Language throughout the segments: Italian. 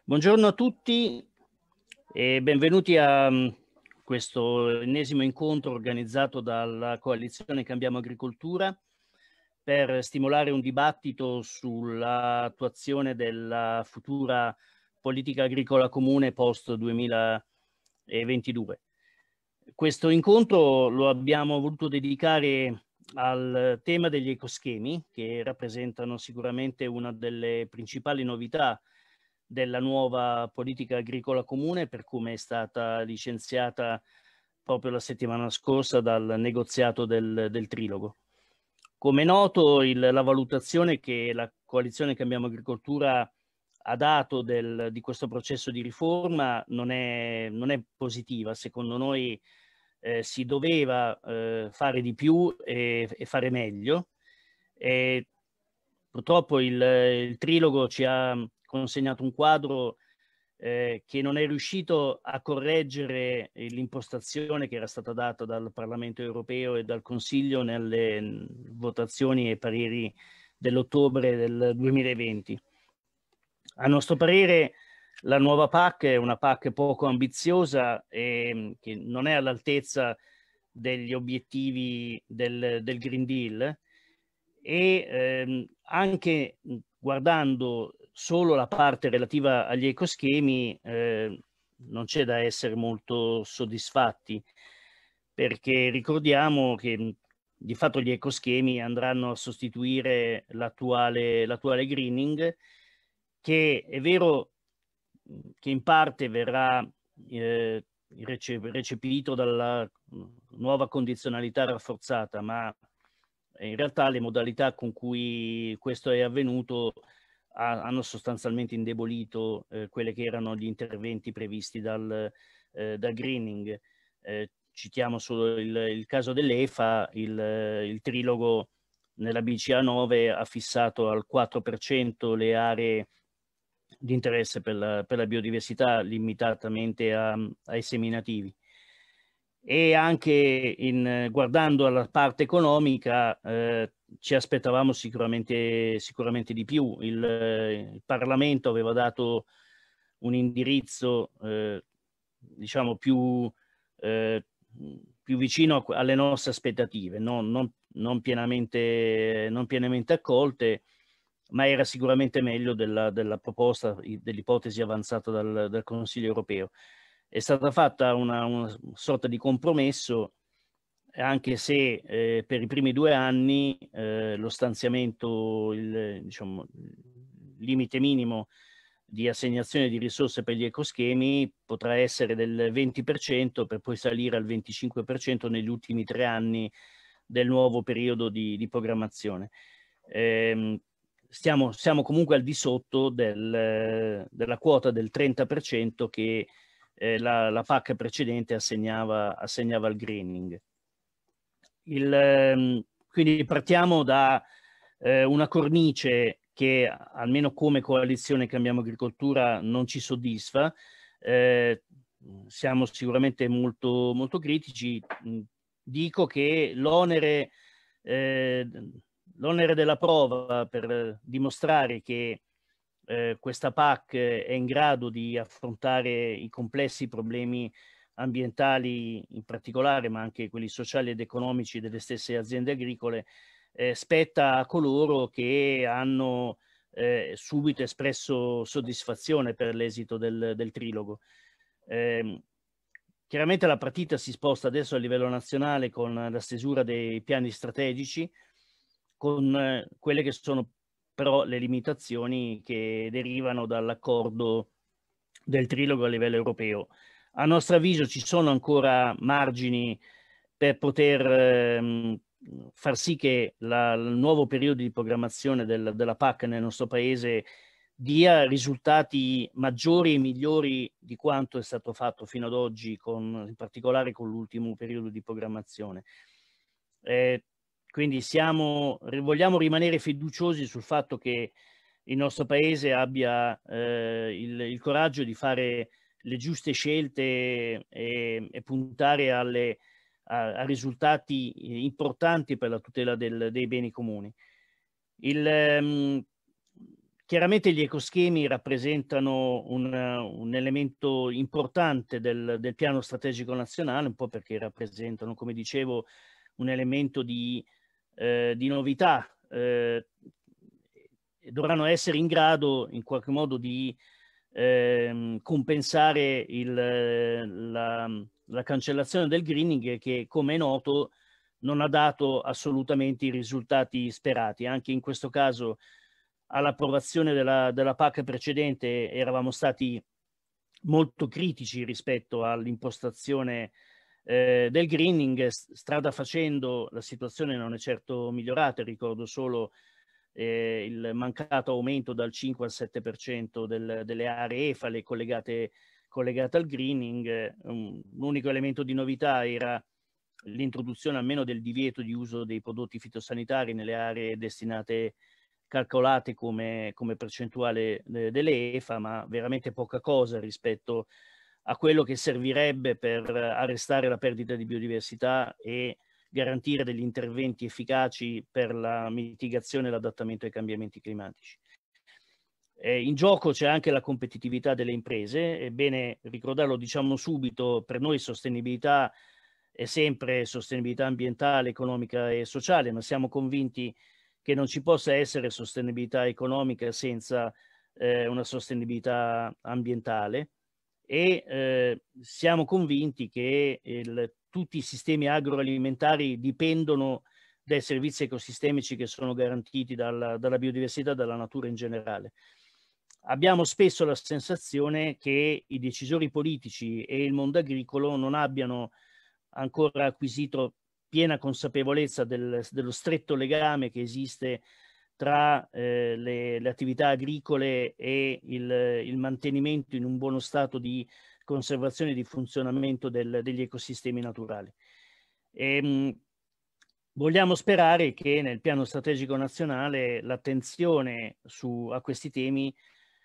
Buongiorno a tutti e benvenuti a questo ennesimo incontro organizzato dalla coalizione Cambiamo Agricoltura per stimolare un dibattito sull'attuazione della futura politica agricola comune post 2022. Questo incontro lo abbiamo voluto dedicare al tema degli ecoschemi, che rappresentano sicuramente una delle principali novità della nuova politica agricola comune, per come è stata licenziata proprio la settimana scorsa dal negoziato del trilogo. Come è noto, la valutazione che la coalizione Cambiamo Agricoltura ha dato di questo processo di riforma non è positiva. Secondo noi si doveva fare di più e fare meglio. Purtroppo il trilogo ci ha consegnato un quadro che non è riuscito a correggere l'impostazione che era stata data dal Parlamento europeo e dal Consiglio nelle votazioni e pareri dell'ottobre del 2020. A nostro parere la nuova PAC è una PAC poco ambiziosa e che non è all'altezza degli obiettivi del Green Deal e anche guardando solo la parte relativa agli ecoschemi non c'è da essere molto soddisfatti, perché ricordiamo che di fatto gli ecoschemi andranno a sostituire l'attuale greening, che è vero che in parte verrà recepito dalla nuova condizionalità rafforzata, ma in realtà le modalità con cui questo è avvenuto hanno sostanzialmente indebolito quelle che erano gli interventi previsti dal greening. Citiamo solo il caso dell'EFA, il trilogo nella BCA 9 ha fissato al 4% le aree di interesse per la biodiversità, limitatamente ai seminativi. E anche guardando alla parte economica ci aspettavamo sicuramente di più. Il Parlamento aveva dato un indirizzo diciamo più vicino alle nostre aspettative, non pienamente accolte, ma era sicuramente meglio della proposta, dell'ipotesi avanzata dal Consiglio europeo. È stata fatta una sorta di compromesso, anche se per i primi 2 anni lo stanziamento, diciamo, il limite minimo di assegnazione di risorse per gli ecoschemi potrà essere del 20% per poi salire al 25% negli ultimi 3 anni del nuovo periodo di programmazione. Siamo comunque al di sotto della quota del 30% che la PAC precedente assegnava al greening. Quindi partiamo da una cornice che almeno come coalizione Cambiamo Agricoltura non ci soddisfa. Siamo sicuramente molto, molto critici. Dico che l'onere della prova per dimostrare che questa PAC è in grado di affrontare i complessi problemi ambientali in particolare, ma anche quelli sociali ed economici delle stesse aziende agricole, spetta a coloro che hanno subito espresso soddisfazione per l'esito del trilogo. Chiaramente la partita si sposta adesso a livello nazionale con la stesura dei piani strategici, con quelle che sono però le limitazioni che derivano dall'accordo del trilogo a livello europeo. A nostro avviso ci sono ancora margini per poter far sì che il nuovo periodo di programmazione della PAC nel nostro Paese dia risultati maggiori e migliori di quanto è stato fatto fino ad oggi, in particolare con l'ultimo periodo di programmazione. Quindi vogliamo rimanere fiduciosi sul fatto che il nostro Paese abbia il coraggio di fare le giuste scelte e puntare a risultati importanti per la tutela dei beni comuni. Chiaramente gli ecoschemi rappresentano un elemento importante del piano strategico nazionale, un po' perché rappresentano, come dicevo, un elemento di novità, e dovranno essere in grado in qualche modo di compensare la cancellazione del greening che, come è noto, non ha dato assolutamente i risultati sperati. Anche in questo caso, all'approvazione della PAC precedente eravamo stati molto critici rispetto all'impostazione del greening. Strada facendo la situazione non è certo migliorata, ricordo solo il mancato aumento dal 5 al 7% delle aree EFALE collegate al greening. L'unico elemento di novità era l'introduzione almeno del divieto di uso dei prodotti fitosanitari nelle aree destinate, calcolate come percentuale delle EFA, ma veramente poca cosa rispetto a quello che servirebbe per arrestare la perdita di biodiversità e garantire degli interventi efficaci per la mitigazione e l'adattamento ai cambiamenti climatici. In gioco c'è anche la competitività delle imprese, è bene ricordarlo, diciamo subito, per noi sostenibilità è sempre sostenibilità ambientale, economica e sociale, ma siamo convinti che non ci possa essere sostenibilità economica senza una sostenibilità ambientale, e siamo convinti che tutti i sistemi agroalimentari dipendono dai servizi ecosistemici che sono garantiti dalla biodiversità e dalla natura in generale. Abbiamo spesso la sensazione che i decisori politici e il mondo agricolo non abbiano ancora acquisito piena consapevolezza dello stretto legame che esiste tra le attività agricole e il mantenimento in un buono stato di conservazione e di funzionamento degli ecosistemi naturali. Vogliamo sperare che nel piano strategico nazionale l'attenzione a questi temi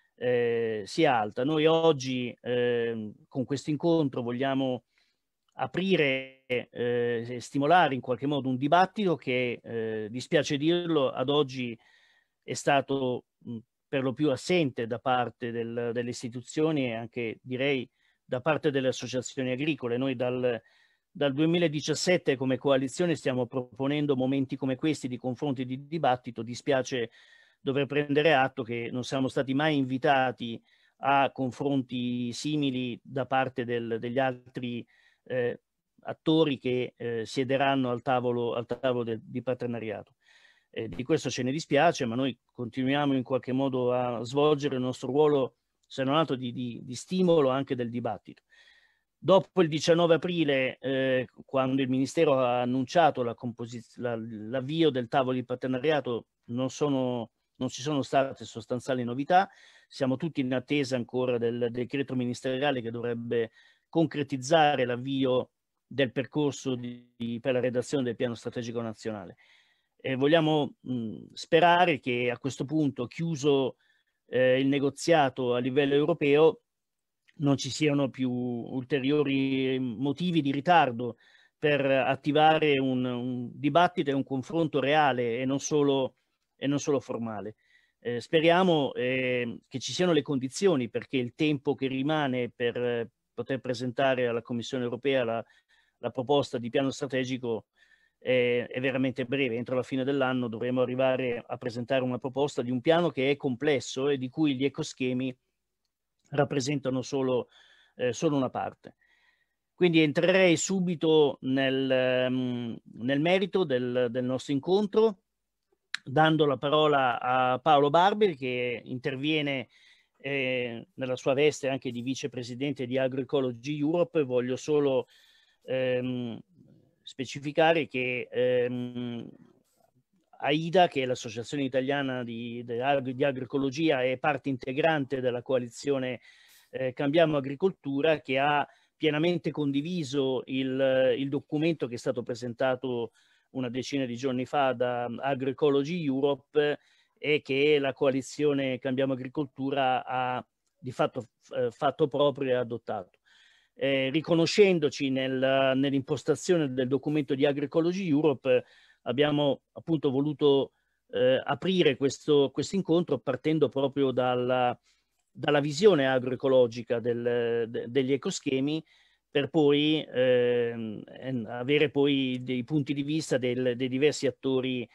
sia alta. Noi oggi con questo incontro vogliamo aprire e stimolare in qualche modo un dibattito che, dispiace dirlo, ad oggi è stato per lo più assente da parte delle istituzioni e anche, direi, da parte delle associazioni agricole. Noi dal 2017 come coalizione stiamo proponendo momenti come questi di confronti e di dibattito. Dispiace dover prendere atto che non siamo stati mai invitati a confronti simili da parte degli altri attori che siederanno al tavolo di partenariato. Di questo ce ne dispiace, ma noi continuiamo in qualche modo a svolgere il nostro ruolo, se non altro di stimolo anche del dibattito. Dopo il 19 aprile, quando il Ministero ha annunciato l'avvio del tavolo di partenariato, non ci sono state sostanziali novità. Siamo tutti in attesa ancora del decreto ministeriale che dovrebbe concretizzare l'avvio del percorso per la redazione del piano strategico nazionale. Vogliamo sperare che a questo punto, chiuso il negoziato a livello europeo, non ci siano più ulteriori motivi di ritardo per attivare un dibattito e un confronto reale e non solo formale. Speriamo che ci siano le condizioni, perché il tempo che rimane per poter presentare alla Commissione europea la proposta di piano strategico è veramente breve. Entro la fine dell'anno dovremo arrivare a presentare una proposta di un piano che è complesso e di cui gli ecoschemi rappresentano solo una parte. Quindi entrerei subito nel merito del nostro incontro, dando la parola a Paolo Barberi, che interviene nella sua veste anche di vicepresidente di Agroecology Europe. Voglio solo specificare che AIDA, che è l'Associazione Italiana di Agroecologia, è parte integrante della coalizione Cambiamo Agricoltura, che ha pienamente condiviso il documento che è stato presentato una decina di giorni fa da Agroecology Europe e che la coalizione Cambiamo Agricoltura ha di fatto fatto proprio e adottato. Riconoscendoci nell'impostazione del documento di Agroecology Europe, abbiamo appunto voluto aprire questo incontro partendo proprio dalla visione agroecologica degli ecoschemi, per poi avere poi dei punti di vista dei diversi attori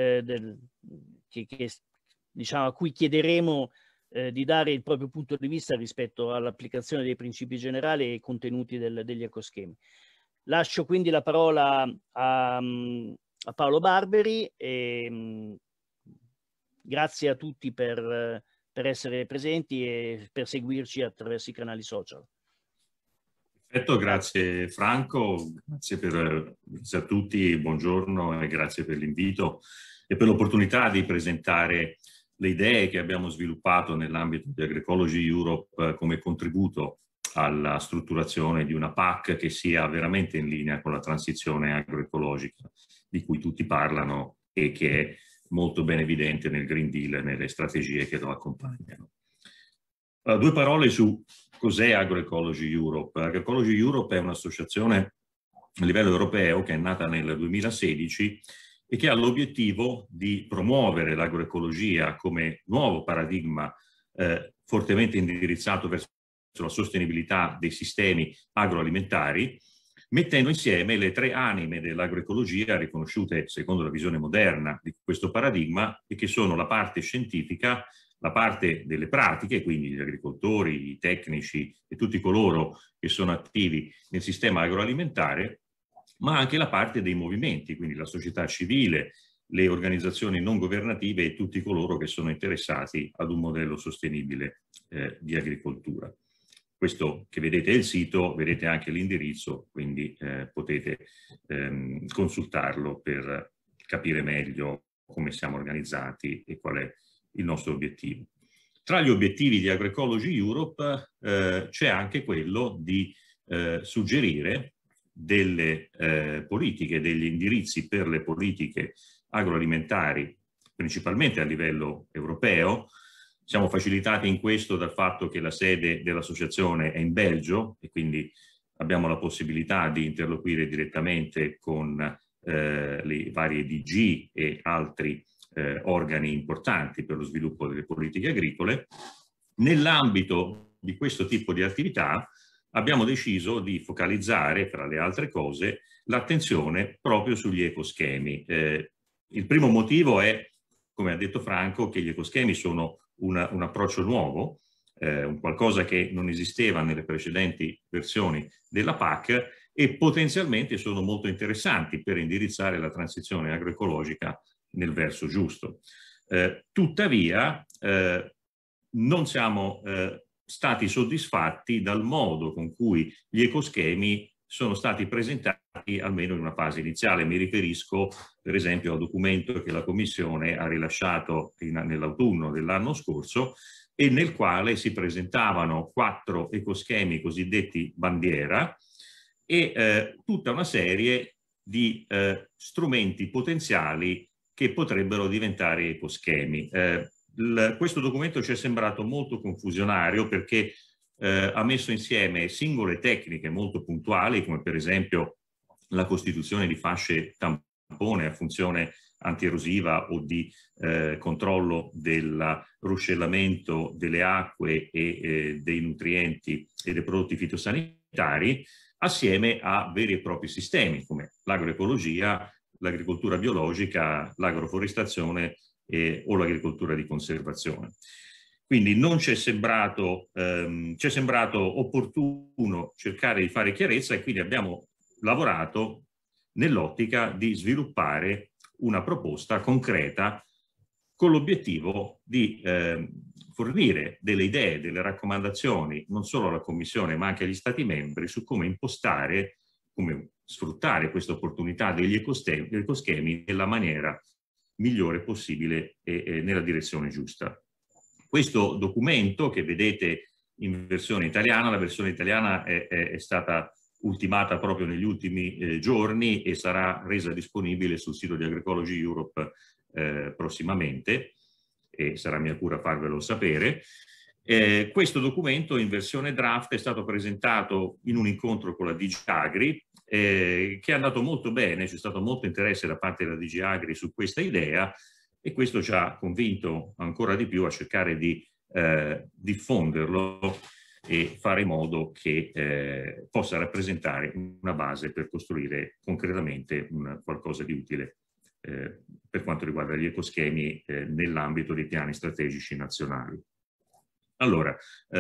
diciamo, a cui chiederemo di dare il proprio punto di vista rispetto all'applicazione dei principi generali e ai contenuti degli ecoschemi. Lascio quindi la parola a Paolo Barberi e grazie a tutti per essere presenti e per seguirci attraverso i canali social. Perfetto, grazie Franco, grazie a tutti, buongiorno e grazie per l'invito e per l'opportunità di presentare le idee che abbiamo sviluppato nell'ambito di Agroecology Europe come contributo alla strutturazione di una PAC che sia veramente in linea con la transizione agroecologica di cui tutti parlano e che è molto ben evidente nel Green Deal e nelle strategie che lo accompagnano. Due parole su cos'è Agroecology Europe. Agroecology Europe è un'associazione a livello europeo che è nata nel 2016 e che ha l'obiettivo di promuovere l'agroecologia come nuovo paradigma fortemente indirizzato verso la sostenibilità dei sistemi agroalimentari, mettendo insieme le tre anime dell'agroecologia riconosciute secondo la visione moderna di questo paradigma e che sono la parte scientifica, la parte delle pratiche, quindi gli agricoltori, i tecnici e tutti coloro che sono attivi nel sistema agroalimentare, ma anche la parte dei movimenti, quindi la società civile, le organizzazioni non governative e tutti coloro che sono interessati ad un modello sostenibile di agricoltura. Questo che vedete è il sito, vedete anche l'indirizzo, quindi potete consultarlo per capire meglio come siamo organizzati e qual è il nostro obiettivo. Tra gli obiettivi di Agroecology Europe c'è anche quello di suggerire delle politiche, degli indirizzi per le politiche agroalimentari, principalmente a livello europeo. Siamo facilitati in questo dal fatto che la sede dell'associazione è in Belgio e quindi abbiamo la possibilità di interloquire direttamente con le varie DG e altri organi importanti per lo sviluppo delle politiche agricole. Nell'ambito di questo tipo di attività abbiamo deciso di focalizzare, tra le altre cose, l'attenzione proprio sugli ecoschemi. Il primo motivo è, come ha detto Franco, che gli ecoschemi sono un approccio nuovo, un qualcosa che non esisteva nelle precedenti versioni della PAC e potenzialmente sono molto interessanti per indirizzare la transizione agroecologica nel verso giusto. Tuttavia, non siamo stati soddisfatti dal modo con cui gli ecoschemi sono stati presentati almeno in una fase iniziale. Mi riferisco per esempio al documento che la Commissione ha rilasciato nell'autunno dell'anno scorso e nel quale si presentavano 4 ecoschemi cosiddetti bandiera e tutta una serie di strumenti potenziali che potrebbero diventare ecoschemi. Questo documento ci è sembrato molto confusionario perché ha messo insieme singole tecniche molto puntuali, come per esempio la costituzione di fasce tampone a funzione antierosiva o di controllo del ruscellamento delle acque e dei nutrienti e dei prodotti fitosanitari, assieme a veri e propri sistemi come l'agroecologia, l'agricoltura biologica, l'agroforestazione o l'agricoltura di conservazione. Quindi non ci è sembrato opportuno cercare di fare chiarezza e quindi abbiamo lavorato nell'ottica di sviluppare una proposta concreta con l'obiettivo di fornire delle idee, delle raccomandazioni non solo alla Commissione ma anche agli Stati membri su come impostare, come sfruttare questa opportunità degli ecoschemi nella maniera migliore possibile e nella direzione giusta. Questo documento che vedete in versione italiana, la versione italiana è stata ultimata proprio negli ultimi giorni e sarà resa disponibile sul sito di Agroecology Europe prossimamente e sarà mia cura farvelo sapere. Questo documento in versione draft è stato presentato in un incontro con la DG Agri che è andato molto bene, c'è stato molto interesse da parte della DG Agri su questa idea e questo ci ha convinto ancora di più a cercare di diffonderlo e fare in modo che possa rappresentare una base per costruire concretamente qualcosa di utile per quanto riguarda gli ecoschemi nell'ambito dei piani strategici nazionali. Allora,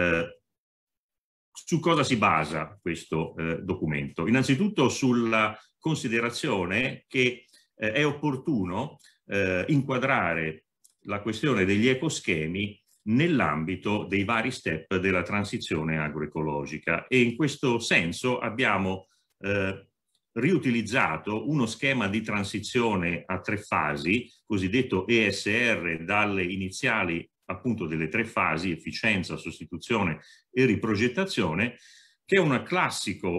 su cosa si basa questo documento? Innanzitutto sulla considerazione che è opportuno inquadrare la questione degli ecoschemi nell'ambito dei vari step della transizione agroecologica, e in questo senso abbiamo riutilizzato uno schema di transizione a 3 fasi, cosiddetto ESR, dalle iniziali appunto delle 3 fasi, efficienza, sostituzione e riprogettazione, che è una classica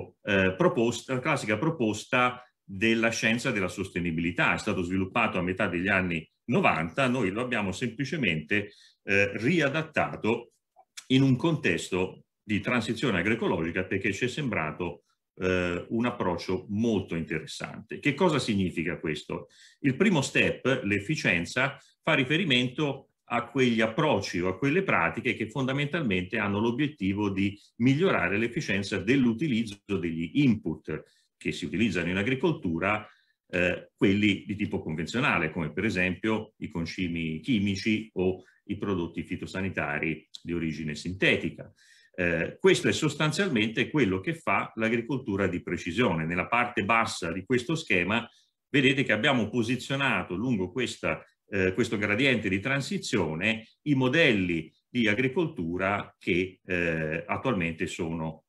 proposta della scienza della sostenibilità. È stato sviluppato a metà degli anni 90, noi lo abbiamo semplicemente riadattato in un contesto di transizione agroecologica perché ci è sembrato un approccio molto interessante. Che cosa significa questo? Il primo step, l'efficienza, fa riferimento a quegli approcci o a quelle pratiche che fondamentalmente hanno l'obiettivo di migliorare l'efficienza dell'utilizzo degli input che si utilizzano in agricoltura, quelli di tipo convenzionale, come per esempio i concimi chimici o i prodotti fitosanitari di origine sintetica. Questo è sostanzialmente quello che fa l'agricoltura di precisione. Nella parte bassa di questo schema vedete che abbiamo posizionato lungo questo gradiente di transizione i modelli di agricoltura che attualmente sono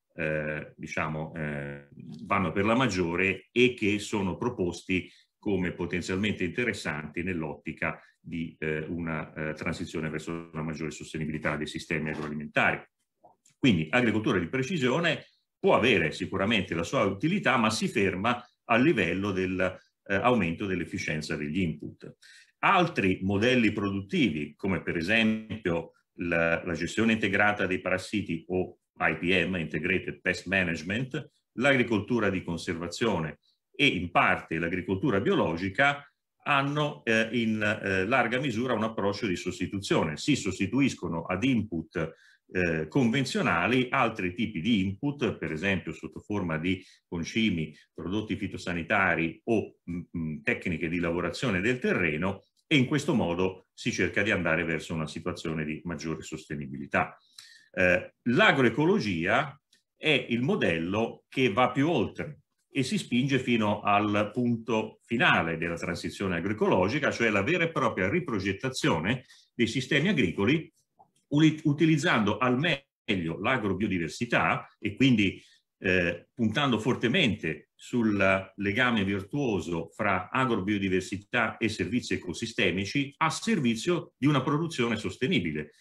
vanno per la maggiore e che sono proposti come potenzialmente interessanti nell'ottica di una transizione verso una maggiore sostenibilità dei sistemi agroalimentari. Quindi agricoltura di precisione può avere sicuramente la sua utilità, ma si ferma al livello dell'aumento dell'efficienza degli input. Altri modelli produttivi, come per esempio la gestione integrata dei parassiti o IPM, Integrated Pest Management, l'agricoltura di conservazione e in parte l'agricoltura biologica hanno in larga misura un approccio di sostituzione. Si sostituiscono ad input convenzionali altri tipi di input, per esempio sotto forma di concimi, prodotti fitosanitari o tecniche di lavorazione del terreno, e in questo modo si cerca di andare verso una situazione di maggiore sostenibilità. L'agroecologia è il modello che va più oltre e si spinge fino al punto finale della transizione agroecologica, cioè la vera e propria riprogettazione dei sistemi agricoli utilizzando al meglio l'agrobiodiversità e quindi puntando fortemente sul legame virtuoso fra agrobiodiversità e servizi ecosistemici a servizio di una produzione sostenibile.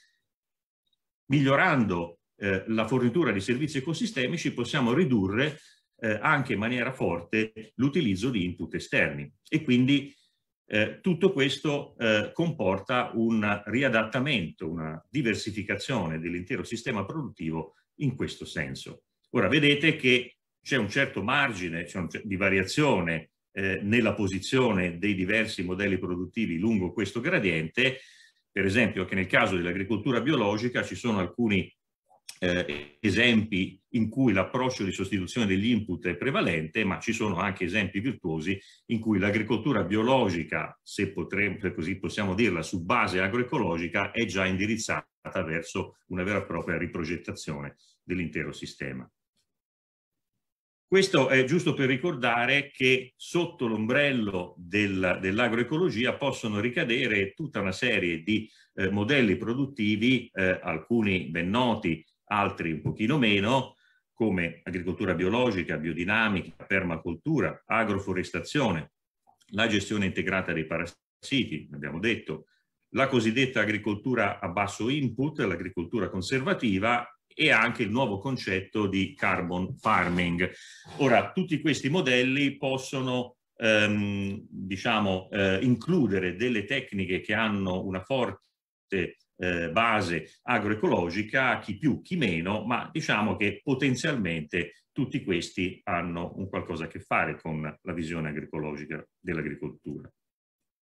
Migliorando la fornitura di servizi ecosistemici possiamo ridurre anche in maniera forte l'utilizzo di input esterni e quindi tutto questo comporta un riadattamento, una diversificazione dell'intero sistema produttivo in questo senso. Ora vedete che c'è un certo margine di variazione nella posizione dei diversi modelli produttivi lungo questo gradiente. Per esempio che nel caso dell'agricoltura biologica ci sono alcuni esempi in cui l'approccio di sostituzione degli input è prevalente, ma ci sono anche esempi virtuosi in cui l'agricoltura biologica, se così possiamo dirla, su base agroecologica, è già indirizzata verso una vera e propria riprogettazione dell'intero sistema. Questo è giusto per ricordare che sotto l'ombrello dell'agroecologia possono ricadere tutta una serie di modelli produttivi, alcuni ben noti, altri un pochino meno, come agricoltura biologica, biodinamica, permacultura, agroforestazione, la gestione integrata dei parassiti, abbiamo detto, la cosiddetta agricoltura a basso input, l'agricoltura conservativa, e anche il nuovo concetto di carbon farming. Ora, tutti questi modelli possono includere delle tecniche che hanno una forte base agroecologica, chi più, chi meno, ma diciamo che potenzialmente tutti questi hanno un qualcosa a che fare con la visione agroecologica dell'agricoltura.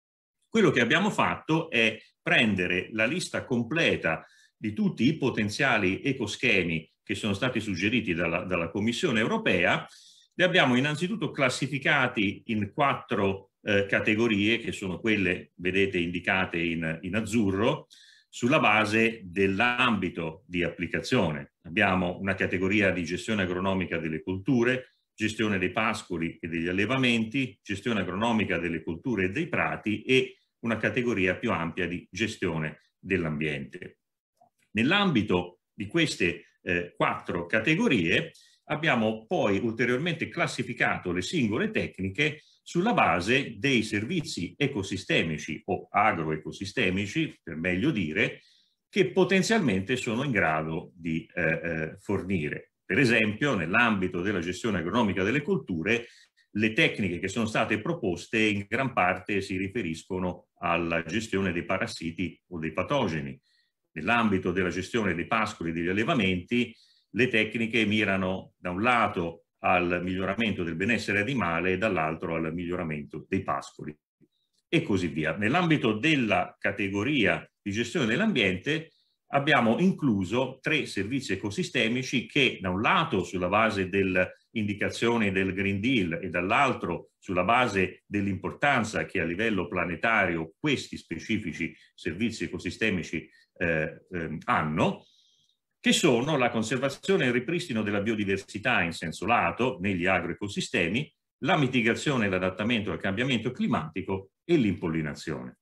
Quello che abbiamo fatto è prendere la lista completa di tutti i potenziali ecoschemi che sono stati suggeriti dalla Commissione europea. Li abbiamo innanzitutto classificati in 4 categorie, che sono quelle, vedete, indicate in azzurro, sulla base dell'ambito di applicazione. Abbiamo una categoria di gestione agronomica delle colture, gestione dei pascoli e degli allevamenti, gestione agronomica delle colture e dei prati e una categoria più ampia di gestione dell'ambiente. Nell'ambito di queste 4 categorie abbiamo poi ulteriormente classificato le singole tecniche sulla base dei servizi ecosistemici o agroecosistemici, per meglio dire, che potenzialmente sono in grado di fornire. Per esempio, nell'ambito della gestione agronomica delle colture, le tecniche che sono state proposte in gran parte si riferiscono alla gestione dei parassiti o dei patogeni. Nell'ambito della gestione dei pascoli e degli allevamenti, le tecniche mirano da un lato al miglioramento del benessere animale e dall'altro al miglioramento dei pascoli e così via. Nell'ambito della categoria di gestione dell'ambiente abbiamo incluso 3 servizi ecosistemici che da un lato sulla base dell'indicazione del Green Deal e dall'altro sulla base dell'importanza che a livello planetario questi specifici servizi ecosistemici hanno, che sono la conservazione e il ripristino della biodiversità in senso lato negli agroecosistemi, la mitigazione e l'adattamento al cambiamento climatico e l'impollinazione.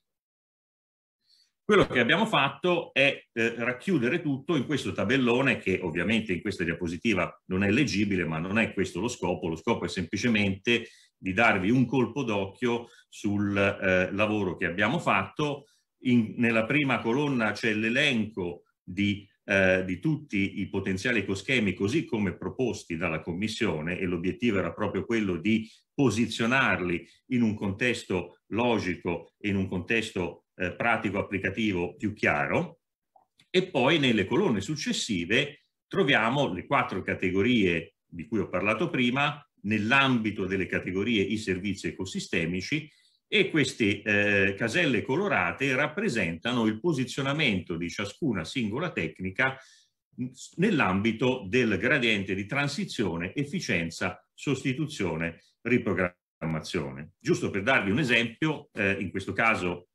Quello che abbiamo fatto è racchiudere tutto in questo tabellone che ovviamente in questa diapositiva non è leggibile, ma non è questo lo scopo è semplicemente di darvi un colpo d'occhio sul lavoro che abbiamo fatto. Nella prima colonna c'è l'elenco di tutti i potenziali ecoschemi così come proposti dalla Commissione, e l'obiettivo era proprio quello di posizionarli in un contesto logico e in un contesto pratico applicativo più chiaro. E poi nelle colonne successive troviamo le 4 categorie di cui ho parlato prima, nell'ambito delle categorie i servizi ecosistemici, e queste caselle colorate rappresentano il posizionamento di ciascuna singola tecnica nell'ambito del gradiente di transizione, efficienza, sostituzione, riprogrammazione. Giusto per darvi un esempio, in questo caso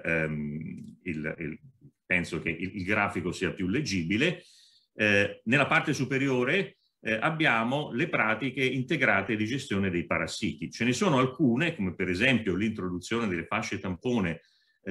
penso che il grafico sia più leggibile. Nella parte superiore abbiamo le pratiche integrate di gestione dei parassiti. Ce ne sono alcune, come per esempio l'introduzione delle fasce tampone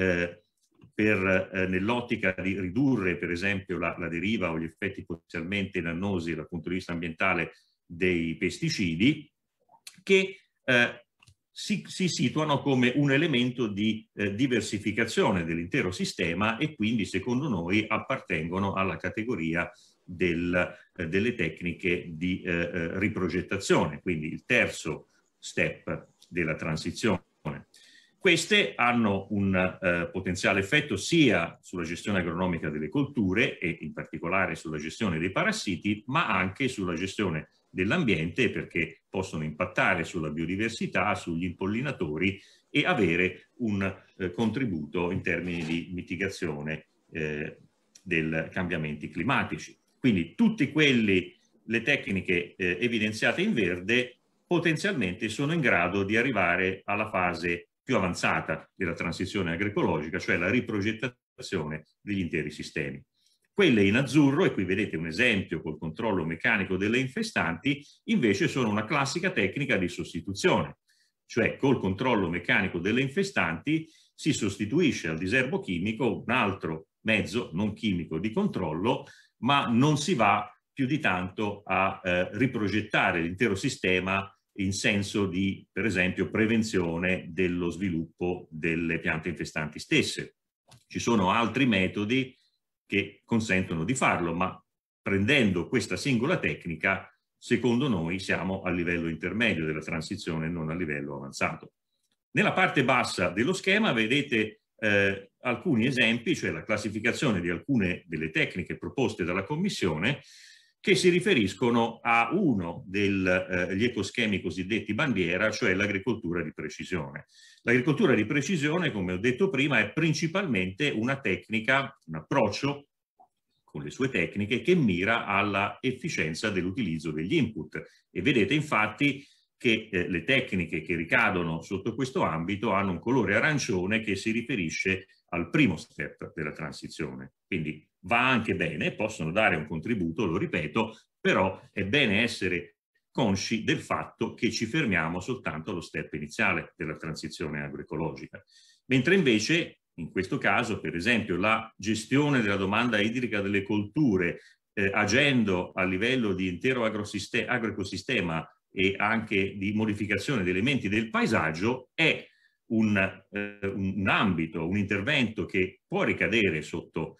nell'ottica di ridurre per esempio la deriva o gli effetti potenzialmente dannosi dal punto di vista ambientale dei pesticidi, che si situano come un elemento di diversificazione dell'intero sistema e quindi secondo noi appartengono alla categoria delle tecniche di riprogettazione, quindi il terzo step della transizione. Queste hanno un potenziale effetto sia sulla gestione agronomica delle colture e in particolare sulla gestione dei parassiti, ma anche sulla gestione dell'ambiente, perché possono impattare sulla biodiversità, sugli impollinatori e avere un contributo in termini di mitigazione dei cambiamenti climatici. Quindi tutte le tecniche evidenziate in verde potenzialmente sono in grado di arrivare alla fase più avanzata della transizione agroecologica, cioè la riprogettazione degli interi sistemi. Quelle in azzurro, e qui vedete un esempio col controllo meccanico delle infestanti, invece sono una classica tecnica di sostituzione, cioè col controllo meccanico delle infestanti si sostituisce al diserbo chimico un altro mezzo non chimico di controllo, ma non si va più di tanto a riprogettare l'intero sistema in senso di, per esempio, prevenzione dello sviluppo delle piante infestanti stesse. Ci sono altri metodi che consentono di farlo, ma prendendo questa singola tecnica, secondo noi siamo a livello intermedio della transizione, non a livello avanzato. Nella parte bassa dello schema vedete alcuni esempi, cioè la classificazione di alcune delle tecniche proposte dalla Commissione, che si riferiscono a uno degli ecoschemi cosiddetti bandiera, cioè l'agricoltura di precisione. L'agricoltura di precisione, come ho detto prima, è principalmente una tecnica, un approccio con le sue tecniche che mira alla efficienza dell'utilizzo degli input. E vedete infatti che le tecniche che ricadono sotto questo ambito hanno un colore arancione che si riferisce al primo step della transizione. Quindi va anche bene, possono dare un contributo, lo ripeto, però è bene essere consci del fatto che ci fermiamo soltanto allo step iniziale della transizione agroecologica. Mentre invece, in questo caso, per esempio, la gestione della domanda idrica delle colture, agendo a livello di intero agroecosistema e anche di modificazione di elementi del paesaggio, è un ambito, un intervento che può ricadere sotto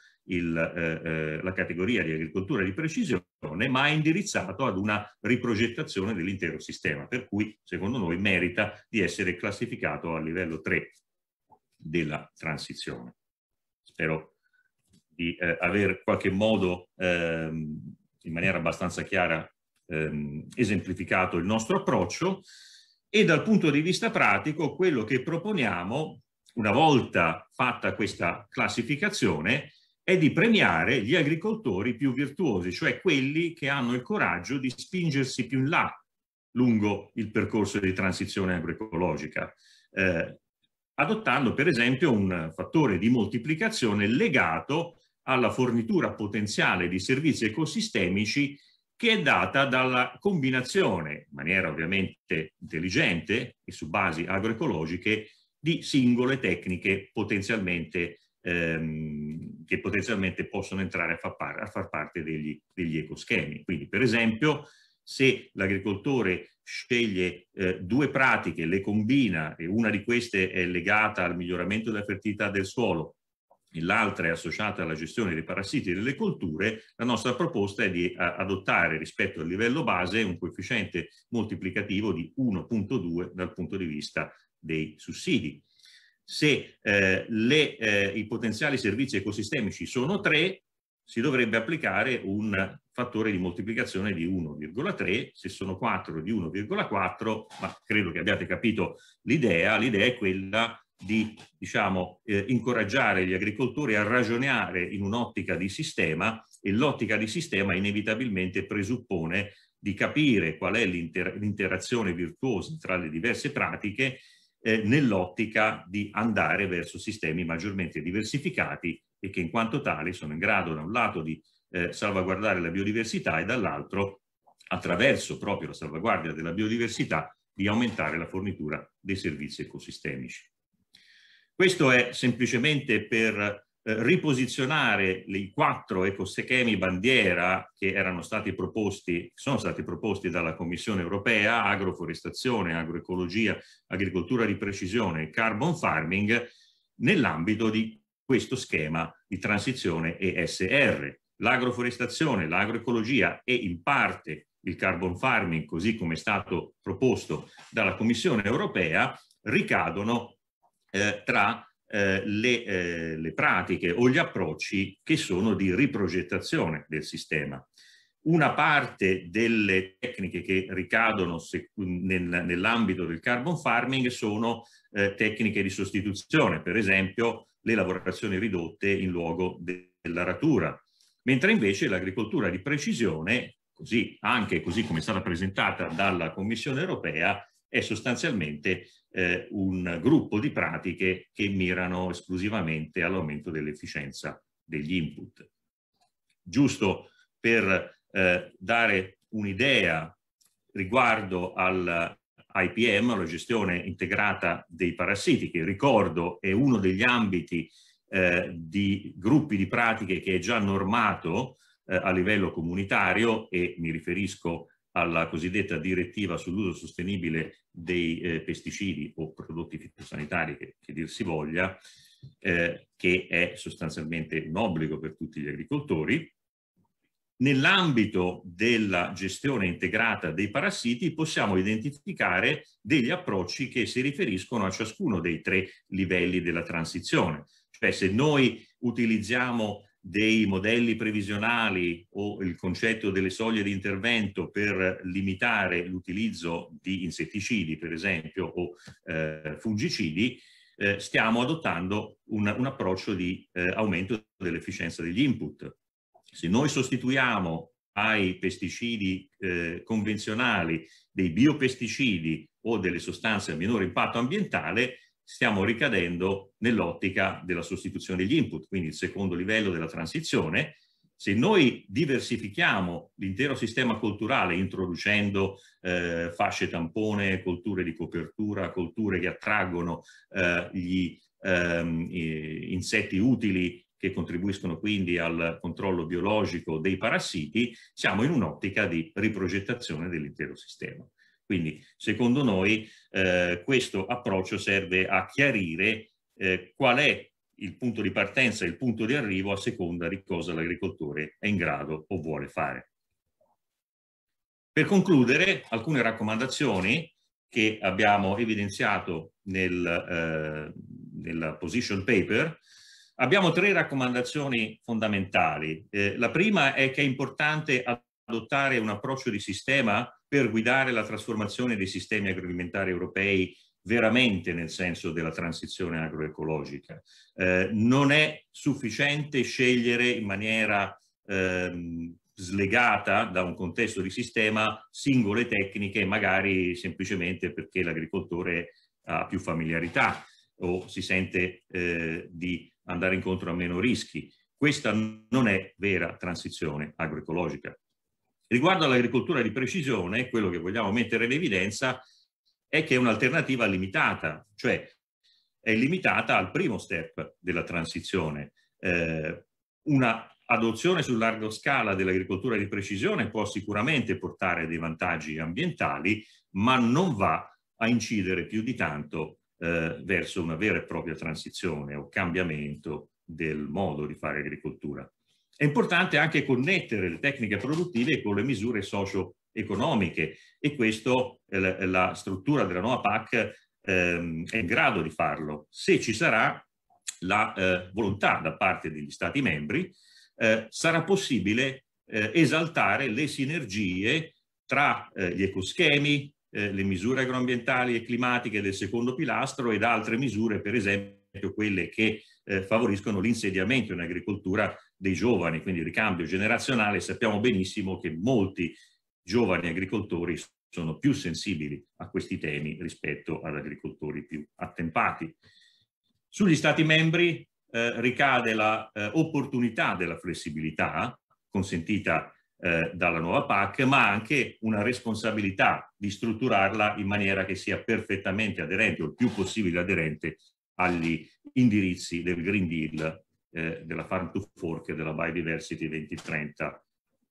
la categoria di agricoltura di precisione, ma è indirizzato ad una riprogettazione dell'intero sistema, per cui secondo noi merita di essere classificato a livello 3 della transizione. Spero di aver qualche modo in maniera abbastanza chiara esemplificato il nostro approccio. E dal punto di vista pratico, quello che proponiamo, una volta fatta questa classificazione, è di premiare gli agricoltori più virtuosi, cioè quelli che hanno il coraggio di spingersi più in là lungo il percorso di transizione agroecologica, adottando per esempio un fattore di moltiplicazione legato alla fornitura potenziale di servizi ecosistemici che è data dalla combinazione, in maniera ovviamente intelligente e su basi agroecologiche, di singole tecniche potenzialmente, che potenzialmente possono entrare a far parte degli ecoschemi. Quindi, per esempio, se l'agricoltore sceglie due pratiche, le combina, e una di queste è legata al miglioramento della fertilità del suolo e l'altra è associata alla gestione dei parassiti delle colture, la nostra proposta è di adottare rispetto al livello base un coefficiente moltiplicativo di 1,2 dal punto di vista dei sussidi. Se i potenziali servizi ecosistemici sono 3, si dovrebbe applicare un fattore di moltiplicazione di 1,3, se sono 4 di 1,4, ma credo che abbiate capito l'idea. L'idea è quella di, diciamo, incoraggiare gli agricoltori a ragionare in un'ottica di sistema, e l'ottica di sistema inevitabilmente presuppone di capire qual è l'interazione virtuosa tra le diverse pratiche, nell'ottica di andare verso sistemi maggiormente diversificati e che in quanto tali sono in grado da un lato di salvaguardare la biodiversità e dall'altro, attraverso proprio la salvaguardia della biodiversità, di aumentare la fornitura dei servizi ecosistemici. Questo è semplicemente per riposizionare i 4 ecoschemi bandiera che erano stati proposti, sono stati proposti dalla Commissione europea: agroforestazione, agroecologia, agricoltura di precisione e carbon farming, nell'ambito di questo schema di transizione ESR. L'agroforestazione, l'agroecologia e in parte il carbon farming, così come è stato proposto dalla Commissione europea, ricadono tra le pratiche o gli approcci che sono di riprogettazione del sistema. Una parte delle tecniche che ricadono nell'ambito del carbon farming sono tecniche di sostituzione, per esempio le lavorazioni ridotte in luogo dell'aratura, mentre invece l'agricoltura di precisione, anche così come è stata presentata dalla Commissione europea, è sostanzialmente un gruppo di pratiche che mirano esclusivamente all'aumento dell'efficienza degli input. Giusto per dare un'idea riguardo all'IPM, la gestione integrata dei parassiti, che ricordo è uno degli ambiti di gruppi di pratiche che è già normato a livello comunitario, e mi riferisco alla cosiddetta direttiva sull'uso sostenibile dei pesticidi o prodotti fitosanitari, che dir si voglia, che è sostanzialmente un obbligo per tutti gli agricoltori. Nell'ambito della gestione integrata dei parassiti possiamo identificare degli approcci che si riferiscono a ciascuno dei 3 livelli della transizione. Cioè, se noi utilizziamo dei modelli previsionali o il concetto delle soglie di intervento per limitare l'utilizzo di insetticidi, per esempio, o fungicidi, stiamo adottando un approccio di aumento dell'efficienza degli input. Se noi sostituiamo ai pesticidi convenzionali dei biopesticidi o delle sostanze a minore impatto ambientale, stiamo ricadendo nell'ottica della sostituzione degli input, quindi il secondo livello della transizione. Se noi diversifichiamo l'intero sistema colturale introducendo fasce tampone, colture di copertura, colture che attraggono gli insetti utili che contribuiscono quindi al controllo biologico dei parassiti, siamo in un'ottica di riprogettazione dell'intero sistema. Quindi, secondo noi, questo approccio serve a chiarire qual è il punto di partenza e il punto di arrivo a seconda di cosa l'agricoltore è in grado o vuole fare. Per concludere, alcune raccomandazioni che abbiamo evidenziato nella position paper. Abbiamo 3 raccomandazioni fondamentali. La prima è che è importante adottare un approccio di sistema per guidare la trasformazione dei sistemi agroalimentari europei veramente nel senso della transizione agroecologica. Non è sufficiente scegliere in maniera slegata da un contesto di sistema singole tecniche, magari semplicemente perché l'agricoltore ha più familiarità o si sente di andare incontro a meno rischi. Questa non è vera transizione agroecologica. Riguardo all'agricoltura di precisione, quello che vogliamo mettere in evidenza è che è un'alternativa limitata, cioè è limitata al primo step della transizione. Una adozione su larga scala dell'agricoltura di precisione può sicuramente portare dei vantaggi ambientali, ma non va a incidere più di tanto verso una vera e propria transizione o cambiamento del modo di fare agricoltura. È importante anche connettere le tecniche produttive con le misure socio-economiche e questo la struttura della nuova PAC è in grado di farlo, se ci sarà la volontà da parte degli Stati membri. Sarà possibile esaltare le sinergie tra gli ecoschemi, le misure agroambientali e climatiche del secondo pilastro ed altre misure, per esempio quelle che favoriscono l'insediamento in agricoltura dei giovani, quindi il ricambio generazionale. Sappiamo benissimo che molti giovani agricoltori sono più sensibili a questi temi rispetto ad agricoltori più attempati. Sugli Stati membri ricade l'opportunità della flessibilità consentita dalla nuova PAC, ma anche una responsabilità di strutturarla in maniera che sia perfettamente aderente o il più possibile aderente agli indirizzi del Green Deal, della Farm to Fork e della Biodiversity 2030,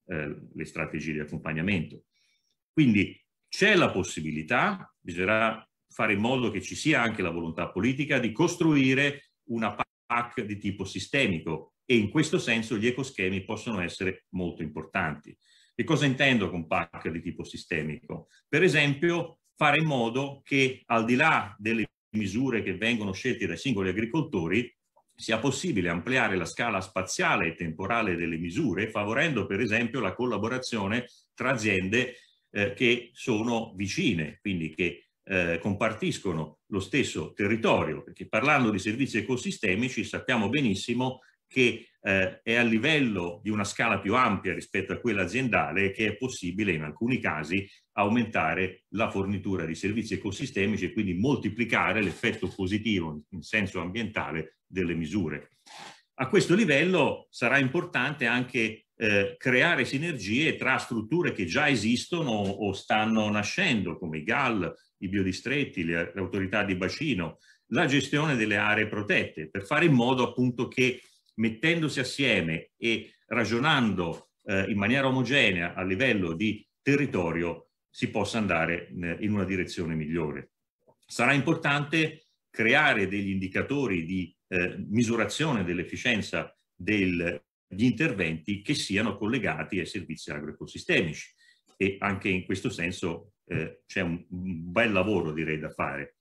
le strategie di accompagnamento. Quindi c'è la possibilità, bisognerà fare in modo che ci sia anche la volontà politica di costruire una PAC di tipo sistemico e in questo senso gli ecoschemi possono essere molto importanti. Che cosa intendo con PAC di tipo sistemico? Per esempio, fare in modo che al di là delle misure che vengono scelte dai singoli agricoltori sia possibile ampliare la scala spaziale e temporale delle misure, favorendo per esempio la collaborazione tra aziende che sono vicine, quindi che compartiscono lo stesso territorio, perché parlando di servizi ecosistemici sappiamo benissimo che è a livello di una scala più ampia rispetto a quella aziendale che è possibile in alcuni casi aumentare la fornitura di servizi ecosistemici e quindi moltiplicare l'effetto positivo in senso ambientale delle misure. A questo livello sarà importante anche creare sinergie tra strutture che già esistono o stanno nascendo, come i GAL, i biodistretti, le autorità di bacino, la gestione delle aree protette, per fare in modo appunto che mettendosi assieme e ragionando in maniera omogenea a livello di territorio si possa andare in una direzione migliore. Sarà importante creare degli indicatori di misurazione dell'efficienza degli interventi che siano collegati ai servizi agroecosistemici e anche in questo senso c'è un bel lavoro, direi, da fare.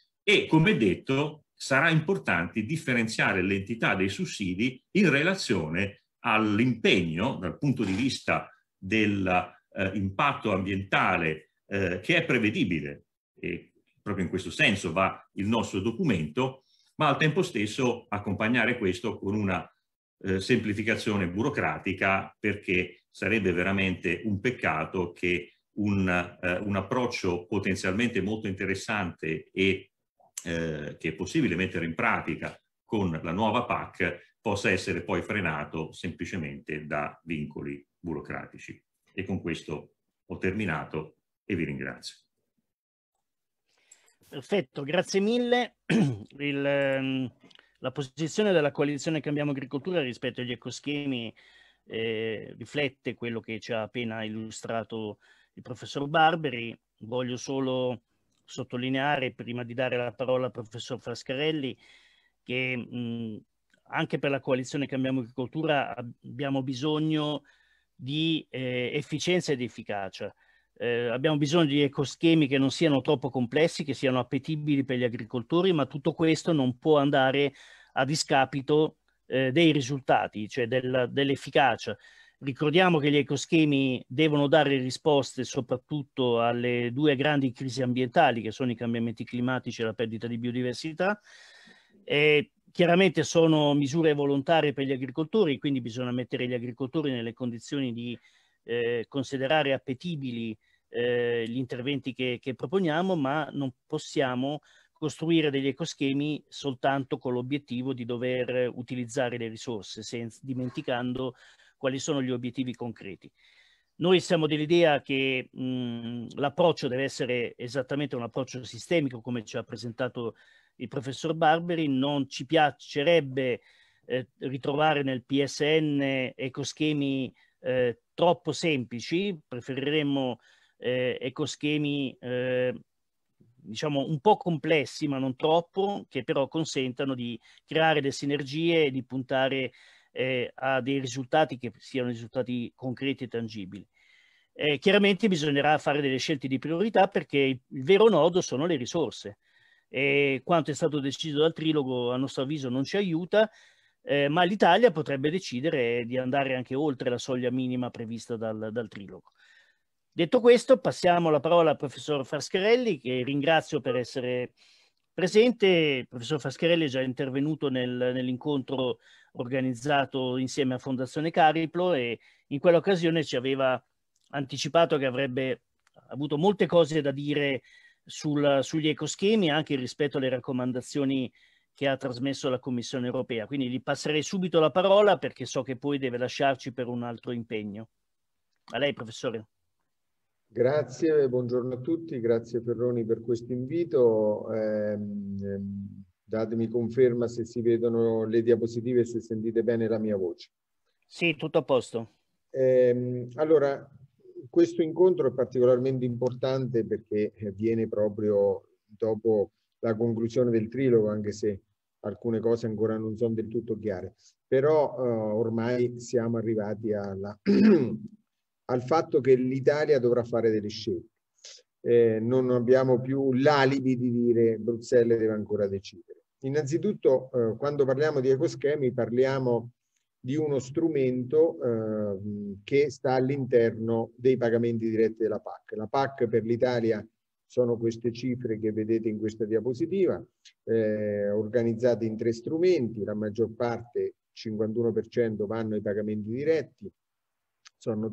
E come detto sarà importante differenziare l'entità dei sussidi in relazione all'impegno dal punto di vista dell'impatto ambientale che è prevedibile, e proprio in questo senso va il nostro documento, ma al tempo stesso accompagnare questo con una semplificazione burocratica, perché sarebbe veramente un peccato che un approccio potenzialmente molto interessante e che è possibile mettere in pratica con la nuova PAC possa essere poi frenato semplicemente da vincoli burocratici. E con questo ho terminato e vi ringrazio. Perfetto, grazie mille. La posizione della coalizione Cambiamo Agricoltura rispetto agli ecoschemi riflette quello che ci ha appena illustrato il professor Barberi. Voglio solo sottolineare, prima di dare la parola al professor Frascarelli, che anche per la coalizione Cambiamo Agricoltura abbiamo bisogno di efficienza ed efficacia. Abbiamo bisogno di ecoschemi che non siano troppo complessi, che siano appetibili per gli agricoltori, ma tutto questo non può andare a discapito dei risultati, cioè dell'efficacia. Ricordiamo che gli ecoschemi devono dare risposte soprattutto alle due grandi crisi ambientali, che sono i cambiamenti climatici e la perdita di biodiversità. Chiaramente sono misure volontarie per gli agricoltori, quindi bisogna mettere gli agricoltori nelle condizioni di considerare appetibili gli interventi che proponiamo, ma non possiamo costruire degli ecoschemi soltanto con l'obiettivo di dover utilizzare le risorse, dimenticando quali sono gli obiettivi concreti. Noi siamo dell'idea che l'approccio deve essere esattamente un approccio sistemico, come ci ha presentato il professor Barberi. Non ci piacerebbe ritrovare nel PSN ecoschemi troppo semplici, preferiremmo ecoschemi diciamo un po' complessi ma non troppo, che però consentano di creare delle sinergie e di puntare a dei risultati che siano risultati concreti e tangibili. Chiaramente bisognerà fare delle scelte di priorità, perché il vero nodo sono le risorse. Quanto è stato deciso dal trilogo a nostro avviso non ci aiuta, ma l'Italia potrebbe decidere di andare anche oltre la soglia minima prevista dal trilogo. Detto questo, passiamo la parola al professor Frascarelli, che ringrazio per essere presente. Il professor Frascarelli è già intervenuto nell'incontro organizzato insieme a Fondazione Cariplo, e in quell'occasione ci aveva anticipato che avrebbe avuto molte cose da dire sugli ecoschemi, anche rispetto alle raccomandazioni che ha trasmesso la Commissione europea. Quindi gli passerei subito la parola, perché so che poi deve lasciarci per un altro impegno. A lei, professore. Grazie, buongiorno a tutti, grazie Ferroni per questo invito. Datemi conferma se si vedono le diapositive e se sentite bene la mia voce. Sì, tutto a posto. Allora, questo incontro è particolarmente importante perché viene proprio dopo la conclusione del trilogo, anche se alcune cose ancora non sono del tutto chiare. Però ormai siamo arrivati al fatto che l'Italia dovrà fare delle scelte. Non abbiamo più l'alibi di dire Bruxelles deve ancora decidere. Innanzitutto, quando parliamo di ecoschemi, parliamo di uno strumento che sta all'interno dei pagamenti diretti della PAC. La PAC per l'Italia sono queste cifre che vedete in questa diapositiva, organizzate in 3 strumenti. La maggior parte, 51%, vanno ai pagamenti diretti. Sono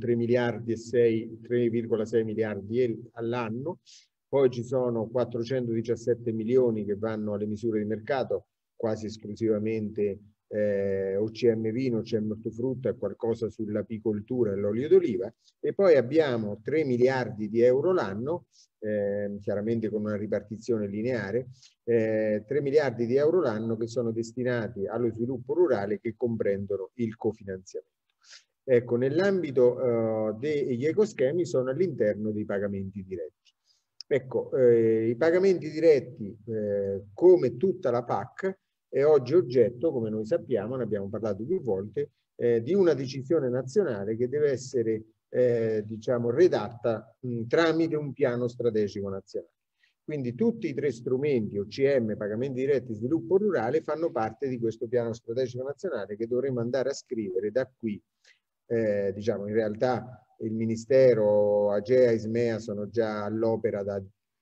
3,6 miliardi all'anno. Poi ci sono 417 milioni che vanno alle misure di mercato, quasi esclusivamente OCM vino, OCM ortofrutta e qualcosa sull'apicoltura e l'olio d'oliva. E poi abbiamo 3 miliardi di euro l'anno, chiaramente con una ripartizione lineare, 3 miliardi di euro l'anno che sono destinati allo sviluppo rurale, che comprendono il cofinanziamento. Ecco, nell'ambito degli ecoschemi sono all'interno dei pagamenti diretti. Ecco, i pagamenti diretti, come tutta la PAC, è oggi oggetto, come noi sappiamo, ne abbiamo parlato più volte, di una decisione nazionale che deve essere, diciamo, redatta tramite un piano strategico nazionale. Quindi tutti i tre strumenti, OCM, pagamenti diretti, sviluppo rurale, fanno parte di questo piano strategico nazionale che dovremo andare a scrivere da qui. Diciamo, in realtà il Ministero, Agea e Ismea sono già all'opera da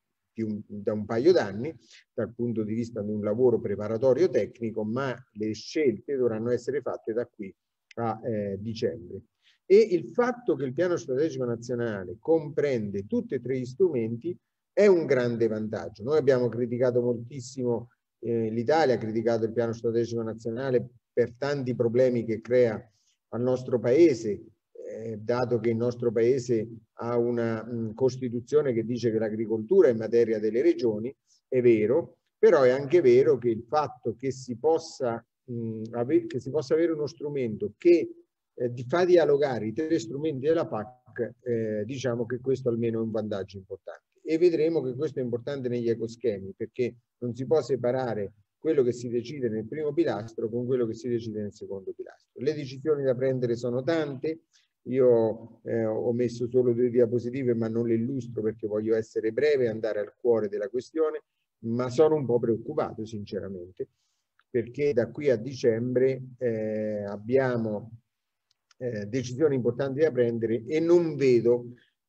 un paio d'anni dal punto di vista di un lavoro preparatorio tecnico, ma le scelte dovranno essere fatte da qui a dicembre. E il fatto che il piano strategico nazionale comprende tutti e tre gli strumenti è un grande vantaggio. Noi abbiamo criticato moltissimo, l'Italia ha criticato il piano strategico nazionale per tanti problemi che crea al nostro paese, dato che il nostro paese ha una Costituzione che dice che l'agricoltura è materia delle regioni, è vero, però è anche vero che il fatto che si possa avere uno strumento che fa dialogare i tre strumenti della PAC, diciamo che questo almeno è un vantaggio importante. E vedremo che questo è importante negli ecoschemi, perché non si può separare quello che si decide nel primo pilastro con quello che si decide nel secondo pilastro. Le decisioni da prendere sono tante. Io ho messo solo 2 diapositive, ma non le illustro perché voglio essere breve e andare al cuore della questione, ma sono un po' preoccupato sinceramente, perché da qui a dicembre abbiamo decisioni importanti da prendere e non vedo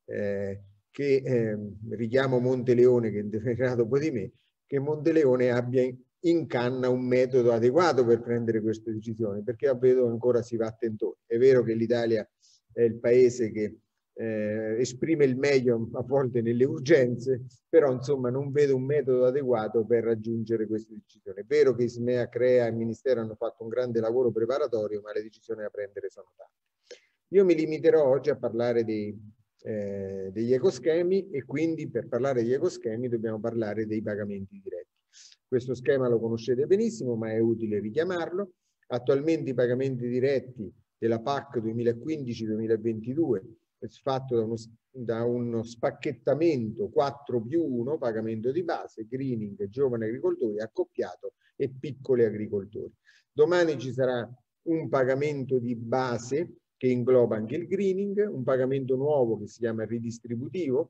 che richiamo Monteleone, che interverrà dopo di me, che Monteleone abbia in canna un metodo adeguato per prendere queste decisioni, perché vedo ancora si va a tentoni. È vero che l'Italia è il paese che esprime il meglio a volte nelle urgenze, però insomma non vedo un metodo adeguato per raggiungere queste decisioni. È vero che Ismea, Crea e il Ministero hanno fatto un grande lavoro preparatorio, ma le decisioni da prendere sono tante. Io mi limiterò oggi a parlare degli ecoschemi, e quindi per parlare degli ecoschemi dobbiamo parlare dei pagamenti diretti. Questo schema lo conoscete benissimo, ma è utile richiamarlo. Attualmente i pagamenti diretti della PAC 2015-2022 è fatto da uno spacchettamento 4+1, pagamento di base, greening, giovani agricoltori, accoppiato e piccoli agricoltori. Domani ci sarà un pagamento di base che ingloba anche il greening, un pagamento nuovo che si chiama ridistributivo,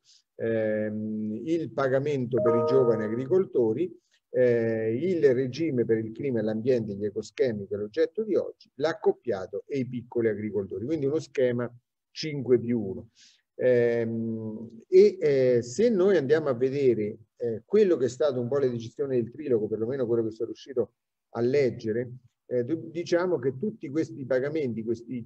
il pagamento per i giovani agricoltori, il regime per il clima e l'ambiente e gli ecoschemi, che è l'oggetto di oggi, l'accoppiato e i piccoli agricoltori. Quindi uno schema 5+1. Se noi andiamo a vedere quello che è stato un po' le decisioni del trilogo, perlomeno quello che sono riuscito a leggere, diciamo che tutti questi pagamenti, questi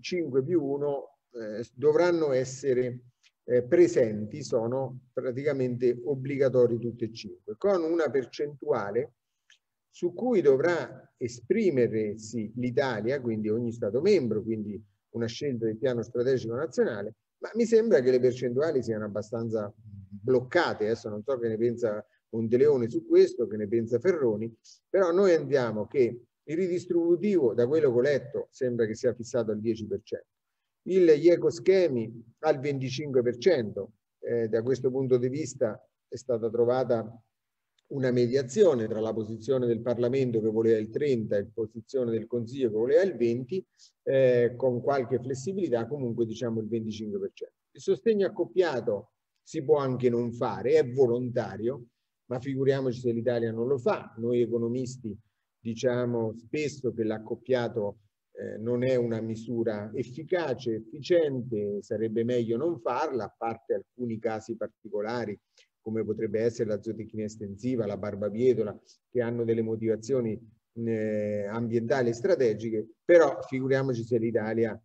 5+1, dovranno essere presenti, sono praticamente obbligatori tutti e 5, con una percentuale su cui dovrà esprimersi l'Italia, quindi ogni Stato membro, quindi una scelta del piano strategico nazionale, ma mi sembra che le percentuali siano abbastanza bloccate. Adesso non so che ne pensa Monteleone su questo, che ne pensa Ferroni, però noi andiamo che il ridistributivo, da quello che ho letto, sembra che sia fissato al 10%. Gli ecoschemi al 25%. Da questo punto di vista è stata trovata una mediazione tra la posizione del Parlamento che voleva il 30% e la posizione del Consiglio che voleva il 20%, con qualche flessibilità, comunque diciamo il 25%. Il sostegno accoppiato si può anche non fare, è volontario, ma figuriamoci se l'Italia non lo fa. Noi economisti diciamo spesso che l'accoppiato non è una misura efficace, efficiente, sarebbe meglio non farla, a parte alcuni casi particolari, come potrebbe essere la zootecnia estensiva, la barbabietola, che hanno delle motivazioni ambientali e strategiche, però figuriamoci se l'Italia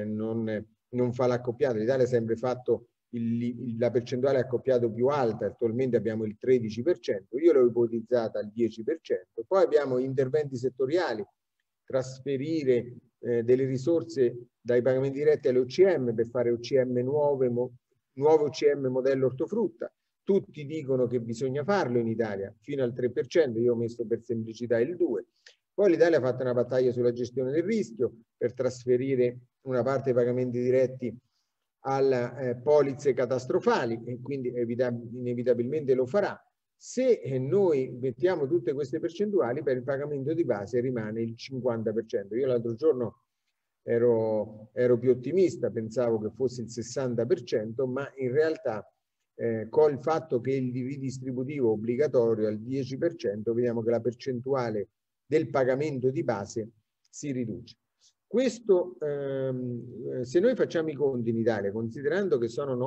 non fa l'accoppiato. L'Italia ha sempre fatto la percentuale accoppiato più alta, attualmente abbiamo il 13%, io l'ho ipotizzata al 10%, poi abbiamo interventi settoriali, trasferire delle risorse dai pagamenti diretti alle OCM per fare OCM nuove OCM modello ortofrutta. Tutti dicono che bisogna farlo in Italia fino al 3%, io ho messo per semplicità il 2%. Poi l'Italia ha fatto una battaglia sulla gestione del rischio per trasferire una parte dei pagamenti diretti alle polizze catastrofali, e quindi inevitabilmente lo farà. Se noi mettiamo tutte queste percentuali, per il pagamento di base rimane il 50%. Io l'altro giorno ero più ottimista, pensavo che fosse il 60%, ma in realtà con il fatto che il ridistributivo obbligatorio al 10%, vediamo che la percentuale del pagamento di base si riduce. Questo, se noi facciamo i conti in Italia, considerando che sono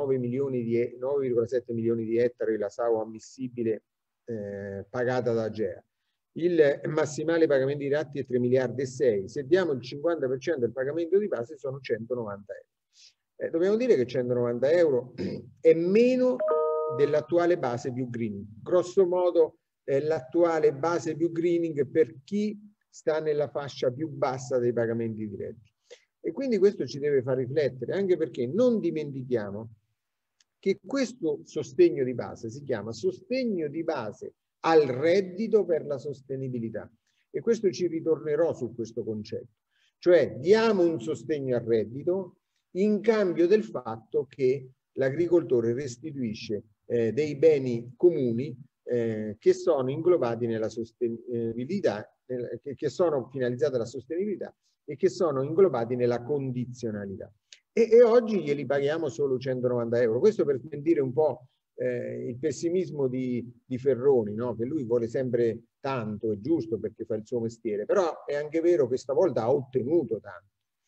9,7 milioni di ettari la SAU ammissibile pagata da AGEA, il massimale pagamento diretti è 3 miliardi e 6, se diamo il 50% del pagamento di base sono 190 euro. Dobbiamo dire che 190 euro è meno dell'attuale base più greening. Grosso modo l'attuale base più greening per chi sta nella fascia più bassa dei pagamenti diretti. E quindi questo ci deve far riflettere, anche perché non dimentichiamo che questo sostegno di base si chiama sostegno di base al reddito per la sostenibilità. E questo ci ritornerò su questo concetto. Cioè diamo un sostegno al reddito in cambio del fatto che l'agricoltore restituisce dei beni comuni che sono inglobati nella sostenibilità, che sono finalizzati alla sostenibilità e che sono inglobati nella condizionalità. E oggi glieli paghiamo solo 190 euro. Questo per smentire un po' il pessimismo di Ferroni, no? Che lui vuole sempre tanto, è giusto perché fa il suo mestiere, però è anche vero che stavolta ha ottenuto tanto.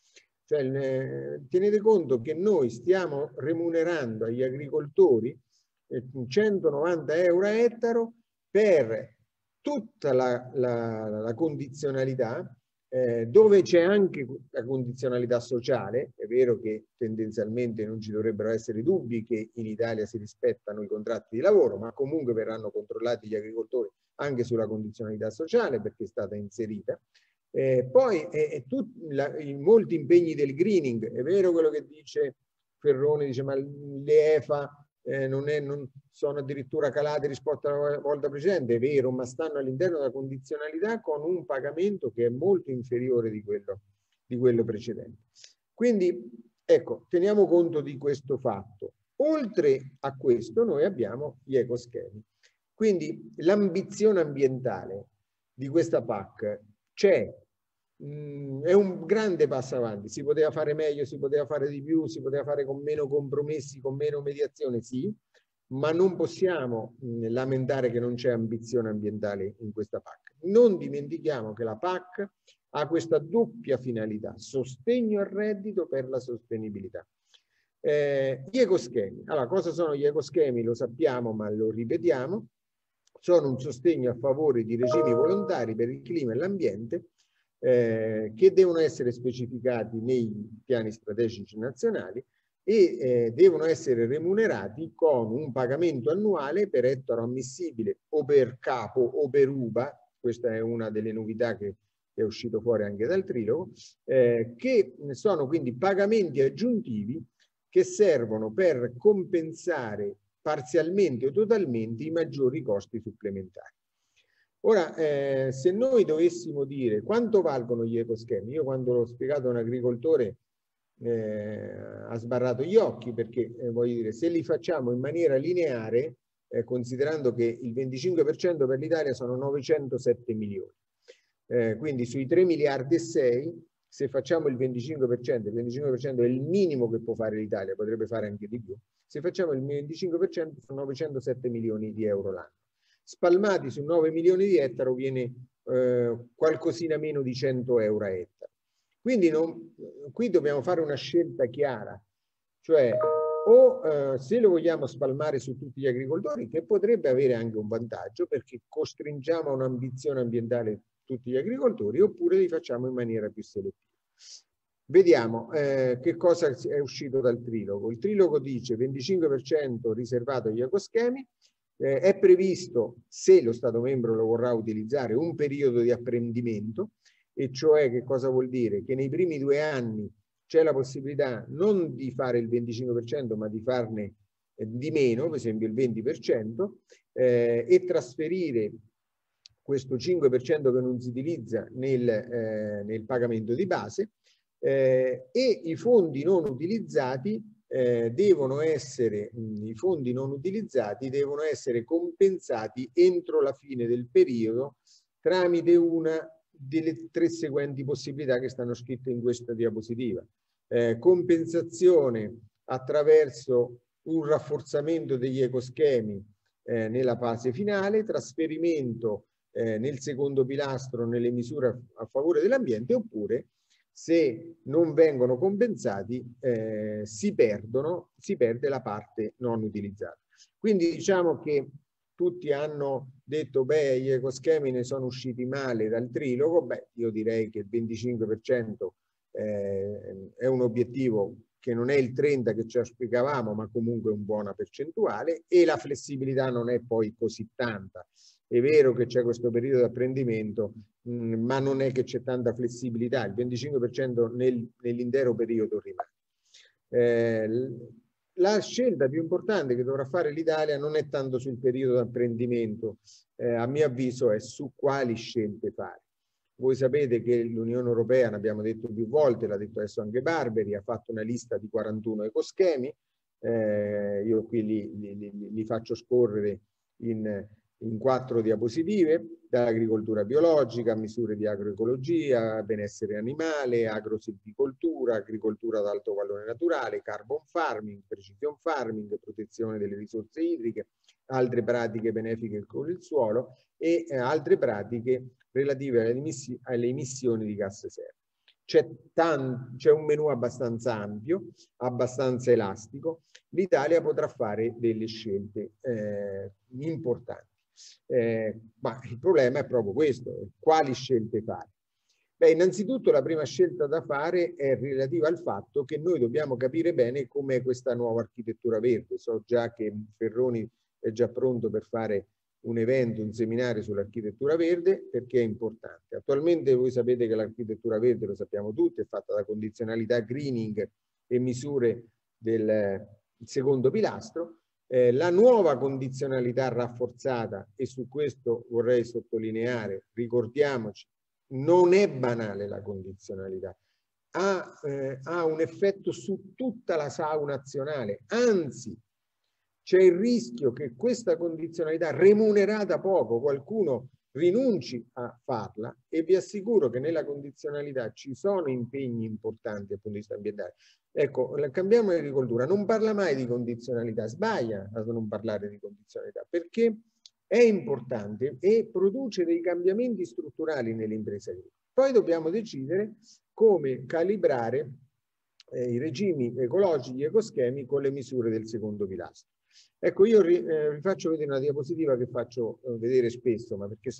Cioè, tenete conto che noi stiamo remunerando agli agricoltori 190 euro a ettaro per tutta la condizionalità, dove c'è anche la condizionalità sociale. È vero che tendenzialmente non ci dovrebbero essere dubbi che in Italia si rispettano i contratti di lavoro, ma comunque verranno controllati gli agricoltori anche sulla condizionalità sociale perché è stata inserita. Poi molti impegni del greening, è vero quello che dice Ferroni, dice ma le EFA non sono addirittura calate rispetto alla volta precedente, è vero, ma stanno all'interno della condizionalità con un pagamento che è molto inferiore di quello precedente. Quindi ecco, teniamo conto di questo fatto. Oltre a questo noi abbiamo gli ecoschemi. Quindi l'ambizione ambientale di questa PAC c'è. È un grande passo avanti, si poteva fare meglio, si poteva fare di più, si poteva fare con meno compromessi, con meno mediazione, sì, ma non possiamo lamentare che non c'è ambizione ambientale in questa PAC. Non dimentichiamo che la PAC ha questa doppia finalità, sostegno al reddito per la sostenibilità. Gli ecoschemi, allora cosa sono gli ecoschemi? Lo sappiamo ma lo ripetiamo, sono un sostegno a favore di regimi volontari per il clima e l'ambiente che devono essere specificati nei piani strategici nazionali e devono essere remunerati con un pagamento annuale per ettaro ammissibile o per capo o per uva. Questa è una delle novità che è uscito fuori anche dal trilogo, che sono quindi pagamenti aggiuntivi che servono per compensare parzialmente o totalmente i maggiori costi supplementari. Ora, se noi dovessimo dire quanto valgono gli ecoschemi, io quando l'ho spiegato a un agricoltore ha sbarrato gli occhi, perché voglio dire, se li facciamo in maniera lineare, considerando che il 25% per l'Italia sono 907 milioni, quindi sui 3 miliardi e 6, se facciamo il 25%, il 25% è il minimo che può fare l'Italia, potrebbe fare anche di più, se facciamo il 25% sono 907 milioni di euro l'anno. Spalmati su 9 milioni di ettaro viene qualcosina meno di 100 euro a ettaro. Quindi qui dobbiamo fare una scelta chiara, cioè o se lo vogliamo spalmare su tutti gli agricoltori, che potrebbe avere anche un vantaggio perché costringiamo a un'ambizione ambientale tutti gli agricoltori, oppure li facciamo in maniera più selettiva. Vediamo che cosa è uscito dal trilogo. Il trilogo dice 25% riservato agli ecoschemi. È previsto, se lo Stato membro lo vorrà utilizzare, un periodo di apprendimento, e cioè che cosa vuol dire? Che nei primi 2 anni c'è la possibilità non di fare il 25% ma di farne di meno, per esempio il 20%, e trasferire questo 5% che non si utilizza nel pagamento di base, e i fondi non utilizzati devono essere compensati entro la fine del periodo tramite una delle 3 seguenti possibilità che stanno scritte in questa diapositiva. Compensazione attraverso un rafforzamento degli ecoschemi nella fase finale, trasferimento nel secondo pilastro nelle misure a favore dell'ambiente, oppure se non vengono compensati si perde la parte non utilizzata. Quindi diciamo che tutti hanno detto beh, gli ecoschemi ne sono usciti male dal trilogo. Beh, io direi che il 25% è un obiettivo che non è il 30% che ci auspicavamo, ma comunque è una buona percentuale, e la flessibilità non è poi così tanta. È vero che c'è questo periodo di apprendimento, ma non è che c'è tanta flessibilità, il 25% nell'intero periodo rimane. La scelta più importante che dovrà fare l'Italia non è tanto sul periodo di apprendimento, a mio avviso è su quali scelte fare. Voi sapete che l'Unione Europea, ne abbiamo detto più volte, l'ha detto adesso anche Barberi, ha fatto una lista di 41 ecoschemi, io qui li faccio scorrere in 4 diapositive, dall'agricoltura biologica, misure di agroecologia, benessere animale, agrosilvicoltura, agricoltura ad alto valore naturale, carbon farming, precision farming, protezione delle risorse idriche, altre pratiche benefiche con il suolo e altre pratiche relative alle emissioni di gas serra. C'è un menù abbastanza ampio, abbastanza elastico. L'Italia potrà fare delle scelte importanti. Ma il problema è proprio questo: quali scelte fare? Beh, innanzitutto la prima scelta da fare è relativa al fatto che noi dobbiamo capire bene com'è questa nuova architettura verde. So già che Ferroni è già pronto per fare un evento, un seminario sull'architettura verde, perché è importante. Attualmente voi sapete che l'architettura verde, lo sappiamo tutti, è fatta da condizionalità greening e misure del secondo pilastro. La nuova condizionalità rafforzata, e su questo vorrei sottolineare, ricordiamoci, non è banale la condizionalità, ha un effetto su tutta la SAU nazionale, anzi c'è il rischio che questa condizionalità remunerata poco, qualcuno rinunci a farla, e vi assicuro che nella condizionalità ci sono impegni importanti dal punto di vista ambientale. Ecco, Cambiamo Agricoltura non parla mai di condizionalità, sbaglia a non parlare di condizionalità, perché è importante e produce dei cambiamenti strutturali nelle imprese agricole. Poi dobbiamo decidere come calibrare i regimi ecologici, gli ecoschemi, con le misure del secondo pilastro. Ecco, io vi faccio vedere una diapositiva che faccio vedere spesso, ma perché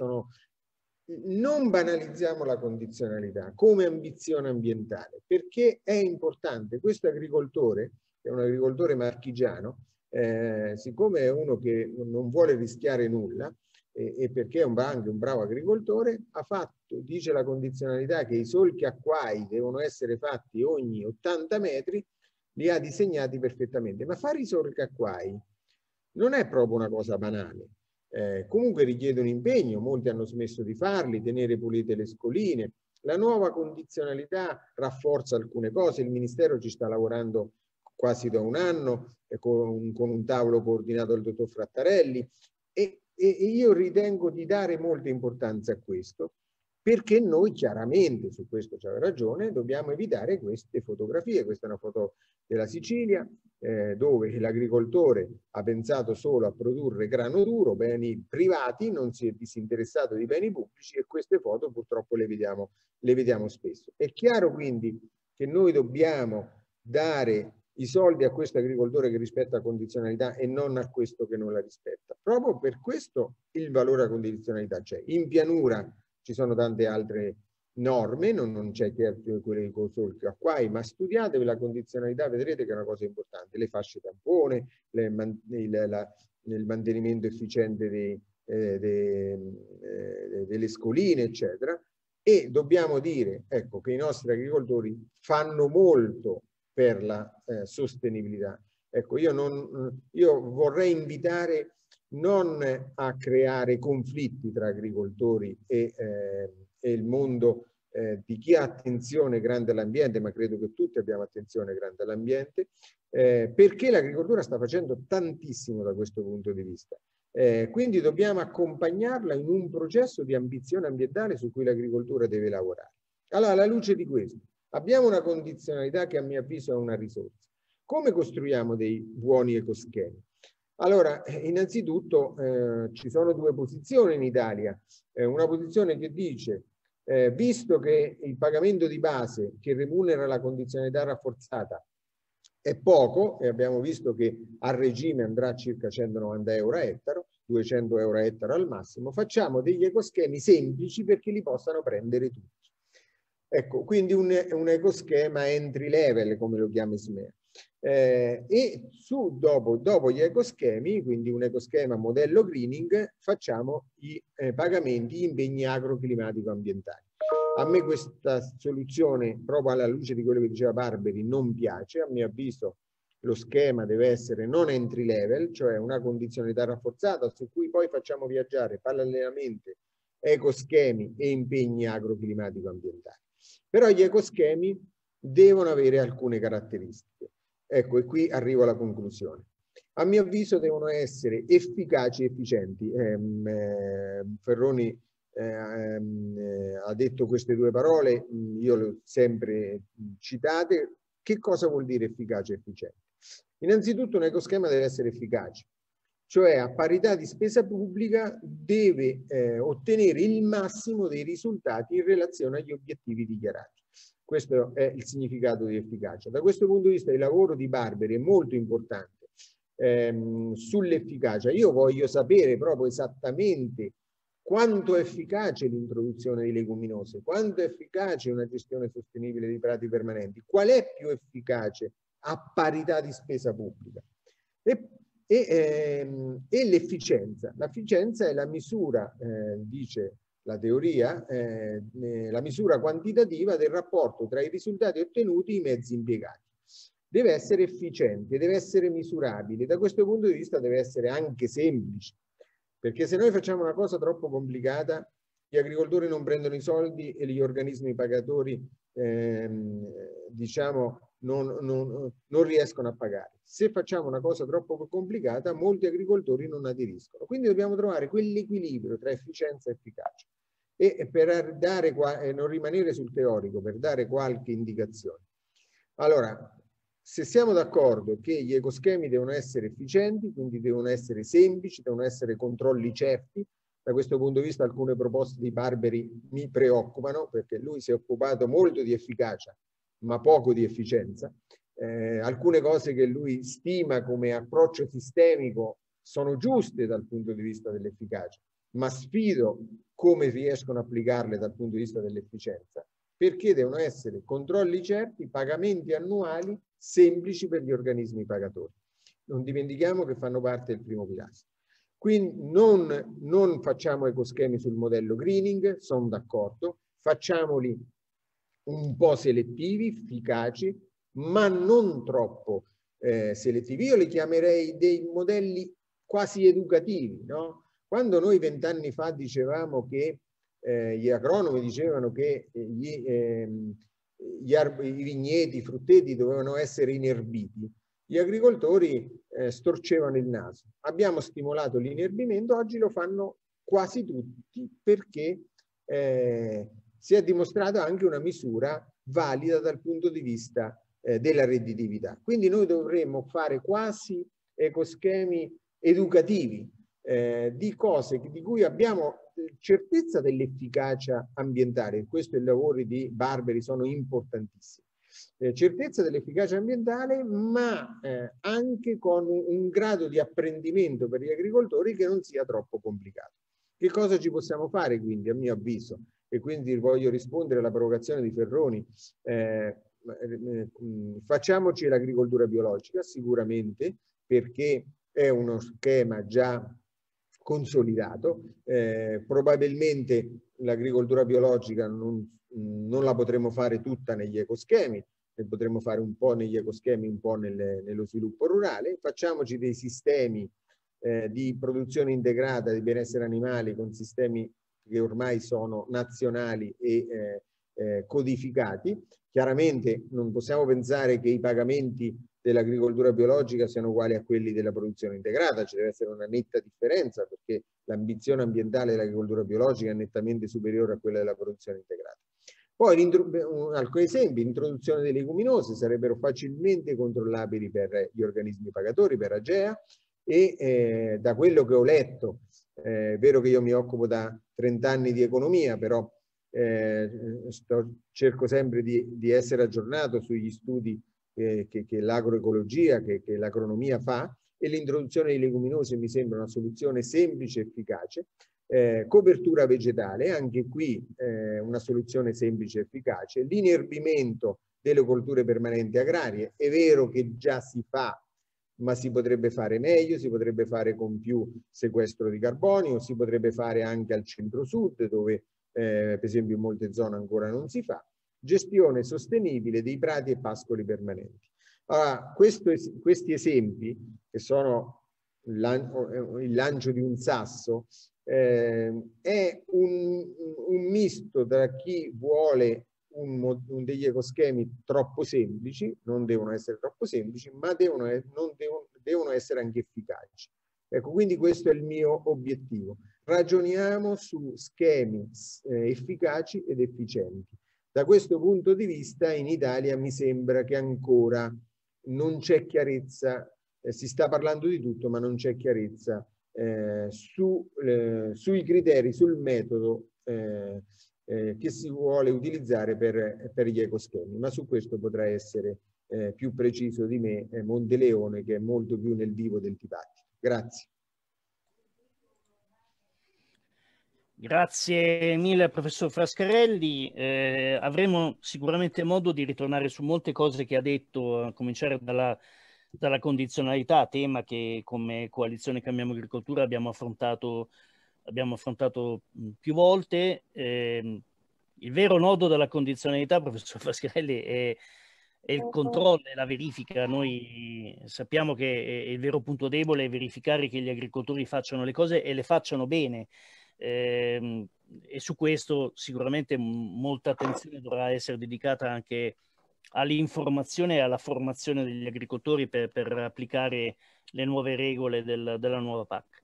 non banalizziamo la condizionalità come ambizione ambientale, perché è importante. Questo agricoltore, che è un agricoltore marchigiano, siccome è uno che non vuole rischiare nulla, e perché è anche un bravo agricoltore, dice la condizionalità che i solchi acquai devono essere fatti ogni 80 metri, li ha disegnati perfettamente. Ma fare i solchi acquai non è proprio una cosa banale. Comunque richiede un impegno, molti hanno smesso di farli, tenere pulite le scoline. La nuova condizionalità rafforza alcune cose, il Ministero ci sta lavorando quasi da un anno con un tavolo coordinato dal dottor Frattarelli, e io ritengo di dare molta importanza a questo, perché noi chiaramente, su questo c'è ragione, dobbiamo evitare queste fotografie. Questa è una foto della Sicilia, dove l'agricoltore ha pensato solo a produrre grano duro, beni privati, non si è disinteressato di beni pubblici, e queste foto purtroppo le vediamo spesso. È chiaro quindi che noi dobbiamo dare i soldi a questo agricoltore che rispetta la condizionalità e non a questo che non la rispetta. Proprio per questo il valore della condizionalità c'è. In pianura ci sono tante altre norme, non c'è certo quelle con solchi acquai, ma studiatevi la condizionalità, vedrete che è una cosa importante. Le fasce tampone, il mantenimento efficiente delle scoline, eccetera. E dobbiamo dire, ecco, che i nostri agricoltori fanno molto per la sostenibilità. Ecco, io vorrei invitare non a creare conflitti tra agricoltori e il mondo di chi ha attenzione grande all'ambiente, ma credo che tutti abbiamo attenzione grande all'ambiente, perché l'agricoltura sta facendo tantissimo da questo punto di vista. Quindi dobbiamo accompagnarla in un processo di ambizione ambientale su cui l'agricoltura deve lavorare. Allora, alla luce di questo, abbiamo una condizionalità che a mio avviso è una risorsa. Come costruiamo dei buoni ecoschemi? Allora, innanzitutto ci sono due posizioni in Italia. Una posizione che dice, visto che il pagamento di base che remunera la condizionalità rafforzata è poco, e abbiamo visto che a regime andrà a circa 190 euro a ettaro, 200 euro a ettaro al massimo, facciamo degli ecoschemi semplici perché li possano prendere tutti. Ecco, quindi un ecoschema entry level, come lo chiama SMEA. E dopo gli ecoschemi, quindi un ecoschema modello greening, facciamo i pagamenti, gli impegni agroclimatico-ambientali. A me questa soluzione, proprio alla luce di quello che diceva Barberi, non piace. A mio avviso lo schema deve essere non entry level, cioè una condizionalità rafforzata su cui poi facciamo viaggiare parallelamente ecoschemi e impegni agroclimatico-ambientali. Però gli ecoschemi devono avere alcune caratteristiche. Ecco, e qui arrivo alla conclusione. A mio avviso devono essere efficaci e efficienti. Ferroni ha detto queste due parole, io le ho sempre citate. Che cosa vuol dire efficace e efficiente? Innanzitutto un ecoschema deve essere efficace, cioè a parità di spesa pubblica deve ottenere il massimo dei risultati in relazione agli obiettivi dichiarati. Questo è il significato di efficacia. Da questo punto di vista il lavoro di Barberi è molto importante sull'efficacia. Io voglio sapere proprio esattamente quanto è efficace l'introduzione di leguminose, quanto è efficace una gestione sostenibile dei prati permanenti, qual è più efficace a parità di spesa pubblica. E l'efficienza. L'efficienza è la misura, dice la teoria, la misura quantitativa del rapporto tra i risultati ottenuti e i mezzi impiegati. Deve essere efficiente, deve essere misurabile. Da questo punto di vista deve essere anche semplice, perché se noi facciamo una cosa troppo complicata, gli agricoltori non prendono i soldi e gli organismi pagatori diciamo non riescono a pagare. Se facciamo una cosa troppo complicata, molti agricoltori non aderiscono. Quindi dobbiamo trovare quell'equilibrio tra efficienza e efficacia. E per dare non rimanere sul teorico, per dare qualche indicazione. Allora, se siamo d'accordo che gli ecoschemi devono essere efficienti, quindi devono essere semplici, devono essere controlli certi, da questo punto di vista alcune proposte di Barberi mi preoccupano, perché lui si è occupato molto di efficacia, ma poco di efficienza. Alcune cose che lui stima come approccio sistemico sono giuste dal punto di vista dell'efficacia, ma sfido come riescono a applicarle dal punto di vista dell'efficienza, perché devono essere controlli certi, pagamenti annuali semplici per gli organismi pagatori. Non dimentichiamo che fanno parte del primo pilastro. Quindi non facciamo ecoschemi sul modello greening, sono d'accordo, facciamoli un po' selettivi, efficaci, ma non troppo selettivi. Io li chiamerei dei modelli quasi educativi, no? Quando noi 20 anni fa dicevamo che gli agronomi dicevano che i vigneti, i frutteti dovevano essere inerbiti, gli agricoltori storcevano il naso. Abbiamo stimolato l'inerbimento, oggi lo fanno quasi tutti perché si è dimostrata anche una misura valida dal punto di vista della redditività. Quindi noi dovremmo fare quasi ecoschemi educativi di cose di cui abbiamo certezza dell'efficacia ambientale. Questo i lavori di Barberi sono importantissimi. Certezza dell'efficacia ambientale, ma anche con un grado di apprendimento per gli agricoltori che non sia troppo complicato. Che cosa ci possiamo fare quindi, a mio avviso? E quindi voglio rispondere alla provocazione di Ferroni. Facciamoci l'agricoltura biologica, sicuramente, perché è uno schema già consolidato. Probabilmente l'agricoltura biologica non la potremo fare tutta negli ecoschemi, ne potremo fare un po' negli ecoschemi, un po' nello sviluppo rurale. Facciamoci dei sistemi di produzione integrata di benessere animali con sistemi che ormai sono nazionali e codificati. Chiaramente non possiamo pensare che i pagamenti dell'agricoltura biologica siano uguali a quelli della produzione integrata, ci deve essere una netta differenza perché l'ambizione ambientale dell'agricoltura biologica è nettamente superiore a quella della produzione integrata. Poi alcuni esempi: l'introduzione delle leguminose sarebbero facilmente controllabili per gli organismi pagatori, per AGEA, e da quello che ho letto, è vero che io mi occupo da 30 anni di economia, però cerco sempre di essere aggiornato sugli studi che l'agroecologia, che l'agronomia fa, e l'introduzione di leguminose mi sembra una soluzione semplice e efficace. Copertura vegetale, anche qui una soluzione semplice e efficace. L'inerbimento delle colture permanenti agrarie, è vero che già si fa, ma si potrebbe fare meglio, si potrebbe fare con più sequestro di carbonio, si potrebbe fare anche al centro-sud, dove per esempio in molte zone ancora non si fa. Gestione sostenibile dei prati e pascoli permanenti. Allora, questi esempi, che sono il lancio di un sasso, è un misto tra chi vuole degli ecoschemi troppo semplici, non devono essere troppo semplici, ma devono essere anche efficaci. Ecco, quindi questo è il mio obiettivo. Ragioniamo su schemi efficaci ed efficienti. Da questo punto di vista in Italia mi sembra che ancora non c'è chiarezza, si sta parlando di tutto, ma non c'è chiarezza sui criteri, sul metodo che si vuole utilizzare per gli ecoschemi, ma su questo potrà essere più preciso di me Monteleone, che è molto più nel vivo del dibattito. Grazie. Grazie mille professor Frascarelli. Avremo sicuramente modo di ritornare su molte cose che ha detto, a cominciare dalla condizionalità, tema che come Coalizione Cambiamo Agricoltura abbiamo affrontato più volte. Il vero nodo della condizionalità, professor Frascarelli, è il controllo e la verifica. Noi sappiamo che il vero punto debole è verificare che gli agricoltori facciano le cose e le facciano bene. E su questo sicuramente molta attenzione dovrà essere dedicata anche all'informazione e alla formazione degli agricoltori per applicare le nuove regole della nuova PAC.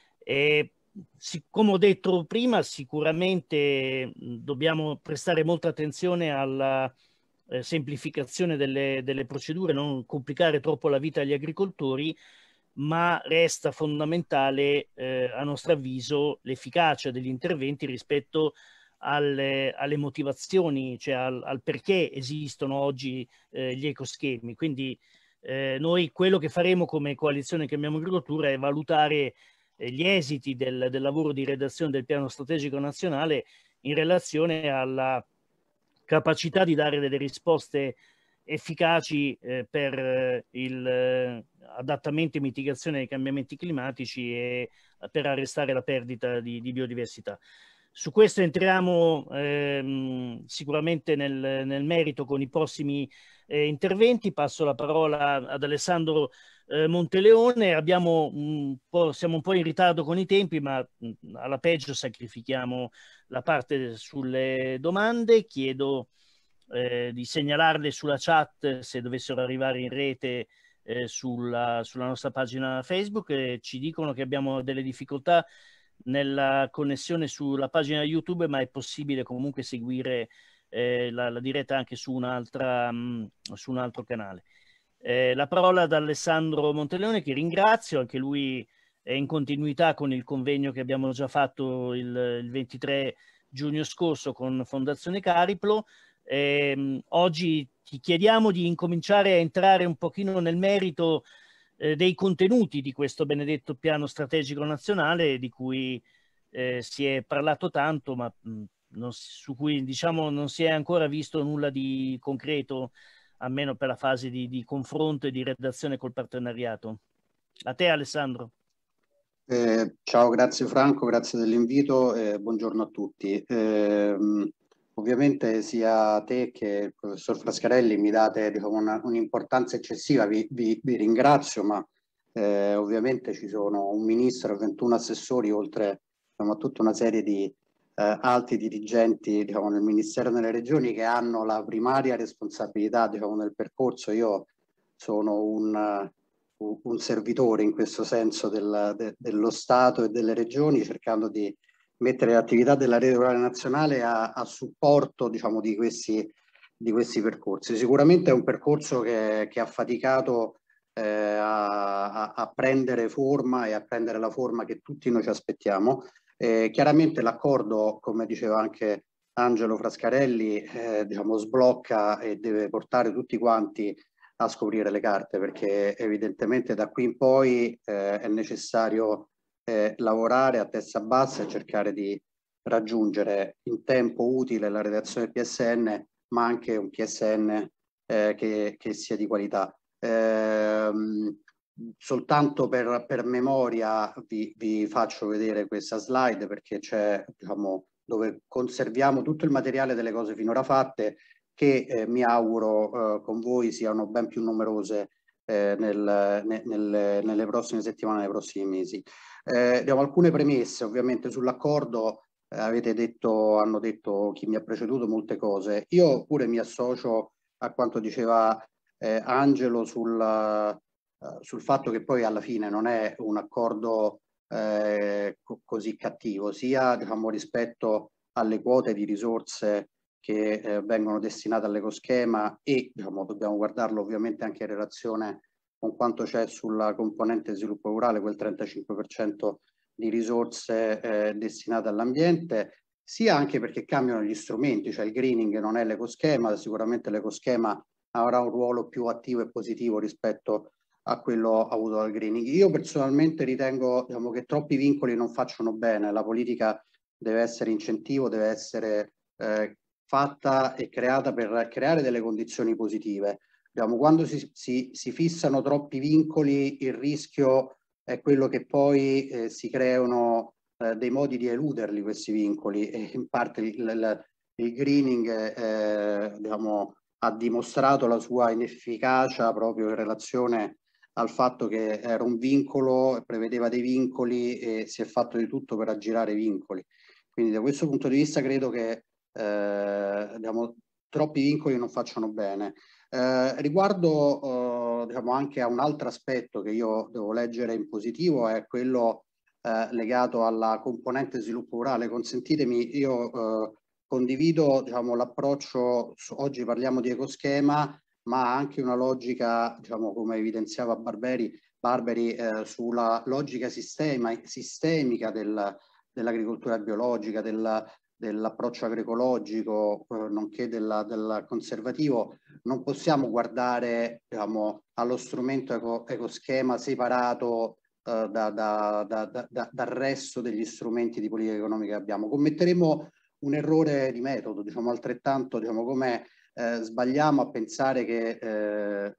Come ho detto prima, sicuramente dobbiamo prestare molta attenzione alla semplificazione delle procedure, non complicare troppo la vita agli agricoltori, ma resta fondamentale, a nostro avviso, l'efficacia degli interventi rispetto alle motivazioni, cioè al perché esistono oggi gli ecoschemi. Quindi noi quello che faremo come Coalizione Cambiamo Agricoltura è valutare gli esiti del lavoro di redazione del piano strategico nazionale in relazione alla capacità di dare delle risposte efficaci per adattamento e mitigazione dei cambiamenti climatici e per arrestare la perdita di biodiversità. Su questo entriamo sicuramente nel merito con i prossimi interventi. Passo la parola ad Alessandro Monteleone. Siamo un po' in ritardo con i tempi, ma alla peggio sacrifichiamo la parte sulle domande. Chiedo di segnalarle sulla chat se dovessero arrivare in rete sulla nostra pagina Facebook. Ci dicono che abbiamo delle difficoltà nella connessione sulla pagina YouTube, ma è possibile comunque seguire la diretta anche su un altro canale. La parola ad Alessandro Monteleone, che ringrazio, anche lui è in continuità con il convegno che abbiamo già fatto il 23 giugno scorso con Fondazione Cariplo. Oggi ti chiediamo di incominciare a entrare un pochino nel merito dei contenuti di questo benedetto piano strategico nazionale, di cui si è parlato tanto, ma su cui diciamo non si è ancora visto nulla di concreto, almeno per la fase di confronto e di redazione col partenariato. A te Alessandro. Ciao, grazie Franco, grazie dell'invito, buongiorno a tutti. Ovviamente sia te che il professor Frascarelli mi date un'importanza eccessiva, vi ringrazio, ma ovviamente ci sono un ministro e 21 assessori, oltre a tutta una serie di alti dirigenti nel Ministero e nelle Regioni, che hanno la primaria responsabilità nel percorso. Io sono un servitore in questo senso dello Stato e delle Regioni, cercando di mettere le attività della rete rurale nazionale a supporto, diciamo, di questi percorsi. Sicuramente è un percorso che ha faticato a prendere forma e a prendere la forma che tutti noi ci aspettiamo. Chiaramente l'accordo, come diceva anche Angelo Frascarelli, diciamo, sblocca e deve portare tutti quanti a scoprire le carte, perché evidentemente da qui in poi è necessario lavorare a testa bassa e cercare di raggiungere in tempo utile la redazione del PSN, ma anche un PSN che sia di qualità. Soltanto per memoria vi faccio vedere questa slide, perché c'è, diciamo, dove conserviamo tutto il materiale delle cose finora fatte, che mi auguro con voi siano ben più numerose nelle prossime settimane, nei prossimi mesi. Diamo alcune premesse ovviamente sull'accordo. Hanno detto chi mi ha preceduto molte cose. Io pure mi associo a quanto diceva Angelo sul fatto che poi alla fine non è un accordo così cattivo, sia, diciamo, rispetto alle quote di risorse che vengono destinate all'ecoschema e, diciamo, dobbiamo guardarlo ovviamente anche in relazione con quanto c'è sulla componente sviluppo rurale, quel 35% di risorse destinate all'ambiente, sia anche perché cambiano gli strumenti, cioè il greening non è l'ecoschema, sicuramente l'ecoschema avrà un ruolo più attivo e positivo rispetto a quello avuto dal greening. Io personalmente ritengo, diciamo, che troppi vincoli non facciano bene. La politica deve essere incentivo, deve essere fatta e creata per creare delle condizioni positive. Diciamo, quando si fissano troppi vincoli, il rischio è quello che poi si creano dei modi di eluderli questi vincoli, e in parte il greening diciamo, ha dimostrato la sua inefficacia proprio in relazione al fatto che era un vincolo, prevedeva dei vincoli e si è fatto di tutto per aggirare i vincoli. Quindi da questo punto di vista credo che diciamo, troppi vincoli non facciano bene. Riguardo diciamo, anche a un altro aspetto che io devo leggere in positivo, è quello legato alla componente sviluppo rurale. Consentitemi, io condivido, diciamo, l'approccio, oggi parliamo di ecoschema, ma anche una logica, diciamo, come evidenziava Barberi sulla logica sistemica dell'agricoltura biologica, dell'approccio agroecologico, nonché del conservativo. Non possiamo guardare, diciamo, allo strumento ecoschema separato dal resto degli strumenti di politica economica che abbiamo. Commetteremo un errore di metodo, diciamo, altrettanto, diciamo, come sbagliamo a pensare che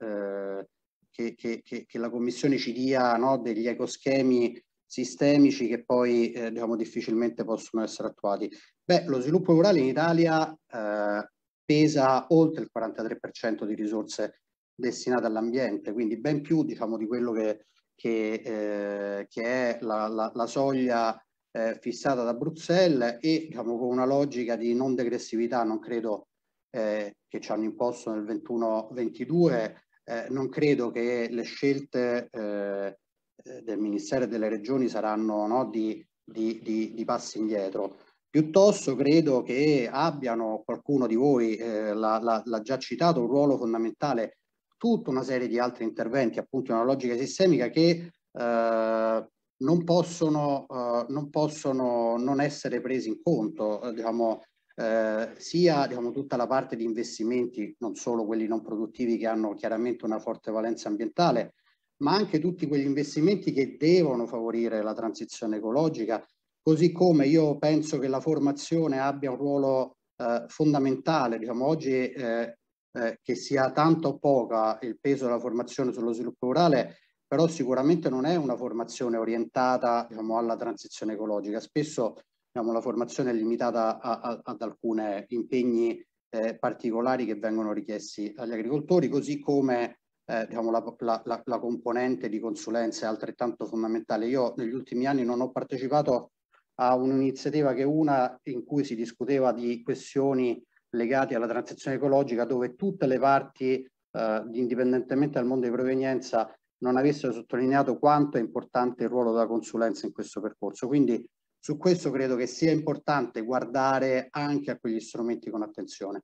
la Commissione ci dia, no, degli ecoschemi sistemici che poi diciamo, difficilmente possono essere attuati. Beh, lo sviluppo rurale in Italia pesa oltre il 43% di risorse destinate all'ambiente, quindi ben più, diciamo, di quello che è la soglia fissata da Bruxelles, e, diciamo, con una logica di non degressività. Non credo che ci hanno imposto nel 21-22, non credo che le scelte del Ministero e delle Regioni saranno, no, di passi indietro. Piuttosto credo che abbiano, qualcuno di voi l'ha già citato, un ruolo fondamentale tutta una serie di altri interventi, appunto in una logica sistemica, che non possono non essere presi in conto, diciamo, sia, diciamo, tutta la parte di investimenti, non solo quelli non produttivi che hanno chiaramente una forte valenza ambientale, ma anche tutti quegli investimenti che devono favorire la transizione ecologica, così come io penso che la formazione abbia un ruolo fondamentale. Diciamo, oggi che sia tanto o poca il peso della formazione sullo sviluppo rurale, però sicuramente non è una formazione orientata, diciamo, alla transizione ecologica. Spesso, diciamo, la formazione è limitata ad alcuni impegni particolari che vengono richiesti agli agricoltori, così come diciamo, la componente di consulenza è altrettanto fondamentale. Io negli ultimi anni non ho partecipato a un'iniziativa che una in cui si discuteva di questioni legate alla transizione ecologica, dove tutte le parti, indipendentemente dal mondo di provenienza, non avessero sottolineato quanto è importante il ruolo della consulenza in questo percorso. Quindi su questo credo che sia importante guardare anche a quegli strumenti con attenzione.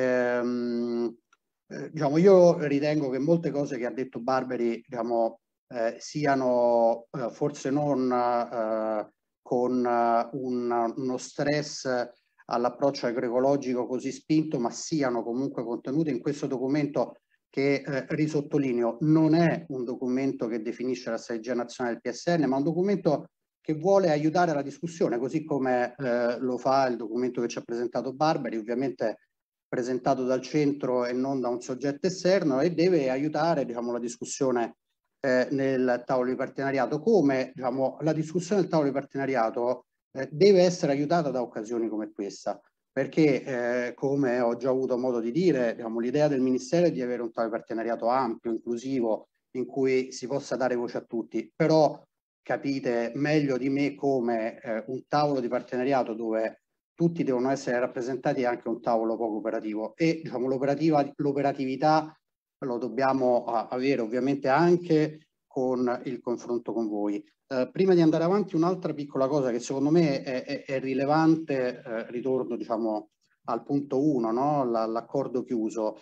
Diciamo, io ritengo che molte cose che ha detto Barberi, diciamo, siano forse non con uno stress all'approccio agroecologico così spinto, ma siano comunque contenute in questo documento che, risottolineo, non è un documento che definisce la strategia nazionale del PSN, ma un documento che vuole aiutare la discussione, così come lo fa il documento che ci ha presentato Barberi, ovviamente presentato dal centro e non da un soggetto esterno, e deve aiutare, diciamo, la discussione nel tavolo di partenariato, come, diciamo, la discussione del tavolo di partenariato deve essere aiutata da occasioni come questa, perché come ho già avuto modo di dire, diciamo, l'idea del Ministero è di avere un tavolo di partenariato ampio, inclusivo, in cui si possa dare voce a tutti, però capite meglio di me come un tavolo di partenariato dove tutti devono essere rappresentati è anche un tavolo poco operativo, e, diciamo, l'operatività lo dobbiamo avere ovviamente anche con il confronto con voi. Prima di andare avanti, un'altra piccola cosa che secondo me è rilevante, ritorno, diciamo, al punto 1, no? L'accordo chiuso.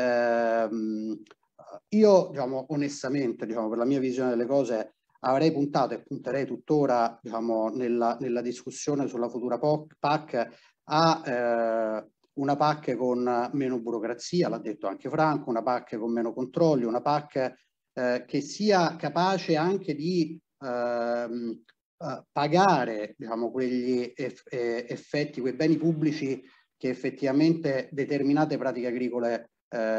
Io, diciamo, onestamente, diciamo, per la mia visione delle cose, avrei puntato e punterei tuttora, diciamo, nella discussione sulla futura PAC a una PAC con meno burocrazia, l'ha detto anche Franco, una PAC con meno controlli, una PAC che sia capace anche di pagare, diciamo, quegli effetti, quei beni pubblici che effettivamente determinate pratiche agricole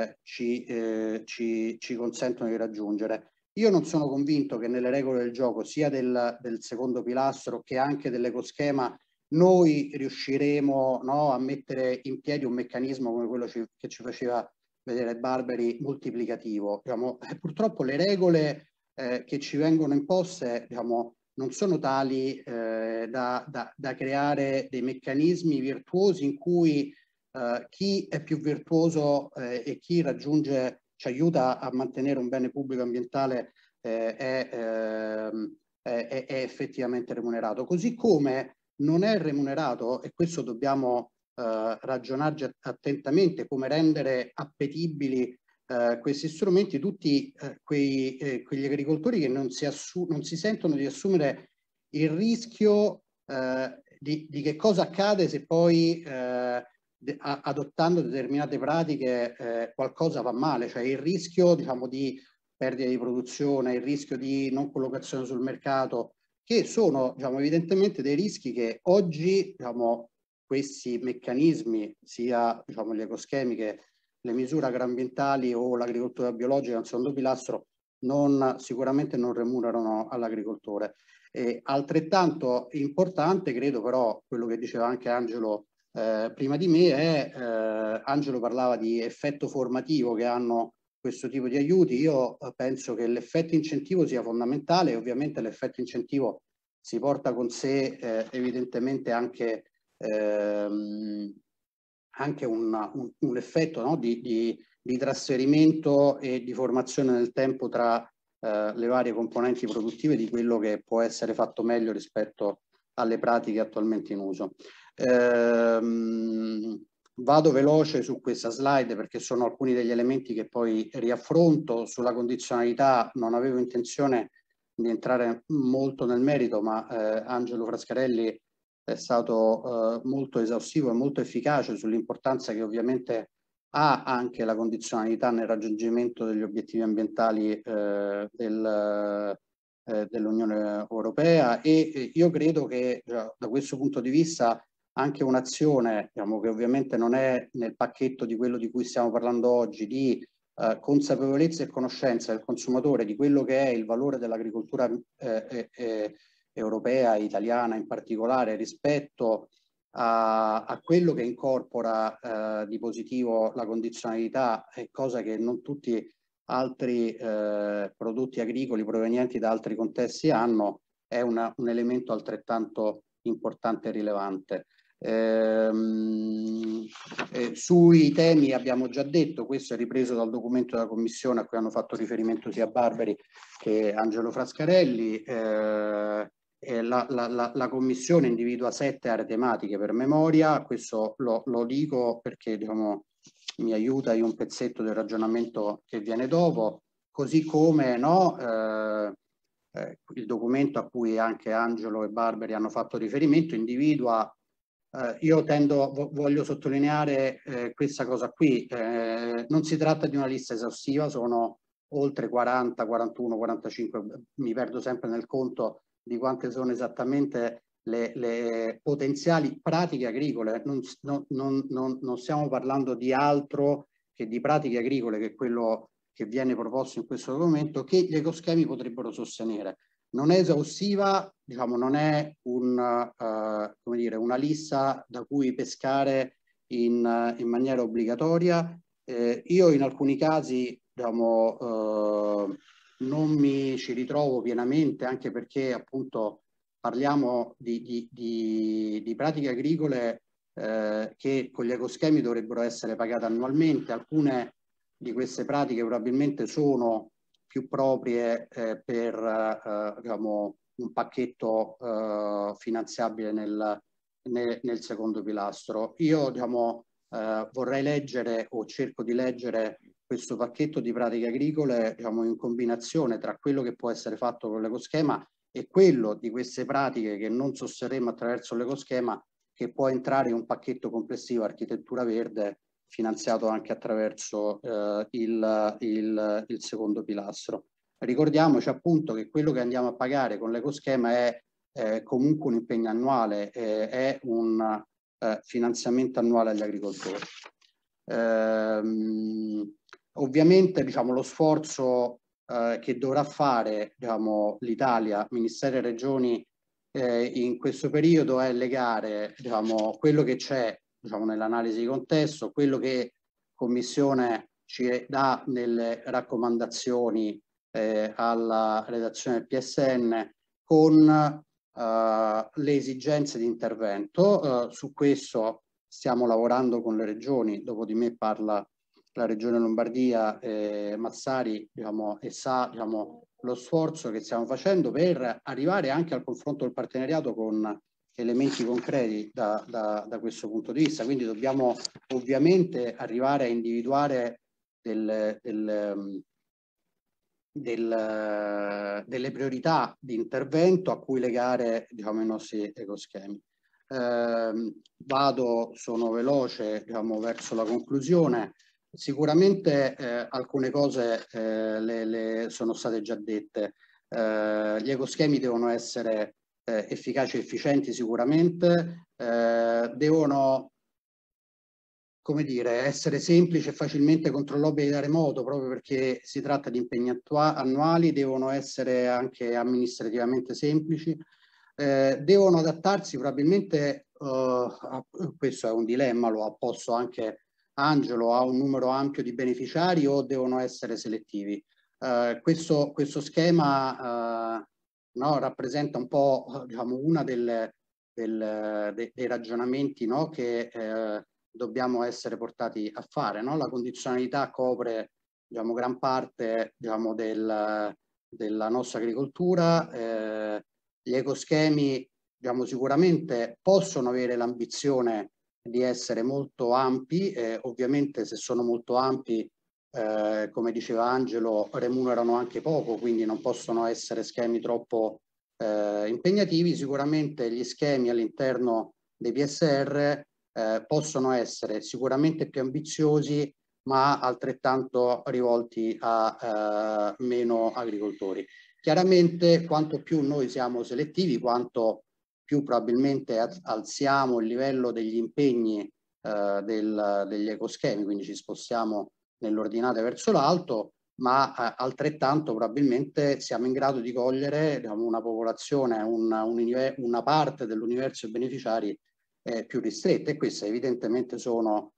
ci consentono di raggiungere. Io non sono convinto che nelle regole del gioco, sia del secondo pilastro che anche dell'ecoschema, noi riusciremo, no, a mettere in piedi un meccanismo come quello che ci faceva vedere Barberi, moltiplicativo. Diciamo, purtroppo le regole che ci vengono imposte, diciamo, non sono tali da creare dei meccanismi virtuosi in cui chi è più virtuoso e chi raggiunge, ci aiuta a mantenere un bene pubblico ambientale è effettivamente remunerato. Così come non è remunerato, e questo dobbiamo ragionarci attentamente, come rendere appetibili questi strumenti, tutti quegli agricoltori che non si sentono di assumere il rischio di che cosa accade se poi adottando determinate pratiche qualcosa va male, cioè il rischio, diciamo, di perdita di produzione, il rischio di non collocazione sul mercato, che sono, diciamo, evidentemente dei rischi che oggi, diciamo, questi meccanismi, sia, diciamo, gli ecoschemi che le misure agroambientali o l'agricoltura biologica, un secondo pilastro, sicuramente non remunerano all'agricoltore. Altrettanto importante, credo, però, quello che diceva anche Angelo prima di me, Angelo parlava di effetto formativo che hanno questo tipo di aiuti. Io penso che l'effetto incentivo sia fondamentale, e ovviamente l'effetto incentivo si porta con sé evidentemente anche un effetto, no, di trasferimento e di formazione nel tempo tra le varie componenti produttive di quello che può essere fatto meglio rispetto alle pratiche attualmente in uso. Vado veloce su questa slide perché sono alcuni degli elementi che poi riaffronto. Sulla condizionalità non avevo intenzione di entrare molto nel merito, ma Angelo Frascarelli è stato molto esaustivo e molto efficace sull'importanza che ovviamente ha anche la condizionalità nel raggiungimento degli obiettivi ambientali dell'Unione Europea, e io credo che da questo punto di vista anche un'azione, diciamo, che ovviamente non è nel pacchetto di quello di cui stiamo parlando oggi, di consapevolezza e conoscenza del consumatore di quello che è il valore dell'agricoltura europea, italiana in particolare, rispetto a quello che incorpora di positivo la condizionalità, è cosa che non tutti altri prodotti agricoli provenienti da altri contesti hanno, è un elemento altrettanto importante e rilevante. Sui temi abbiamo già detto, questo è ripreso dal documento della Commissione a cui hanno fatto riferimento sia Barberi che Angelo Frascarelli. la Commissione individua 7 aree tematiche per memoria. Questo lo dico perché diciamo, mi aiuta in un pezzetto del ragionamento che viene dopo, così come no, il documento a cui anche Angelo e Barberi hanno fatto riferimento individua. Io voglio sottolineare questa cosa qui, non si tratta di una lista esaustiva, sono oltre 40, 41, 45, mi perdo sempre nel conto di quante sono esattamente le potenziali pratiche agricole. Non stiamo parlando di altro che di pratiche agricole, che è quello che viene proposto in questo documento, che gli ecoschemi potrebbero sostenere. Non è esaustiva, diciamo, non è come dire, una lista da cui pescare in maniera obbligatoria. Io in alcuni casi, diciamo, non mi ci ritrovo pienamente, anche perché appunto parliamo di pratiche agricole che con gli ecoschemi dovrebbero essere pagate annualmente. Alcune di queste pratiche probabilmente sono più proprie per diciamo, un pacchetto finanziabile nel secondo pilastro. Io diciamo, vorrei leggere o cerco di leggere questo pacchetto di pratiche agricole diciamo, in combinazione tra quello che può essere fatto con l'ecoschema e quello di queste pratiche che non sosterremo attraverso l'ecoschema, che può entrare in un pacchetto complessivo architettura verde finanziato anche attraverso il secondo pilastro. Ricordiamoci appunto che quello che andiamo a pagare con l'ecoschema è comunque un impegno annuale, è un finanziamento annuale agli agricoltori. Ovviamente diciamo, lo sforzo che dovrà fare diciamo, l'Italia, Ministeri e Regioni in questo periodo è legare diciamo, quello che c'è diciamo, nell'analisi di contesto, quello che Commissione ci dà nelle raccomandazioni alla redazione del PSN con le esigenze di intervento. Su questo stiamo lavorando con le regioni, dopo di me parla la Regione Lombardia, Massari diciamo, e sa diciamo, lo sforzo che stiamo facendo per arrivare anche al confronto del partenariato con elementi concreti da questo punto di vista. Quindi dobbiamo ovviamente arrivare a individuare delle priorità di intervento a cui legare diciamo, i nostri ecoschemi. Sono veloce diciamo, verso la conclusione. Sicuramente alcune cose sono state già dette. Gli ecoschemi devono essere efficaci e efficienti sicuramente, devono come dire, essere semplici e facilmente controllabili da remoto, proprio perché si tratta di impegni annuali, devono essere anche amministrativamente semplici, devono adattarsi probabilmente, questo è un dilemma, lo ha posto anche Angelo, a un numero ampio di beneficiari o devono essere selettivi. Questo schema no, rappresenta un po' diciamo, una dei ragionamenti no, che dobbiamo essere portati a fare. No? La condizionalità copre diciamo, gran parte diciamo, della nostra agricoltura. Gli ecoschemi diciamo, sicuramente possono avere l'ambizione di essere molto ampi, ovviamente se sono molto ampi, come diceva Angelo, remunerano anche poco, quindi non possono essere schemi troppo impegnativi. Sicuramente gli schemi all'interno dei PSR possono essere sicuramente più ambiziosi, ma altrettanto rivolti a meno agricoltori. Chiaramente quanto più noi siamo selettivi, quanto più probabilmente alziamo il livello degli impegni degli ecoschemi, quindi ci spostiamo nell'ordinata verso l'alto, ma altrettanto probabilmente siamo in grado di cogliere diciamo, una popolazione, una parte dell'universo dei beneficiari più ristrette, e queste evidentemente sono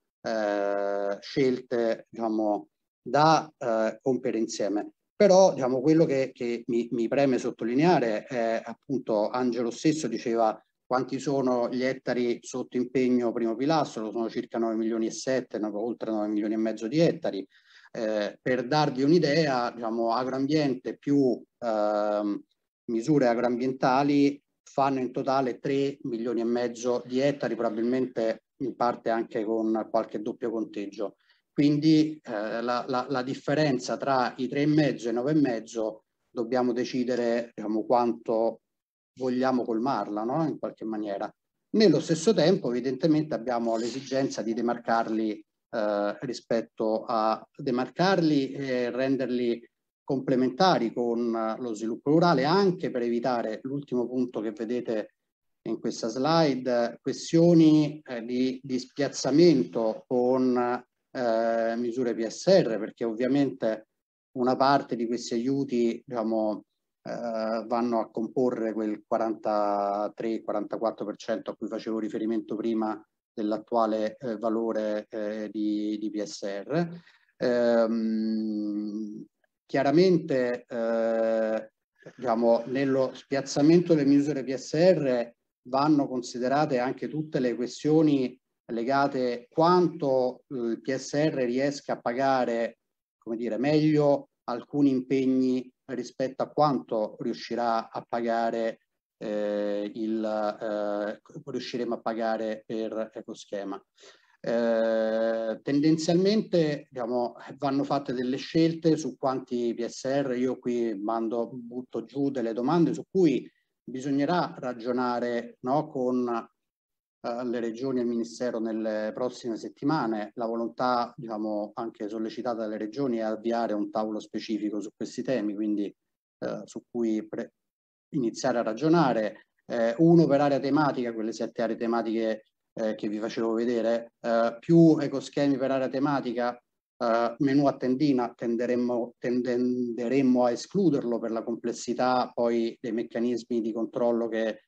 scelte diciamo, da compiere insieme. Però diciamo, quello che mi preme sottolineare è appunto, Angelo stesso diceva quanti sono gli ettari sotto impegno primo pilastro, sono circa 9 milioni e 7, oltre 9 milioni e mezzo di ettari. Per darvi un'idea, diciamo, agroambiente più misure agroambientali fanno in totale 3,5 milioni di ettari, probabilmente in parte anche con qualche doppio conteggio. Quindi la differenza tra i 3,5 e i 9,5 dobbiamo decidere, diciamo, quanto vogliamo colmarla, no? In qualche maniera. Nello stesso tempo, evidentemente, abbiamo l'esigenza di demarcarli rispetto a demarcarli e renderli complementari con lo sviluppo rurale, anche per evitare l'ultimo punto che vedete in questa slide, questioni di spiazzamento con misure PSR, perché ovviamente una parte di questi aiuti, diciamo, vanno a comporre quel 43-44% a cui facevo riferimento prima dell'attuale valore di PSR. Chiaramente diciamo, nello spiazzamento delle misure PSR vanno considerate anche tutte le questioni legate quanto il PSR riesca a pagare, come dire, meglio alcuni impegni rispetto a quanto riuscirà a pagare riusciremo a pagare per ecoschema. Tendenzialmente, diciamo, vanno fatte delle scelte su quanti PSR. Io qui butto giù delle domande su cui bisognerà ragionare, no, con le regioni e il Ministero nelle prossime settimane. La volontà, diciamo, anche sollecitata dalle regioni è avviare un tavolo specifico su questi temi, quindi su cui iniziare a ragionare. Uno per area tematica, quelle 7 aree tematiche che vi facevo vedere, più ecoschemi per area tematica, menu a tendina, tenderemmo a escluderlo per la complessità poi dei meccanismi di controllo che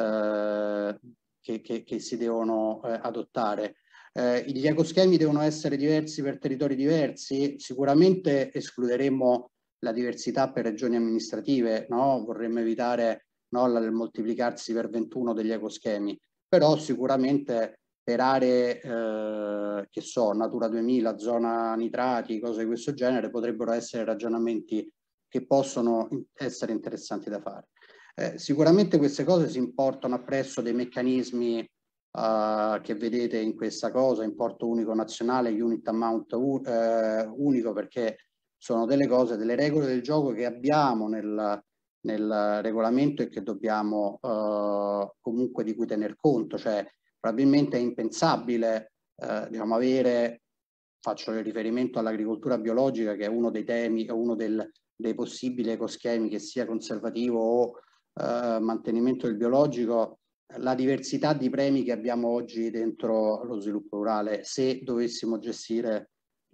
si devono adottare. Gli ecoschemi devono essere diversi per territori diversi, sicuramente escluderemmo la diversità per regioni amministrative, no? Vorremmo evitare, no, il moltiplicarsi per 21 degli ecoschemi, però sicuramente per aree che so, Natura 2000, zona nitrati, cose di questo genere, potrebbero essere ragionamenti che possono essere interessanti da fare. Sicuramente queste cose si importano appresso dei meccanismi che vedete in questa cosa, importo unico nazionale, unit amount unico, perché sono delle cose, delle regole del gioco che abbiamo nel regolamento e che dobbiamo comunque di cui tener conto. Cioè, probabilmente è impensabile diciamo, avere, faccio riferimento all'agricoltura biologica, che è uno dei temi, è uno dei possibili ecoschemi, che sia conservativo o mantenimento del biologico, la diversità di premi che abbiamo oggi dentro lo sviluppo rurale, se dovessimo gestire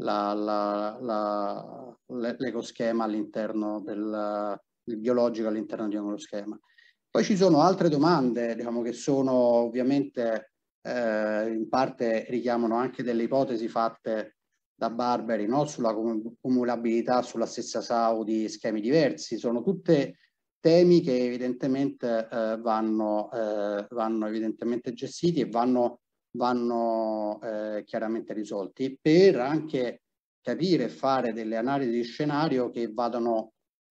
l'ecoschema all'interno del biologico all'interno di uno schema. Poi ci sono altre domande, diciamo, che sono ovviamente in parte richiamano anche delle ipotesi fatte da Barberi, no? Sulla cumulabilità sulla stessa SAU di schemi diversi. Sono tutte temi che evidentemente vanno evidentemente gestiti e vanno chiaramente risolti, per anche capire e fare delle analisi di scenario che vadano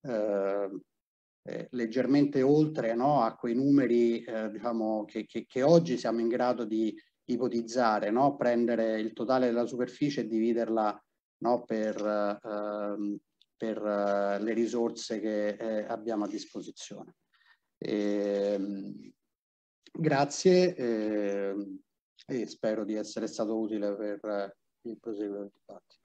leggermente oltre, no, a quei numeri diciamo, che oggi siamo in grado di ipotizzare, no? Prendere il totale della superficie e dividerla, no, per le risorse che abbiamo a disposizione. Grazie e spero di essere stato utile per il proseguo del dibattito.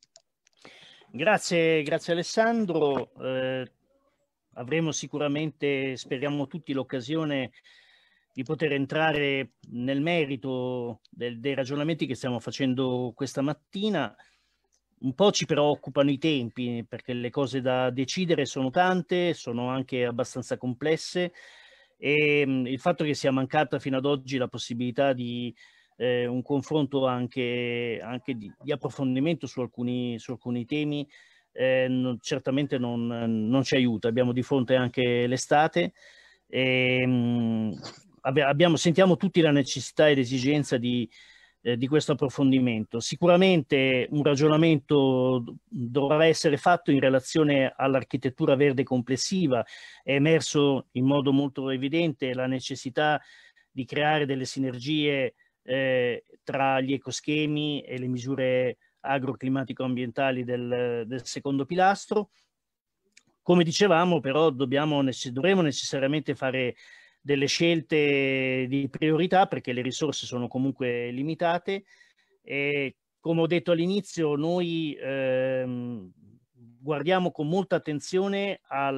Grazie Alessandro. Avremo sicuramente, speriamo tutti, l'occasione di poter entrare nel merito dei ragionamenti che stiamo facendo questa mattina. Un po' ci preoccupano i tempi, perché le cose da decidere sono tante, sono anche abbastanza complesse, e il fatto che sia mancata fino ad oggi la possibilità di un confronto anche di approfondimento su alcuni temi certamente non ci aiuta. Abbiamo di fronte anche l'estate e sentiamo tutti la necessità e l'esigenza di di questo approfondimento. Sicuramente un ragionamento dovrà essere fatto in relazione all'architettura verde complessiva. È emerso in modo molto evidente la necessità di creare delle sinergie tra gli ecoschemi e le misure agroclimatico-ambientali del secondo pilastro. Come dicevamo, però, dovremo necessariamente fare delle scelte di priorità, perché le risorse sono comunque limitate, e come ho detto all'inizio, noi guardiamo con molta attenzione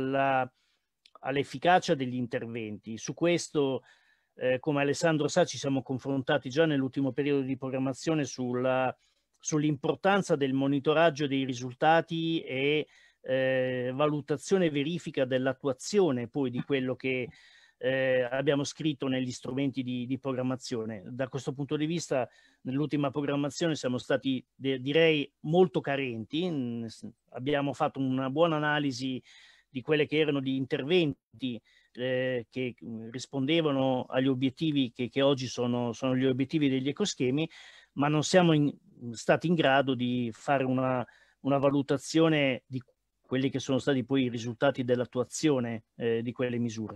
all'efficacia degli interventi. Su questo, come Alessandro sa, ci siamo confrontati già nell'ultimo periodo di programmazione sull'importanza del monitoraggio dei risultati e valutazione e verifica dell'attuazione poi di quello che abbiamo scritto negli strumenti di programmazione. Da questo punto di vista, nell'ultima programmazione siamo stati, direi, molto carenti. Abbiamo fatto una buona analisi di quelle che erano gli interventi che rispondevano agli obiettivi che oggi sono gli obiettivi degli ecoschemi, ma non siamo stati in grado di fare una valutazione di quelli che sono stati poi i risultati dell'attuazione di quelle misure.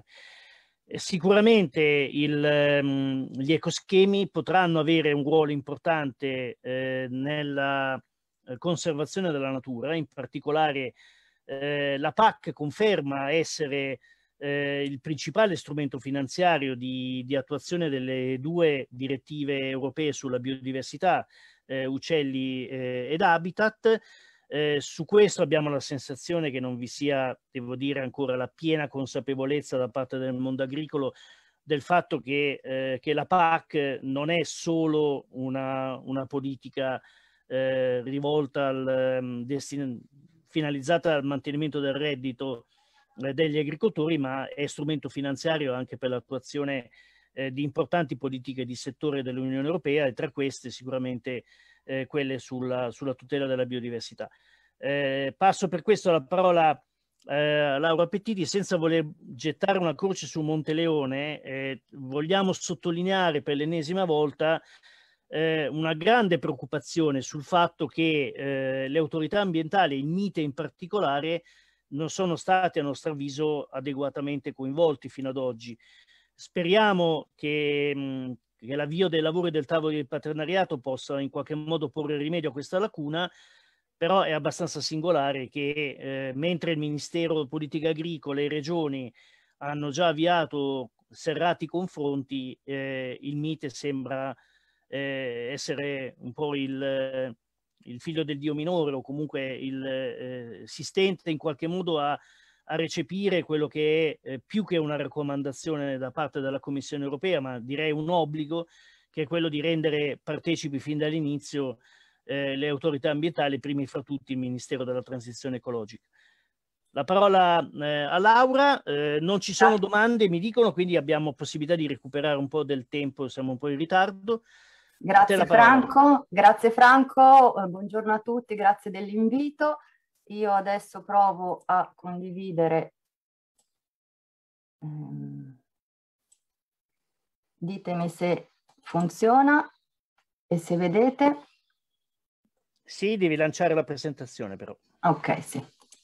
Sicuramente gli ecoschemi potranno avere un ruolo importante nella conservazione della natura, in particolare la PAC conferma essere il principale strumento finanziario di attuazione delle 2 direttive europee sulla biodiversità, uccelli ed habitat. Su questo abbiamo la sensazione che non vi sia, devo dire, ancora la piena consapevolezza da parte del mondo agricolo del fatto che la PAC non è solo una politica rivolta finalizzata al mantenimento del reddito degli agricoltori, ma è strumento finanziario anche per l'attuazione di importanti politiche di settore dell'Unione Europea, e tra queste sicuramente quelle sulla tutela della biodiversità. Passo per questo la parola a Laura Pettiti, senza voler gettare una croce su Monteleone. Vogliamo sottolineare per l'ennesima volta una grande preoccupazione sul fatto che le autorità ambientali, il MITE in particolare, non sono stati, a nostro avviso, adeguatamente coinvolti fino ad oggi. Speriamo che l'avvio dei lavori del tavolo del partenariato possa in qualche modo porre rimedio a questa lacuna, però è abbastanza singolare che mentre il Ministero delle Politiche Agricole e le regioni hanno già avviato serrati confronti, il MITE sembra essere un po' il figlio del dio minore, o comunque si stenta in qualche modo a recepire quello che è più che una raccomandazione da parte della Commissione europea, ma direi un obbligo, che è quello di rendere partecipi fin dall'inizio le autorità ambientali, primi fra tutti il Ministero della Transizione Ecologica. La parola a Laura. Non ci sono domande, mi dicono, quindi abbiamo possibilità di recuperare un po' del tempo, siamo un po' in ritardo. Grazie Franco, buongiorno a tutti, grazie dell'invito. Io adesso provo a condividere, ditemi se funziona e se vedete. Sì, devi lanciare la presentazione però. Ok, sì.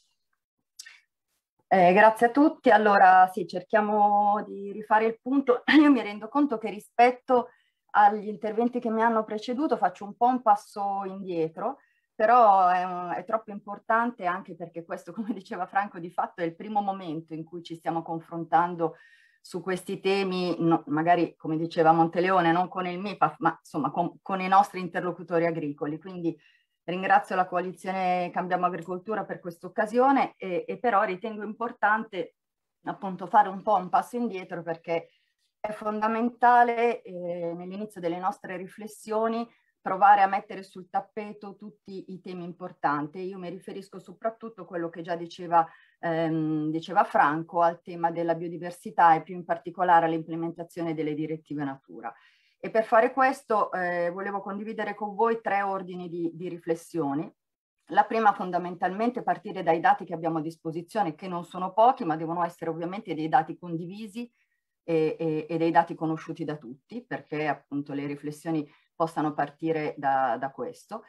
Grazie a tutti. Allora sì, cerchiamo di rifare il punto. Io mi rendo conto che rispetto agli interventi che mi hanno preceduto faccio un po' un passo indietro, però è troppo importante, anche perché questo, come diceva Franco, di fatto è il primo momento in cui ci stiamo confrontando su questi temi, magari come diceva Monteleone, non con il MIPAF, ma insomma con i nostri interlocutori agricoli. Quindi ringrazio la coalizione Cambiamo Agricoltura per questa occasione, e però ritengo importante appunto fare un po' un passo indietro, perché è fondamentale nell'inizio delle nostre riflessioni provare a mettere sul tappeto tutti i temi importanti. Io mi riferisco soprattutto a quello che già diceva Franco, al tema della biodiversità e più in particolare all'implementazione delle direttive natura. E per fare questo volevo condividere con voi 3 ordini di riflessioni. La prima, fondamentalmente, partire dai dati che abbiamo a disposizione, che non sono pochi, ma devono essere ovviamente dei dati condivisi, e dei dati conosciuti da tutti, perché appunto le riflessioni possano partire da questo.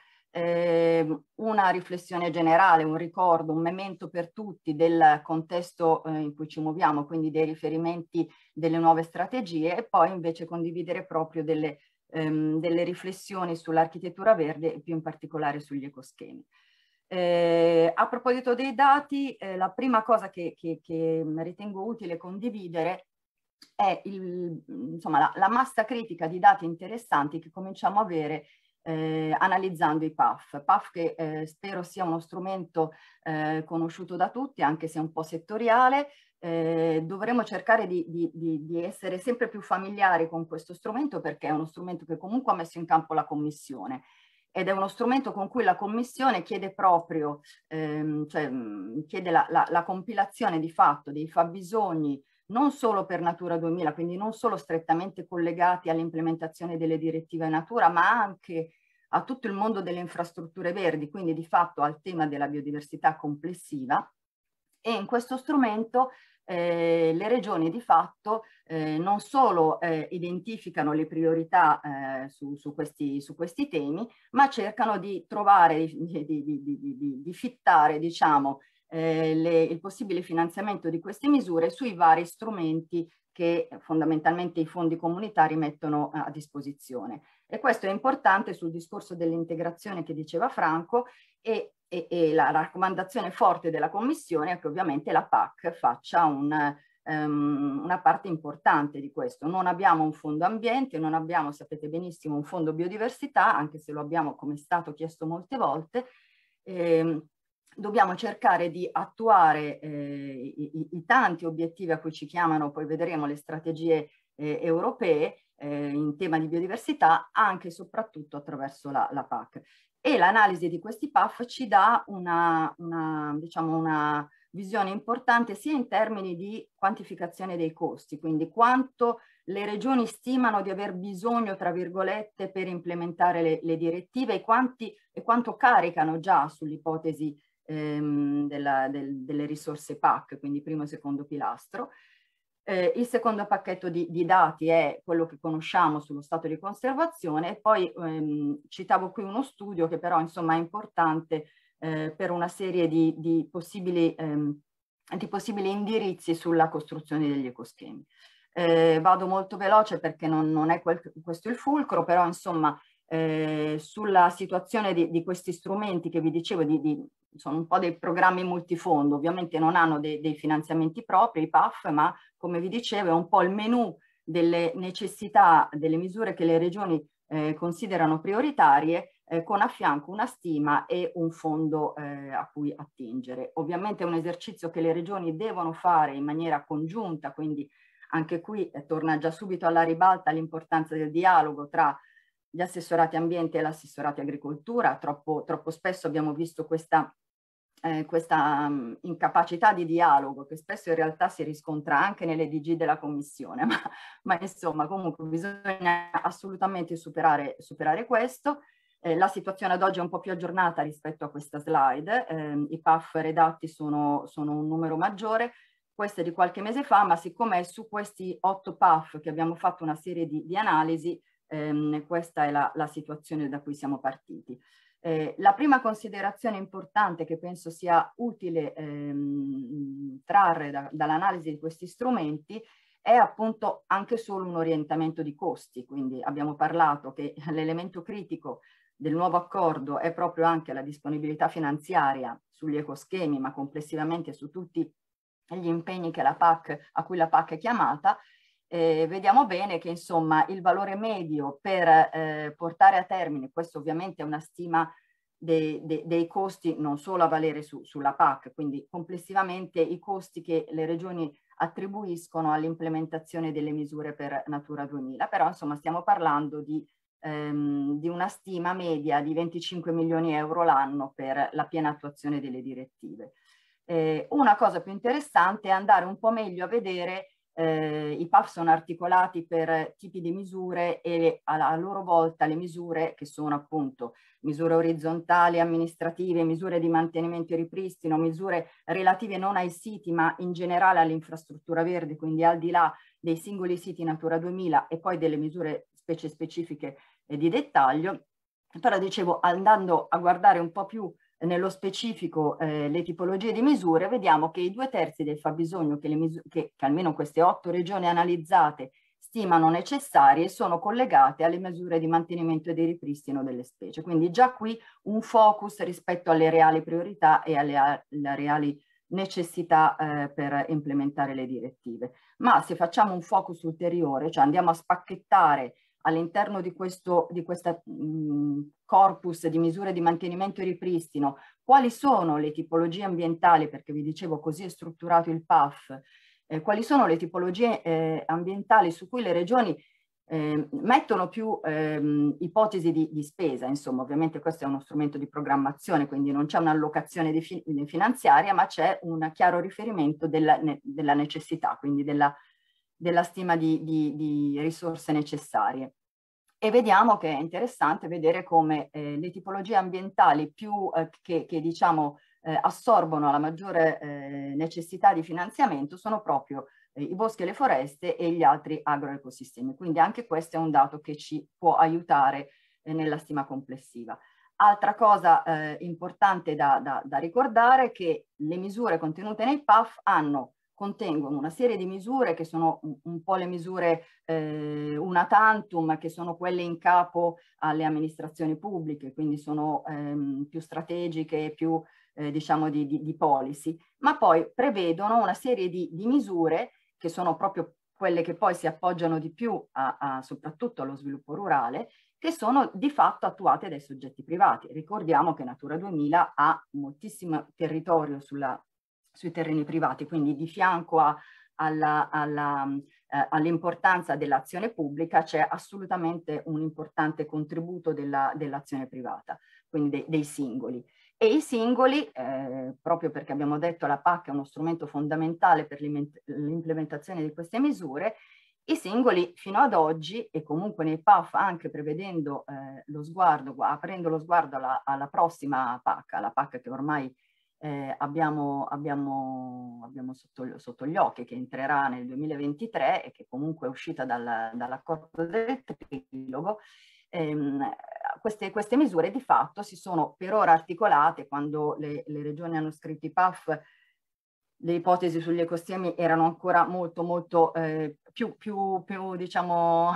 Una riflessione generale, un ricordo, un memento per tutti del contesto in cui ci muoviamo, quindi dei riferimenti, delle nuove strategie, e poi invece condividere proprio delle riflessioni sull'architettura verde e più in particolare sugli ecoschemi. A proposito dei dati, la prima cosa che ritengo utile condividere è insomma, la massa critica di dati interessanti che cominciamo a avere analizzando i PAF. PAF che spero sia uno strumento conosciuto da tutti, anche se un po' settoriale. Dovremo cercare di essere sempre più familiari con questo strumento, perché è uno strumento che comunque ha messo in campo la Commissione, ed è uno strumento con cui la Commissione chiede proprio, chiede la compilazione di fatto dei fabbisogni non solo per Natura 2000, quindi non solo strettamente collegati all'implementazione delle direttive Natura, ma anche a tutto il mondo delle infrastrutture verdi, quindi di fatto al tema della biodiversità complessiva. E in questo strumento le regioni di fatto non solo identificano le priorità su questi temi, ma cercano di trovare, di fittare, diciamo, il possibile finanziamento di queste misure sui vari strumenti che fondamentalmente i fondi comunitari mettono a disposizione. E questo è importante sul discorso dell'integrazione che diceva Franco, e la raccomandazione forte della Commissione è che ovviamente la PAC faccia una parte importante di questo. Non abbiamo un fondo ambiente, non abbiamo, sapete benissimo, un fondo biodiversità, anche se lo abbiamo, come è stato chiesto molte volte. Dobbiamo cercare di attuare i tanti obiettivi a cui ci chiamano, poi vedremo, le strategie europee in tema di biodiversità, anche e soprattutto attraverso la PAC. E l'analisi di questi PAF ci dà diciamo una visione importante sia in termini di quantificazione dei costi, quindi quanto le regioni stimano di aver bisogno, tra virgolette, per implementare le direttive, e quanto caricano già sull'ipotesi delle risorse PAC, quindi primo e secondo pilastro. Il secondo pacchetto di dati è quello che conosciamo sullo stato di conservazione, e poi citavo qui uno studio che però insomma è importante per una serie di possibili indirizzi sulla costruzione degli ecoschemi. Vado molto veloce perché non è questo il fulcro, però insomma sulla situazione di questi strumenti che vi dicevo, sono un po' dei programmi multifondo, ovviamente non hanno dei finanziamenti propri, i PAF, ma come vi dicevo è un po' il menù delle necessità, delle misure che le regioni considerano prioritarie, con a fianco una stima e un fondo a cui attingere. Ovviamente è un esercizio che le regioni devono fare in maniera congiunta, quindi anche qui torna già subito alla ribalta l'importanza del dialogo tra gli assessorati ambiente e l'assessorati agricoltura. Troppo spesso abbiamo visto questa incapacità di dialogo, che spesso in realtà si riscontra anche nelle DG della Commissione, ma insomma comunque bisogna assolutamente superare questo. La situazione ad oggi è un po' più aggiornata rispetto a questa slide, i PAF redatti sono un numero maggiore, questo è di qualche mese fa, ma siccome è su questi 8 PAF che abbiamo fatto una serie di analisi, questa è la situazione da cui siamo partiti. La prima considerazione importante che penso sia utile trarre dall'analisi di questi strumenti è appunto anche solo un orientamento di costi, quindi abbiamo parlato che l'elemento critico del nuovo accordo è proprio anche la disponibilità finanziaria sugli ecoschemi, ma complessivamente su tutti gli impegni che a cui la PAC è chiamata. Vediamo bene che insomma il valore medio per portare a termine, questo ovviamente è una stima dei costi non solo a valere sulla PAC, quindi complessivamente i costi che le regioni attribuiscono all'implementazione delle misure per Natura 2000, però insomma stiamo parlando di una stima media di 25 milioni euro l'anno per la piena attuazione delle direttive. Una cosa più interessante è andare un po' meglio a vedere. I PAF sono articolati per tipi di misure e a loro volta le misure, che sono appunto misure orizzontali, amministrative, misure di mantenimento e ripristino, misure relative non ai siti ma in generale all'infrastruttura verde, quindi al di là dei singoli siti Natura 2000 e poi delle misure specie specifiche di dettaglio. Però dicevo, andando a guardare un po' più nello specifico le tipologie di misure, vediamo che i 2/3 del fabbisogno che almeno queste 8 regioni analizzate stimano necessarie sono collegate alle misure di mantenimento e di ripristino delle specie. Quindi già qui un focus rispetto alle reali priorità e alle reali necessità per implementare le direttive. Ma se facciamo un focus ulteriore, cioè andiamo a spacchettare all'interno di questa corpus di misure di mantenimento e ripristino, quali sono le tipologie ambientali, perché vi dicevo così è strutturato il PAF, quali sono le tipologie ambientali su cui le regioni mettono più ipotesi di spesa. Insomma, ovviamente questo è uno strumento di programmazione, quindi non c'è un'allocazione finanziaria, ma c'è un chiaro riferimento della necessità, quindi della stima di risorse necessarie. E vediamo che è interessante vedere come le tipologie ambientali più che diciamo assorbono la maggiore necessità di finanziamento sono proprio i boschi e le foreste e gli altri agroecosistemi. Quindi anche questo è un dato che ci può aiutare nella stima complessiva. Altra cosa importante da ricordare è che le misure contenute nei PAF contengono una serie di misure che sono un po' le misure una tantum, che sono quelle in capo alle amministrazioni pubbliche, quindi sono più strategiche, più diciamo di policy, ma poi prevedono una serie di misure che sono proprio quelle che poi si appoggiano di più soprattutto allo sviluppo rurale, che sono di fatto attuate dai soggetti privati. Ricordiamo che Natura 2000 ha moltissimo territorio sui terreni privati, quindi di fianco all'importanza dell'azione pubblica c'è assolutamente un importante contributo dell'azione privata, quindi dei singoli. E i singoli, proprio perché abbiamo detto la PAC è uno strumento fondamentale per l'implementazione di queste misure, i singoli fino ad oggi, e comunque nei PAF anche prevedendo aprendo lo sguardo alla prossima PAC, alla PAC che ormai abbiamo sotto gli occhi, che entrerà nel 2023 e che comunque è uscita dall'accordo del trilogo, queste misure di fatto si sono per ora articolate. Quando le regioni hanno scritto i PAF, le ipotesi sugli ecosistemi erano ancora molto più diciamo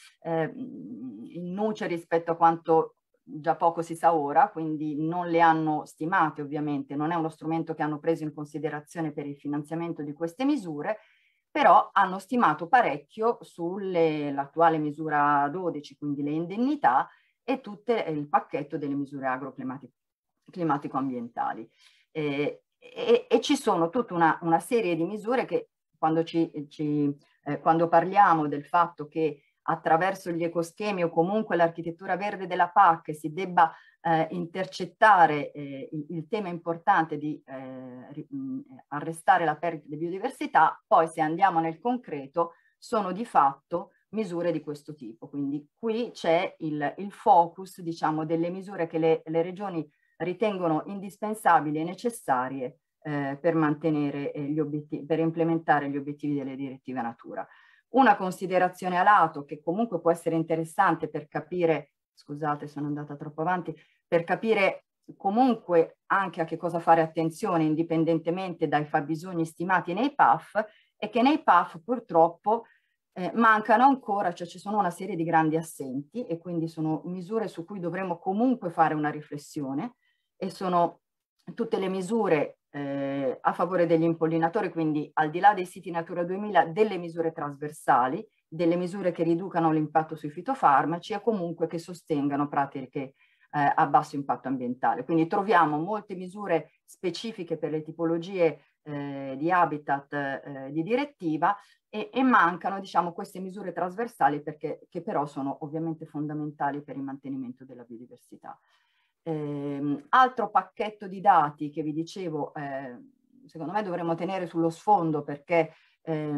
in nuce rispetto a quanto già poco si sa ora, quindi non le hanno stimate ovviamente, non è uno strumento che hanno preso in considerazione per il finanziamento di queste misure, però hanno stimato parecchio sull'attuale misura 12, quindi le indennità e tutto il pacchetto delle misure agroclimatico-ambientali. E ci sono tutta una serie di misure che quando parliamo del fatto che attraverso gli ecoschemi o comunque l'architettura verde della PAC si debba intercettare il tema importante di arrestare la perdita di biodiversità, poi se andiamo nel concreto sono di fatto misure di questo tipo. Quindi qui c'è il focus, diciamo, delle misure che le regioni ritengono indispensabili e necessarie per mantenere per implementare gli obiettivi delle direttive natura. Una considerazione a lato che comunque può essere interessante per capire, scusate sono andata troppo avanti, per capire comunque anche a che cosa fare attenzione indipendentemente dai fabbisogni stimati nei PAF, è che nei PAF purtroppo mancano ancora, cioè ci sono una serie di grandi assenti e quindi sono misure su cui dovremo comunque fare una riflessione e sono tutte le misure a favore degli impollinatori, quindi al di là dei siti Natura 2000, delle misure trasversali, delle misure che riducano l'impatto sui fitofarmaci e comunque che sostengano pratiche a basso impatto ambientale. Quindi troviamo molte misure specifiche per le tipologie di habitat di direttiva e mancano, diciamo, queste misure trasversali che però sono ovviamente fondamentali per il mantenimento della biodiversità. Altro pacchetto di dati che vi dicevo, secondo me dovremmo tenere sullo sfondo perché è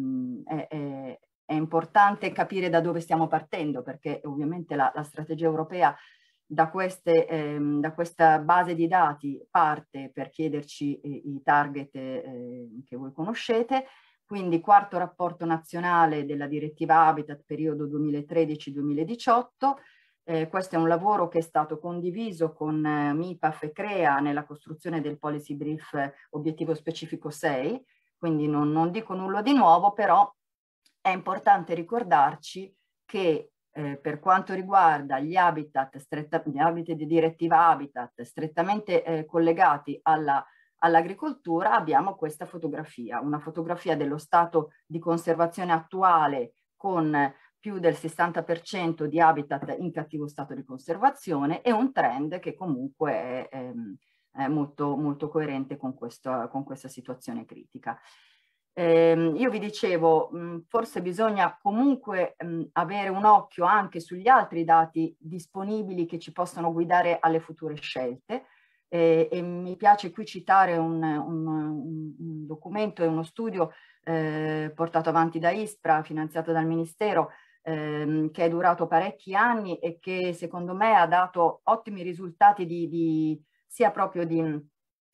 importante capire da dove stiamo partendo, perché ovviamente la strategia europea da questa base di dati parte per chiederci i target che voi conoscete, quindi quarto rapporto nazionale della direttiva Habitat periodo 2013-2018. Questo è un lavoro che è stato condiviso con MIPAF e CREA nella costruzione del Policy Brief Obiettivo Specifico 6, quindi non dico nulla di nuovo, però è importante ricordarci che per quanto riguarda gli habitat di direttiva Habitat strettamente collegati all'agricoltura, abbiamo questa fotografia, una fotografia dello stato di conservazione attuale con più del 60% di habitat in cattivo stato di conservazione e un trend che comunque è molto, molto coerente con questa situazione critica. Io vi dicevo, forse bisogna comunque avere un occhio anche sugli altri dati disponibili che ci possono guidare alle future scelte e mi piace qui citare un documento e uno studio portato avanti da ISPRA, finanziato dal Ministero, che è durato parecchi anni e che secondo me ha dato ottimi risultati sia proprio di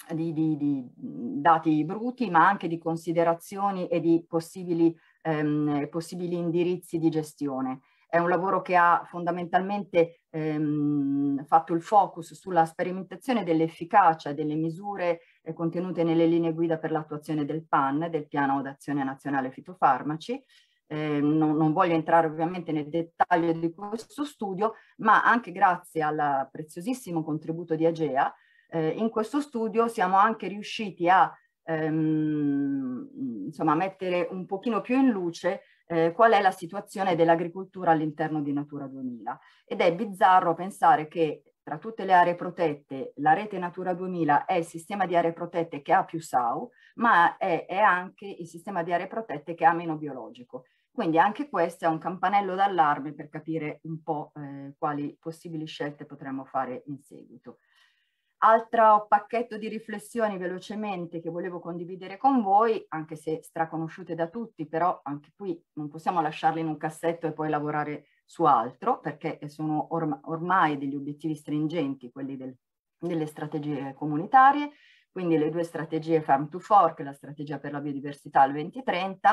dati bruti, ma anche di considerazioni e di possibili indirizzi di gestione. È un lavoro che ha fondamentalmente fatto il focus sulla sperimentazione dell'efficacia delle misure contenute nelle linee guida per l'attuazione del PAN, del Piano d'Azione Nazionale Fitofarmaci. Non voglio entrare ovviamente nel dettaglio di questo studio, ma anche grazie al preziosissimo contributo di Agea, in questo studio siamo anche riusciti a insomma, mettere un pochino più in luce qual è la situazione dell'agricoltura all'interno di Natura 2000. Ed è bizzarro pensare che tra tutte le aree protette la rete Natura 2000 è il sistema di aree protette che ha più SAU, ma è anche il sistema di aree protette che ha meno biologico. Quindi anche questo è un campanello d'allarme per capire un po' quali possibili scelte potremmo fare in seguito. Altro pacchetto di riflessioni velocemente che volevo condividere con voi, anche se straconosciute da tutti, però anche qui non possiamo lasciarle in un cassetto e poi lavorare su altro, perché sono ormai degli obiettivi stringenti, quelli delle strategie comunitarie, quindi le due strategie Farm to Fork, la strategia per la biodiversità al 2030.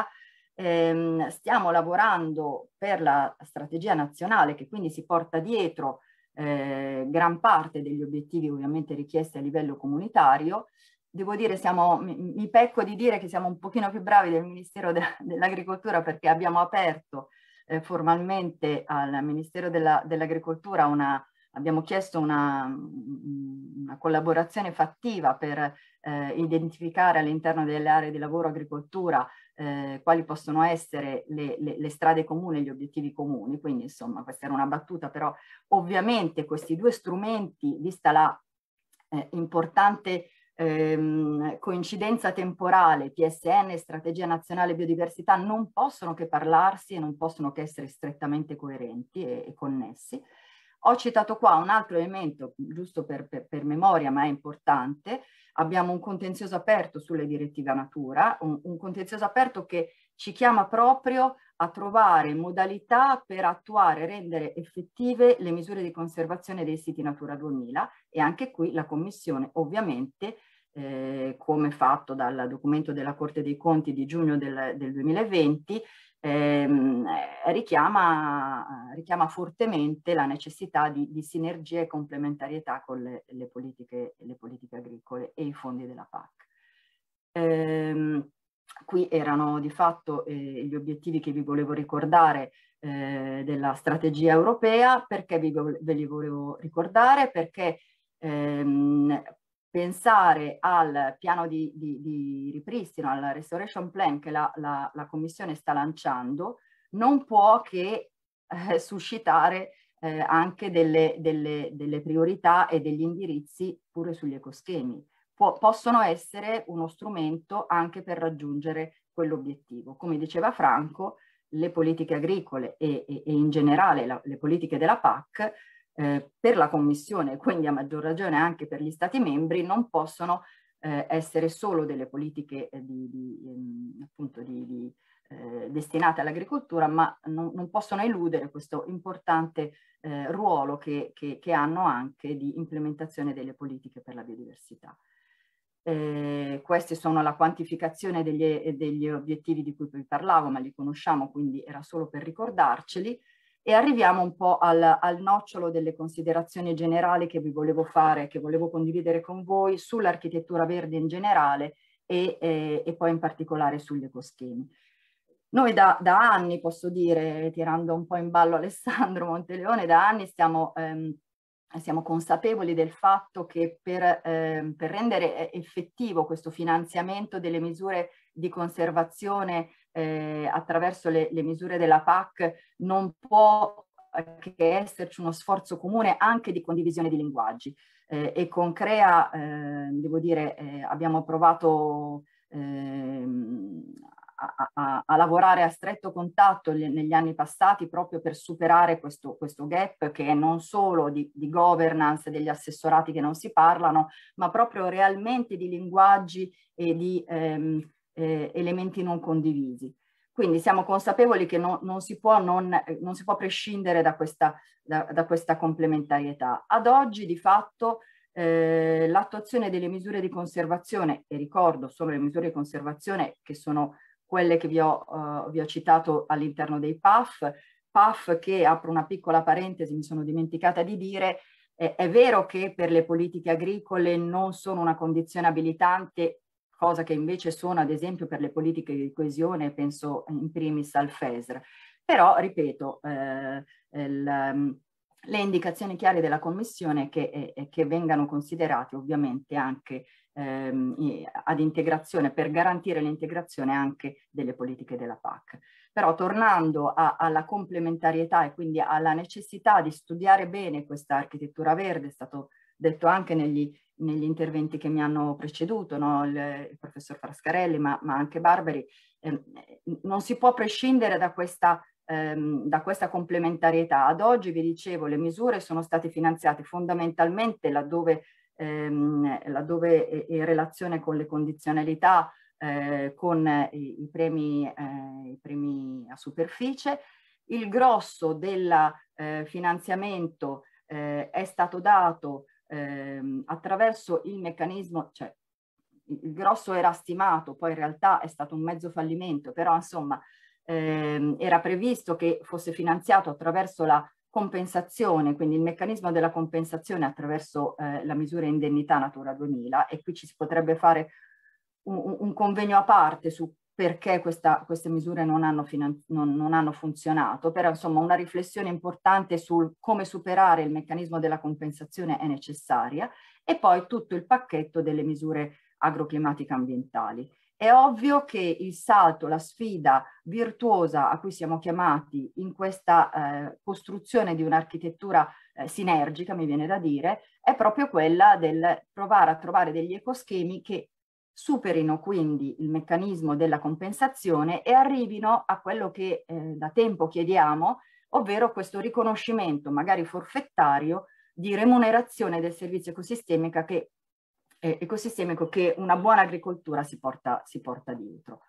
Stiamo lavorando per la strategia nazionale che quindi si porta dietro gran parte degli obiettivi ovviamente richiesti a livello comunitario. Devo dire, mi pecco di dire che siamo un pochino più bravi del Ministero dell'Agricoltura perché abbiamo aperto formalmente al Ministero dell'Agricoltura abbiamo chiesto una collaborazione fattiva per identificare all'interno delle aree di lavoro agricoltura quali possono essere le strade comuni e gli obiettivi comuni. Quindi insomma questa era una battuta, però ovviamente questi due strumenti, vista la importante coincidenza temporale, PSN e Strategia Nazionale Biodiversità, non possono che parlarsi e non possono che essere strettamente coerenti e connessi. Ho citato qua un altro elemento, giusto per memoria, ma è importante. Abbiamo un contenzioso aperto sulle direttive natura, un contenzioso aperto che ci chiama proprio a trovare modalità per attuare e rendere effettive le misure di conservazione dei siti Natura 2000 e anche qui la Commissione ovviamente, come fatto dal documento della Corte dei Conti di giugno del 2020, richiama fortemente la necessità di sinergia e complementarietà con le politiche agricole e i fondi della PAC. Qui erano di fatto gli obiettivi che vi volevo ricordare della strategia europea. Perché ve li volevo ricordare? Perché pensare al piano di ripristino, al restoration plan che la Commissione sta lanciando, non può che suscitare anche delle priorità e degli indirizzi pure sugli ecoschemi. Possono essere uno strumento anche per raggiungere quell'obiettivo. Come diceva Franco, le politiche agricole e in generale le politiche della PAC per la Commissione e quindi a maggior ragione anche per gli Stati membri non possono essere solo delle politiche destinate all'agricoltura, ma non possono eludere questo importante ruolo che hanno anche di implementazione delle politiche per la biodiversità. Queste sono la quantificazione degli obiettivi di cui vi parlavo, ma li conosciamo, quindi era solo per ricordarceli. E arriviamo un po' al nocciolo delle considerazioni generali che vi volevo fare, che volevo condividere con voi sull'architettura verde in generale e poi in particolare sugli ecoschemi. Noi da anni, posso dire, tirando un po' in ballo Alessandro Monteleone, da anni siamo consapevoli del fatto che per rendere effettivo questo finanziamento delle misure di conservazione attraverso le misure della PAC non può che esserci uno sforzo comune anche di condivisione di linguaggi. E con CREA, devo dire, abbiamo provato a lavorare a stretto contatto negli anni passati proprio per superare questo gap, che è non solo di governance degli assessorati che non si parlano, ma proprio realmente di linguaggi e di elementi non condivisi. Quindi siamo consapevoli che non si può prescindere da questa complementarietà. Ad oggi, di fatto, l'attuazione delle misure di conservazione, e ricordo sono le misure di conservazione che sono quelle che vi ho citato all'interno dei PAF, che, apro una piccola parentesi, mi sono dimenticata di dire, è vero che per le politiche agricole non sono una condizione abilitante, cosa che invece sono ad esempio per le politiche di coesione, penso in primis al FESR. Però, ripeto, le indicazioni chiare della Commissione che vengano considerate ovviamente anche ad integrazione, per garantire l'integrazione anche delle politiche della PAC. Però tornando alla complementarietà e quindi alla necessità di studiare bene questa architettura verde, è stato detto anche negli interventi che mi hanno preceduto, no? Il professor Frascarelli, ma anche Barberi, non si può prescindere da questa complementarietà. Ad oggi, vi dicevo, le misure sono state finanziate fondamentalmente laddove in relazione con le condizionalità, con i premi a superficie. Il grosso del finanziamento è stato dato attraverso il meccanismo, cioè il grosso era stimato, poi in realtà è stato un mezzo fallimento, però insomma era previsto che fosse finanziato attraverso la compensazione, quindi il meccanismo della compensazione attraverso la misura indennità Natura 2000, e qui ci si potrebbe fare un convegno a parte su perché queste misure non hanno funzionato, però insomma una riflessione importante sul come superare il meccanismo della compensazione è necessaria, e poi tutto il pacchetto delle misure agroclimatiche ambientali. È ovvio che il salto, la sfida virtuosa a cui siamo chiamati in questa costruzione di un'architettura sinergica, mi viene da dire, è proprio quella del provare a trovare degli ecoschemi che superino quindi il meccanismo della compensazione e arrivino a quello che da tempo chiediamo, ovvero questo riconoscimento magari forfettario di remunerazione del servizio ecosistemico che una buona agricoltura si porta dietro.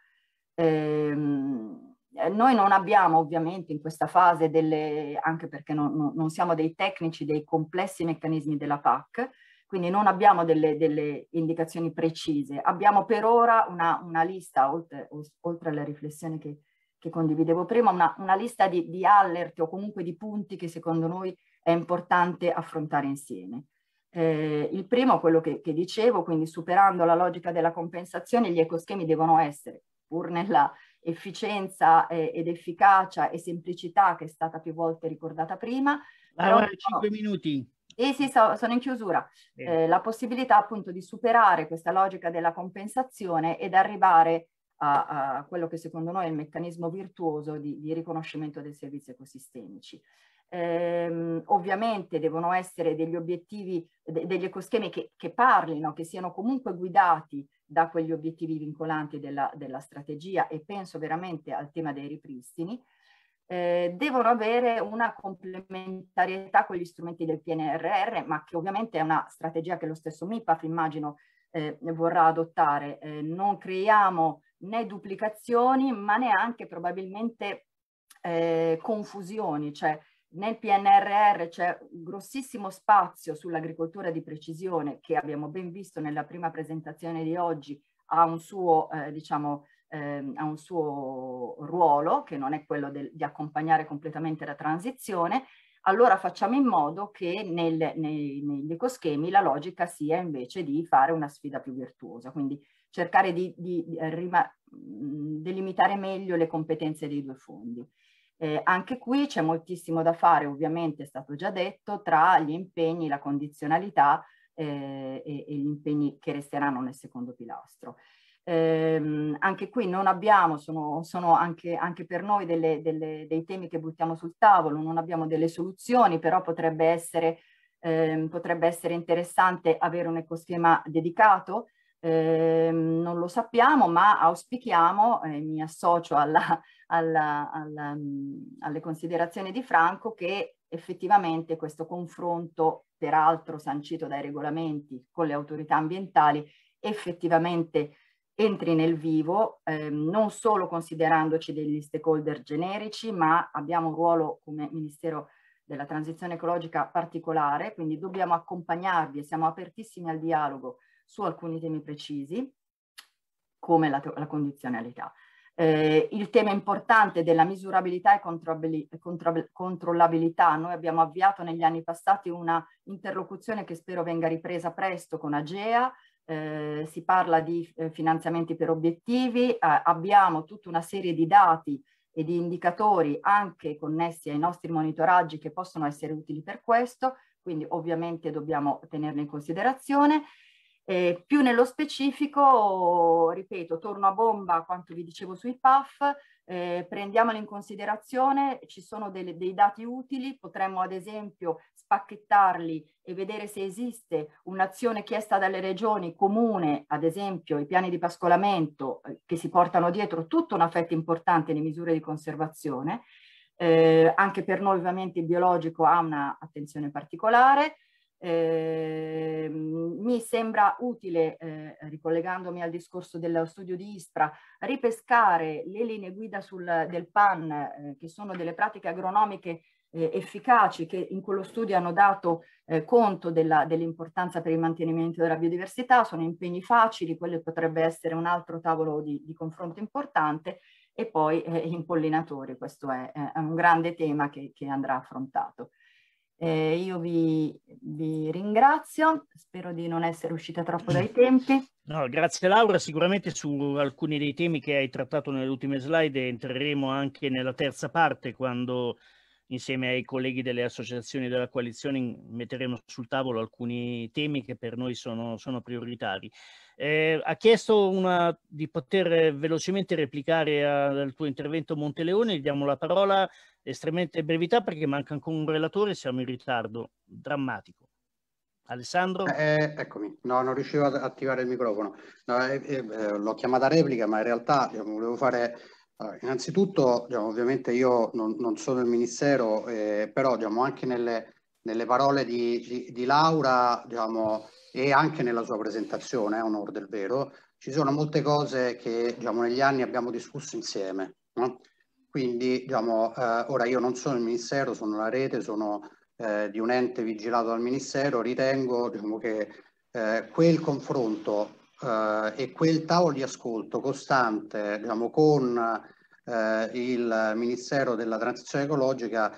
Noi non abbiamo ovviamente in questa fase anche perché non siamo dei tecnici dei complessi meccanismi della PAC, quindi non abbiamo delle indicazioni precise. Abbiamo per ora una lista, oltre alle riflessioni che condividevo prima, una lista di alert o comunque di punti che secondo noi è importante affrontare insieme. Il primo, quello che dicevo, quindi superando la logica della compensazione, gli ecoschemi devono essere, pur nella efficienza ed efficacia e semplicità che è stata più volte ricordata prima. Laura, 5 minuti. Sì, sono in chiusura. La possibilità appunto di superare questa logica della compensazione ed arrivare a quello che secondo noi è il meccanismo virtuoso di riconoscimento dei servizi ecosistemici. Ovviamente devono essere degli obiettivi, degli ecoschemi che parlino, che siano comunque guidati da quegli obiettivi vincolanti della strategia, e penso veramente al tema dei ripristini. Devono avere una complementarietà con gli strumenti del PNRR, ma che ovviamente è una strategia che lo stesso MIPAF immagino vorrà adottare. Non creiamo né duplicazioni, ma neanche probabilmente confusioni, cioè Nel PNRR c'è un grossissimo spazio sull'agricoltura di precisione che abbiamo ben visto nella prima presentazione di oggi, ha un suo, ha un suo ruolo che non è quello di accompagnare completamente la transizione. Allora facciamo in modo che negli ecoschemi la logica sia invece di fare una sfida più virtuosa, quindi cercare di delimitare meglio le competenze dei due fondi. Anche qui c'è moltissimo da fare, ovviamente è stato già detto, tra gli impegni, la condizionalità e gli impegni che resteranno nel secondo pilastro. Anche qui non abbiamo, sono anche per noi dei temi che buttiamo sul tavolo, non abbiamo delle soluzioni, però potrebbe essere interessante avere un ecoschema dedicato. Non lo sappiamo, ma auspichiamo, mi associo alle considerazioni di Franco, che effettivamente questo confronto, peraltro sancito dai regolamenti con le autorità ambientali, effettivamente entri nel vivo, non solo considerandoci degli stakeholder generici, ma abbiamo un ruolo come Ministero della Transizione Ecologica particolare, quindi dobbiamo accompagnarvi e siamo apertissimi al dialogo su alcuni temi precisi, come la condizionalità. Il tema importante della misurabilità e controllabilità, noi abbiamo avviato negli anni passati una interlocuzione che spero venga ripresa presto con AGEA, si parla di finanziamenti per obiettivi, abbiamo tutta una serie di dati e di indicatori anche connessi ai nostri monitoraggi che possono essere utili per questo, quindi ovviamente dobbiamo tenerli in considerazione. Più nello specifico, ripeto, torno a bomba a quanto vi dicevo sui PAF, prendiamoli in considerazione, ci sono dei dati utili, potremmo ad esempio spacchettarli e vedere se esiste un'azione chiesta dalle regioni comune, ad esempio i piani di pascolamento che si portano dietro tutta una fetta importante di misure di conservazione, anche per noi ovviamente il biologico ha una attenzione particolare. Mi sembra utile, ricollegandomi al discorso dello studio di ISPRA, ripescare le linee guida del PAN, che sono delle pratiche agronomiche efficaci, che in quello studio hanno dato conto dell'importanza per il mantenimento della biodiversità. Sono impegni facili, quello potrebbe essere un altro tavolo di confronto importante. E poi impollinatori, questo è un grande tema che andrà affrontato. Io vi ringrazio, spero di non essere uscita troppo dai tempi. No, grazie Laura, sicuramente su alcuni dei temi che hai trattato nelle ultime slide entreremo anche nella terza parte, quando insieme ai colleghi delle associazioni della coalizione metteremo sul tavolo alcuni temi che per noi sono prioritari. Ha chiesto di poter velocemente replicare al tuo intervento Monteleone, gli diamo la parola, estremamente brevità perché manca ancora un relatore, siamo in ritardo drammatico. Alessandro? Eccomi, no, non riuscivo ad attivare il microfono, no, l'ho chiamata replica, ma in realtà volevo fare, innanzitutto ovviamente io non sono il Ministero, però anche nelle parole di Laura e anche nella sua presentazione, a onor del vero, ci sono molte cose che negli anni abbiamo discusso insieme, no? Quindi ora io non sono il Ministero, sono la rete, sono di un ente vigilato dal Ministero. Ritengo che quel confronto e quel tavolo di ascolto costante con il Ministero della Transizione Ecologica,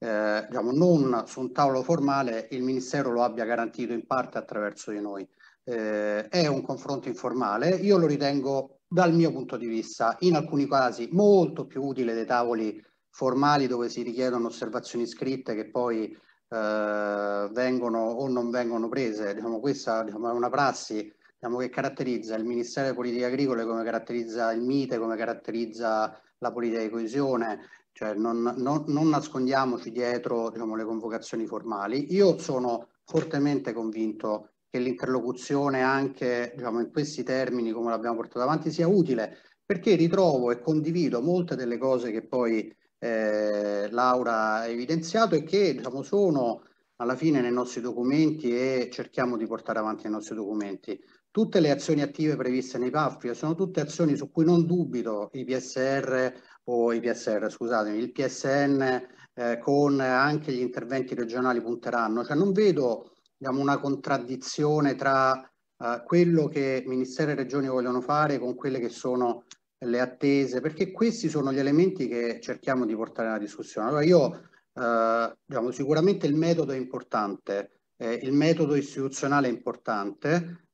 non su un tavolo formale, il Ministero lo abbia garantito in parte attraverso di noi. È un confronto informale, io lo ritengo dal mio punto di vista in alcuni casi molto più utile dei tavoli formali dove si richiedono osservazioni scritte che poi vengono o non vengono prese. Questa è una prassi che caratterizza il Ministero delle Politiche Agricole, come caratterizza il MITE, come caratterizza la politica di coesione, cioè non nascondiamoci dietro le convocazioni formali. Io sono fortemente convinto che l'interlocuzione anche in questi termini, come l'abbiamo portato avanti, sia utile, perché ritrovo e condivido molte delle cose che poi Laura ha evidenziato e che sono alla fine nei nostri documenti e cerchiamo di portare avanti nei nostri documenti. Tutte le azioni attive previste nei PAF sono tutte azioni su cui non dubito il PSN con anche gli interventi regionali punteranno. Cioè non vedo, diciamo, una contraddizione tra quello che Ministero e Regioni vogliono fare con quelle che sono le attese, perché questi sono gli elementi che cerchiamo di portare nella discussione. Allora io, diciamo, sicuramente il metodo è importante, il metodo istituzionale è importante,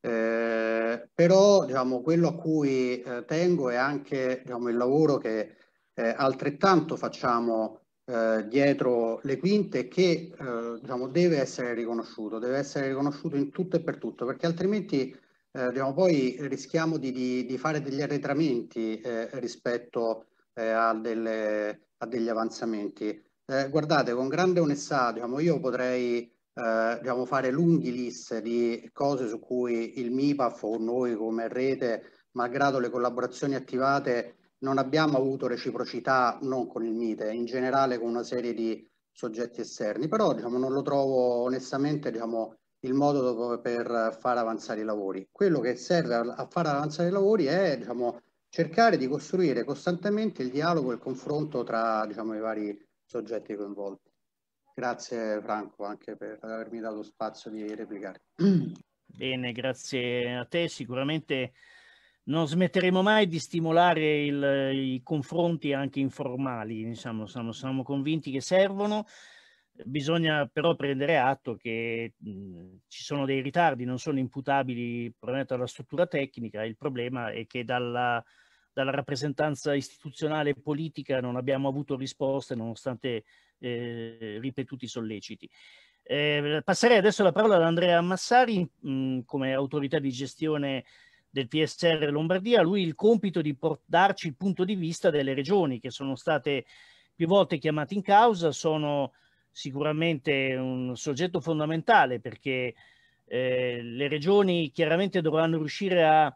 però diciamo, quello a cui tengo è anche, diciamo, il lavoro che altrettanto facciamo dietro le quinte, che diciamo, deve essere riconosciuto in tutto e per tutto, perché altrimenti diciamo, poi rischiamo di fare degli arretramenti rispetto a degli avanzamenti. Guardate, con grande onestà, diciamo, io potrei diciamo, fare lunghe liste di cose su cui il MIPAF o noi come rete, malgrado le collaborazioni attivate, non abbiamo avuto reciprocità, non con il MITE, in generale con una serie di soggetti esterni, però diciamo, non lo trovo onestamente, diciamo, il modo per far avanzare i lavori. Quello che serve a far avanzare i lavori è, diciamo, cercare di costruire costantemente il dialogo e il confronto tra, diciamo, i vari soggetti coinvolti. Grazie Franco anche per avermi dato spazio di replicare. Bene, grazie a te. Sicuramente non smetteremo mai di stimolare i confronti anche informali, diciamo, siamo convinti che servono. Bisogna però prendere atto che ci sono dei ritardi, non sono imputabili probabilmente alla struttura tecnica. Il problema è che dalla rappresentanza istituzionale e politica non abbiamo avuto risposte nonostante ripetuti solleciti. Passerei adesso la parola ad Andrea Massari come autorità di gestione del PSR Lombardia. Lui ha il compito di darci il punto di vista delle regioni che sono state più volte chiamate in causa, sono sicuramente un soggetto fondamentale perché le regioni chiaramente dovranno riuscire a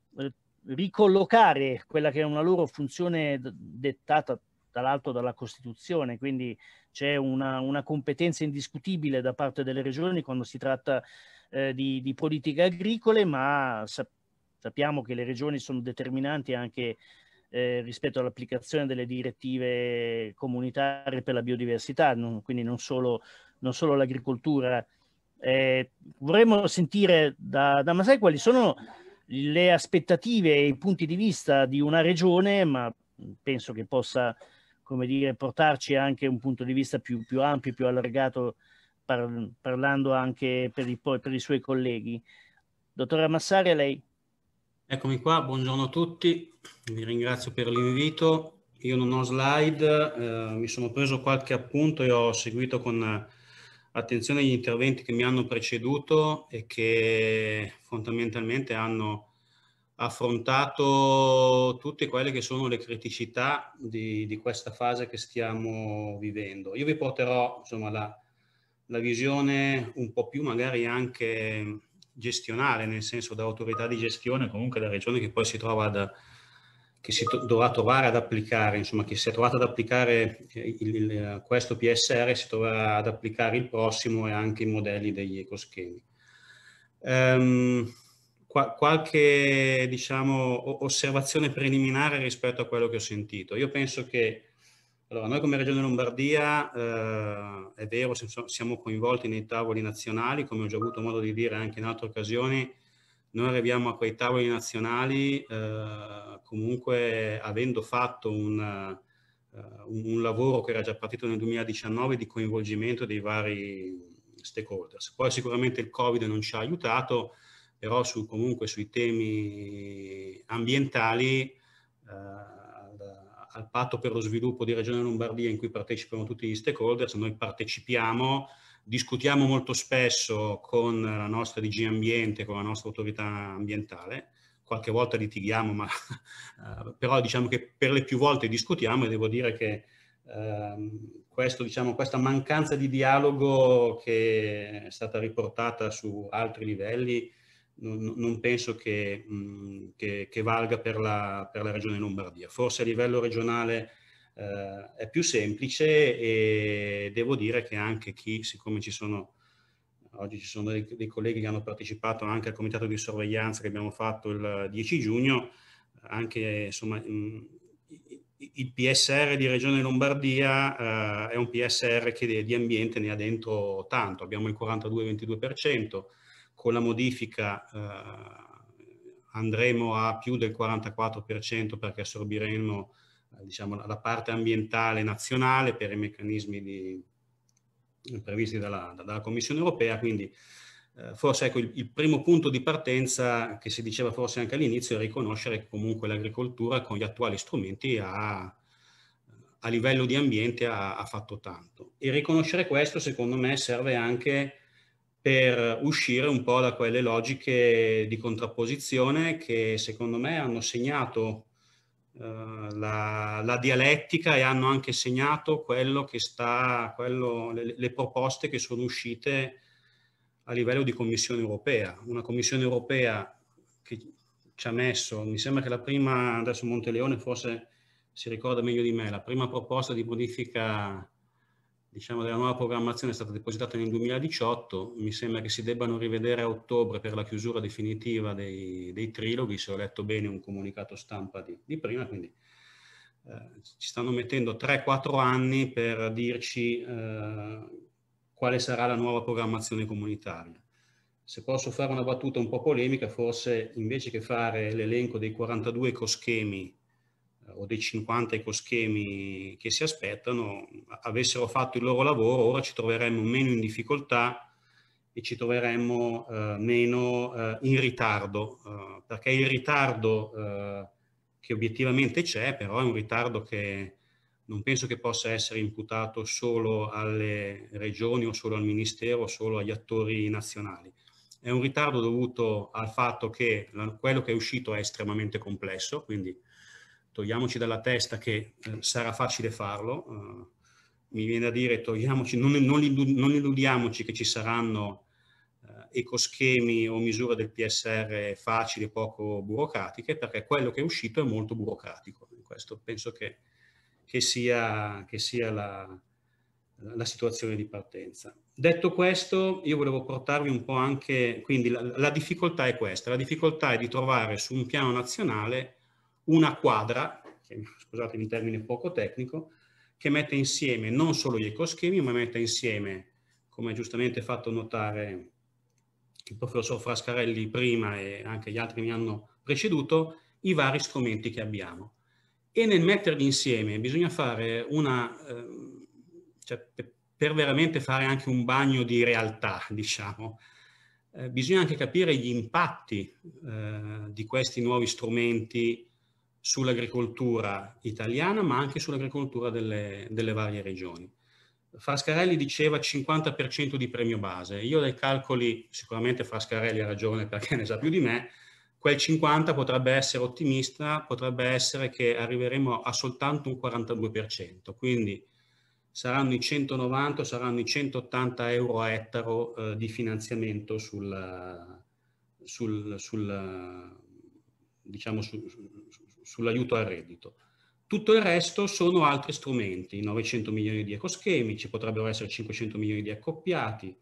ricollocare quella che è una loro funzione dettata dall'alto dalla Costituzione, quindi c'è una competenza indiscutibile da parte delle regioni quando si tratta di politiche agricole, ma sappiamo che le regioni sono determinanti anche rispetto all'applicazione delle direttive comunitarie per la biodiversità, quindi non solo l'agricoltura. Vorremmo sentire da Masai quali sono le aspettative e i punti di vista di una regione, ma penso che possa, come dire, portarci anche un punto di vista più ampio, più allargato, parlando anche per i suoi colleghi. Dottore Massari, a lei. Eccomi qua, buongiorno a tutti, vi ringrazio per l'invito. Io non ho slide, mi sono preso qualche appunto e ho seguito con attenzione gli interventi che mi hanno preceduto e che fondamentalmente hanno affrontato tutte quelle che sono le criticità di questa fase che stiamo vivendo. Io vi porterò insomma la visione un po' più magari anche gestionale, nel senso da autorità di gestione, comunque da regione che poi si trova che si dovrà trovare ad applicare, insomma, che si è trovato ad applicare questo PSR, si troverà ad applicare il prossimo e anche i modelli degli ecoschemi. Qualche, diciamo, osservazione preliminare rispetto a quello che ho sentito. Io penso che allora, noi come Regione Lombardia, è vero, siamo coinvolti nei tavoli nazionali, come ho già avuto modo di dire anche in altre occasioni. Noi arriviamo a quei tavoli nazionali comunque avendo fatto un lavoro che era già partito nel 2019 di coinvolgimento dei vari stakeholders. Poi sicuramente il Covid non ci ha aiutato, però comunque sui temi ambientali, al patto per lo sviluppo di Regione Lombardia in cui partecipano tutti gli stakeholders, noi partecipiamo, discutiamo molto spesso con la nostra DG Ambiente, con la nostra autorità ambientale, qualche volta litighiamo, ma però diciamo che per le più volte discutiamo e devo dire che questa mancanza di dialogo che è stata riportata su altri livelli non penso che valga per la Regione Lombardia. Forse a livello regionale è più semplice e devo dire che anche siccome oggi ci sono dei colleghi che hanno partecipato anche al comitato di sorveglianza che abbiamo fatto il 10 giugno, anche insomma il PSR di Regione Lombardia è un PSR che di ambiente ne ha dentro tanto, abbiamo il 42-22%, con la modifica andremo a più del 44% perché assorbiremo diciamo, la parte ambientale nazionale per i meccanismi previsti dalla Commissione europea, quindi forse ecco, il primo punto di partenza che si diceva forse anche all'inizio è riconoscere che comunque l'agricoltura con gli attuali strumenti a livello di ambiente ha fatto tanto, e riconoscere questo secondo me serve anche per uscire un po' da quelle logiche di contrapposizione che secondo me hanno segnato la dialettica e hanno anche segnato le proposte che sono uscite a livello di Commissione europea. Una Commissione europea che ci ha messo, mi sembra che la prima, adesso Monteleone forse si ricorda meglio di me, la prima proposta di modifica diciamo, della nuova programmazione è stata depositata nel 2018, mi sembra che si debbano rivedere a ottobre per la chiusura definitiva dei triloghi, se ho letto bene un comunicato stampa di prima, quindi ci stanno mettendo 3-4 anni per dirci quale sarà la nuova programmazione comunitaria. Se posso fare una battuta un po' polemica, forse invece che fare l'elenco dei 42 ecoschemi o dei 50 ecoschemi che si aspettano, avessero fatto il loro lavoro, ora ci troveremmo meno in difficoltà e ci troveremmo meno in ritardo, perché il ritardo che obiettivamente c'è, però è un ritardo che non penso che possa essere imputato solo alle regioni o solo al Ministero o solo agli attori nazionali. È un ritardo dovuto al fatto che quello che è uscito è estremamente complesso, quindi togliamoci dalla testa che sarà facile farlo, mi viene da dire non illudiamoci che ci saranno ecoschemi o misure del PSR facili e poco burocratiche, perché quello che è uscito è molto burocratico. Questo penso che sia la situazione di partenza. Detto questo, io volevo portarvi un po' anche, quindi la difficoltà è questa, la difficoltà è di trovare su un piano nazionale una quadra, scusatemi il termine poco tecnico, che mette insieme non solo gli ecoschemi, ma mette insieme, come giustamente fatto notare il professor Frascarelli prima e anche gli altri che mi hanno preceduto, i vari strumenti che abbiamo. E nel metterli insieme bisogna fare per veramente fare anche un bagno di realtà, diciamo, bisogna anche capire gli impatti di questi nuovi strumenti sull'agricoltura italiana, ma anche sull'agricoltura delle varie regioni. Frascarelli diceva 50% di premio base. Io dai calcoli, sicuramente Frascarelli ha ragione perché ne sa più di me, quel 50 potrebbe essere ottimista, potrebbe essere che arriveremo a soltanto un 42%, quindi saranno i 190, saranno i 180 euro a ettaro di finanziamento sull'aiuto al reddito. Tutto il resto sono altri strumenti, 900 milioni di ecoschemi, ci potrebbero essere 500 milioni di accoppiati,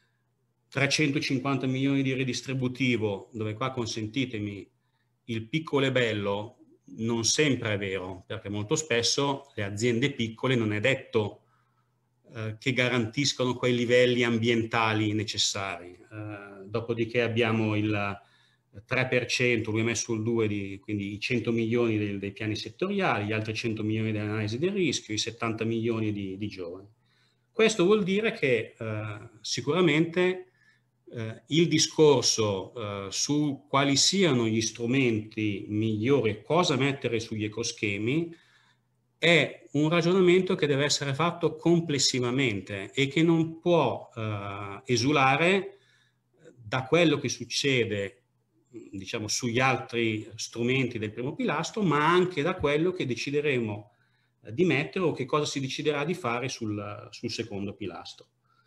350 milioni di redistributivo, dove qua consentitemi, il piccolo è bello, non sempre è vero, perché molto spesso le aziende piccole non è detto che garantiscono quei livelli ambientali necessari. Dopodiché abbiamo il 3%, lui ha messo il 2%, quindi i 100 milioni dei piani settoriali, gli altri 100 milioni dell'analisi del rischio, i 70 milioni di giovani. Questo vuol dire che sicuramente il discorso su quali siano gli strumenti migliori e cosa mettere sugli ecoschemi è un ragionamento che deve essere fatto complessivamente e che non può esulare da quello che succede, diciamo, sugli altri strumenti del primo pilastro, ma anche da quello che decideremo di mettere o che cosa si deciderà di fare sul secondo pilastro.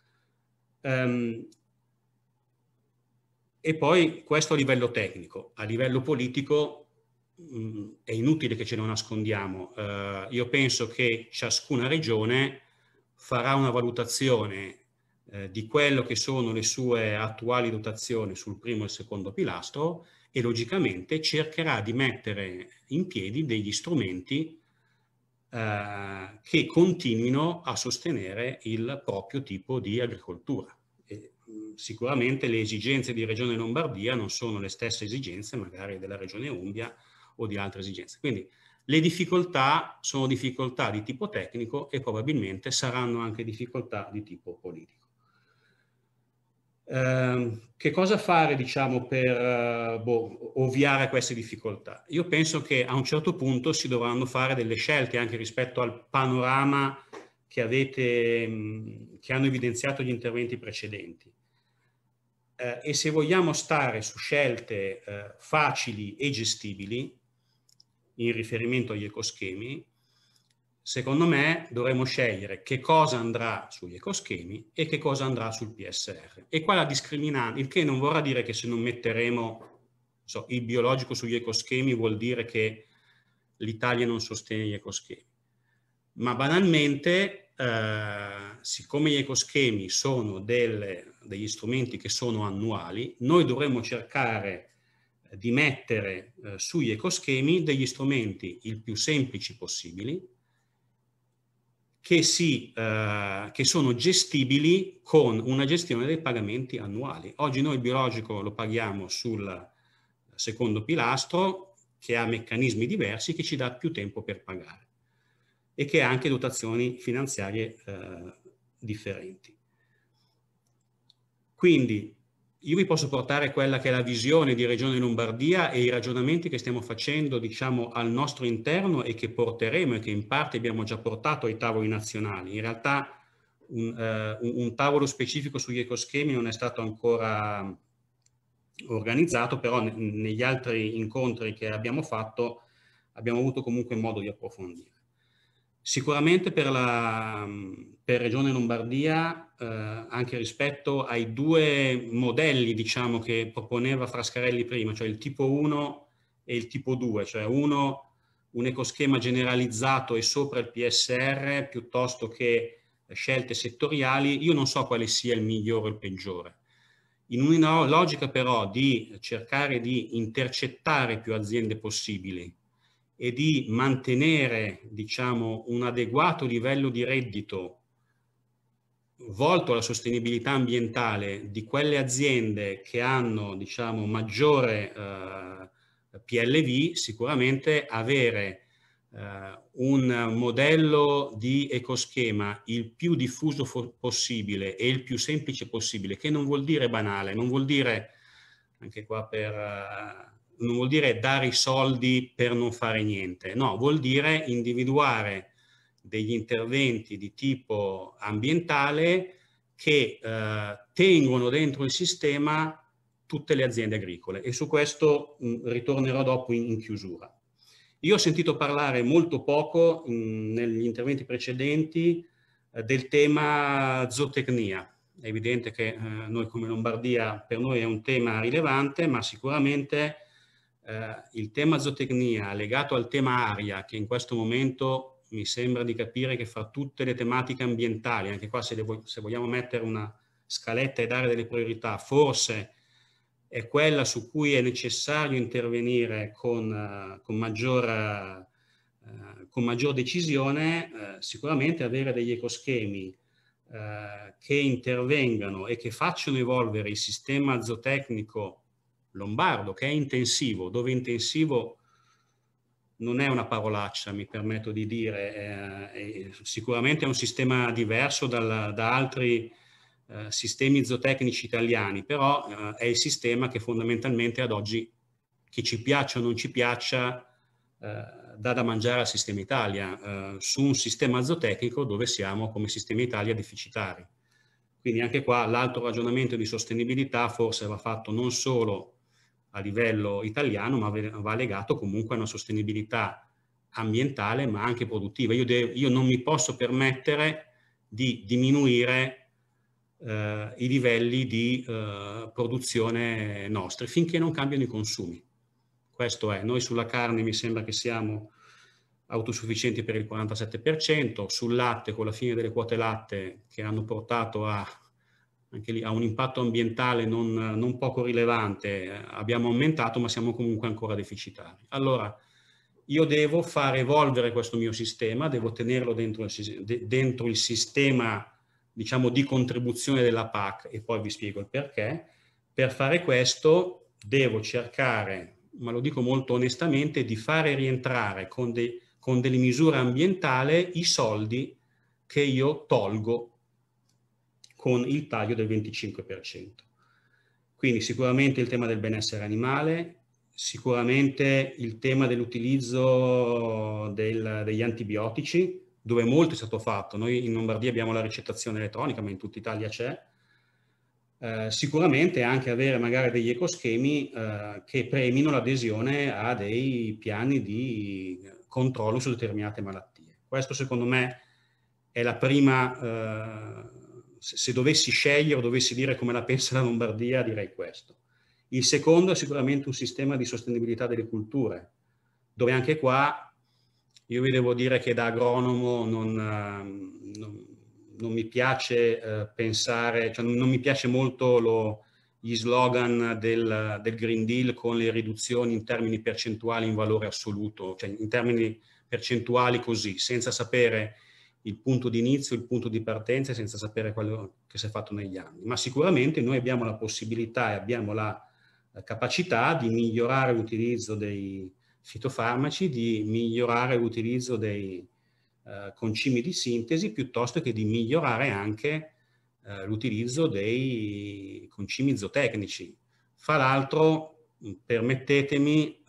E poi questo a livello tecnico. A livello politico è inutile che ce lo nascondiamo. Io penso che ciascuna regione farà una valutazione di quello che sono le sue attuali dotazioni sul primo e secondo pilastro e logicamente cercherà di mettere in piedi degli strumenti che continuino a sostenere il proprio tipo di agricoltura. E, sicuramente le esigenze di Regione Lombardia non sono le stesse esigenze magari della Regione Umbria o di altre esigenze. Quindi le difficoltà sono difficoltà di tipo tecnico e probabilmente saranno anche difficoltà di tipo politico. Che cosa fare, diciamo, per ovviare a queste difficoltà? Io penso che a un certo punto si dovranno fare delle scelte anche rispetto al panorama che hanno evidenziato gli interventi precedenti. E se vogliamo stare su scelte facili e gestibili in riferimento agli ecoschemi, secondo me dovremmo scegliere che cosa andrà sugli ecoschemi e che cosa andrà sul PSR. E qua la discriminante, il che non vorrà dire che se non metteremo il biologico sugli ecoschemi vuol dire che l'Italia non sostiene gli ecoschemi. Ma banalmente, siccome gli ecoschemi sono degli strumenti che sono annuali, noi dovremmo cercare di mettere sugli ecoschemi degli strumenti il più semplici possibili, che sono gestibili con una gestione dei pagamenti annuali. Oggi noi il biologico lo paghiamo sul secondo pilastro, che ha meccanismi diversi, che ci dà più tempo per pagare e che ha anche dotazioni finanziarie differenti. Quindi io vi posso portare quella che è la visione di Regione Lombardia e i ragionamenti che stiamo facendo, diciamo, al nostro interno e che porteremo e che in parte abbiamo già portato ai tavoli nazionali. In realtà un tavolo specifico sugli ecoschemi non è stato ancora organizzato, però negli altri incontri che abbiamo fatto abbiamo avuto comunque modo di approfondire. Sicuramente per Regione Lombardia, anche rispetto ai due modelli, diciamo, che proponeva Frascarelli prima, cioè il tipo 1 e il tipo 2, cioè un ecoschema generalizzato e sopra il PSR piuttosto che scelte settoriali, io non so quale sia il migliore o il peggiore. In una logica però di cercare di intercettare più aziende possibili e di mantenere, diciamo, un adeguato livello di reddito volto alla sostenibilità ambientale di quelle aziende che hanno, diciamo, maggiore PLV, sicuramente avere un modello di ecoschema il più diffuso possibile e il più semplice possibile, che non vuol dire banale, non vuol dire, anche qua non vuol dire dare i soldi per non fare niente, no, vuol dire individuare degli interventi di tipo ambientale che tengono dentro il sistema tutte le aziende agricole, e su questo ritornerò dopo in chiusura. Io ho sentito parlare molto poco negli interventi precedenti del tema zootecnia. È evidente che noi come Lombardia, per noi è un tema rilevante, ma sicuramente il tema zootecnia legato al tema aria, che in questo momento mi sembra di capire che fra tutte le tematiche ambientali, anche qua se vogliamo mettere una scaletta e dare delle priorità, forse è quella su cui è necessario intervenire con maggior decisione. Sicuramente avere degli ecoschemi che intervengano e che facciano evolvere il sistema zootecnico lombardo, che è intensivo, dove intensivo non è una parolaccia, mi permetto di dire, sicuramente è un sistema diverso da altri sistemi zootecnici italiani, però è il sistema che fondamentalmente ad oggi, che ci piaccia o non ci piaccia, dà da mangiare al sistema Italia, su un sistema zootecnico dove siamo come sistema Italia deficitari. Quindi anche qua l'altro ragionamento di sostenibilità forse va fatto non solo a livello italiano, ma va legato comunque a una sostenibilità ambientale, ma anche produttiva. Io non mi posso permettere di diminuire i livelli di produzione nostri finché non cambiano i consumi. Questo è. Noi sulla carne mi sembra che siamo autosufficienti per il 47%, sul latte con la fine delle quote latte che hanno portato anche lì, a un impatto ambientale non poco rilevante, abbiamo aumentato, ma siamo comunque ancora deficitari. Allora, io devo far evolvere questo mio sistema, devo tenerlo dentro il sistema, diciamo, di contribuzione della PAC, e poi vi spiego il perché. Per fare questo devo cercare, ma lo dico molto onestamente, di fare rientrare con delle misure ambientali i soldi che io tolgo con il taglio del 25%. Quindi sicuramente il tema del benessere animale, sicuramente il tema dell'utilizzo degli antibiotici, dove molto è stato fatto. Noi in Lombardia abbiamo la ricettazione elettronica, ma in tutta Italia c'è. Sicuramente anche avere magari degli ecoschemi che premino l'adesione a dei piani di controllo su determinate malattie. Questo secondo me è la prima, se dovessi scegliere o dovessi dire come la pensa la Lombardia, direi questo. Il secondo è sicuramente un sistema di sostenibilità delle culture, dove anche qua io vi devo dire che da agronomo non mi piace pensare, cioè non mi piace molto gli slogan del Green Deal con le riduzioni in termini percentuali in valore assoluto, cioè in termini percentuali così, senza sapere il punto di inizio, il punto di partenza, senza sapere quello che si è fatto negli anni. Ma sicuramente noi abbiamo la possibilità e abbiamo la capacità di migliorare l'utilizzo dei fitofarmaci, di migliorare l'utilizzo dei concimi di sintesi, piuttosto che di migliorare anche l'utilizzo dei concimi zootecnici. Fra l'altro, permettetemi,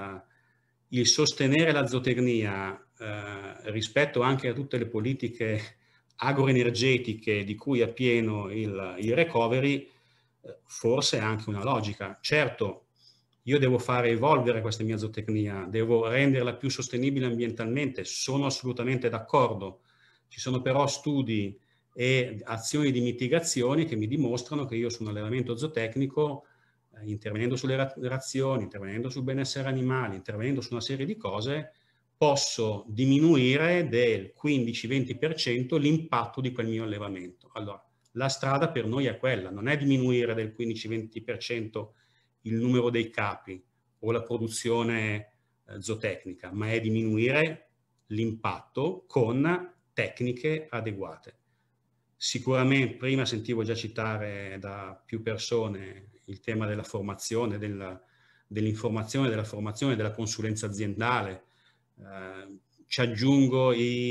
il sostenere la zootecnia rispetto anche a tutte le politiche agroenergetiche di cui è pieno il recovery, forse è anche una logica. Certo, io devo fare evolvere questa mia zootecnia, devo renderla più sostenibile ambientalmente, sono assolutamente d'accordo. Ci sono però studi e azioni di mitigazione che mi dimostrano che io su un allevamento zootecnico, intervenendo sulle razioni, intervenendo sul benessere animale, intervenendo su una serie di cose, posso diminuire del 15-20% l'impatto di quel mio allevamento. Allora, la strada per noi è quella, non è diminuire del 15-20% il numero dei capi o la produzione zootecnica, ma è diminuire l'impatto con tecniche adeguate. Sicuramente, prima sentivo già citare da più persone il tema della formazione, dell'informazione, della formazione, della consulenza aziendale. Ci aggiungo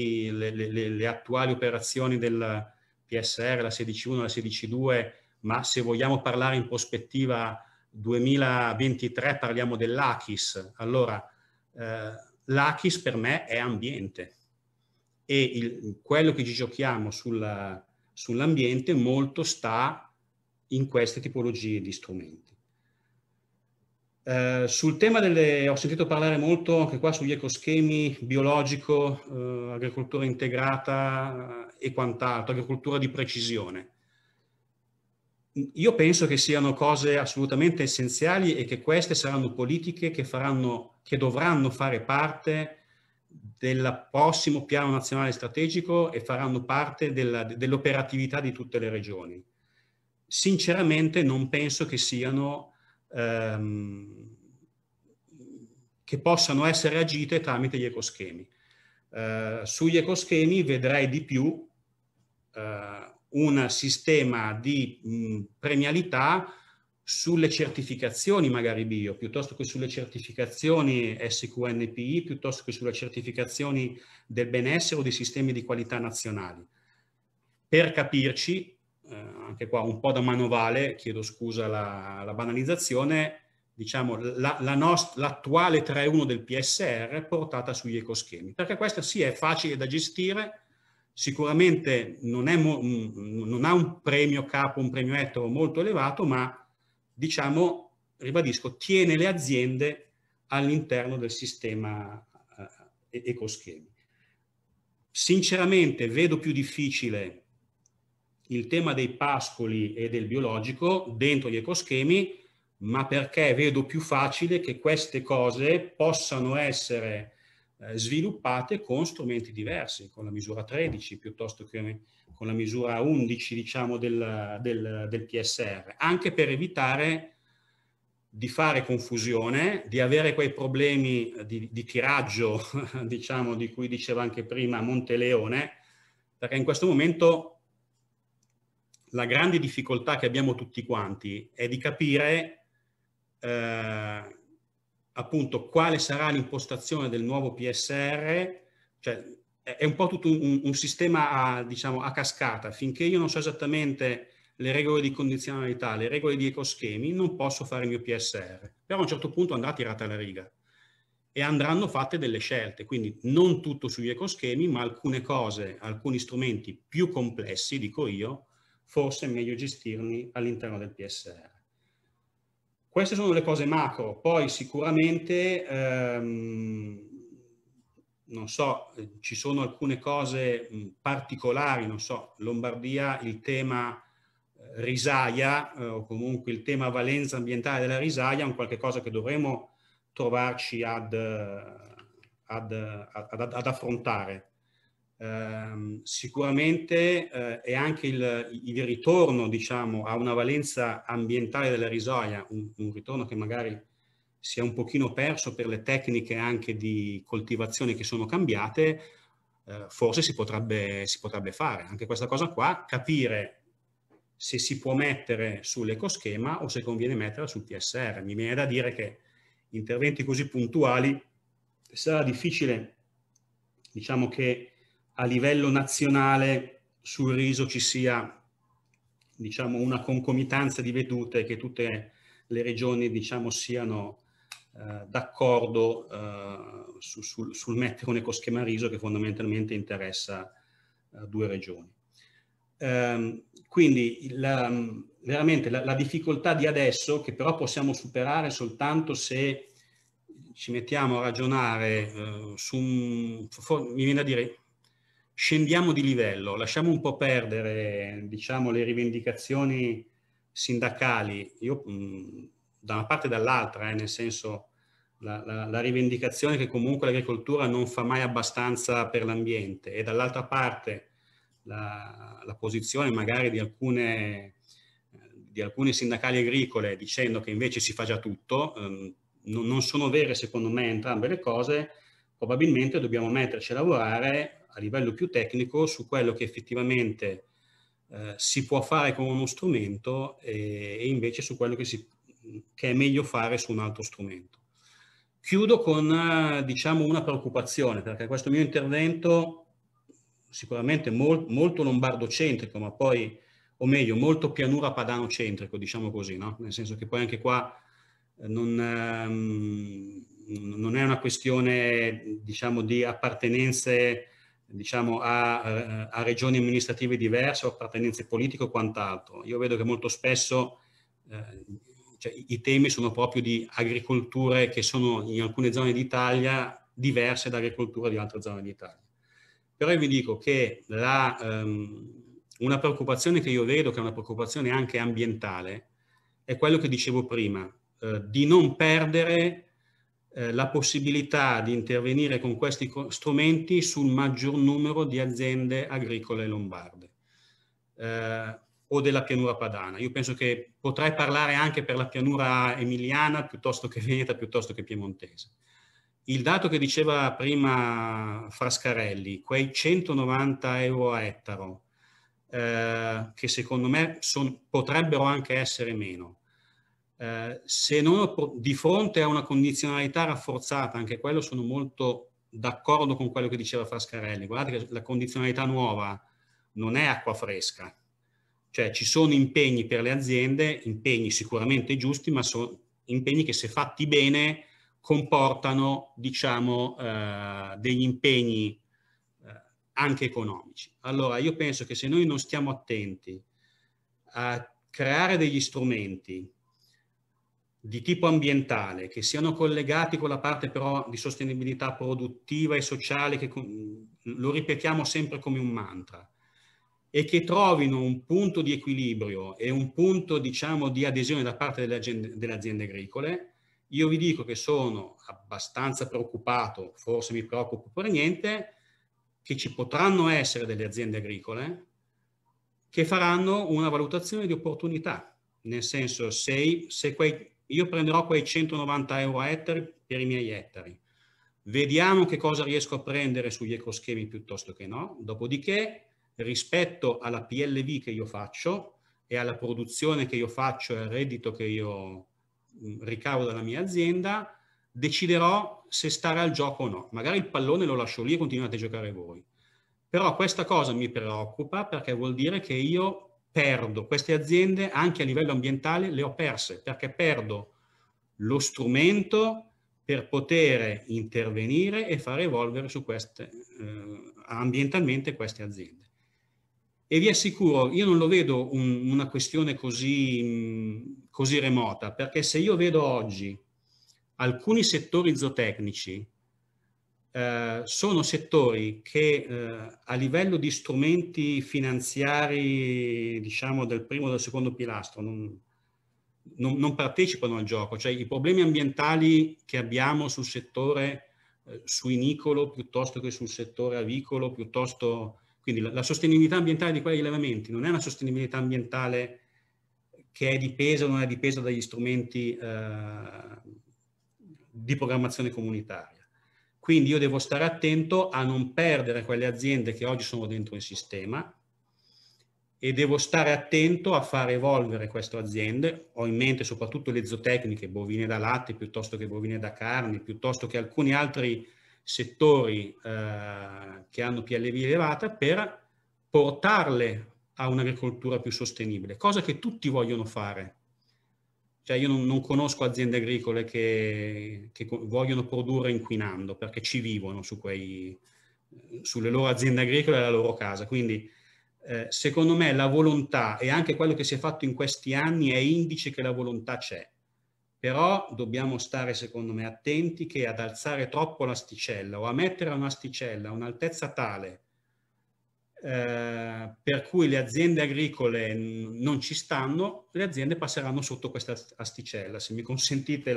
le attuali operazioni del PSR, la 16.1, la 16.2, ma se vogliamo parlare in prospettiva 2023 parliamo dell'ACHIS. Allora, l'ACHIS per me è ambiente e quello che ci giochiamo sull'ambiente molto sta in queste tipologie di strumenti. Sul tema ho sentito parlare molto anche qua sugli ecoschemi, biologico, agricoltura integrata e quant'altro, agricoltura di precisione. Io penso che siano cose assolutamente essenziali e che queste saranno politiche che dovranno fare parte del prossimo piano nazionale strategico e faranno parte dell'operatività di tutte le regioni. Sinceramente non penso che siano che possano essere agite tramite gli ecoschemi. Sugli ecoschemi vedrei di più un sistema di premialità sulle certificazioni magari bio, piuttosto che sulle certificazioni SQNPI, piuttosto che sulle certificazioni del benessere o dei sistemi di qualità nazionali. Per capirci, anche qua un po' da manovale, chiedo scusa la banalizzazione, diciamo l'attuale 3.1 del PSR portata sugli ecoschemi, perché questa sì è facile da gestire, sicuramente non ha un premio capo, un premio ettaro molto elevato, ma diciamo, ribadisco, tiene le aziende all'interno del sistema ecoschemi. Sinceramente vedo più difficile il tema dei pascoli e del biologico dentro gli ecoschemi, ma perché vedo più facile che queste cose possano essere sviluppate con strumenti diversi, con la misura 13 piuttosto che con la misura 11 diciamo del PSR, anche per evitare di fare confusione, di avere quei problemi di tiraggio, diciamo, di cui diceva anche prima Monteleone, perché in questo momento la grande difficoltà che abbiamo tutti quanti è di capire appunto quale sarà l'impostazione del nuovo PSR, cioè è un po' tutto un sistema diciamo, a cascata. Finché io non so esattamente le regole di condizionalità, le regole di ecoschemi, non posso fare il mio PSR. Però a un certo punto andrà tirata la riga e andranno fatte delle scelte, quindi non tutto sugli ecoschemi, ma alcune cose, alcuni strumenti più complessi, dico io, forse è meglio gestirli all'interno del PSR. Queste sono le cose macro, poi sicuramente, non so, ci sono alcune cose particolari, non so, Lombardia, il tema risaia o comunque il tema valenza ambientale della risaia è un qualche cosa che dovremo trovarci ad affrontare. Sicuramente è anche il ritorno, diciamo, a una valenza ambientale della risaia, un ritorno che magari si è un pochino perso per le tecniche anche di coltivazione che sono cambiate, forse si potrebbe fare anche questa cosa qua, capire se si può mettere sull'ecoschema o se conviene metterla sul PSR. Mi viene da dire che interventi così puntuali sarà difficile, diciamo, che a livello nazionale sul riso ci sia, diciamo, una concomitanza di vedute, che tutte le regioni, diciamo, siano d'accordo sul mettere un ecoschema riso che fondamentalmente interessa due regioni. Quindi veramente la difficoltà di adesso, che però possiamo superare soltanto se ci mettiamo a ragionare mi viene da dire, scendiamo di livello, lasciamo un po' perdere, diciamo, le rivendicazioni sindacali. Io da una parte e dall'altra, nel senso la rivendicazione che comunque l'agricoltura non fa mai abbastanza per l'ambiente, e dall'altra parte la posizione magari di alcune sindacali agricole dicendo che invece si fa già tutto. Non sono vere secondo me entrambe le cose. Probabilmente dobbiamo metterci a lavorare a livello più tecnico su quello che effettivamente si può fare con uno strumento e invece su quello che è meglio fare su un altro strumento. Chiudo con diciamo una preoccupazione, perché questo mio intervento sicuramente molto lombardo-centrico, ma poi, o meglio, molto pianura padano-centrico, diciamo così, no? Nel senso che poi anche qua non è una questione, diciamo, di appartenenze, diciamo, a regioni amministrative diverse o appartenenze politiche o quant'altro. Io vedo che molto spesso cioè, i temi sono proprio di agricolture che sono in alcune zone d'Italia diverse da agricoltura di altre zone d'Italia. Però io vi dico che una preoccupazione che io vedo, che è una preoccupazione anche ambientale, è quello che dicevo prima, di non perdere la possibilità di intervenire con questi strumenti sul maggior numero di aziende agricole lombarde o della pianura padana. Io penso che potrei parlare anche per la pianura emiliana piuttosto che veneta, piuttosto che piemontese. Il dato che diceva prima Frascarelli, quei 190 euro a ettaro, che secondo me potrebbero anche essere meno, se non di fronte a una condizionalità rafforzata, anche quello sono molto d'accordo con quello che diceva Frascarelli. Guardate che la condizionalità nuova non è acqua fresca, cioè ci sono impegni per le aziende, impegni sicuramente giusti, ma sono impegni che, se fatti bene, comportano, diciamo, degli impegni anche economici. Allora io penso che se noi non stiamo attenti a creare degli strumenti di tipo ambientale che siano collegati con la parte però di sostenibilità produttiva e sociale, che lo ripetiamo sempre come un mantra, e che trovino un punto di equilibrio e un punto, diciamo, di adesione da parte delle aziende agricole, io vi dico che sono abbastanza preoccupato, forse mi preoccupo per niente, che ci potranno essere delle aziende agricole che faranno una valutazione di opportunità, nel senso se quei io prenderò quei 190 euro a ettari per i miei ettari. Vediamo che cosa riesco a prendere sugli ecoschemi piuttosto che no. Dopodiché, rispetto alla PLV che io faccio e alla produzione che io faccio e al reddito che io ricavo dalla mia azienda, deciderò se stare al gioco o no. Magari il pallone lo lascio lì e continuate a giocare voi. Però questa cosa mi preoccupa, perché vuol dire che io perdo queste aziende anche a livello ambientale, le ho perse, perché perdo lo strumento per poter intervenire e far evolvere su queste, ambientalmente queste aziende. E vi assicuro, io non lo vedo una questione così remota, perché se io vedo oggi alcuni settori zootecnici, sono settori che a livello di strumenti finanziari, diciamo del primo o del secondo pilastro, non partecipano al gioco. Cioè i problemi ambientali che abbiamo sul settore suinicolo piuttosto che sul settore avicolo, piuttosto, quindi la sostenibilità ambientale di quegli allevamenti non è una sostenibilità ambientale che è dipesa o non è dipesa dagli strumenti di programmazione comunitaria. Quindi io devo stare attento a non perdere quelle aziende che oggi sono dentro il sistema e devo stare attento a far evolvere queste aziende. Ho in mente soprattutto le zootecniche, bovine da latte piuttosto che bovine da carne, piuttosto che alcuni altri settori che hanno PLV elevata, per portarle a un'agricoltura più sostenibile, cosa che tutti vogliono fare. Cioè io non conosco aziende agricole che vogliono produrre inquinando, perché ci vivono sulle loro aziende agricole e la loro casa. Quindi secondo me la volontà e anche quello che si è fatto in questi anni è indice che la volontà c'è. Però dobbiamo stare, secondo me, attenti che ad alzare troppo l'asticella o a mettere un'asticella a un'altezza tale per cui le aziende agricole non ci stanno, le aziende passeranno sotto questa asticella, se mi consentite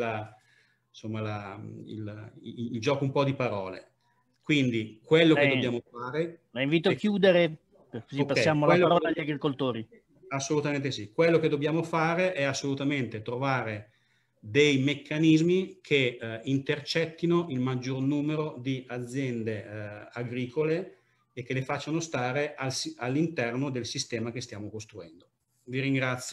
il gioco un po' di parole. Quindi quello che dobbiamo fare... La invito a chiudere, così passiamo la parola agli agricoltori. Assolutamente sì. Quello che dobbiamo fare è assolutamente trovare dei meccanismi che intercettino il maggior numero di aziende agricole e che le facciano stare all'interno del sistema che stiamo costruendo. Vi ringrazio.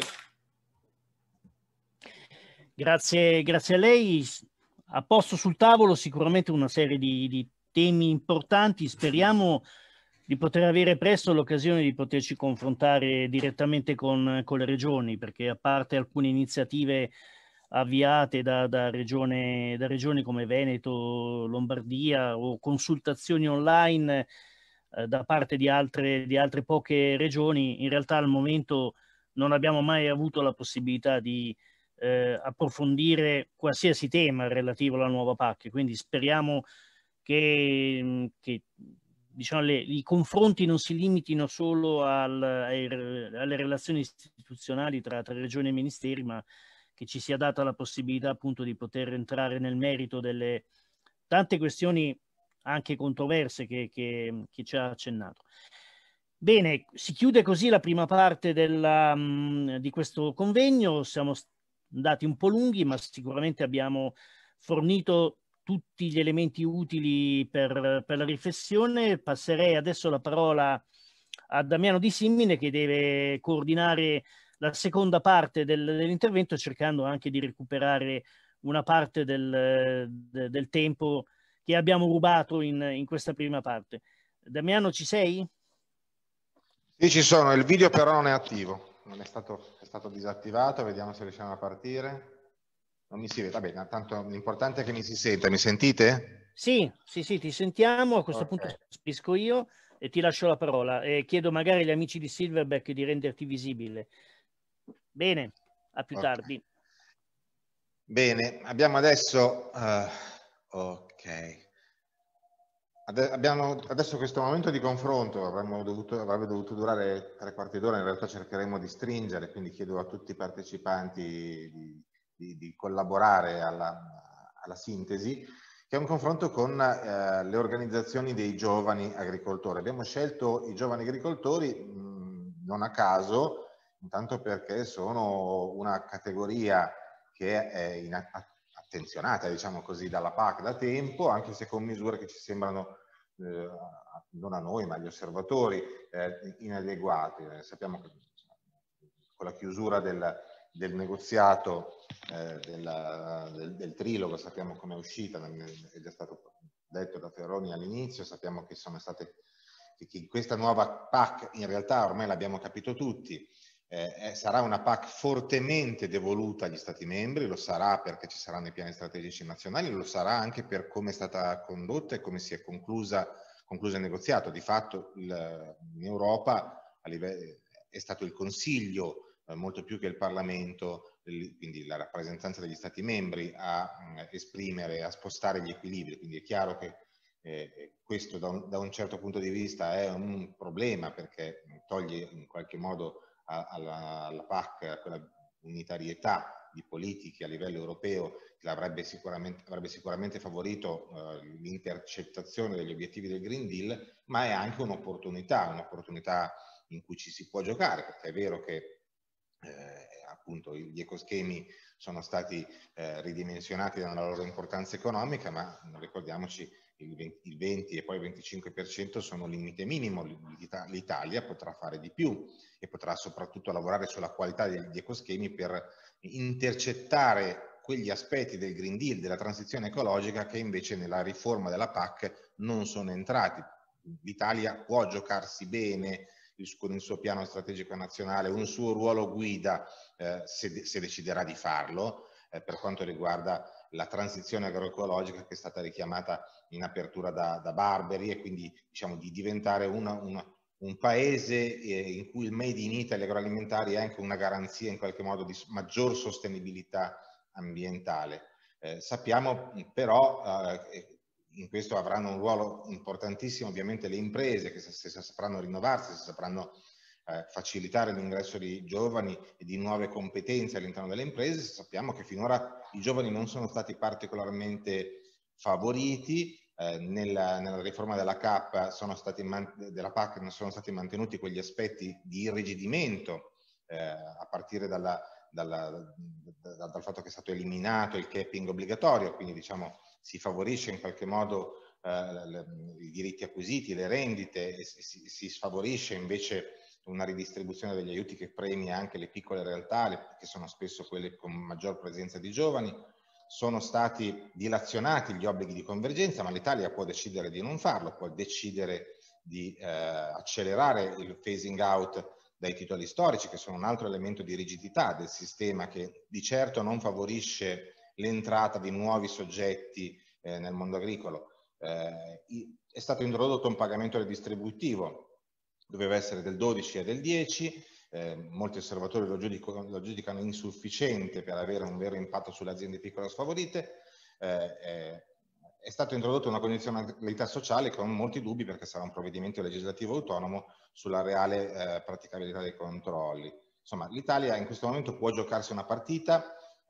Grazie a lei. Ha posto sul tavolo sicuramente una serie di temi importanti. Speriamo di poter avere presto l'occasione di poterci confrontare direttamente con le regioni, perché a parte alcune iniziative avviate da regioni come Veneto, Lombardia, o consultazioni online da parte di altre poche regioni, in realtà al momento non abbiamo mai avuto la possibilità di approfondire qualsiasi tema relativo alla nuova PAC, quindi speriamo che diciamo, i confronti non si limitino solo alle relazioni istituzionali tra regioni e ministeri, ma che ci sia data la possibilità appunto di poter entrare nel merito delle tante questioni anche controverse che ci ha accennato. Bene, si chiude così la prima parte di questo convegno. Siamo andati un po' lunghi, ma sicuramente abbiamo fornito tutti gli elementi utili per la riflessione. Passerei adesso la parola a Damiano Di Simine, che deve coordinare la seconda parte dell'intervento, cercando anche di recuperare una parte del tempo che abbiamo rubato in questa prima parte. Damiano, ci sei? Sì, ci sono. Il video però non è attivo, è stato disattivato. Vediamo se riusciamo a partire. Non mi si vede, va bene, tanto l'importante è che mi si senta. Mi sentite? Sì, ti sentiamo. A questo punto capisco io e ti lascio la parola. Chiedo magari agli amici di Silverback di renderti visibile. Bene, a più tardi. Bene, abbiamo adesso... abbiamo adesso questo momento di confronto, avrebbe dovuto durare 3/4 d'ora, in realtà cercheremo di stringere, quindi chiedo a tutti i partecipanti di collaborare alla sintesi, che è un confronto con le organizzazioni dei giovani agricoltori. Abbiamo scelto i giovani agricoltori non a caso, intanto perché sono una categoria che è attenzionata, diciamo così, dalla PAC da tempo, anche se con misure che ci sembrano, non a noi ma agli osservatori, inadeguate. Sappiamo che con la chiusura del negoziato del trilogo, sappiamo come è uscita, è già stato detto da Ferroni all'inizio, sappiamo che sono state, che questa nuova PAC in realtà ormai l'abbiamo capito tutti, sarà una PAC fortemente devoluta agli Stati membri, lo sarà perché ci saranno i piani strategici nazionali, lo sarà anche per come è stata condotta e come si è concluso il negoziato. Di fatto in Europa è stato il Consiglio, molto più che il Parlamento, quindi la rappresentanza degli Stati membri, a esprimere, a spostare gli equilibri. Quindi è chiaro che questo da un certo punto di vista è un problema, perché toglie in qualche modo alla PAC quella unitarietà di politiche a livello europeo che avrebbe sicuramente favorito l'intercettazione degli obiettivi del Green Deal, ma è anche un'opportunità in cui ci si può giocare, perché è vero che appunto gli ecoschemi sono stati ridimensionati nella loro importanza economica, ma ricordiamoci il 20 e poi il 25% sono un limite minimo. L'Italia potrà fare di più e potrà soprattutto lavorare sulla qualità degli ecoschemi per intercettare quegli aspetti del Green Deal, della transizione ecologica, che invece nella riforma della PAC non sono entrati. L'Italia può giocarsi bene con il suo piano strategico nazionale, un suo ruolo guida, se deciderà di farlo, per quanto riguarda la transizione agroecologica che è stata richiamata in apertura da Barberi, e quindi diciamo di diventare un paese in cui il Made in Italy agroalimentari è anche una garanzia in qualche modo di maggior sostenibilità ambientale. Sappiamo però in questo avranno un ruolo importantissimo ovviamente le imprese, che se sapranno rinnovarsi, se sapranno facilitare l'ingresso di giovani e di nuove competenze all'interno delle imprese. Sappiamo che finora i giovani non sono stati particolarmente favoriti. Nella riforma della PAC non sono stati mantenuti quegli aspetti di irrigidimento, a partire dal fatto che è stato eliminato il capping obbligatorio, quindi diciamo si favorisce in qualche modo i diritti acquisiti, le rendite, e si sfavorisce invece una ridistribuzione degli aiuti che premia anche le piccole realtà, che sono spesso quelle con maggior presenza di giovani. Sono stati dilazionati gli obblighi di convergenza, ma l'Italia può decidere di non farlo, può decidere di accelerare il phasing out dai titoli storici, che sono un altro elemento di rigidità del sistema, che di certo non favorisce l'entrata di nuovi soggetti nel mondo agricolo. È stato introdotto un pagamento redistributivo, doveva essere del 12 e del 10, molti osservatori lo giudicano insufficiente per avere un vero impatto sulle aziende piccole sfavorite. È stato introdotto una condizionalità sociale con molti dubbi, perché sarà un provvedimento legislativo autonomo sulla reale praticabilità dei controlli. Insomma, l'Italia in questo momento può giocarsi una partita,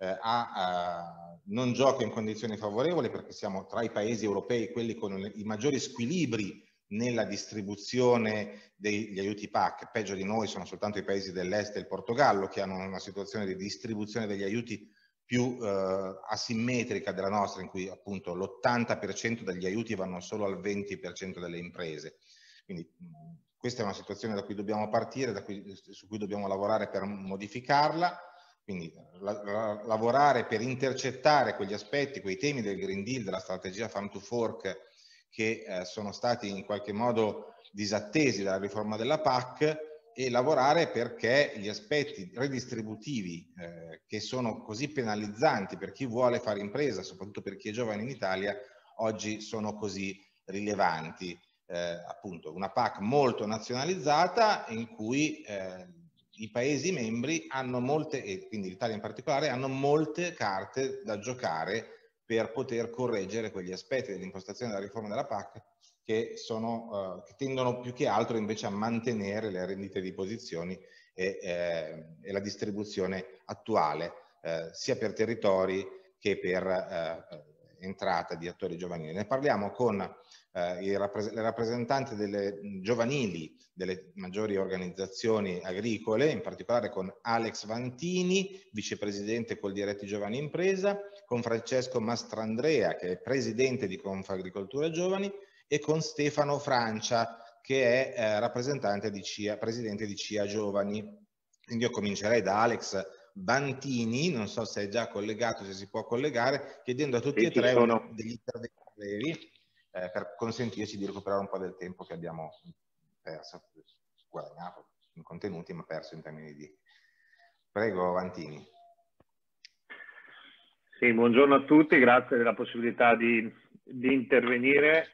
non gioca in condizioni favorevoli, perché siamo tra i paesi europei quelli con i maggiori squilibri nella distribuzione degli aiuti PAC. Peggio di noi sono soltanto i paesi dell'est e il Portogallo, che hanno una situazione di distribuzione degli aiuti più asimmetrica della nostra, in cui appunto l'80% degli aiuti vanno solo al 20% delle imprese. Quindi questa è una situazione da cui dobbiamo partire, su cui dobbiamo lavorare per modificarla. Quindi lavorare per intercettare quegli aspetti, quei temi del Green Deal, della strategia Farm to Fork, che sono stati in qualche modo disattesi dalla riforma della PAC, e lavorare perché gli aspetti redistributivi che sono così penalizzanti per chi vuole fare impresa, soprattutto per chi è giovane in Italia, oggi sono così rilevanti. Appunto una PAC molto nazionalizzata, in cui i Paesi membri hanno molte, e quindi l'Italia in particolare, hanno molte carte da giocare per poter correggere quegli aspetti dell'impostazione della riforma della PAC che tendono più che altro invece a mantenere le rendite di posizioni e la distribuzione attuale, sia per territori che per entrata di attori giovanili. Ne parliamo con le rappresentanti delle giovanili delle maggiori organizzazioni agricole, in particolare con Alex Vantini, vicepresidente Coldiretti Giovani Impresa, con Francesco Mastrandrea, che è presidente di Confagricoltura Giovani, e con Stefano Francia, che è rappresentante di CIA, presidente di CIA Giovani. Quindi io comincerei da Alex Vantini, non so se è già collegato, se si può collegare, chiedendo a tutti e tre degli interventi brevi per consentirci di recuperare un po' del tempo che abbiamo perso, guadagnato in contenuti ma perso in termini di... Prego Vantini. Sì, buongiorno a tutti, grazie della possibilità di intervenire.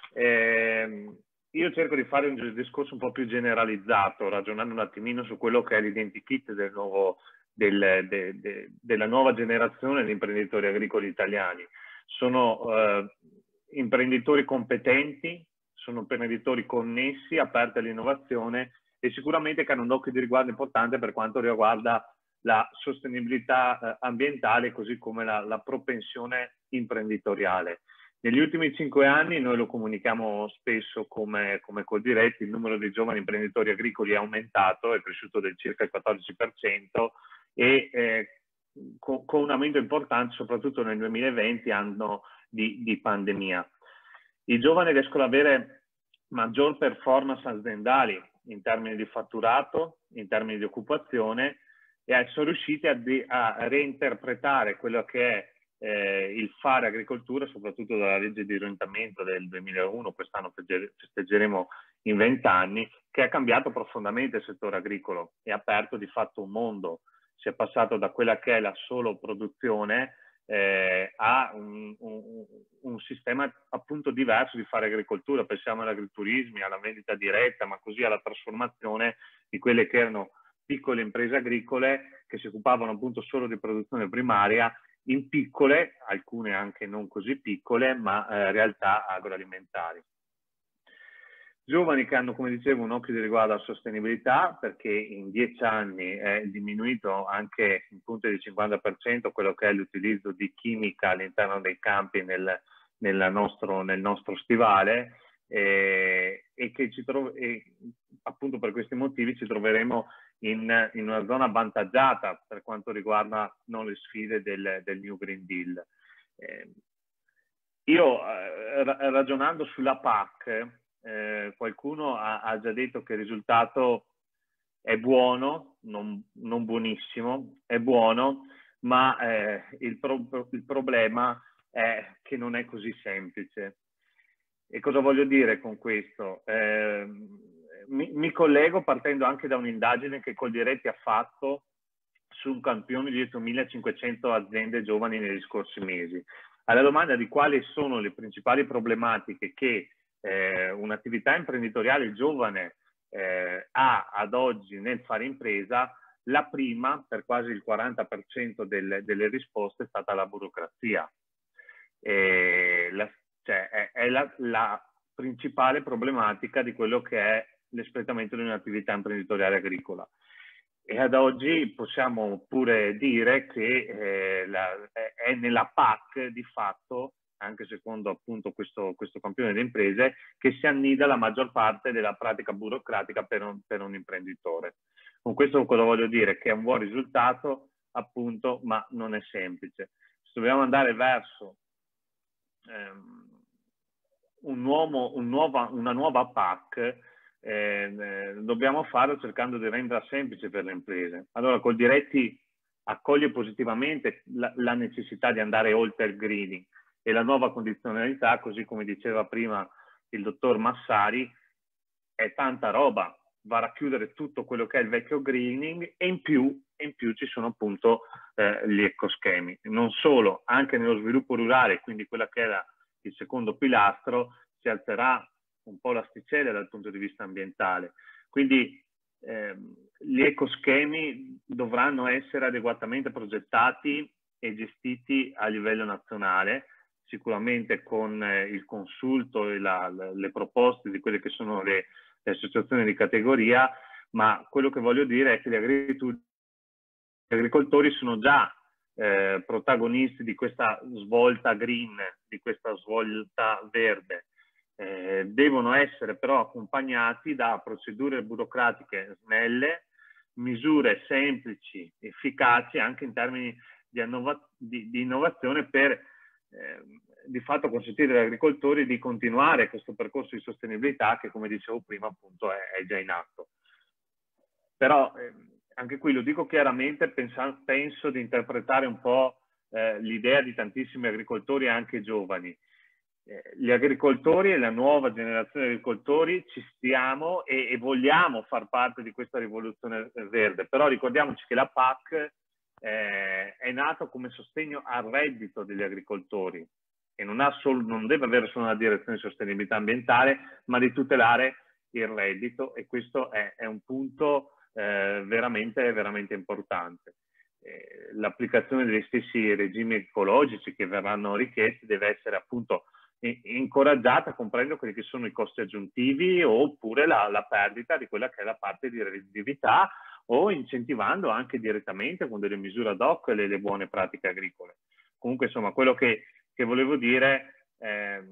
Io cerco di fare un discorso un po' più generalizzato, ragionando un attimino su quello che è l'identikit della nuova generazione di imprenditori agricoli italiani. Sono imprenditori competenti, sono imprenditori connessi, aperti all'innovazione e sicuramente che hanno un occhio di riguardo importante per quanto riguarda la sostenibilità ambientale, così come la propensione imprenditoriale. Negli ultimi 5 anni, noi lo comunichiamo spesso come Coldiretti, il numero di giovani imprenditori agricoli è aumentato, è cresciuto del circa il 14% e con un aumento importante soprattutto nel 2020, anno di pandemia. I giovani riescono ad avere maggior performance aziendali in termini di fatturato, in termini di occupazione, e sono riusciti a reinterpretare quello che è il fare agricoltura, soprattutto dalla legge di orientamento del 2001, quest'anno festeggeremo in 20 anni, che ha cambiato profondamente il settore agricolo e ha aperto di fatto un mondo. Si è passato da quella che è la solo produzione a un sistema appunto diverso di fare agricoltura. Pensiamo all'agriturismo, alla vendita diretta, ma così alla trasformazione di quelle che erano piccole imprese agricole che si occupavano appunto solo di produzione primaria in piccole, alcune anche non così piccole, ma realtà agroalimentari. Giovani che hanno, come dicevo, un occhio di riguardo alla sostenibilità, perché in 10 anni è diminuito anche in punto di 50% quello che è l'utilizzo di chimica all'interno dei campi nel nostro stivale, e che appunto per questi motivi ci troveremo in una zona avvantaggiata per quanto riguarda le sfide del New Green Deal. Io ragionando sulla PAC, qualcuno ha già detto che il risultato è buono, non buonissimo, è buono, ma il problema è che non è così semplice. E cosa voglio dire con questo? Mi collego partendo anche da un'indagine che Coldiretti ha fatto su un campione di 8.500 aziende giovani negli scorsi mesi. Alla domanda di quali sono le principali problematiche che un'attività imprenditoriale giovane ha ad oggi nel fare impresa, la prima, per quasi il 40% delle risposte, è stata la burocrazia. È la principale problematica di quello che è l'espletamento di un'attività imprenditoriale agricola. E ad oggi possiamo pure dire che è nella PAC di fatto, anche secondo appunto questo campione di imprese, che si annida la maggior parte della pratica burocratica per un imprenditore. Con questo cosa voglio dire? Che è un buon risultato appunto, ma non è semplice. Se dobbiamo andare verso una nuova PAC, dobbiamo farlo cercando di renderla semplice per le imprese. Allora Coldiretti accoglie positivamente la necessità di andare oltre il greening e la nuova condizionalità, così come diceva prima il dottor Massari, è tanta roba, va a racchiudere tutto quello che è il vecchio greening e in più ci sono appunto gli ecoschemi. Non solo, anche nello sviluppo rurale, quindi quella che era il secondo pilastro, si alzerà un po' l'asticella dal punto di vista ambientale. Quindi gli ecoschemi dovranno essere adeguatamente progettati e gestiti a livello nazionale, sicuramente con il consulto e le proposte di quelle che sono le associazioni di categoria, ma quello che voglio dire è che gli agricoltori sono già protagonisti di questa svolta green, di questa svolta verde. Devono essere però accompagnati da procedure burocratiche snelle, misure semplici, efficaci anche in termini di innovazione per di fatto consentire agli agricoltori di continuare questo percorso di sostenibilità che, come dicevo prima, appunto è già in atto. Però anche qui lo dico chiaramente, penso di interpretare un po' l'idea di tantissimi agricoltori anche giovani. Gli agricoltori e la nuova generazione di agricoltori ci stiamo e vogliamo far parte di questa rivoluzione verde, però ricordiamoci che la PAC è nata come sostegno al reddito degli agricoltori e non deve avere solo una direzione di sostenibilità ambientale, ma di tutelare il reddito, e questo è un punto veramente, veramente importante. L'applicazione degli stessi regimi ecologici che verranno richiesti deve essere appunto incoraggiata a comprendere quelli che sono i costi aggiuntivi oppure la perdita di quella che è la parte di redditività, o incentivando anche direttamente con delle misure ad hoc le buone pratiche agricole. Comunque, insomma, quello che volevo dire è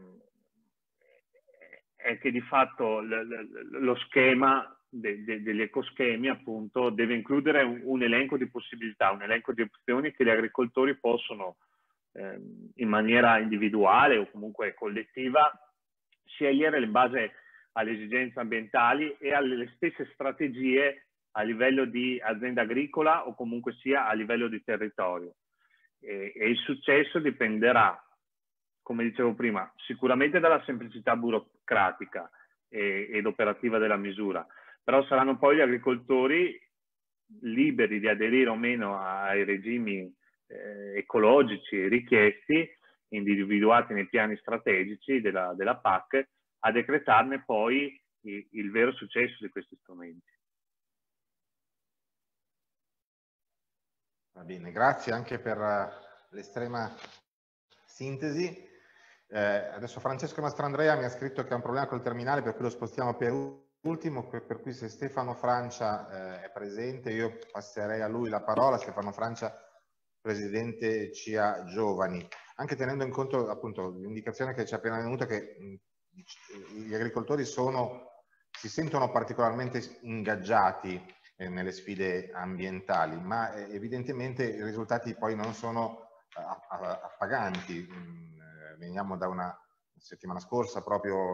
che di fatto lo schema degli ecoschemi appunto deve includere un elenco di possibilità, un elenco di opzioni che gli agricoltori possono in maniera individuale o comunque collettiva scegliere in base alle esigenze ambientali e alle stesse strategie a livello di azienda agricola o comunque sia a livello di territorio. E il successo dipenderà, come dicevo prima, sicuramente dalla semplicità burocratica ed operativa della misura, però saranno poi gli agricoltori liberi di aderire o meno ai regimi ecologici richiesti, individuati nei piani strategici della PAC, a decretarne poi il vero successo di questi strumenti. Va bene, grazie anche per l'estrema sintesi. Adesso Francesco Mastrandrea mi ha scritto che ha un problema col terminale, per cui lo spostiamo per ultimo, per cui se Stefano Francia è presente io passerei a lui la parola. Stefano Francia, presidente CIA Giovani, anche tenendo in conto appunto l'indicazione che ci è appena venuta che gli agricoltori si sentono particolarmente ingaggiati nelle sfide ambientali, ma evidentemente i risultati poi non sono appaganti. Veniamo da una settimana scorsa, proprio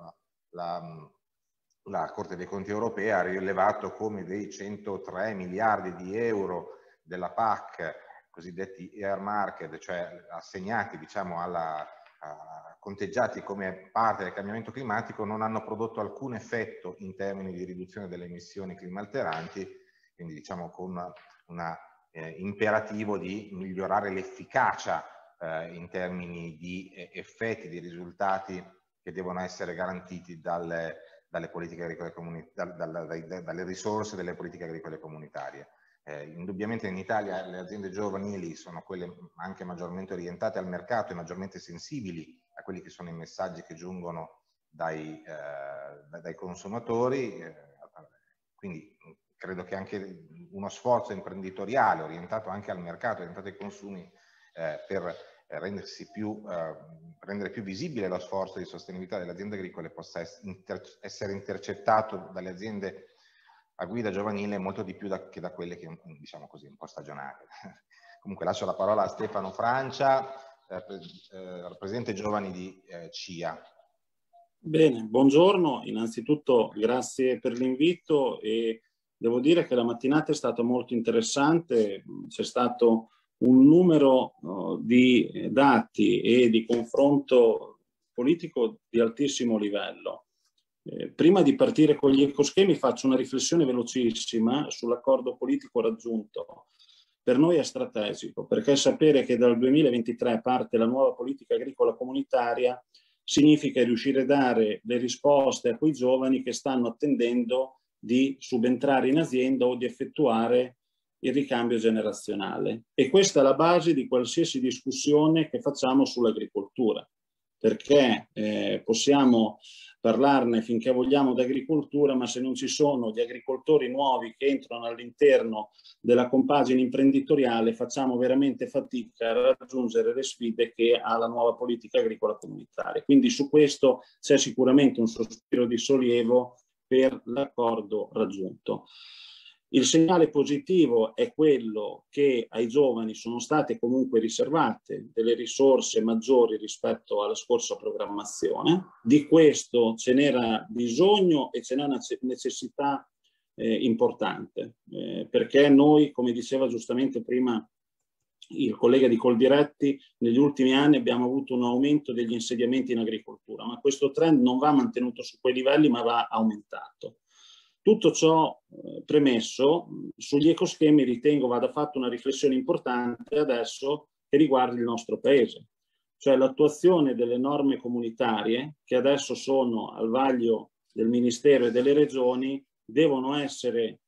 la Corte dei Conti europea ha rilevato come dei 103 miliardi di euro della PAC, cosiddetti earmarked, cioè assegnati diciamo conteggiati come parte del cambiamento climatico, non hanno prodotto alcun effetto in termini di riduzione delle emissioni climalteranti, quindi diciamo con un imperativo di migliorare l'efficacia in termini di effetti, di risultati che devono essere garantiti dalle politiche agricole dalle risorse delle politiche agricole comunitarie. Indubbiamente in Italia le aziende giovanili sono quelle anche maggiormente orientate al mercato e maggiormente sensibili a quelli che sono i messaggi che giungono dai consumatori, quindi credo che anche uno sforzo imprenditoriale orientato anche al mercato, orientato ai consumi, per rendere più visibile lo sforzo di sostenibilità delle aziende agricole possa essere intercettato dalle aziende a guida giovanile molto di più che da quelle che, diciamo così, un po' stagionarie. Comunque lascio la parola a Stefano Francia, presidente giovani di CIA. Bene, buongiorno. Innanzitutto grazie per l'invito e devo dire che la mattinata è stata molto interessante. C'è stato un numero di dati e di confronto politico di altissimo livello. Prima di partire con gli ecoschemi faccio una riflessione velocissima sull'accordo politico raggiunto. Per noi è strategico, perché sapere che dal 2023 parte la nuova politica agricola comunitaria significa riuscire a dare le risposte a quei giovani che stanno attendendo di subentrare in azienda o di effettuare il ricambio generazionale. E questa è la base di qualsiasi discussione che facciamo sull'agricoltura, perché possiamo parlarne finché vogliamo d'agricoltura, ma se non ci sono gli agricoltori nuovi che entrano all'interno della compagine imprenditoriale facciamo veramente fatica a raggiungere le sfide che ha la nuova politica agricola comunitaria. Quindi su questo c'è sicuramente un sospiro di sollievo per l'accordo raggiunto. Il segnale positivo è quello che ai giovani sono state comunque riservate delle risorse maggiori rispetto alla scorsa programmazione. Di questo ce n'era bisogno e ce n'è una necessità importante, perché noi, come diceva giustamente prima il collega di Coldiretti, negli ultimi anni abbiamo avuto un aumento degli insediamenti in agricoltura, ma questo trend non va mantenuto su quei livelli, ma va aumentato. Tutto ciò premesso, sugli ecoschemi ritengo vada fatta una riflessione importante adesso che riguarda il nostro Paese, cioè l'attuazione delle norme comunitarie che adesso sono al vaglio del Ministero e delle Regioni devono essere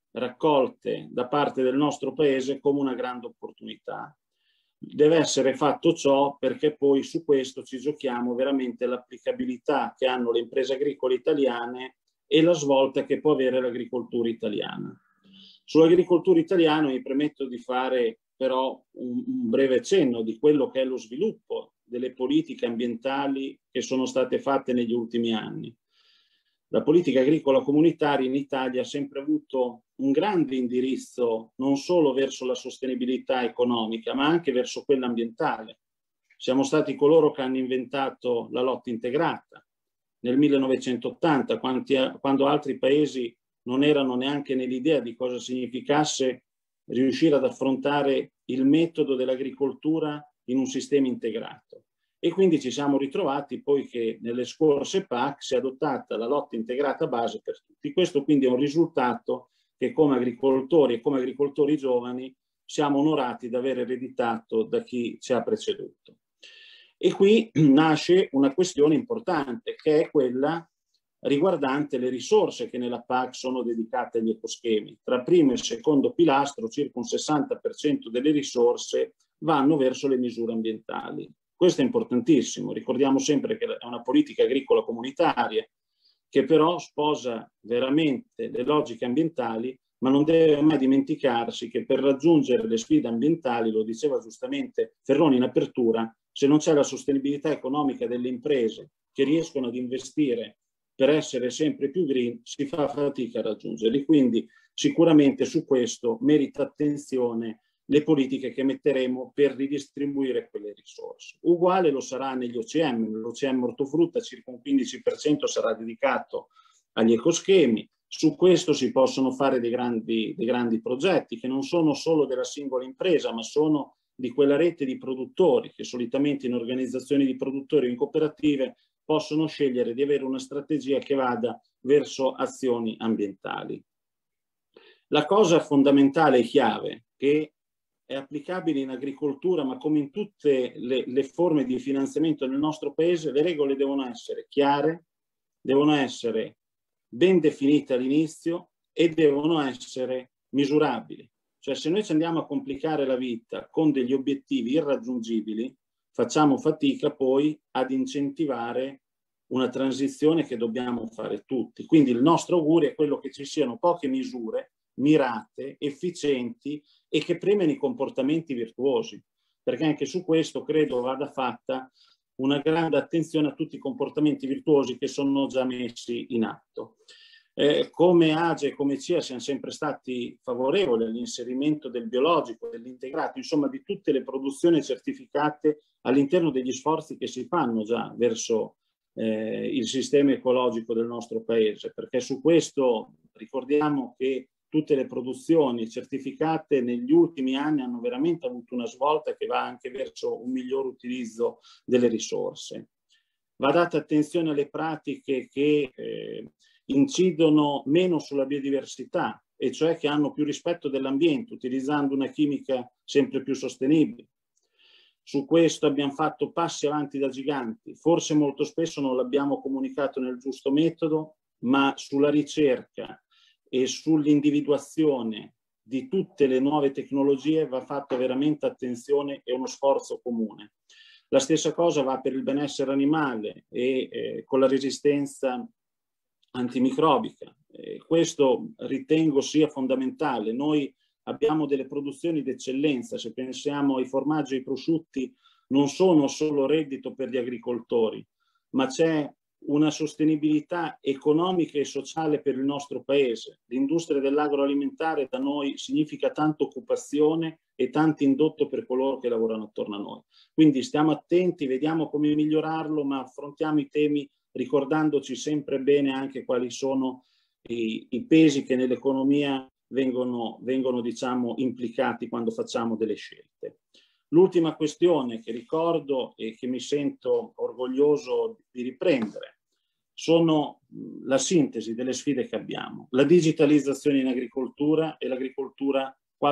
raccolte da parte del nostro Paese come una grande opportunità. Deve essere fatto ciò perché poi su questo ci giochiamo veramente l'applicabilità che hanno le imprese agricole italiane e la svolta che può avere l'agricoltura italiana. Sull'agricoltura italiana mi permetto di fare però un breve cenno di quello che è lo sviluppo delle politiche ambientali che sono state fatte negli ultimi anni. La politica agricola comunitaria in Italia ha sempre avuto un grande indirizzo non solo verso la sostenibilità economica, ma anche verso quella ambientale. Siamo stati coloro che hanno inventato la lotta integrata nel 1980, quando altri paesi non erano neanche nell'idea di cosa significasse riuscire ad affrontare il metodo dell'agricoltura in un sistema integrato. E quindi ci siamo ritrovati poi che nelle scorse PAC si è adottata la lotta integrata base per tutti. Questo quindi è un risultato che come agricoltori e come agricoltori giovani siamo onorati di aver ereditato da chi ci ha preceduto. E qui nasce una questione importante che è quella riguardante le risorse che nella PAC sono dedicate agli ecoschemi. Tra primo e secondo pilastro circa un 60% delle risorse vanno verso le misure ambientali. Questo è importantissimo, ricordiamo sempre che è una politica agricola comunitaria che però sposa veramente le logiche ambientali, ma non deve mai dimenticarsi che per raggiungere le sfide ambientali, lo diceva giustamente Ferroni in apertura, se non c'è la sostenibilità economica delle imprese che riescono ad investire per essere sempre più green, si fa fatica a raggiungerli. Quindi sicuramente su questo merita attenzione le politiche che metteremo per ridistribuire quelle risorse. Uguale lo sarà negli OCM. Nell'OCM ortofrutta circa un 15% sarà dedicato agli ecoschemi. Su questo si possono fare dei grandi progetti che non sono solo della singola impresa, ma sono di quella rete di produttori che solitamente in organizzazioni di produttori o in cooperative possono scegliere di avere una strategia che vada verso azioni ambientali. La cosa fondamentale e chiave che è applicabile in agricoltura, ma come in tutte le forme di finanziamento nel nostro Paese, le regole devono essere chiare, devono essere ben definite all'inizio e devono essere misurabili. Cioè se noi ci andiamo a complicare la vita con degli obiettivi irraggiungibili, facciamo fatica poi ad incentivare una transizione che dobbiamo fare tutti. Quindi il nostro augurio è quello che ci siano poche misure mirate, efficienti e che premiano i comportamenti virtuosi, perché anche su questo credo vada fatta una grande attenzione a tutti i comportamenti virtuosi che sono già messi in atto. Come AGE e come CIA siamo sempre stati favorevoli all'inserimento del biologico, dell'integrato, insomma di tutte le produzioni certificate all'interno degli sforzi che si fanno già verso il sistema ecologico del nostro Paese, perché su questo ricordiamo che tutte le produzioni certificate negli ultimi anni hanno veramente avuto una svolta che va anche verso un miglior utilizzo delle risorse. Va data attenzione alle pratiche che incidono meno sulla biodiversità, e cioè che hanno più rispetto dell'ambiente, utilizzando una chimica sempre più sostenibile. Su questo abbiamo fatto passi avanti da giganti, forse molto spesso non l'abbiamo comunicato nel giusto metodo, ma sulla ricerca e sull'individuazione di tutte le nuove tecnologie va fatta veramente attenzione e uno sforzo comune. La stessa cosa va per il benessere animale e con la resistenza antimicrobica. Questo ritengo sia fondamentale. Noi abbiamo delle produzioni d'eccellenza, se pensiamo ai formaggi e ai prosciutti, non sono solo reddito per gli agricoltori, ma c'è una sostenibilità economica e sociale per il nostro paese. L'industria dell'agroalimentare da noi significa tanta occupazione e tanto indotto per coloro che lavorano attorno a noi. Quindi stiamo attenti, vediamo come migliorarlo, ma affrontiamo i temi ricordandoci sempre bene anche quali sono i pesi che nell'economia vengono diciamo, implicati quando facciamo delle scelte. L'ultima questione che ricordo e che mi sento orgoglioso di riprendere sono la sintesi delle sfide che abbiamo. La digitalizzazione in agricoltura e l'agricoltura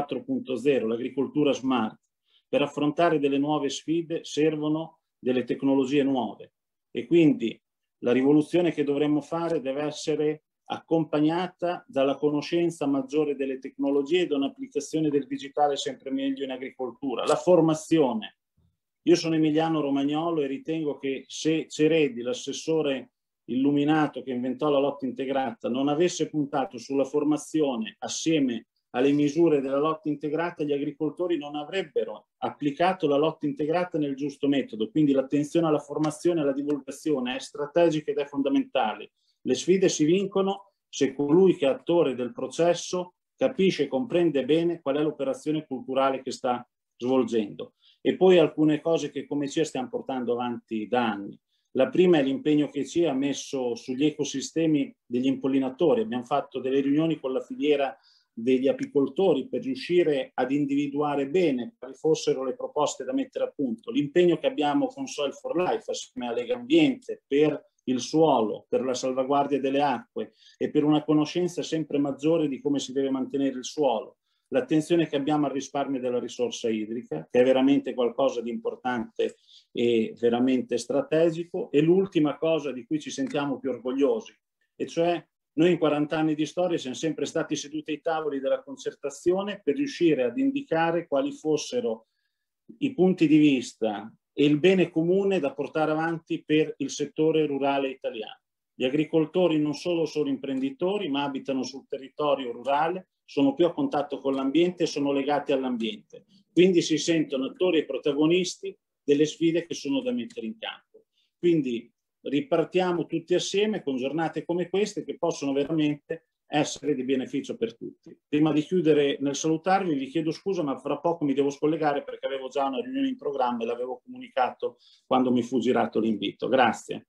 4.0, l'agricoltura smart. Per affrontare delle nuove sfide servono delle tecnologie nuove e quindi la rivoluzione che dovremmo fare deve essere accompagnata dalla conoscenza maggiore delle tecnologie e da un'applicazione del digitale sempre meglio in agricoltura. La formazione. Io sono Emiliano Romagnolo e ritengo che se Ceredi, l'assessore illuminato che inventò la lotta integrata, non avesse puntato sulla formazione assieme alle misure della lotta integrata, gli agricoltori non avrebbero applicato la lotta integrata nel giusto metodo. Quindi l'attenzione alla formazione e alla divulgazione è strategica ed è fondamentale. Le sfide si vincono se colui che è attore del processo capisce e comprende bene qual è l'operazione culturale che sta svolgendo. E poi alcune cose che come CIE stiamo portando avanti da anni. La prima è l'impegno che CIE ha messo sugli ecosistemi degli impollinatori. Abbiamo fatto delle riunioni con la filiera degli apicoltori per riuscire ad individuare bene quali fossero le proposte da mettere a punto. L'impegno che abbiamo con Soil for Life assieme a Lega Ambiente per il suolo, per la salvaguardia delle acque e per una conoscenza sempre maggiore di come si deve mantenere il suolo. L'attenzione che abbiamo al risparmio della risorsa idrica, che è veramente qualcosa di importante e veramente strategico. E l'ultima cosa di cui ci sentiamo più orgogliosi, e cioè noi in 40 anni di storia siamo sempre stati seduti ai tavoli della concertazione per riuscire ad indicare quali fossero i punti di vista e il bene comune da portare avanti per il settore rurale italiano. Gli agricoltori non solo sono imprenditori, ma abitano sul territorio rurale, sono più a contatto con l'ambiente e sono legati all'ambiente. Quindi si sentono attori e protagonisti delle sfide che sono da mettere in campo. Quindi ripartiamo tutti assieme con giornate come queste che possono veramente essere di beneficio per tutti. Prima di chiudere nel salutarvi vi chiedo scusa, ma fra poco mi devo scollegare perché avevo già una riunione in programma e l'avevo comunicato quando mi fu girato l'invito. Grazie.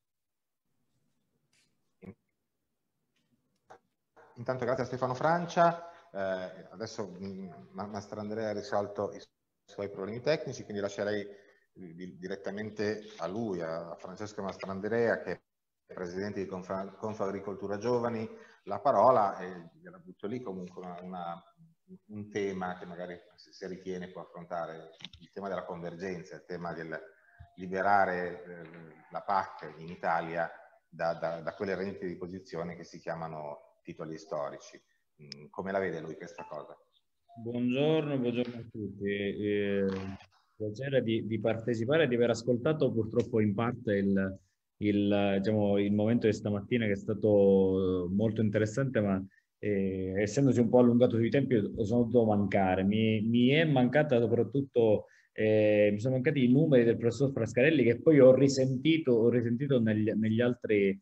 Intanto grazie a Stefano Francia. Adesso Mastrandrea ha risolto i suoi problemi tecnici, quindi lascerei direttamente a lui, a Francesco Mastrandrea, che è presidente di Confagricoltura Giovani, la parola, e gliela butto lì comunque un tema che magari se ritiene può affrontare, il tema della convergenza, il tema del liberare la PAC in Italia da quelle rendite di posizione che si chiamano titoli storici. Come la vede lui questa cosa? Buongiorno a tutti. Piacere di partecipare e di aver ascoltato purtroppo in parte il momento di stamattina, che è stato molto interessante, ma essendosi un po' allungato sui tempi sono dovuto mancare. Mi è mancata soprattutto, mi sono mancati i numeri del professor Frascarelli, che poi ho risentito negli altri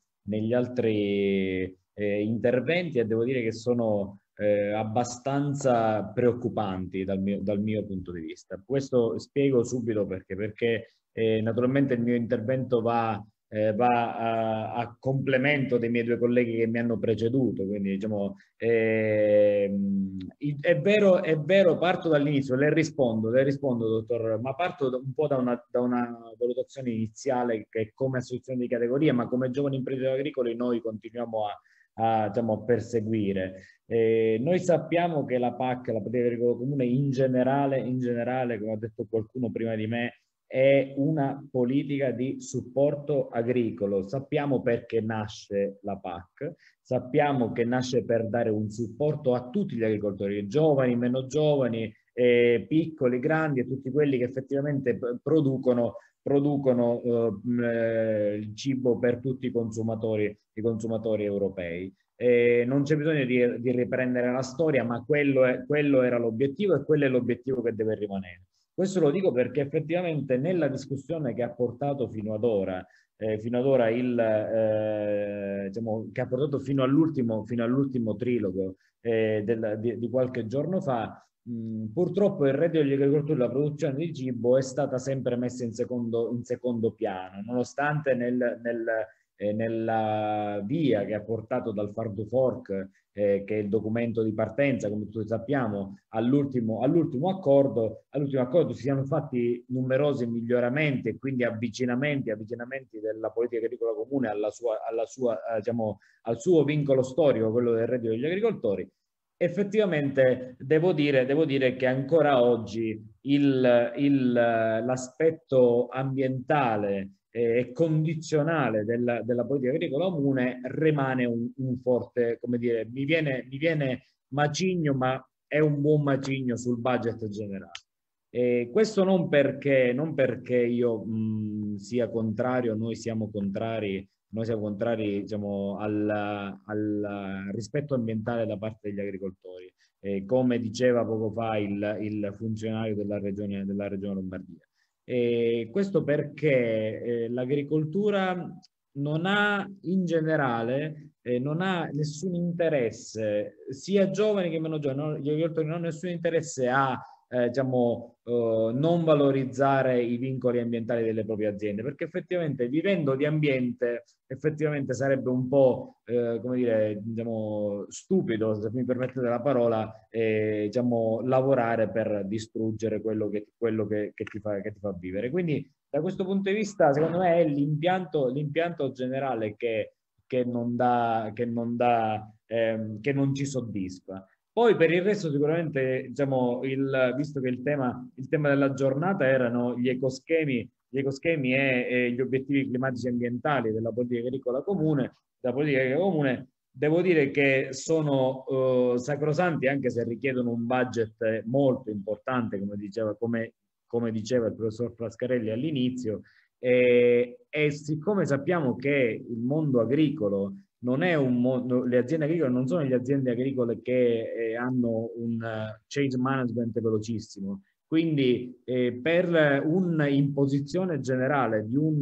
interventi, e devo dire che sono abbastanza preoccupanti dal mio punto di vista. Questo spiego subito perché naturalmente il mio intervento va a complemento dei miei due colleghi che mi hanno preceduto, quindi diciamo è vero, parto dall'inizio, le rispondo dottor, ma parto un po' da una valutazione iniziale, che come associazione di categoria, ma come giovani imprenditori agricoli noi continuiamo a perseguire. Noi sappiamo che la PAC, la politica agricola comune, in generale, come ha detto qualcuno prima di me, è una politica di supporto agricolo. Sappiamo perché nasce la PAC, sappiamo che nasce per dare un supporto a tutti gli agricoltori, giovani, meno giovani, piccoli, grandi e tutti quelli che effettivamente producono il cibo per tutti i consumatori europei. Non c'è bisogno di riprendere la storia, ma quello era l'obiettivo e quello è l'obiettivo che deve rimanere. Questo lo dico perché effettivamente nella discussione che ha portato fino ad ora, diciamo, che ha portato fino all'ultimo trilogo di qualche giorno fa, purtroppo il reddito degli agricoltori, la produzione di cibo è stata sempre messa in secondo piano, nonostante nella via che ha portato dal Farm to Fork, che è il documento di partenza, come tutti sappiamo, all'ultimo accordo si siano fatti numerosi miglioramenti e quindi avvicinamenti della politica agricola comune diciamo, al suo vincolo storico, quello del reddito degli agricoltori. Effettivamente devo dire che ancora oggi l'aspetto ambientale e condizionale della politica agricola comune rimane un forte, come dire, mi viene macigno, ma è un buon macigno sul budget generale. Questo non perché io sia contrario, noi siamo contrari, diciamo, al rispetto ambientale da parte degli agricoltori, come diceva poco fa il funzionario della regione Lombardia. Questo perché l'agricoltura non ha in generale non ha nessun interesse, sia giovani che meno giovani, gli agricoltori non hanno nessun interesse a diciamo, non valorizzare i vincoli ambientali delle proprie aziende, perché effettivamente vivendo di ambiente effettivamente sarebbe un po' come dire, diciamo, stupido, se mi permettete la parola, diciamo, lavorare per distruggere quello che ti fa vivere. Quindi da questo punto di vista secondo me è l'impianto generale che non ci soddisfa. Poi per il resto sicuramente, diciamo, visto che il tema della giornata erano gli ecoschemi e gli obiettivi climatici e ambientali della politica agricola comune, devo dire che sono sacrosanti, anche se richiedono un budget molto importante, come diceva il professor Frascarelli all'inizio, e siccome sappiamo che il mondo agricolo non è le aziende agricole non sono le aziende agricole che hanno un change management velocissimo, quindi per un'imposizione generale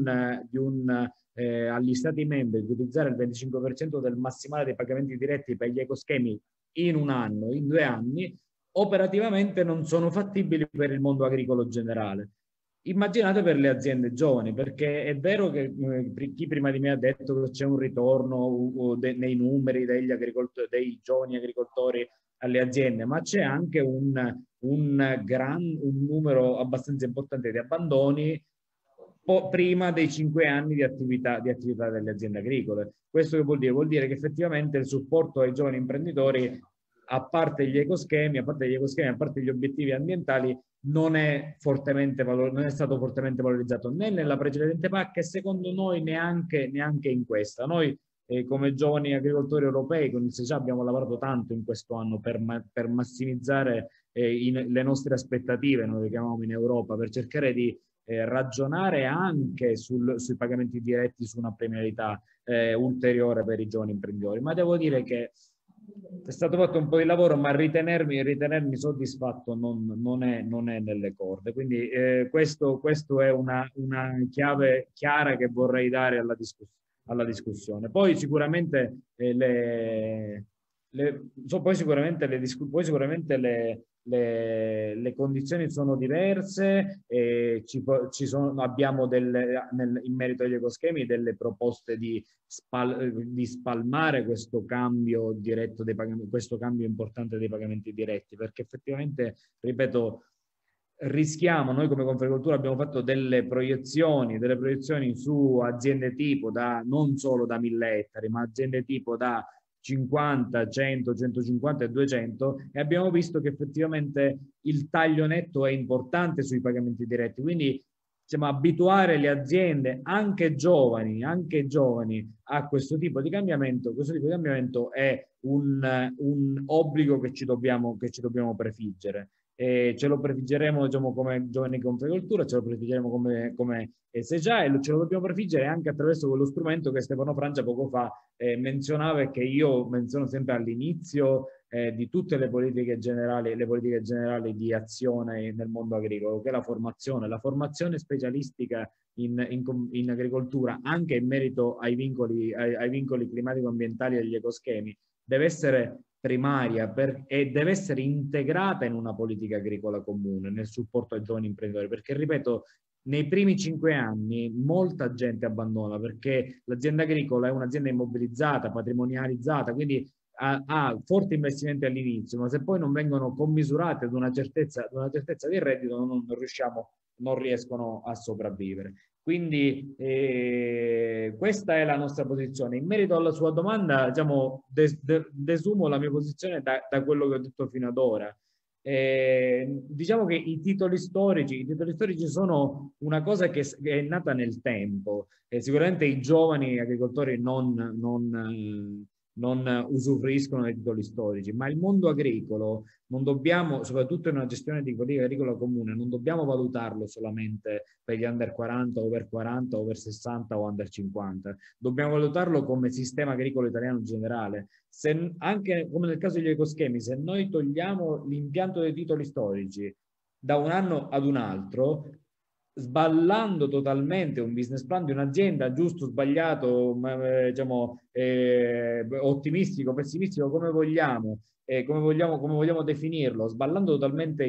agli Stati membri di utilizzare il 25% del massimale dei pagamenti diretti per gli ecoschemi in un anno, in 2 anni, operativamente non sono fattibili per il mondo agricolo generale. Immaginate per le aziende giovani, perché è vero che chi prima di me ha detto che c'è un ritorno nei numeri dei giovani agricoltori alle aziende, ma c'è anche un numero abbastanza importante di abbandoni prima dei 5 anni di attività delle aziende agricole. Questo che vuol dire? Vuol dire che effettivamente il supporto ai giovani imprenditori, a parte gli ecoschemi, a parte gli obiettivi ambientali, non è stato fortemente valorizzato né nella precedente PAC e secondo noi neanche in questa. Noi come giovani agricoltori europei con il SEGA abbiamo lavorato tanto in questo anno per massimizzare le nostre aspettative, noi le chiamiamo in Europa, per cercare di ragionare anche sui pagamenti diretti, su una premialità ulteriore per i giovani imprenditori. Ma devo dire che è stato fatto un po' di lavoro, ma ritenermi soddisfatto non è nelle corde. Quindi questo è una chiave chiara che vorrei dare alla discussione. Poi sicuramente le condizioni sono diverse, abbiamo in merito agli ecoschemi delle proposte di spalmare questo cambio diretto questo cambio importante dei pagamenti diretti, perché effettivamente, ripeto, rischiamo, noi come Confagricoltura abbiamo fatto delle proiezioni su aziende tipo non solo da 1000 ettari, ma aziende tipo da 50, 100, 150 e 200, e abbiamo visto che effettivamente il taglio netto è importante sui pagamenti diretti. Quindi abituare le aziende, anche giovani, a questo tipo di cambiamento è un obbligo che ci dobbiamo prefiggere. ce lo prefiggeremo, diciamo, come Giovani Confagricoltura, ce lo prefiggeremo come SEGIA, e ce lo dobbiamo prefiggere anche attraverso quello strumento che Stefano Francia poco fa menzionava e che io menziono sempre all'inizio di tutte le politiche generali di azione nel mondo agricolo, che è la formazione specialistica in agricoltura, anche in merito ai vincoli climatico-ambientali e agli ecoschemi, deve essere primaria e deve essere integrata in una politica agricola comune, nel supporto ai giovani imprenditori, perché, ripeto, nei primi 5 anni molta gente abbandona, perché l'azienda agricola è un'azienda immobilizzata, patrimonializzata, quindi ha forti investimenti all'inizio, ma se poi non vengono commisurati ad una certezza di reddito, non riescono a sopravvivere. Quindi questa è la nostra posizione. In merito alla sua domanda, diciamo, desumo la mia posizione da quello che ho detto fino ad ora. Diciamo che i titoli storici sono una cosa che è nata nel tempo. Sicuramente i giovani agricoltori non usufruiscono dei titoli storici, ma il mondo agricolo non dobbiamo, soprattutto in una gestione di politica agricola comune, non dobbiamo valutarlo solamente per gli under 40, over 40, over 60 o under 50. Dobbiamo valutarlo come sistema agricolo italiano in generale. Anche come nel caso degli ecoschemi, se noi togliamo l'impianto dei titoli storici da un anno ad un altro, sballando totalmente un business plan di un'azienda, giusto, sbagliato, diciamo, ottimistico, pessimistico, come vogliamo definirlo, sballando totalmente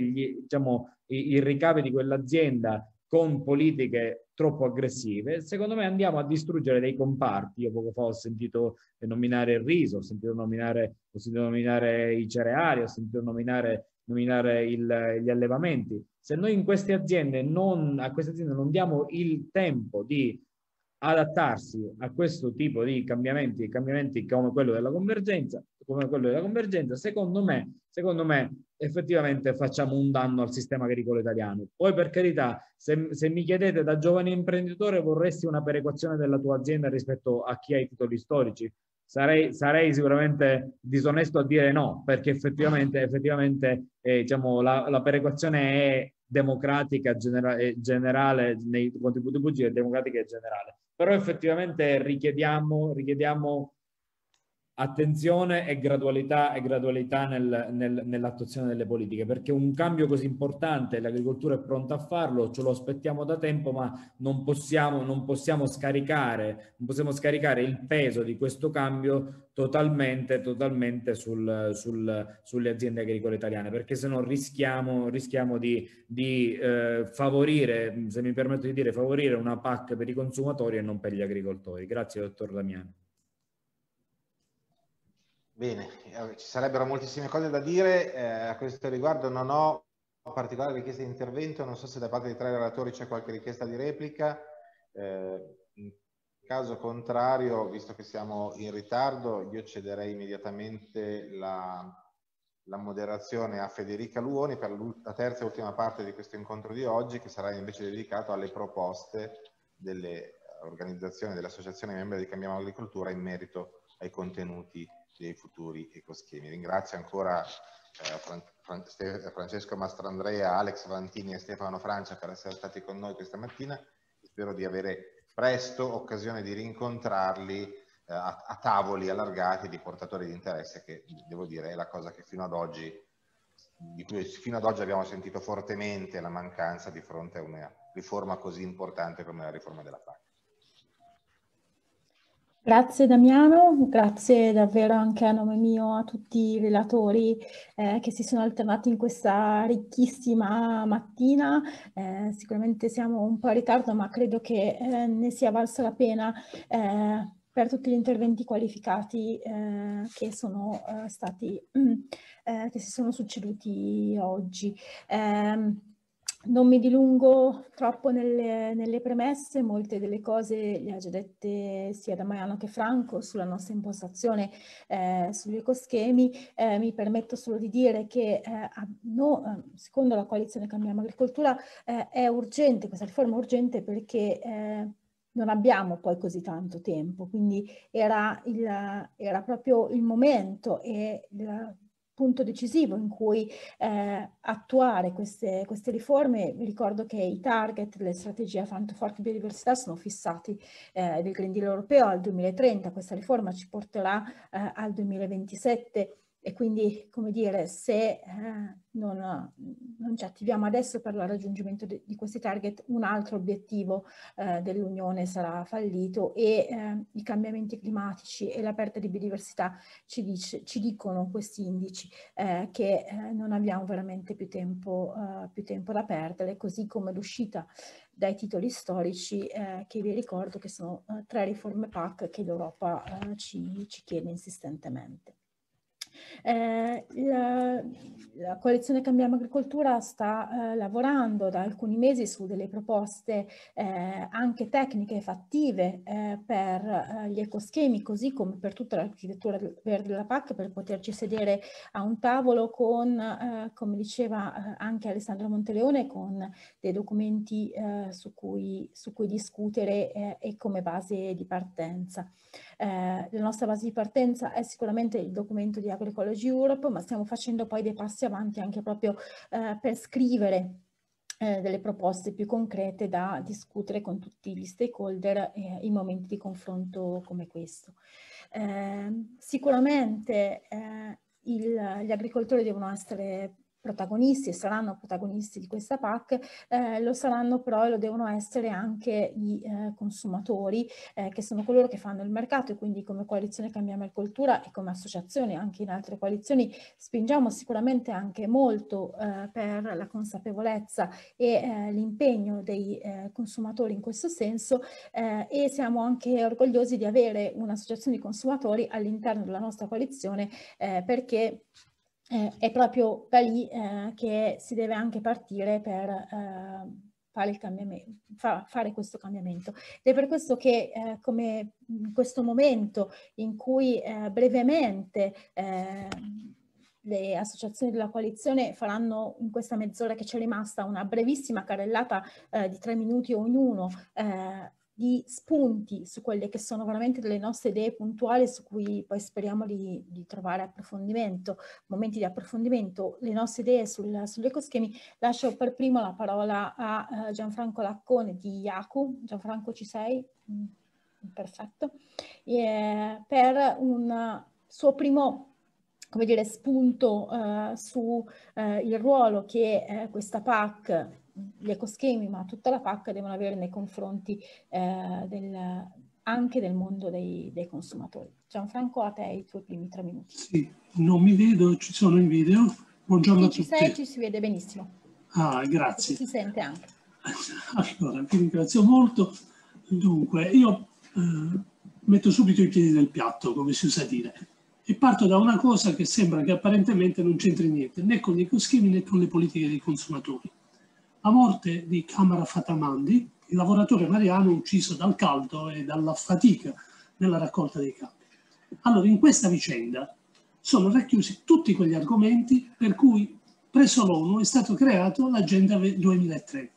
i ricavi di quell'azienda con politiche troppo aggressive, secondo me andiamo a distruggere dei comparti. Io poco fa ho sentito nominare il riso, ho sentito nominare i cereali, ho sentito nominare gli allevamenti. Se noi a queste aziende non diamo il tempo di adattarsi a questo tipo di cambiamenti come quello della convergenza, secondo me effettivamente facciamo un danno al sistema agricolo italiano. Poi, per carità, se mi chiedete da giovane imprenditore, vorresti una perequazione della tua azienda rispetto a chi ha i titoli storici? Sarei sicuramente disonesto a dire no, perché effettivamente diciamo, la perequazione è democratica generale nei contributi pubblici, è democratica e generale, però effettivamente richiediamo attenzione e gradualità nell'attuazione delle politiche, perché un cambio così importante, l'agricoltura è pronta a farlo, ce lo aspettiamo da tempo, ma non possiamo scaricare il peso di questo cambio totalmente sulle aziende agricole italiane, perché se no rischiamo di favorire, se mi permetto di dire, favorire una PAC per i consumatori e non per gli agricoltori. Grazie, dottor Damiano. Bene, ci sarebbero moltissime cose da dire. A questo riguardo non ho particolari richieste di intervento, non so se da parte dei 3 relatori c'è qualche richiesta di replica. In caso contrario, visto che siamo in ritardo, io cederei immediatamente la moderazione a Federica Luoni per la terza e ultima parte di questo incontro di oggi, che sarà invece dedicato alle proposte delle organizzazioni, delle associazioni membri di Cambiamo Agricoltura in merito ai contenuti dei futuri ecoschemi. Ringrazio ancora Francesco Mastrandrea, Alex Vantini e Stefano Francia per essere stati con noi questa mattina. Spero di avere presto occasione di rincontrarli a tavoli allargati di portatori di interesse, che devo dire è la cosa che di cui fino ad oggi abbiamo sentito fortemente la mancanza di fronte a una riforma così importante come la riforma della PAC. Grazie Damiano, grazie davvero anche a nome mio a tutti i relatori che si sono alternati in questa ricchissima mattina. Sicuramente siamo un po' in ritardo, ma credo che ne sia valsa la pena per tutti gli interventi qualificati che sono che si sono succeduti oggi. Non mi dilungo troppo nelle premesse, molte delle cose le ha già dette sia Damiano che Franco sulla nostra impostazione sugli ecoschemi. Mi permetto solo di dire che secondo la coalizione Cambiamo Agricoltura è urgente, questa riforma è urgente perché non abbiamo poi così tanto tempo, quindi era proprio il momento e punto decisivo in cui attuare queste riforme. Vi ricordo che i target delle strategie Farm to Fork Biodiversità sono fissati del Green Deal europeo al 2030, questa riforma ci porterà al 2027 e quindi, come dire, se non ci attiviamo adesso per il raggiungimento di questi target, un altro obiettivo dell'Unione sarà fallito e i cambiamenti climatici e la perdita di biodiversità ci dicono questi indici che non abbiamo veramente più tempo da perdere, così come l'uscita dai titoli storici che vi ricordo che sono 3 riforme PAC che l'Europa ci chiede insistentemente. La coalizione Cambiamo Agricoltura sta lavorando da alcuni mesi su delle proposte anche tecniche e fattive per gli ecoschemi, così come per tutta l'architettura verde della PAC, per poterci sedere a un tavolo con, come diceva anche Alessandro Monteleone, con dei documenti su cui discutere e come base di partenza. La nostra base di partenza è sicuramente il documento di Agroecology Europe, ma stiamo facendo poi dei passi avanti anche proprio per scrivere delle proposte più concrete da discutere con tutti gli stakeholder in momenti di confronto come questo. Sicuramente gli agricoltori devono essere protagonisti e saranno protagonisti di questa PAC, lo saranno però e lo devono essere anche i consumatori, che sono coloro che fanno il mercato, e quindi come coalizione Cambiamo Agricoltura e come associazione anche in altre coalizioni spingiamo sicuramente anche molto per la consapevolezza e l'impegno dei consumatori in questo senso, e siamo anche orgogliosi di avere un'associazione di consumatori all'interno della nostra coalizione, perché è proprio da lì che si deve anche partire per fare questo cambiamento. Ed è per questo che come in questo momento in cui brevemente le associazioni della coalizione faranno in questa mezz'ora che c'è rimasta una brevissima carrellata di 3 minuti ognuno di spunti su quelle che sono veramente delle nostre idee puntuali, su cui poi speriamo di trovare approfondimento, momenti di approfondimento, le nostre idee sugli ecoschemi. Lascio per primo la parola a Gianfranco Laccone di IACU. Gianfranco, ci sei? Perfetto. Per un suo primo, come dire, spunto su il ruolo che questa PAC, gli ecoschemi, ma tutta la PAC devono avere nei confronti anche del mondo dei consumatori. Gianfranco, a te i tuoi primi 3 minuti. Sì, non mi vedo, ci sono in video. Buongiorno a tutti. Ci sei, ci si vede benissimo. Ah, grazie. Si sente anche. Allora, vi ringrazio molto. Dunque, io metto subito i piedi nel piatto, come si usa dire, e parto da una cosa che sembra che apparentemente non c'entri niente, né con gli ecoschemi né con le politiche dei consumatori. La morte di Kamara Fatamandi, il lavoratore mariano ucciso dal caldo e dalla fatica nella raccolta dei campi. Allora, in questa vicenda sono racchiusi tutti quegli argomenti per cui presso l'ONU è stato creato l'Agenda 2030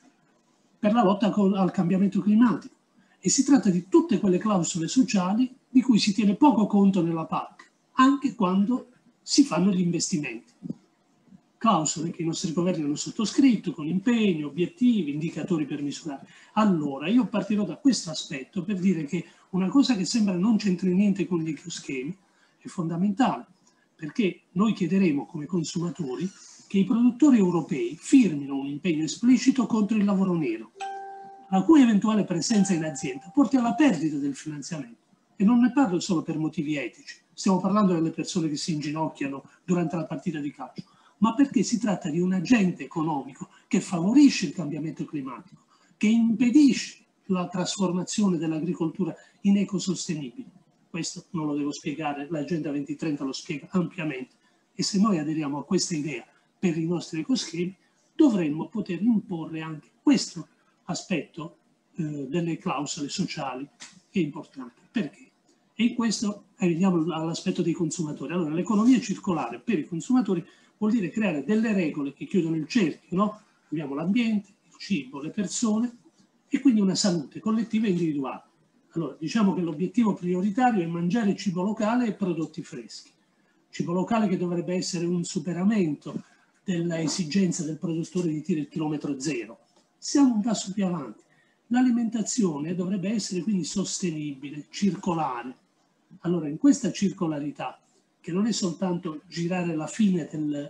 per la lotta al cambiamento climatico, e si tratta di tutte quelle clausole sociali di cui si tiene poco conto nella PAC, anche quando si fanno gli investimenti. Clausole che i nostri governi hanno sottoscritto con impegni, obiettivi, indicatori per misurare. Allora, io partirò da questo aspetto per dire che una cosa che sembra non c'entri niente con gli ecoschemi è fondamentale, perché noi chiederemo come consumatori che i produttori europei firmino un impegno esplicito contro il lavoro nero, la cui eventuale presenza in azienda porti alla perdita del finanziamento. E non ne parlo solo per motivi etici, stiamo parlando delle persone che si inginocchiano durante la partita di calcio, ma perché si tratta di un agente economico che favorisce il cambiamento climatico, che impedisce la trasformazione dell'agricoltura in ecosostenibile. Questo non lo devo spiegare, l'Agenda 2030 lo spiega ampiamente, e se noi aderiamo a questa idea per i nostri ecoschemi, dovremmo poter imporre anche questo aspetto delle clausole sociali, che è importante. Perché? E in questo arriviamo all'aspetto dei consumatori. Allora, l'economia circolare per i consumatori vuol dire creare delle regole che chiudono il cerchio, no? Abbiamo l'ambiente, il cibo, le persone e quindi una salute collettiva e individuale. Allora, diciamo che l'obiettivo prioritario è mangiare cibo locale e prodotti freschi. cibo locale che dovrebbe essere un superamento dell'esigenza del produttore di tir il chilometro zero. Siamo un passo più avanti. L'alimentazione dovrebbe essere quindi sostenibile, circolare. Allora, in questa circolarità, che non è soltanto girare la fine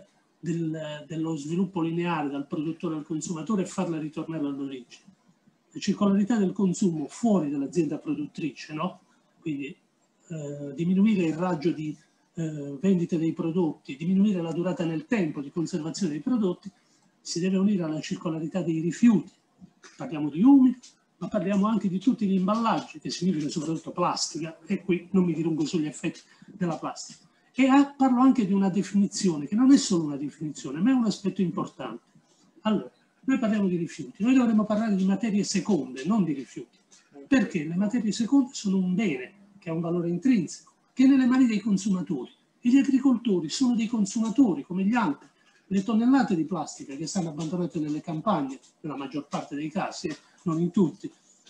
dello sviluppo lineare dal produttore al consumatore e farla ritornare all'origine, la circolarità del consumo fuori dall'azienda produttrice, no? Quindi diminuire il raggio di vendita dei prodotti, diminuire la durata nel tempo di conservazione dei prodotti, si deve unire alla circolarità dei rifiuti. Parliamo di umidi, ma parliamo anche di tutti gli imballaggi, che significa soprattutto plastica, e qui non mi dilungo sugli effetti della plastica. E parlo anche di una definizione, che non è solo una definizione, ma è un aspetto importante. Allora, noi parliamo di rifiuti, noi dovremmo parlare di materie seconde, non di rifiuti. Perché le materie seconde sono un bene che ha un valore intrinseco, che è nelle mani dei consumatori. E gli agricoltori sono dei consumatori, come gli altri. Le tonnellate di plastica che stanno abbandonate nelle campagne, nella maggior parte dei casi, non in tutti,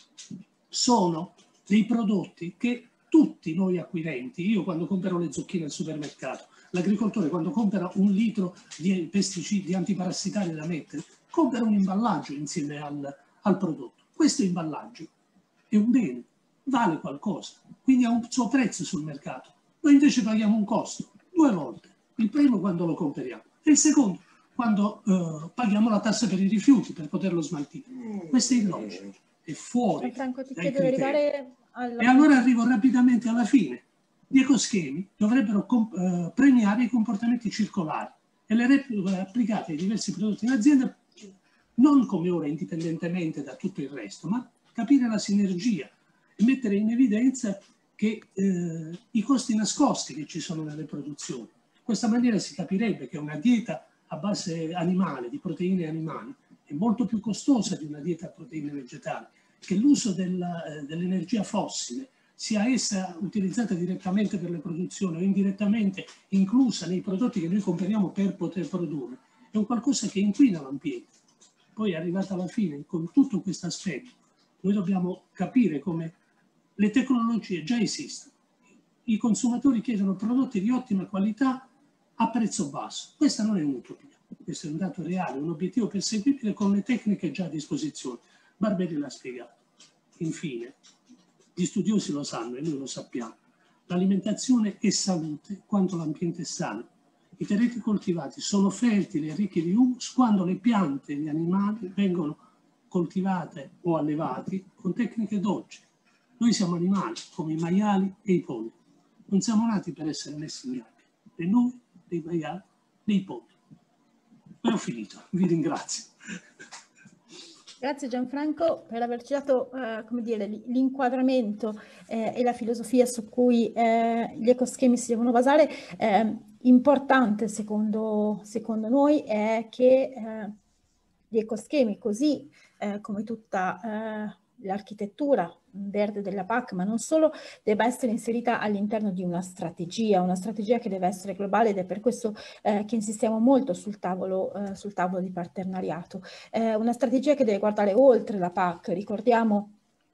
sono dei prodotti che tutti noi acquirenti, io quando compro le zucchine al supermercato, l'agricoltore quando compra un litro di pesticidi antiparassitari da mettere, compra un imballaggio insieme al prodotto. Questo imballaggio è un bene, vale qualcosa, quindi ha un suo prezzo sul mercato. Noi invece paghiamo un costo, 2 volte. Il primo quando lo compriamo e il secondo quando paghiamo la tassa per i rifiuti per poterlo smaltire. Questo è illogico, è fuori dai criteri. E allora arrivo rapidamente alla fine. Gli ecoschemi dovrebbero premiare i comportamenti circolari e le regole applicate ai diversi prodotti in azienda non come ora indipendentemente da tutto il resto, ma capire la sinergia e mettere in evidenza che i costi nascosti che ci sono nelle produzioni. In questa maniera si capirebbe che una dieta a base animale, di proteine animali, è molto più costosa di una dieta a proteine vegetali, che l'uso dell'energia fossile, sia essa utilizzata direttamente per le produzioni o indirettamente inclusa nei prodotti che noi compriamo per poter produrre, è un qualcosa che inquina l'ambiente. Poi arrivata alla fine, con tutto questo aspetto, noi dobbiamo capire come le tecnologie già esistono. I consumatori chiedono prodotti di ottima qualità a prezzo basso. Questa non è un'utopia, questo è un dato reale, un obiettivo perseguibile con le tecniche già a disposizione. Barberi l'ha spiegato. Infine, gli studiosi lo sanno e noi lo sappiamo, l'alimentazione è salute quando l'ambiente è sano. I terreni coltivati sono fertili e ricchi di humus quando le piante e gli animali vengono coltivate o allevati con tecniche d'oggi. Noi siamo animali, come i maiali e i polli. Non siamo nati per essere messi in gabbia, né noi, né i maiali, né i polli. E ho finito, vi ringrazio. Grazie Gianfranco per averci dato come dire, l'inquadramento e la filosofia su cui gli ecoschemi si devono basare. Importante secondo noi è che gli ecoschemi, così come tutta l'architettura verde della PAC, ma non solo, debba essere inserita all'interno di una strategia che deve essere globale, ed è per questo che insistiamo molto sul tavolo di partenariato. Una strategia che deve guardare oltre la PAC. Ricordiamo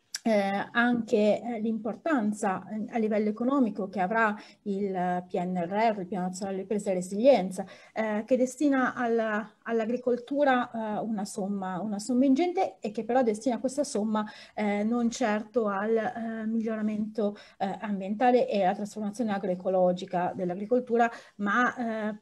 anche l'importanza a livello economico che avrà il PNRR, il Piano Nazionale di Ripresa e Resilienza, che destina all'agricoltura una somma ingente, e che però destina questa somma non certo al miglioramento ambientale e alla trasformazione agroecologica dell'agricoltura, ma ha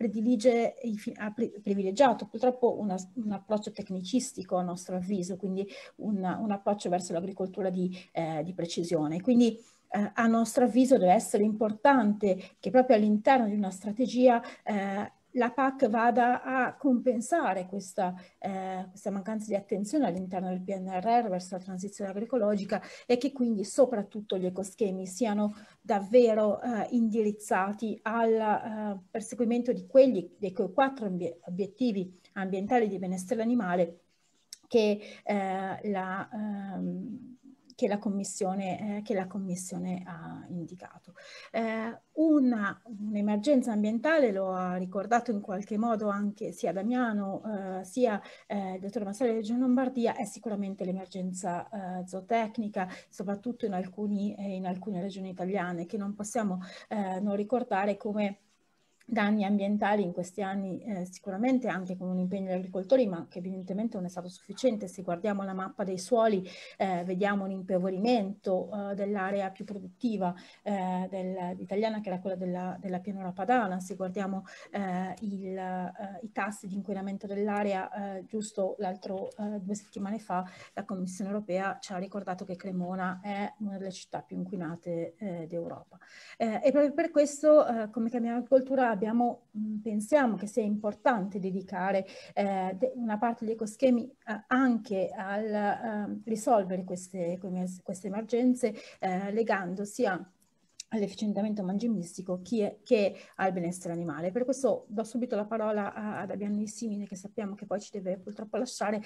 privilegiato purtroppo un approccio tecnicistico, a nostro avviso, quindi un approccio verso l'agricoltura di precisione. Quindi a nostro avviso deve essere importante che proprio all'interno di una strategia la PAC vada a compensare questa mancanza di attenzione all'interno del PNRR verso la transizione agroecologica, e che quindi soprattutto gli ecoschemi siano davvero indirizzati al perseguimento di quei 4 obiettivi ambientali di benessere animale che la Commissione ha indicato. Un'emergenza ambientale, lo ha ricordato in qualche modo anche sia Damiano sia il dottor Massari della Regione Lombardia, è sicuramente l'emergenza zootecnica, soprattutto in alcune regioni italiane, che non possiamo non ricordare come danni ambientali in questi anni, sicuramente anche con un impegno degli agricoltori, ma che evidentemente non è stato sufficiente. Se guardiamo la mappa dei suoli vediamo un impoverimento dell'area più produttiva italiana, che era quella della pianura padana. Se guardiamo i tassi di inquinamento dell'area, giusto 2 settimane fa la Commissione europea ci ha ricordato che Cremona è una delle città più inquinate d'Europa. E proprio per questo, come Camera Agricoltura, pensiamo che sia importante dedicare una parte degli ecoschemi anche al risolvere queste emergenze, legando sia all'efficientamento mangimistico che al benessere animale. Per questo do subito la parola ad Abiano Nissimine, che sappiamo che poi ci deve purtroppo lasciare,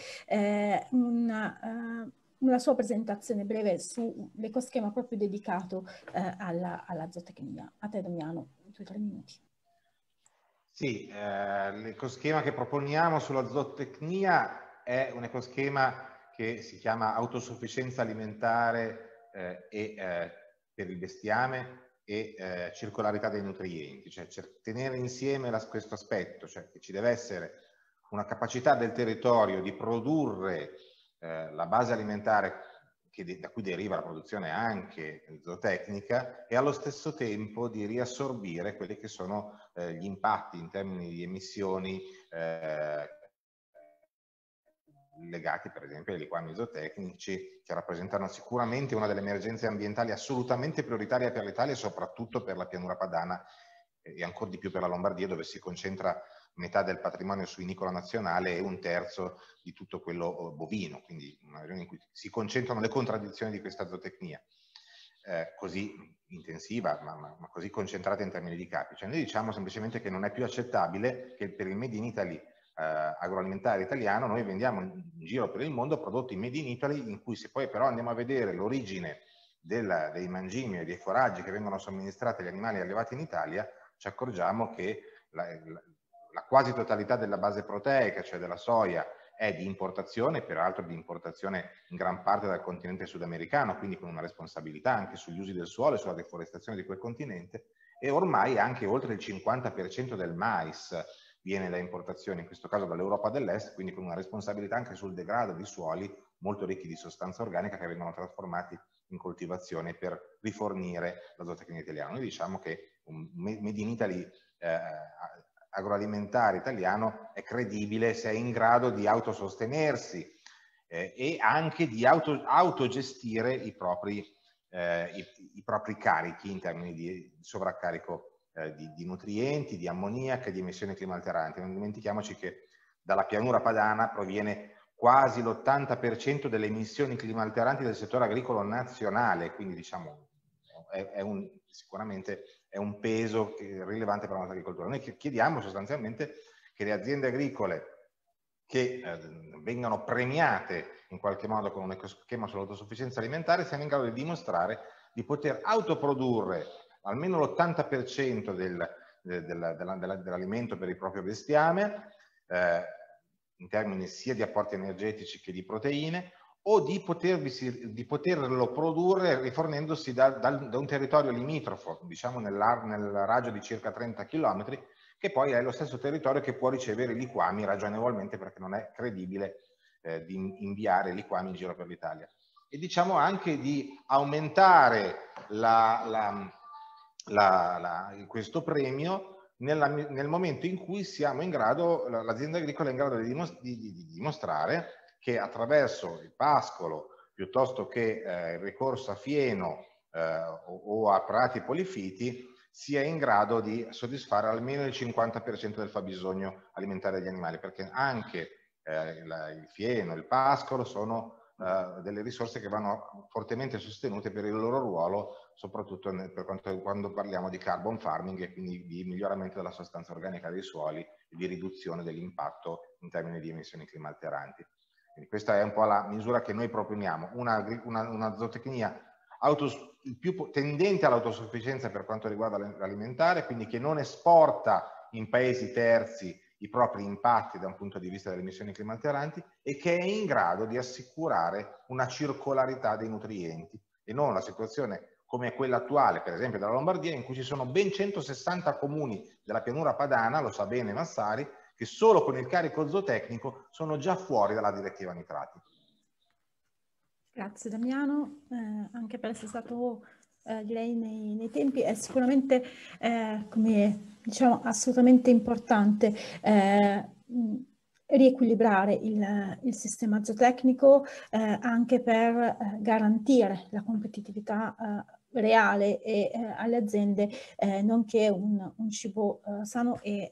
una sua presentazione breve sull'ecoschema proprio dedicato alla zootecnia. A te, Damiano, i tuoi 3 minuti. Sì, l'ecoschema che proponiamo sulla zootecnia è un ecoschema che si chiama autosufficienza alimentare per il bestiame e circolarità dei nutrienti, cioè tenere insieme questo aspetto, cioè che ci deve essere una capacità del territorio di produrre la base alimentare da cui deriva la produzione anche zootecnica, e allo stesso tempo di riassorbire quelli che sono gli impatti in termini di emissioni legati per esempio ai liquami zootecnici, che rappresentano sicuramente una delle emergenze ambientali assolutamente prioritarie per l'Italia e soprattutto per la pianura padana e ancora di più per la Lombardia, dove si concentra metà del patrimonio suinicolo nazionale e 1/3 di tutto quello bovino, quindi una regione in cui si concentrano le contraddizioni di questa zootecnia così intensiva ma così concentrata in termini di capi. Cioè noi diciamo semplicemente che non è più accettabile che per il Made in Italy agroalimentare italiano noi vendiamo in giro per il mondo prodotti Made in Italy in cui, se poi però andiamo a vedere l'origine dei mangimi e dei foraggi che vengono somministrati agli animali allevati in Italia, ci accorgiamo che la quasi totalità della base proteica, cioè della soia, è di importazione, peraltro di importazione in gran parte dal continente sudamericano, quindi con una responsabilità anche sugli usi del suolo e sulla deforestazione di quel continente, e ormai anche oltre il 50% del mais viene da importazioni, in questo caso dall'Europa dell'Est, quindi con una responsabilità anche sul degrado di suoli molto ricchi di sostanza organica che vengono trasformati in coltivazione per rifornire la zootecnia italiana. Noi diciamo che un Made in Italy agroalimentare italiano è credibile se è in grado di autosostenersi e anche di autogestire i propri carichi in termini di sovraccarico di nutrienti, di ammoniaca e di emissioni climalteranti. Non dimentichiamoci che dalla pianura padana proviene quasi l'80% delle emissioni climalteranti del settore agricolo nazionale, quindi diciamo sicuramente è un peso rilevante per la nostra agricoltura. Noi chiediamo sostanzialmente che le aziende agricole che vengano premiate in qualche modo con un ecoschema sull'autosufficienza alimentare siano in grado di dimostrare di poter autoprodurre almeno l'80% dell'alimento per il proprio bestiame, in termini sia di apporti energetici che di proteine, o di poterlo produrre rifornendosi da un territorio limitrofo, diciamo nel raggio di circa 30 km, che poi è lo stesso territorio che può ricevere liquami ragionevolmente, perché non è credibile di inviare liquami in giro per l'Italia. E diciamo anche di aumentare questo premio nel momento in cui siamo in grado, l'azienda agricola è in grado di dimostrare che attraverso il pascolo piuttosto che il ricorso a fieno o a prati polifiti sia in grado di soddisfare almeno il 50% del fabbisogno alimentare degli animali, perché anche il fieno, il pascolo sono delle risorse che vanno fortemente sostenute per il loro ruolo, soprattutto quando parliamo di carbon farming e quindi di miglioramento della sostanza organica dei suoli e di riduzione dell'impatto in termini di emissioni climalteranti. Quindi questa è un po' la misura che noi proponiamo, una zootecnia più tendente all'autosufficienza per quanto riguarda l'alimentare, quindi che non esporta in paesi terzi i propri impatti da un punto di vista delle emissioni climalteranti e che è in grado di assicurare una circolarità dei nutrienti e non la situazione come quella attuale, per esempio della Lombardia, in cui ci sono ben 160 comuni della pianura padana, lo sa bene Massari, che solo con il carico zootecnico sono già fuori dalla direttiva nitrati. Grazie Damiano, anche per essere stato direi nei tempi. È sicuramente come diciamo assolutamente importante riequilibrare il sistema zootecnico anche per garantire la competitività reale e alle aziende, nonché un cibo sano e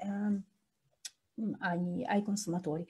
ai consumatori.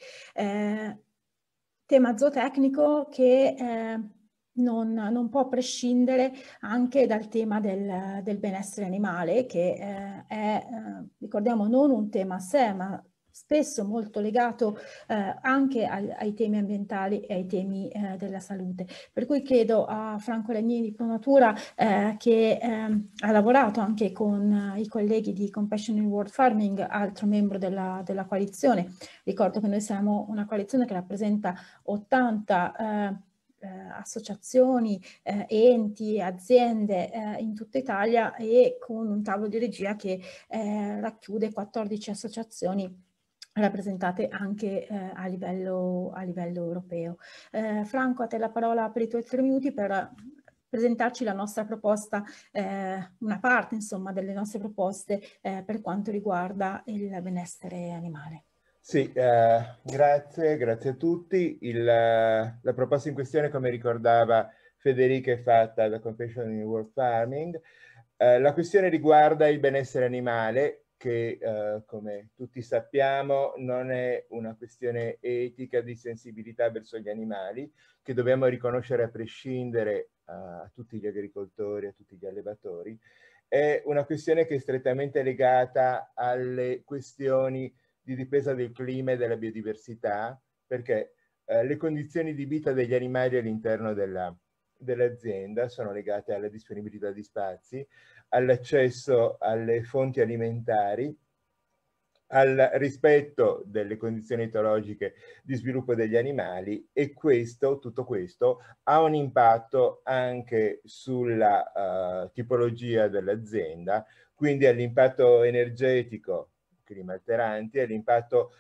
Tema zootecnico che non può prescindere anche dal tema del benessere animale, che è, ricordiamo, non un tema a sé, ma spesso molto legato anche ai temi ambientali e ai temi della salute. Per cui chiedo a Franco Legnini di Pronatura, che ha lavorato anche con i colleghi di Compassion in World Farming, altro membro della coalizione. Ricordo che noi siamo una coalizione che rappresenta 80 associazioni, enti, aziende in tutta Italia, e con un tavolo di regia che racchiude 14 associazioni rappresentate anche a livello europeo. Franco, a te la parola per i tuoi 3 minuti per presentarci la nostra proposta, una parte insomma delle nostre proposte per quanto riguarda il benessere animale. Sì, grazie a tutti. La proposta in questione, come ricordava Federica, è fatta da Compassion in World Farming. La questione riguarda il benessere animale, che come tutti sappiamo non è una questione etica di sensibilità verso gli animali, che dobbiamo riconoscere a prescindere a tutti gli agricoltori, a tutti gli allevatori. È una questione che è strettamente legata alle questioni di difesa del clima e della biodiversità, perché le condizioni di vita degli animali all'interno dell'azienda sono legate alla disponibilità di spazi, all'accesso alle fonti alimentari, al rispetto delle condizioni etologiche di sviluppo degli animali, e tutto questo ha un impatto anche sulla tipologia dell'azienda, quindi all'impatto energetico, clima alteranti, e all'impatto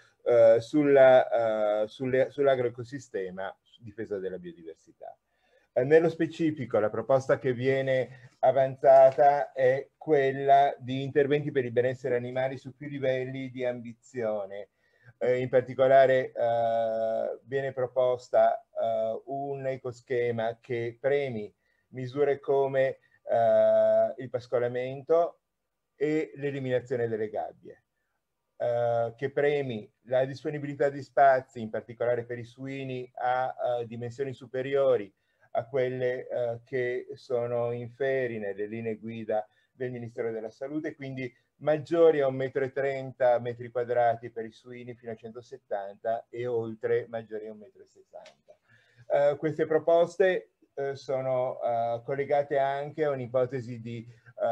sull'agroecosistema, difesa della biodiversità. Nello specifico, la proposta che viene avanzata è quella di interventi per il benessere animale su più livelli di ambizione. In particolare viene proposta un ecoschema che premi misure come il pascolamento e l'eliminazione delle gabbie, che premi la disponibilità di spazi, in particolare per i suini, a dimensioni superiori a quelle che sono inferi nelle linee guida del Ministero della Salute, quindi maggiori a 1,30 metri quadrati per i suini fino a 170 e oltre maggiori a 1,60 m. Queste proposte sono collegate anche a un'ipotesi di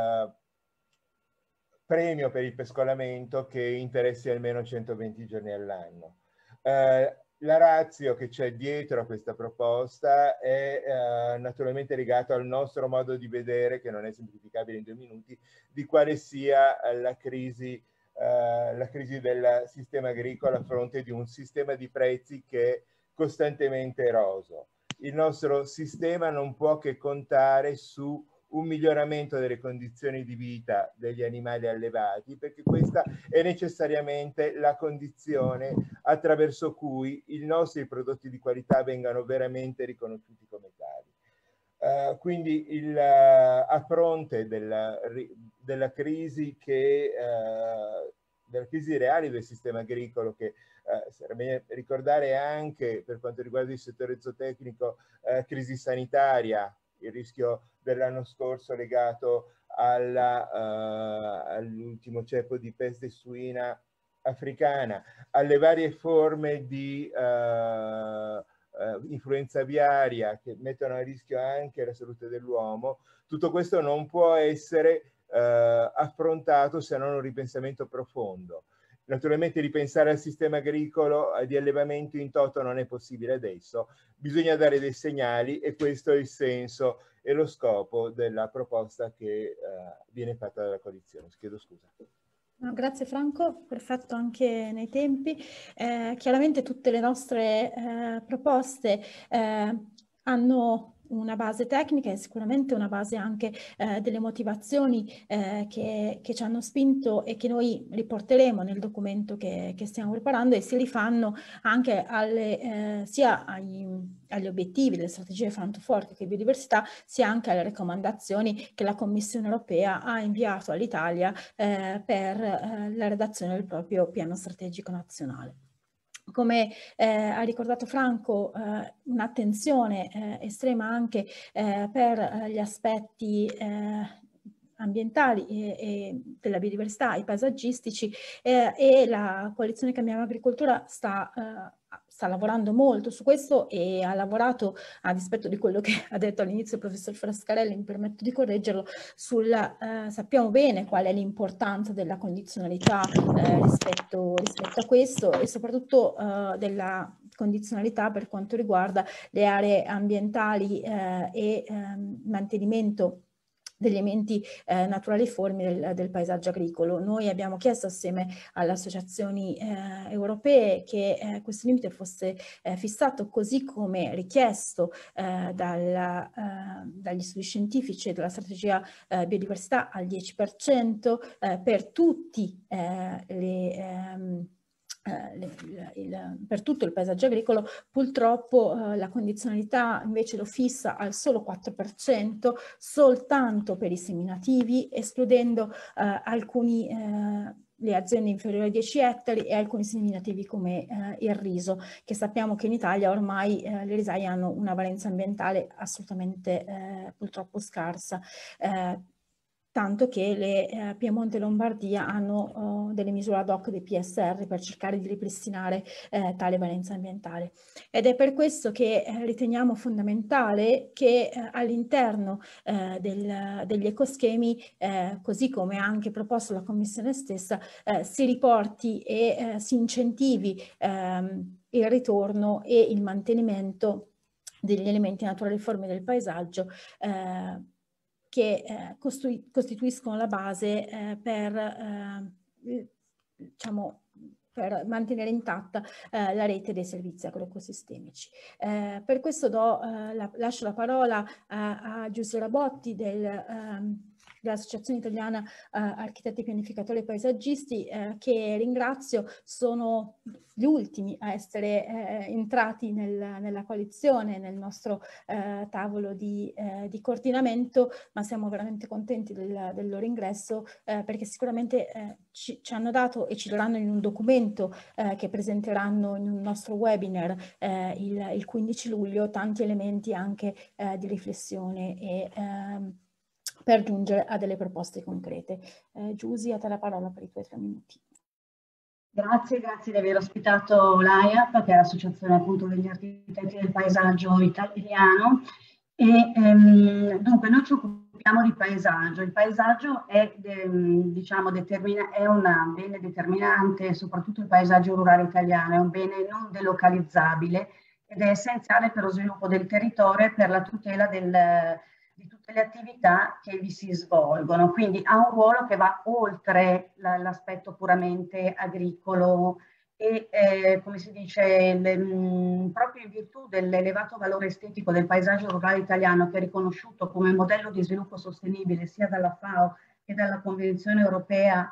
premio per il pescolamento che interessi almeno 120 giorni all'anno. La ratio che c'è dietro a questa proposta è naturalmente legata al nostro modo di vedere, che non è semplificabile in 2 minuti, di quale sia la crisi del sistema agricolo a fronte di un sistema di prezzi che è costantemente eroso. Il nostro sistema non può che contare su un miglioramento delle condizioni di vita degli animali allevati, perché questa è necessariamente la condizione attraverso cui i nostri prodotti di qualità vengano veramente riconosciuti come tali. Quindi a fronte della crisi reale del sistema agricolo, che sarebbe bene ricordare anche per quanto riguarda il settore zootecnico, crisi sanitaria, il rischio dell'anno scorso legato all'ultimo ceppo di peste suina africana, alle varie forme di influenza aviaria che mettono a rischio anche la salute dell'uomo. Tutto questo non può essere affrontato se non un ripensamento profondo. Naturalmente ripensare al sistema agricolo di allevamento in toto non è possibile adesso, bisogna dare dei segnali e questo è il senso e lo scopo della proposta che viene fatta dalla coalizione. Chiedo scusa. No, grazie Franco, perfetto anche nei tempi. Chiaramente tutte le nostre proposte hanno una base tecnica e sicuramente una base anche delle motivazioni che ci hanno spinto e che noi riporteremo nel documento che stiamo preparando e si rifanno anche sia agli obiettivi delle strategie Farm to Fork che biodiversità, sia anche alle raccomandazioni che la Commissione europea ha inviato all'Italia per la redazione del proprio piano strategico nazionale. Come ha ricordato Franco, un'attenzione estrema anche per gli aspetti ambientali e della biodiversità, i paesaggistici, e la coalizione Cambiamo Agricoltura sta lavorando molto su questo e ha lavorato, a dispetto di quello che ha detto all'inizio il professor Frascarelli, mi permetto di correggerlo, sappiamo bene qual è l'importanza della condizionalità rispetto a questo e soprattutto della condizionalità per quanto riguarda le aree ambientali e mantenimento degli elementi naturaliformi del paesaggio agricolo. Noi abbiamo chiesto assieme alle associazioni europee che questo limite fosse fissato così come richiesto dagli studi scientifici e dalla strategia biodiversità al 10% per tutti per tutto il paesaggio agricolo. Purtroppo la condizionalità invece lo fissa al solo 4%, soltanto per i seminativi, escludendo le aziende inferiori ai 10 ettari e alcuni seminativi come il riso, che sappiamo che in Italia ormai le risaie hanno una valenza ambientale assolutamente purtroppo scarsa. Tanto che le Piemonte e Lombardia hanno delle misure ad hoc dei PSR per cercare di ripristinare tale valenza ambientale. Ed è per questo che riteniamo fondamentale che all'interno degli ecoschemi, così come anche proposto dalla Commissione stessa, si riporti e si incentivi il ritorno e il mantenimento degli elementi naturaliformi del paesaggio che costituiscono la base per mantenere intatta la rete dei servizi agroecosistemici. Per questo lascio la parola a Giuseppe Rabotti dell'Associazione Italiana Architetti Pianificatori e Paesaggisti, che ringrazio. Sono gli ultimi a essere entrati nella coalizione, nel nostro tavolo di coordinamento, ma siamo veramente contenti del loro ingresso perché sicuramente ci hanno dato e ci daranno in un documento che presenteranno in un nostro webinar il 15 luglio tanti elementi anche di riflessione e per giungere a delle proposte concrete. Giusy, a te la parola per i tuoi 3 minuti. Grazie di aver ospitato l'AIAP, che è l'associazione appunto degli architetti del paesaggio italiano. E dunque noi ci occupiamo di paesaggio. Il paesaggio è, è un bene determinante, soprattutto il paesaggio rurale italiano, è un bene non delocalizzabile ed è essenziale per lo sviluppo del territorio e per la tutela di tutte le attività che vi si svolgono. Quindi ha un ruolo che va oltre l'aspetto puramente agricolo e, come si dice, proprio in virtù dell'elevato valore estetico del paesaggio rurale italiano, che è riconosciuto come modello di sviluppo sostenibile sia dalla FAO che dalla Convenzione europea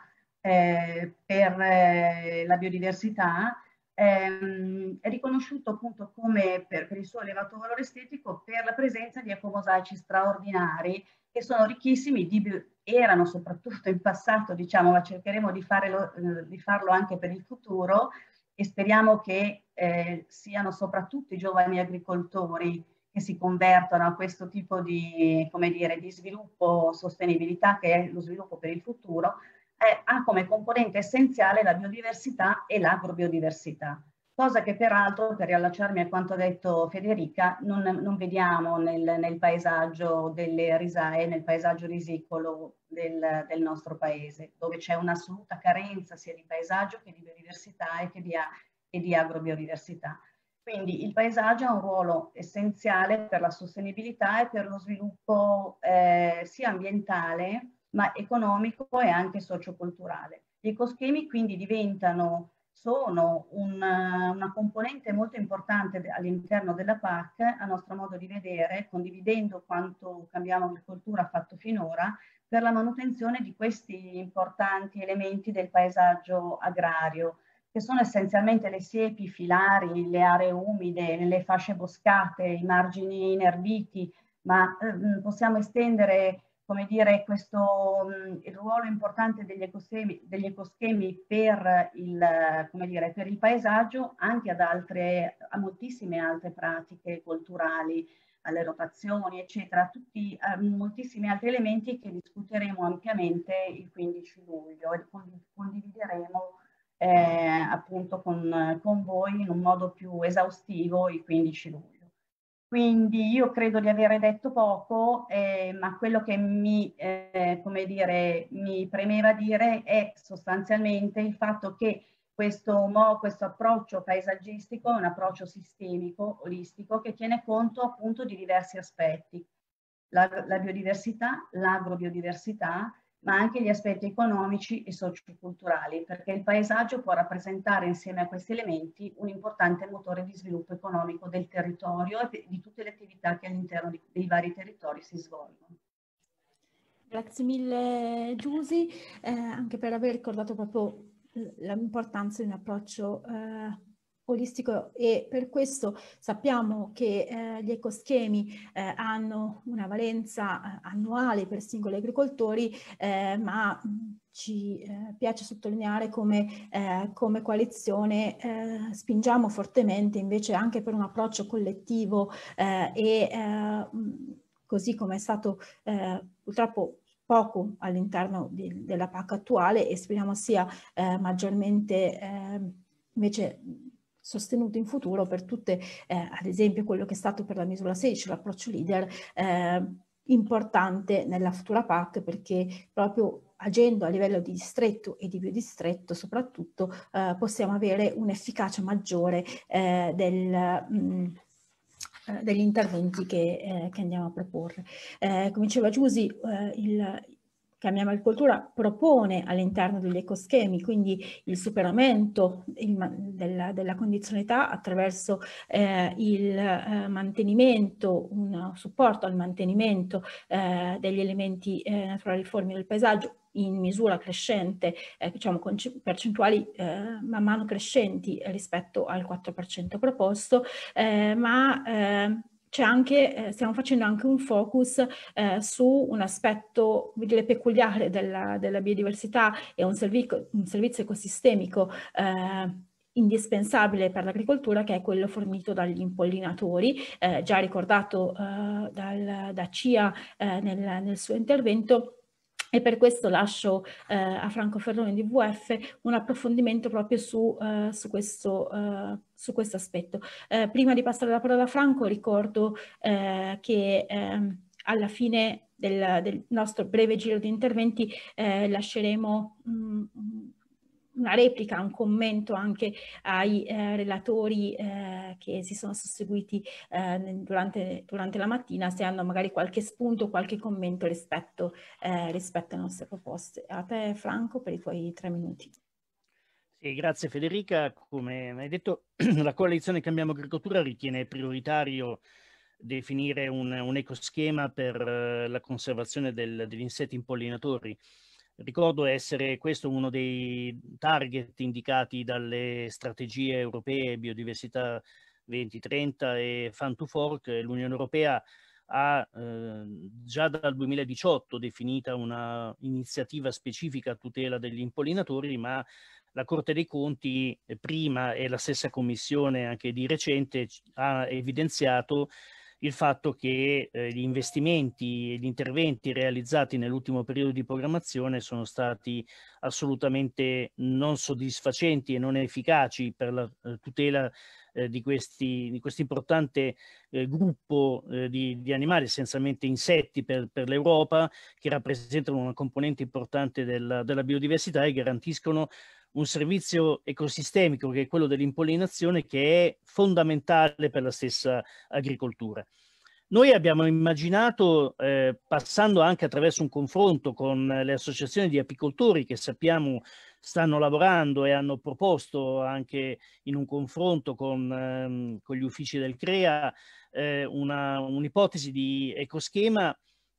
per la biodiversità, è riconosciuto appunto come per il suo elevato valore estetico per la presenza di ecomosaici straordinari che sono ricchissimi, erano soprattutto in passato, diciamo, ma cercheremo di farlo anche per il futuro e speriamo che siano soprattutto i giovani agricoltori che si convertono a questo tipo di, come dire, di sviluppo sostenibilità, che è lo sviluppo per il futuro. Ha come componente essenziale la biodiversità e l'agrobiodiversità. cosa che peraltro, per riallacciarmi a quanto ha detto Federica, non vediamo nel paesaggio delle risaie, nel paesaggio risicolo del nostro paese, dove c'è un'assoluta carenza sia di paesaggio che di biodiversità e di agrobiodiversità. Quindi il paesaggio ha un ruolo essenziale per la sostenibilità e per lo sviluppo sia ambientale, ma economico e anche socioculturale. Gli ecoschemi quindi sono una componente molto importante all'interno della PAC, a nostro modo di vedere, condividendo quanto Cambiamo Agricoltura ha fatto finora, per la manutenzione di questi importanti elementi del paesaggio agrario, che sono essenzialmente le siepi, i filari, le aree umide, le fasce boscate, i margini inerbiti, ma possiamo estendere, come dire, il ruolo importante degli ecoschemi per il paesaggio anche a moltissime altre pratiche culturali, alle rotazioni, eccetera, moltissimi altri elementi che discuteremo ampiamente il 15 luglio e condivideremo appunto con voi in un modo più esaustivo il 15 luglio. Quindi io credo di avere detto poco, ma quello che mi premeva dire è sostanzialmente il fatto che questo approccio paesaggistico è un approccio sistemico, olistico, che tiene conto appunto di diversi aspetti. La biodiversità, l'agrobiodiversità, ma anche gli aspetti economici e socioculturali, perché il paesaggio può rappresentare insieme a questi elementi un importante motore di sviluppo economico del territorio e di tutte le attività che all'interno dei vari territori si svolgono. Grazie mille Giusy, anche per aver ricordato proprio l'importanza di un approccio olistico, e per questo sappiamo che gli ecoschemi hanno una valenza annuale per singoli agricoltori, ma ci piace sottolineare come coalizione spingiamo fortemente invece anche per un approccio collettivo così come è stato purtroppo poco all'interno della PAC attuale, e speriamo sia maggiormente invece sostenuto in futuro per tutte, ad esempio quello che è stato per la misura 16, l'approccio leader, importante nella futura PAC, perché proprio agendo a livello di distretto e di biodistretto soprattutto possiamo avere un'efficacia maggiore degli interventi che andiamo a proporre. Come diceva Giusy, Cambiamo Agricoltura propone all'interno degli ecoschemi quindi il superamento della condizionalità attraverso il mantenimento, un supporto al mantenimento degli elementi naturali formi del paesaggio in misura crescente, diciamo con percentuali man mano crescenti rispetto al 4% proposto, ma c'è anche, stiamo facendo anche un focus su un aspetto peculiare della biodiversità e un servizio ecosistemico indispensabile per l'agricoltura, che è quello fornito dagli impollinatori, già ricordato da Cia nel suo intervento. E per questo lascio a Franco Ferroni di WWF un approfondimento proprio su questo aspetto. Prima di passare la parola a Franco, ricordo che alla fine del nostro breve giro di interventi lasceremo una replica, un commento anche ai relatori che si sono susseguiti durante la mattina, se hanno magari qualche spunto, qualche commento rispetto alle nostre proposte. A te Franco per i tuoi 3 minuti. Sì, grazie Federica. Come hai detto, la coalizione Cambiamo Agricoltura ritiene prioritario definire un ecoschema per la conservazione degli insetti impollinatori. Ricordo essere questo uno dei target indicati dalle strategie europee Biodiversità 2030 e Farm to Fork. L'Unione Europea ha già dal 2018 definita una iniziativa specifica a tutela degli impollinatori, ma la Corte dei Conti prima e la stessa Commissione anche di recente ha evidenziato il fatto che gli investimenti e gli interventi realizzati nell'ultimo periodo di programmazione sono stati assolutamente non soddisfacenti e non efficaci per la tutela di questo importante gruppo di animali, essenzialmente insetti per l'Europa, che rappresentano una componente importante della biodiversità e garantiscono un servizio ecosistemico, che è quello dell'impollinazione, che è fondamentale per la stessa agricoltura. Noi abbiamo immaginato, passando anche attraverso un confronto con le associazioni di apicoltori che sappiamo stanno lavorando e hanno proposto anche in un confronto con gli uffici del CREA un'ipotesi di ecoschema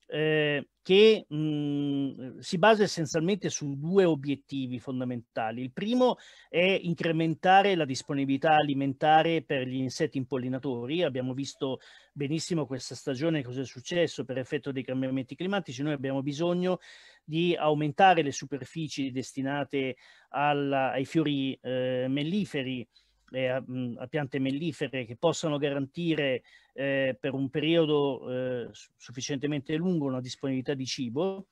che si basa essenzialmente su due obiettivi fondamentali. Il primo è incrementare la disponibilità alimentare per gli insetti impollinatori. Abbiamo visto benissimo questa stagione cosa è successo per effetto dei cambiamenti climatici. Noi abbiamo bisogno di aumentare le superfici destinate ai fiori melliferi, a piante mellifere che possano garantire per un periodo sufficientemente lungo una disponibilità di cibo,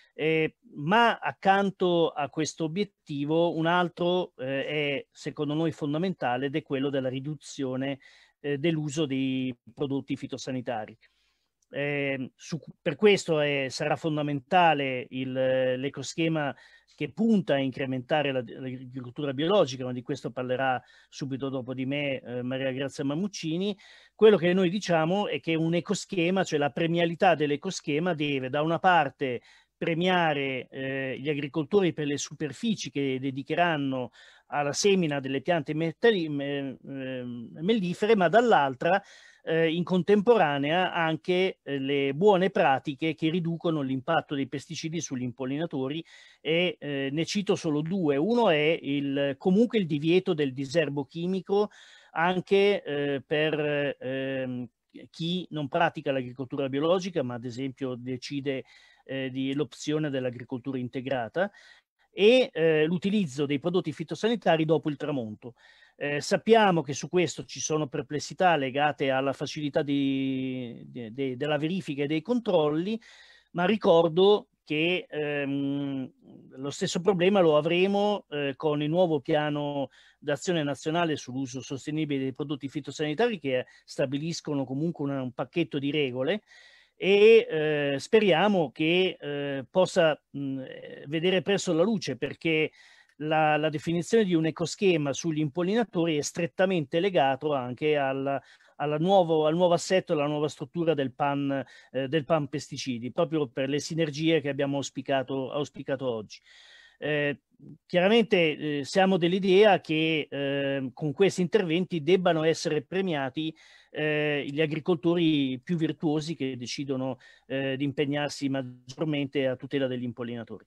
ma accanto a questo obiettivo un altro è secondo noi fondamentale, ed è quello della riduzione dell'uso dei prodotti fitosanitari. Per questo sarà fondamentale l'ecoschema che punta a incrementare l'agricoltura biologica, ma di questo parlerà subito dopo di me Maria Grazia Mammuccini. Quello che noi diciamo è che un ecoschema, cioè la premialità dell'ecoschema, deve da una parte premiare gli agricoltori per le superfici che dedicheranno alla semina delle piante mellifere, ma dall'altra in contemporanea anche le buone pratiche che riducono l'impatto dei pesticidi sugli impollinatori, e ne cito solo due. Uno è comunque il divieto del diserbo chimico anche per chi non pratica l'agricoltura biologica, ma ad esempio decide l'opzione dell'agricoltura integrata, e l'utilizzo dei prodotti fitosanitari dopo il tramonto. Sappiamo che su questo ci sono perplessità legate alla facilità della verifica e dei controlli, ma ricordo che lo stesso problema lo avremo con il nuovo piano d'azione nazionale sull'uso sostenibile dei prodotti fitosanitari, che stabiliscono comunque un pacchetto di regole, e speriamo che possa vedere presto la luce, perché la definizione di un ecoschema sugli impollinatori è strettamente legato anche al nuovo assetto, alla nuova struttura del PAN pesticidi, proprio per le sinergie che abbiamo auspicato oggi. Chiaramente siamo dell'idea che con questi interventi debbano essere premiati gli agricoltori più virtuosi, che decidono di impegnarsi maggiormente a tutela degli impollinatori.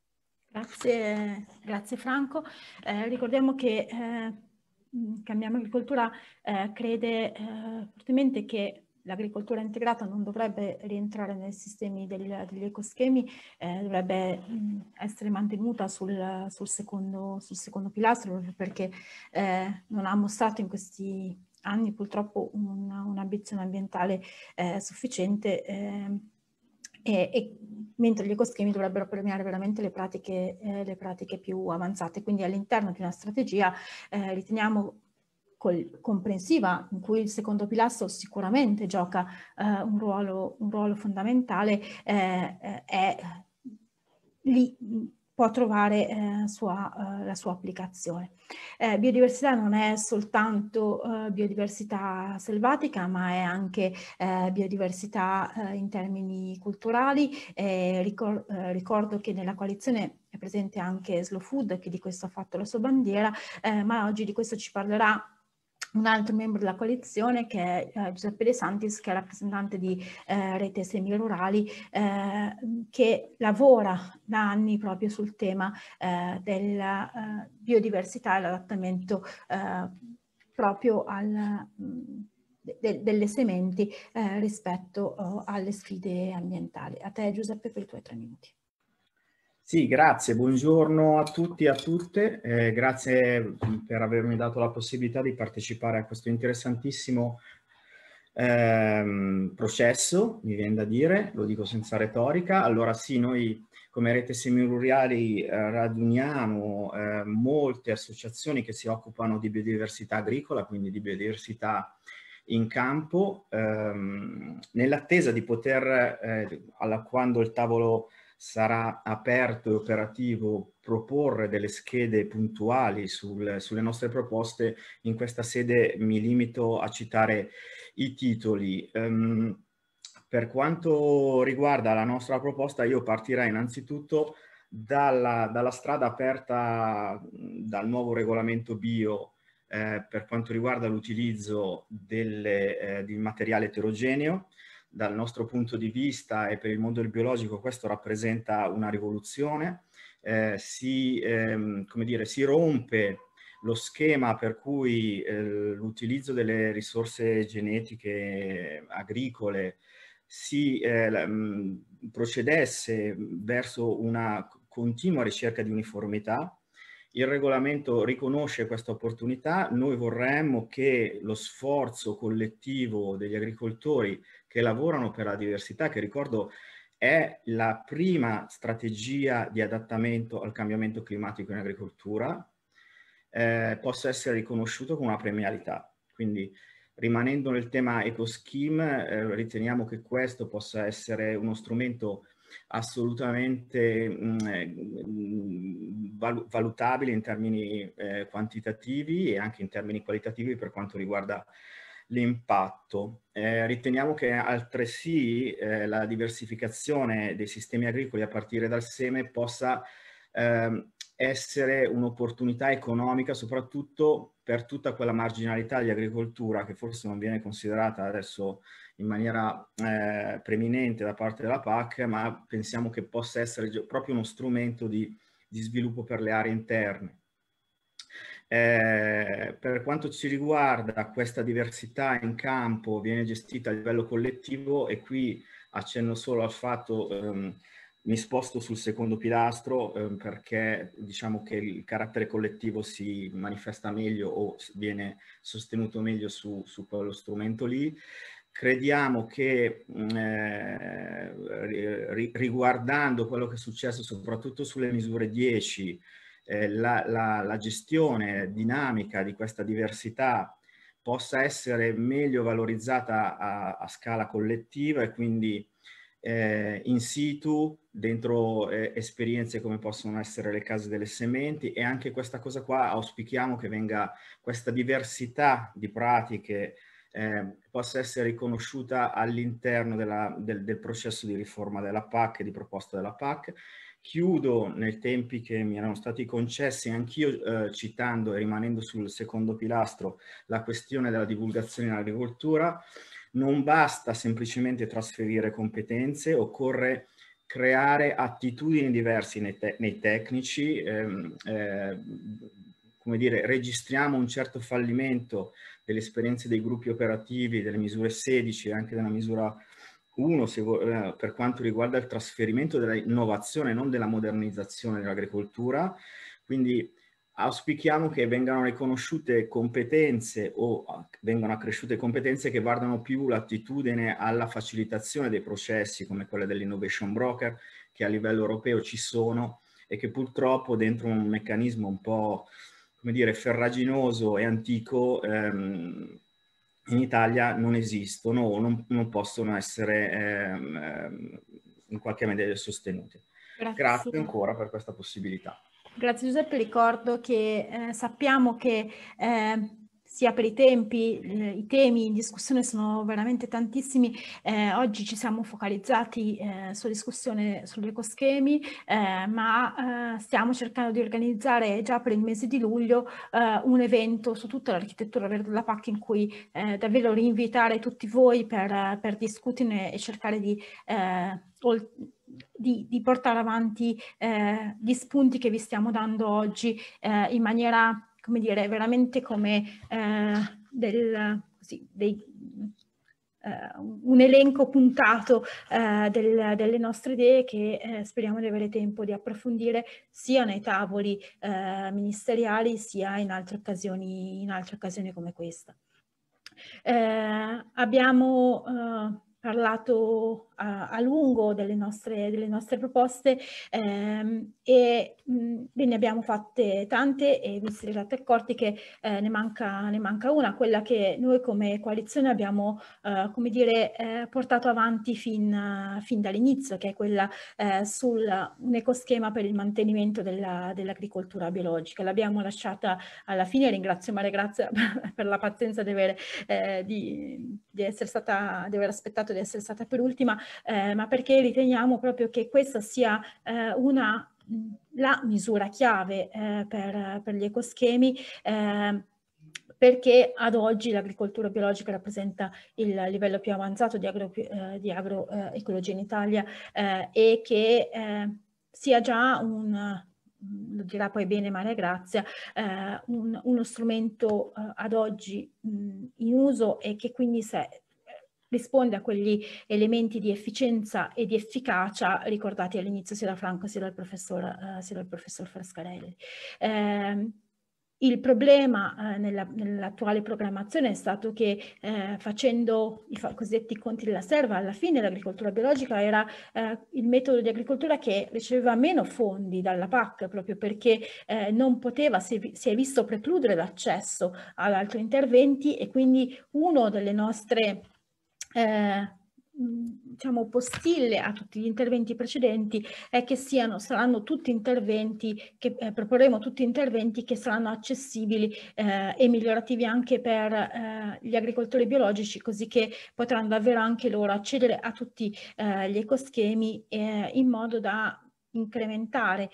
Grazie Franco. Ricordiamo che Cambiamo Agricoltura crede fortemente che l'agricoltura integrata non dovrebbe rientrare nei sistemi degli ecoschemi, dovrebbe essere mantenuta sul secondo pilastro, perché non ha mostrato in questi anni purtroppo un'ambizione ambientale sufficiente, mentre gli ecoschemi dovrebbero premiare veramente le pratiche più avanzate. Quindi all'interno di una strategia riteniamo comprensiva, in cui il secondo pilastro sicuramente gioca un ruolo fondamentale, lì può trovare la sua applicazione. Biodiversità non è soltanto biodiversità selvatica, ma è anche biodiversità in termini culturali. Ricordo che nella coalizione è presente anche Slow Food, che di questo ha fatto la sua bandiera, ma oggi di questo ci parlerà un altro membro della coalizione, che è Giuseppe De Santis, che è rappresentante di Rete Semirurali, che lavora da anni proprio sul tema della biodiversità e l'adattamento proprio delle sementi rispetto alle sfide ambientali. A te Giuseppe per i tuoi 3 minuti. Sì, grazie, buongiorno a tutti e a tutte, grazie per avermi dato la possibilità di partecipare a questo interessantissimo processo, mi viene da dire, lo dico senza retorica. Allora sì, noi come Rete Semirurali raduniamo molte associazioni che si occupano di biodiversità agricola, quindi di biodiversità in campo, nell'attesa di poter, quando il tavolo sarà aperto e operativo, proporre delle schede puntuali sulle nostre proposte. In questa sede mi limito a citare i titoli. Per quanto riguarda la nostra proposta, io partirei innanzitutto dalla strada aperta dal nuovo regolamento bio per quanto riguarda l'utilizzo di materiale eterogeneo. Dal nostro punto di vista e per il mondo del biologico questo rappresenta una rivoluzione. Come dire, si rompe lo schema per cui l'utilizzo delle risorse genetiche agricole si procedesse verso una continua ricerca di uniformità. Il regolamento riconosce questa opportunità. Noi vorremmo che lo sforzo collettivo degli agricoltori che lavorano per la diversità, che ricordo è la prima strategia di adattamento al cambiamento climatico in agricoltura, possa essere riconosciuto con una premialità. Quindi, rimanendo nel tema EcoScheme, riteniamo che questo possa essere uno strumento assolutamente valutabile in termini quantitativi e anche in termini qualitativi per quanto riguarda l'impatto. Riteniamo che altresì la diversificazione dei sistemi agricoli a partire dal seme possa essere un'opportunità economica, soprattutto per tutta quella marginalità di agricoltura che forse non viene considerata adesso in maniera preminente da parte della PAC, ma pensiamo che possa essere proprio uno strumento di sviluppo per le aree interne. Per quanto ci riguarda, questa diversità in campo viene gestita a livello collettivo e qui accenno solo al fatto, mi sposto sul secondo pilastro perché diciamo che il carattere collettivo si manifesta meglio o viene sostenuto meglio su quello strumento lì. Crediamo che riguardando quello che è successo soprattutto sulle misure 10, la gestione dinamica di questa diversità possa essere meglio valorizzata a scala collettiva e quindi in situ, dentro esperienze come possono essere le case delle sementi, e anche questa cosa qua auspichiamo che venga, questa diversità di pratiche possa essere riconosciuta all'interno del processo di riforma della PAC e di proposta della PAC. Chiudo nei tempi che mi erano stati concessi, anch'io citando e rimanendo sul secondo pilastro la questione della divulgazione in agricoltura. Non basta semplicemente trasferire competenze, occorre creare attitudini diverse nei tecnici. Come dire, registriamo un certo fallimento delle esperienze dei gruppi operativi, delle misure 16 e anche della misura 1 per quanto riguarda il trasferimento dell'innovazione, non della modernizzazione dell'agricoltura. Quindi auspichiamo che vengano riconosciute competenze o vengano accresciute competenze che guardano più l'attitudine alla facilitazione dei processi come quelle dell'innovation broker, che a livello europeo ci sono e che purtroppo dentro un meccanismo un po', come dire, ferraginoso e antico in Italia non esistono o non possono essere in qualche maniera sostenute. Grazie ancora per questa possibilità. Grazie Giuseppe, ricordo che sappiamo che sia per i tempi, i temi in discussione sono veramente tantissimi. Oggi ci siamo focalizzati sulla discussione sugli ecoschemi, ma stiamo cercando di organizzare già per il mese di luglio un evento su tutta l'architettura verde della PAC in cui davvero rinvitare tutti voi per discuterne e cercare di portare avanti gli spunti che vi stiamo dando oggi in maniera, come dire, veramente come un elenco puntato delle nostre idee che speriamo di avere tempo di approfondire sia nei tavoli ministeriali sia in altre occasioni come questa. Abbiamo parlato a lungo delle nostre proposte e ne abbiamo fatte tante, e vi siete accorti che ne manca una, quella che noi come coalizione abbiamo come dire, portato avanti fin dall'inizio, che è quella sul un ecoschema per il mantenimento dell'agricoltura biologica. L'abbiamo lasciata alla fine. Ringrazio Maria Grazia per la pazienza di aver aspettato di essere stata per ultima, ma perché riteniamo proprio che questa sia la misura chiave per gli ecoschemi, perché ad oggi l'agricoltura biologica rappresenta il livello più avanzato di agroecologia in Italia, e che sia già lo dirà poi bene Maria Grazia, uno strumento ad oggi in uso, e che quindi risponde a quegli elementi di efficienza e di efficacia ricordati all'inizio sia da Franco sia dal professor Frascarelli. Il problema nell'attuale programmazione è stato che facendo i cosiddetti conti della serva, alla fine l'agricoltura biologica era il metodo di agricoltura che riceveva meno fondi dalla PAC, proprio perché non poteva, si è visto precludere l'accesso ad altri interventi, e quindi uno delle nostre diciamo postille a tutti gli interventi precedenti è che saranno tutti interventi che proporremo, tutti interventi che saranno accessibili e migliorativi anche per gli agricoltori biologici, così che potranno davvero anche loro accedere a tutti gli ecoschemi in modo da incrementare,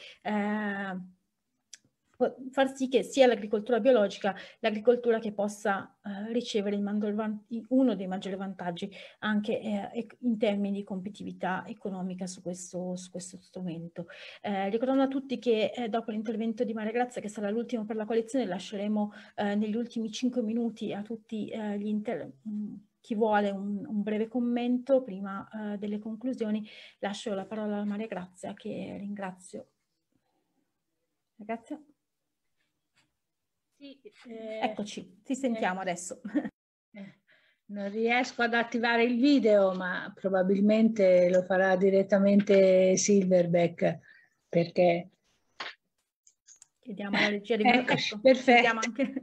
far sì che sia l'agricoltura biologica l'agricoltura che possa ricevere uno dei maggiori vantaggi anche in termini di competitività economica su questo strumento. Ricordando a tutti che dopo l'intervento di Maria Grazia, che sarà l'ultimo per la coalizione, lasceremo negli ultimi 5 minuti a tutti chi vuole un breve commento prima delle conclusioni. Lascio la parola a Maria Grazia, che ringrazio. Grazie. Sì, eccoci, ti sentiamo adesso. Non riesco ad attivare il video, ma probabilmente lo farà direttamente Silverback, perché... Chiediamo alla regia di Eccoci, perfetto. Anche...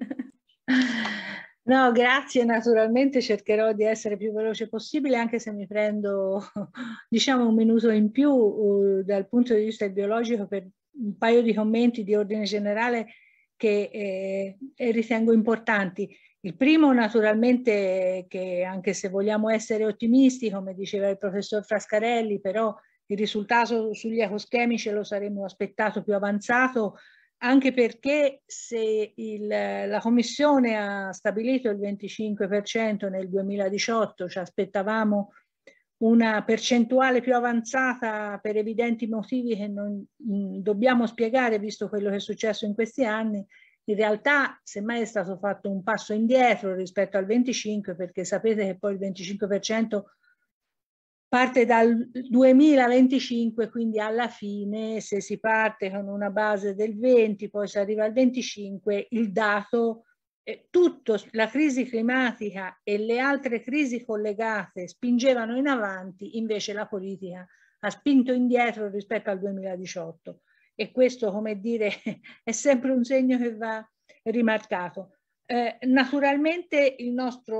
No, grazie, naturalmente cercherò di essere più veloce possibile, anche se mi prendo, diciamo, un minuto in più dal punto di vista biologico per un paio di commenti di ordine generale che ritengo importanti. Il primo, naturalmente, che anche se vogliamo essere ottimisti, come diceva il professor Frascarelli, però il risultato sugli ecoschemi ce lo saremmo aspettato più avanzato, anche perché se la Commissione ha stabilito il 25% nel 2018, ci aspettavamo una percentuale più avanzata per evidenti motivi che non dobbiamo spiegare, visto quello che è successo in questi anni. In realtà semmai è stato fatto un passo indietro rispetto al 25%, perché sapete che poi il 25% parte dal 2025, quindi alla fine se si parte con una base del 20, poi si arriva al 25, il dato... Tutto, la crisi climatica e le altre crisi collegate spingevano in avanti, invece la politica ha spinto indietro rispetto al 2018, e questo, come dire, è sempre un segno che va rimarcato. Naturalmente nel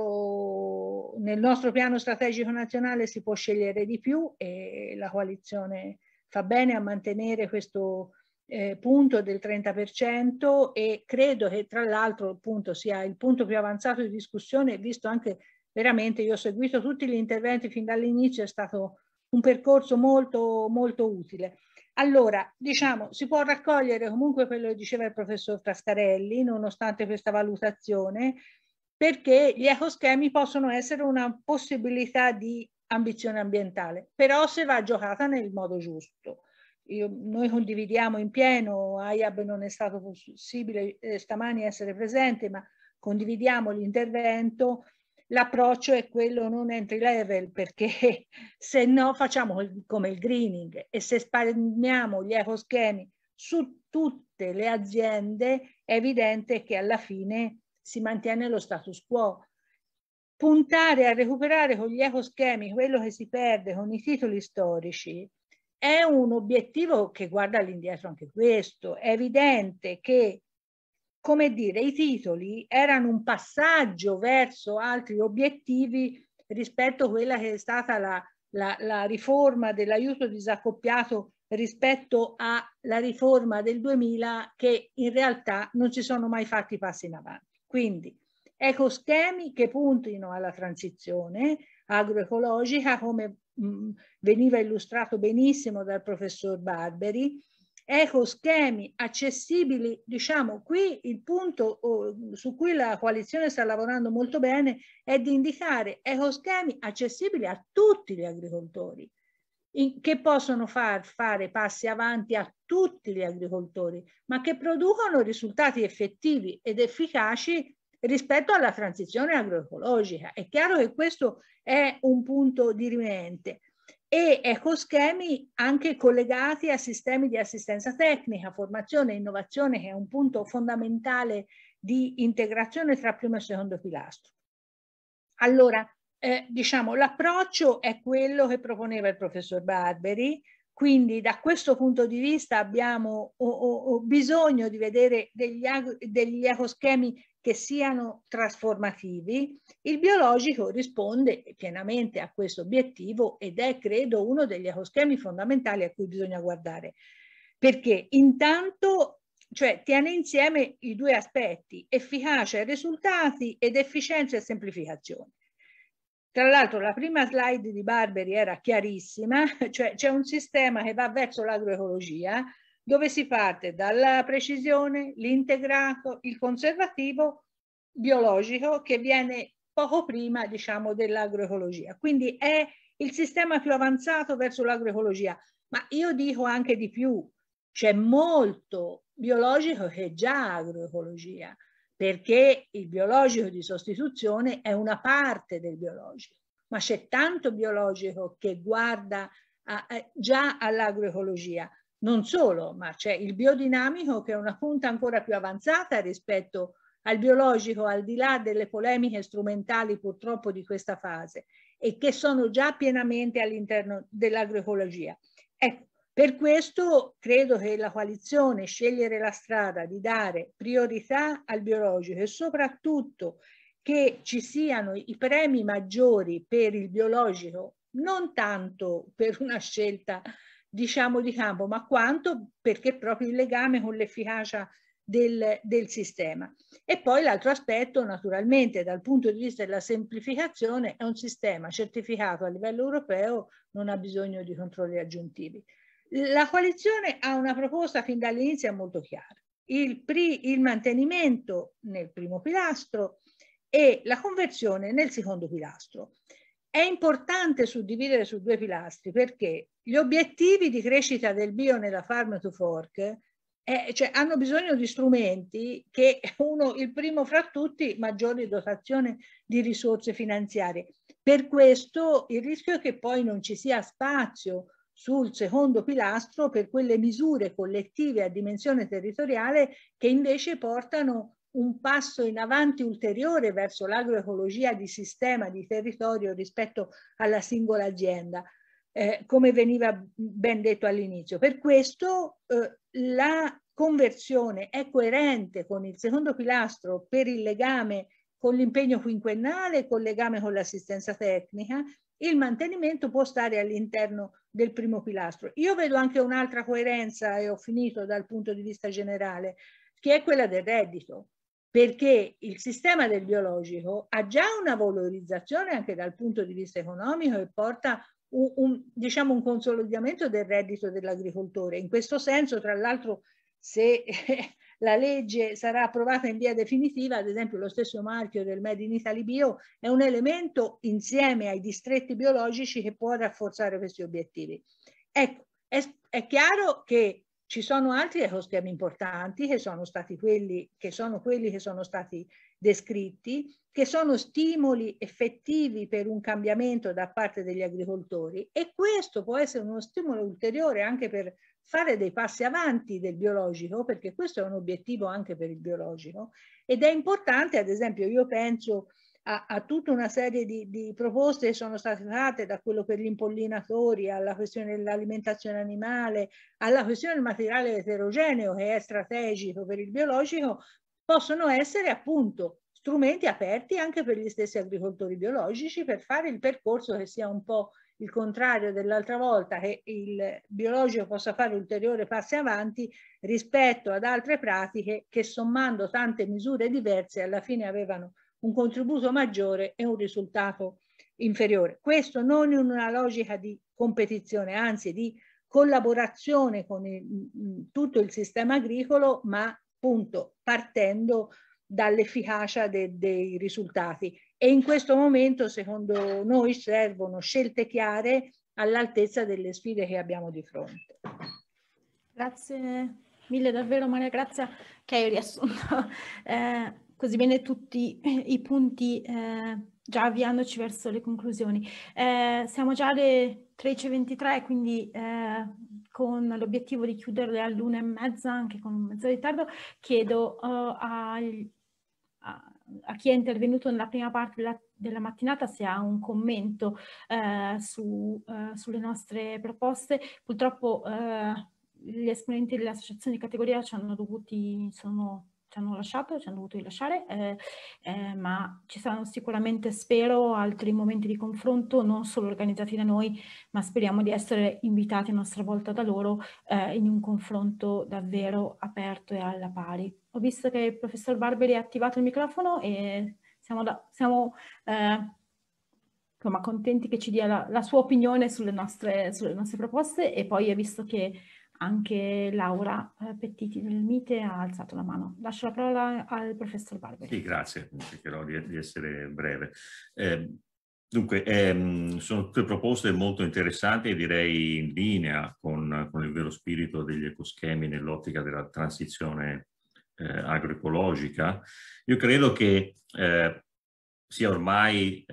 nostro piano strategico nazionale si può scegliere di più, e la coalizione fa bene a mantenere questo punto del 30%, e credo che tra l'altro appunto sia il punto più avanzato di discussione, visto anche veramente, io ho seguito tutti gli interventi fin dall'inizio, è stato un percorso molto molto utile. Allora, diciamo, si può raccogliere comunque quello che diceva il professor Frascarelli, nonostante questa valutazione, perché gli ecoschemi possono essere una possibilità di ambizione ambientale, però se va giocata nel modo giusto. Noi condividiamo in pieno, AIAB non è stato possibile stamani essere presente, ma condividiamo l'intervento. L'approccio è quello non entry level, perché se no facciamo come il greening, e se spalmiamo gli ecoschemi su tutte le aziende è evidente che alla fine si mantiene lo status quo. puntare a recuperare con gli ecoschemi quello che si perde con i titoli storici è un obiettivo che guarda all'indietro anche questo. È evidente che, come dire, i titoli erano un passaggio verso altri obiettivi rispetto a quella che è stata la riforma dell'aiuto disaccoppiato rispetto alla riforma del 2000, che in realtà non ci sono mai fatti passi in avanti. Quindi ecoschemi che puntino alla transizione agroecologica, come veniva illustrato benissimo dal professor Barberi, ecoschemi accessibili, diciamo qui il punto su cui la coalizione sta lavorando molto bene è di indicare ecoschemi accessibili a tutti gli agricoltori, che possono fare passi avanti a tutti gli agricoltori, ma che producono risultati effettivi ed efficaci rispetto alla transizione agroecologica. È chiaro che questo è un punto dirimente. E ecoschemi anche collegati a sistemi di assistenza tecnica, formazione e innovazione, che è un punto fondamentale di integrazione tra primo e secondo pilastro. Allora, diciamo, l'approccio è quello che proponeva il professor Barberi, quindi da questo punto di vista abbiamo bisogno di vedere degli ecoschemi che siano trasformativi. Il biologico risponde pienamente a questo obiettivo ed è, credo, uno degli ecoschemi fondamentali a cui bisogna guardare, perché intanto, cioè, tiene insieme i due aspetti, efficacia e risultati ed efficienza e semplificazione. Tra l'altro la prima slide di Barberi era chiarissima, cioè c'è un sistema che va verso l'agroecologia, dove si parte dalla precisione, l'integrato, il conservativo, biologico, che viene poco prima, diciamo, dell'agroecologia. Quindi è il sistema più avanzato verso l'agroecologia, ma io dico anche di più, c'è molto biologico che è già agroecologia, perché il biologico di sostituzione è una parte del biologico, ma c'è tanto biologico che guarda già all'agroecologia. Non solo, ma c'è il biodinamico che è una punta ancora più avanzata rispetto al biologico, al di là delle polemiche strumentali purtroppo di questa fase, e che sono già pienamente all'interno dell'agroecologia. Ecco, per questo credo che la coalizione scegliere la strada di dare priorità al biologico e soprattutto che ci siano i premi maggiori per il biologico, non tanto per una scelta, diciamo, di campo, ma quanto perché proprio il legame con l'efficacia del sistema. E poi l'altro aspetto, naturalmente, dal punto di vista della semplificazione, è un sistema certificato a livello europeo, non ha bisogno di controlli aggiuntivi. La coalizione ha una proposta fin dall'inizio molto chiara: il mantenimento nel primo pilastro e la conversione nel secondo pilastro. È importante suddividere su due pilastri perché gli obiettivi di crescita del bio nella Farm to Fork cioè hanno bisogno di strumenti che il primo fra tutti, maggiore dotazione di risorse finanziarie. Per questo il rischio è che poi non ci sia spazio sul secondo pilastro per quelle misure collettive a dimensione territoriale che invece portano un passo in avanti ulteriore verso l'agroecologia di sistema, di territorio rispetto alla singola azienda, come veniva ben detto all'inizio. Per questo la conversione è coerente con il secondo pilastro per il legame con l'impegno quinquennale, col legame con l'assistenza tecnica. Il mantenimento può stare all'interno del primo pilastro. Io vedo anche un'altra coerenza, e ho finito dal punto di vista generale, che è quella del reddito, perché il sistema del biologico ha già una valorizzazione anche dal punto di vista economico e porta diciamo un consolidamento del reddito dell'agricoltore. In questo senso, tra l'altro, se la legge sarà approvata in via definitiva, ad esempio lo stesso marchio del Made in Italy Bio è un elemento insieme ai distretti biologici che può rafforzare questi obiettivi. Ecco, è chiaro che ci sono altri ecoschemi importanti che sono quelli che sono stati descritti, che sono stimoli effettivi per un cambiamento da parte degli agricoltori, e questo può essere uno stimolo ulteriore anche per fare dei passi avanti del biologico, perché questo è un obiettivo anche per il biologico, ed è importante, ad esempio, io penso a tutta una serie di proposte che sono state fatte, da quello per gli impollinatori alla questione dell'alimentazione animale, alla questione del materiale eterogeneo che è strategico per il biologico, possono essere appunto strumenti aperti anche per gli stessi agricoltori biologici per fare il percorso che sia un po' il contrario dell'altra volta, che il biologico possa fare ulteriori passi avanti rispetto ad altre pratiche che, sommando tante misure diverse, alla fine avevano un contributo maggiore e un risultato inferiore. Questo non in una logica di competizione, anzi di collaborazione con tutto il sistema agricolo, ma appunto partendo dall'efficacia dei risultati. E in questo momento, secondo noi, servono scelte chiare all'altezza delle sfide che abbiamo di fronte. Grazie mille davvero Maria Grazia, che hai riassunto così bene tutti i punti, già avviandoci verso le conclusioni. Siamo già alle 13:23, quindi con l'obiettivo di chiuderle all'1:30, anche con un mezzo ritardo, chiedo a chi è intervenuto nella prima parte della mattinata se ha un commento sulle nostre proposte. Purtroppo gli esponenti delle associazioni di categoria ci hanno dovuto rilasciare, ma ci saranno sicuramente, spero, altri momenti di confronto, non solo organizzati da noi, ma speriamo di essere invitati a nostra volta da loro in un confronto davvero aperto e alla pari. Ho visto che il professor Barberi ha attivato il microfono e siamo insomma, contenti che ci dia la sua opinione sulle nostre proposte, e poi ho visto che anche Laura Pettiti del MITE ha alzato la mano. Lascio la parola al professor Barberi. Sì, grazie, cercherò di essere breve. Dunque, sono tutte proposte molto interessanti e direi in linea con il vero spirito degli ecoschemi nell'ottica della transizione agroecologica. Io credo che sia ormai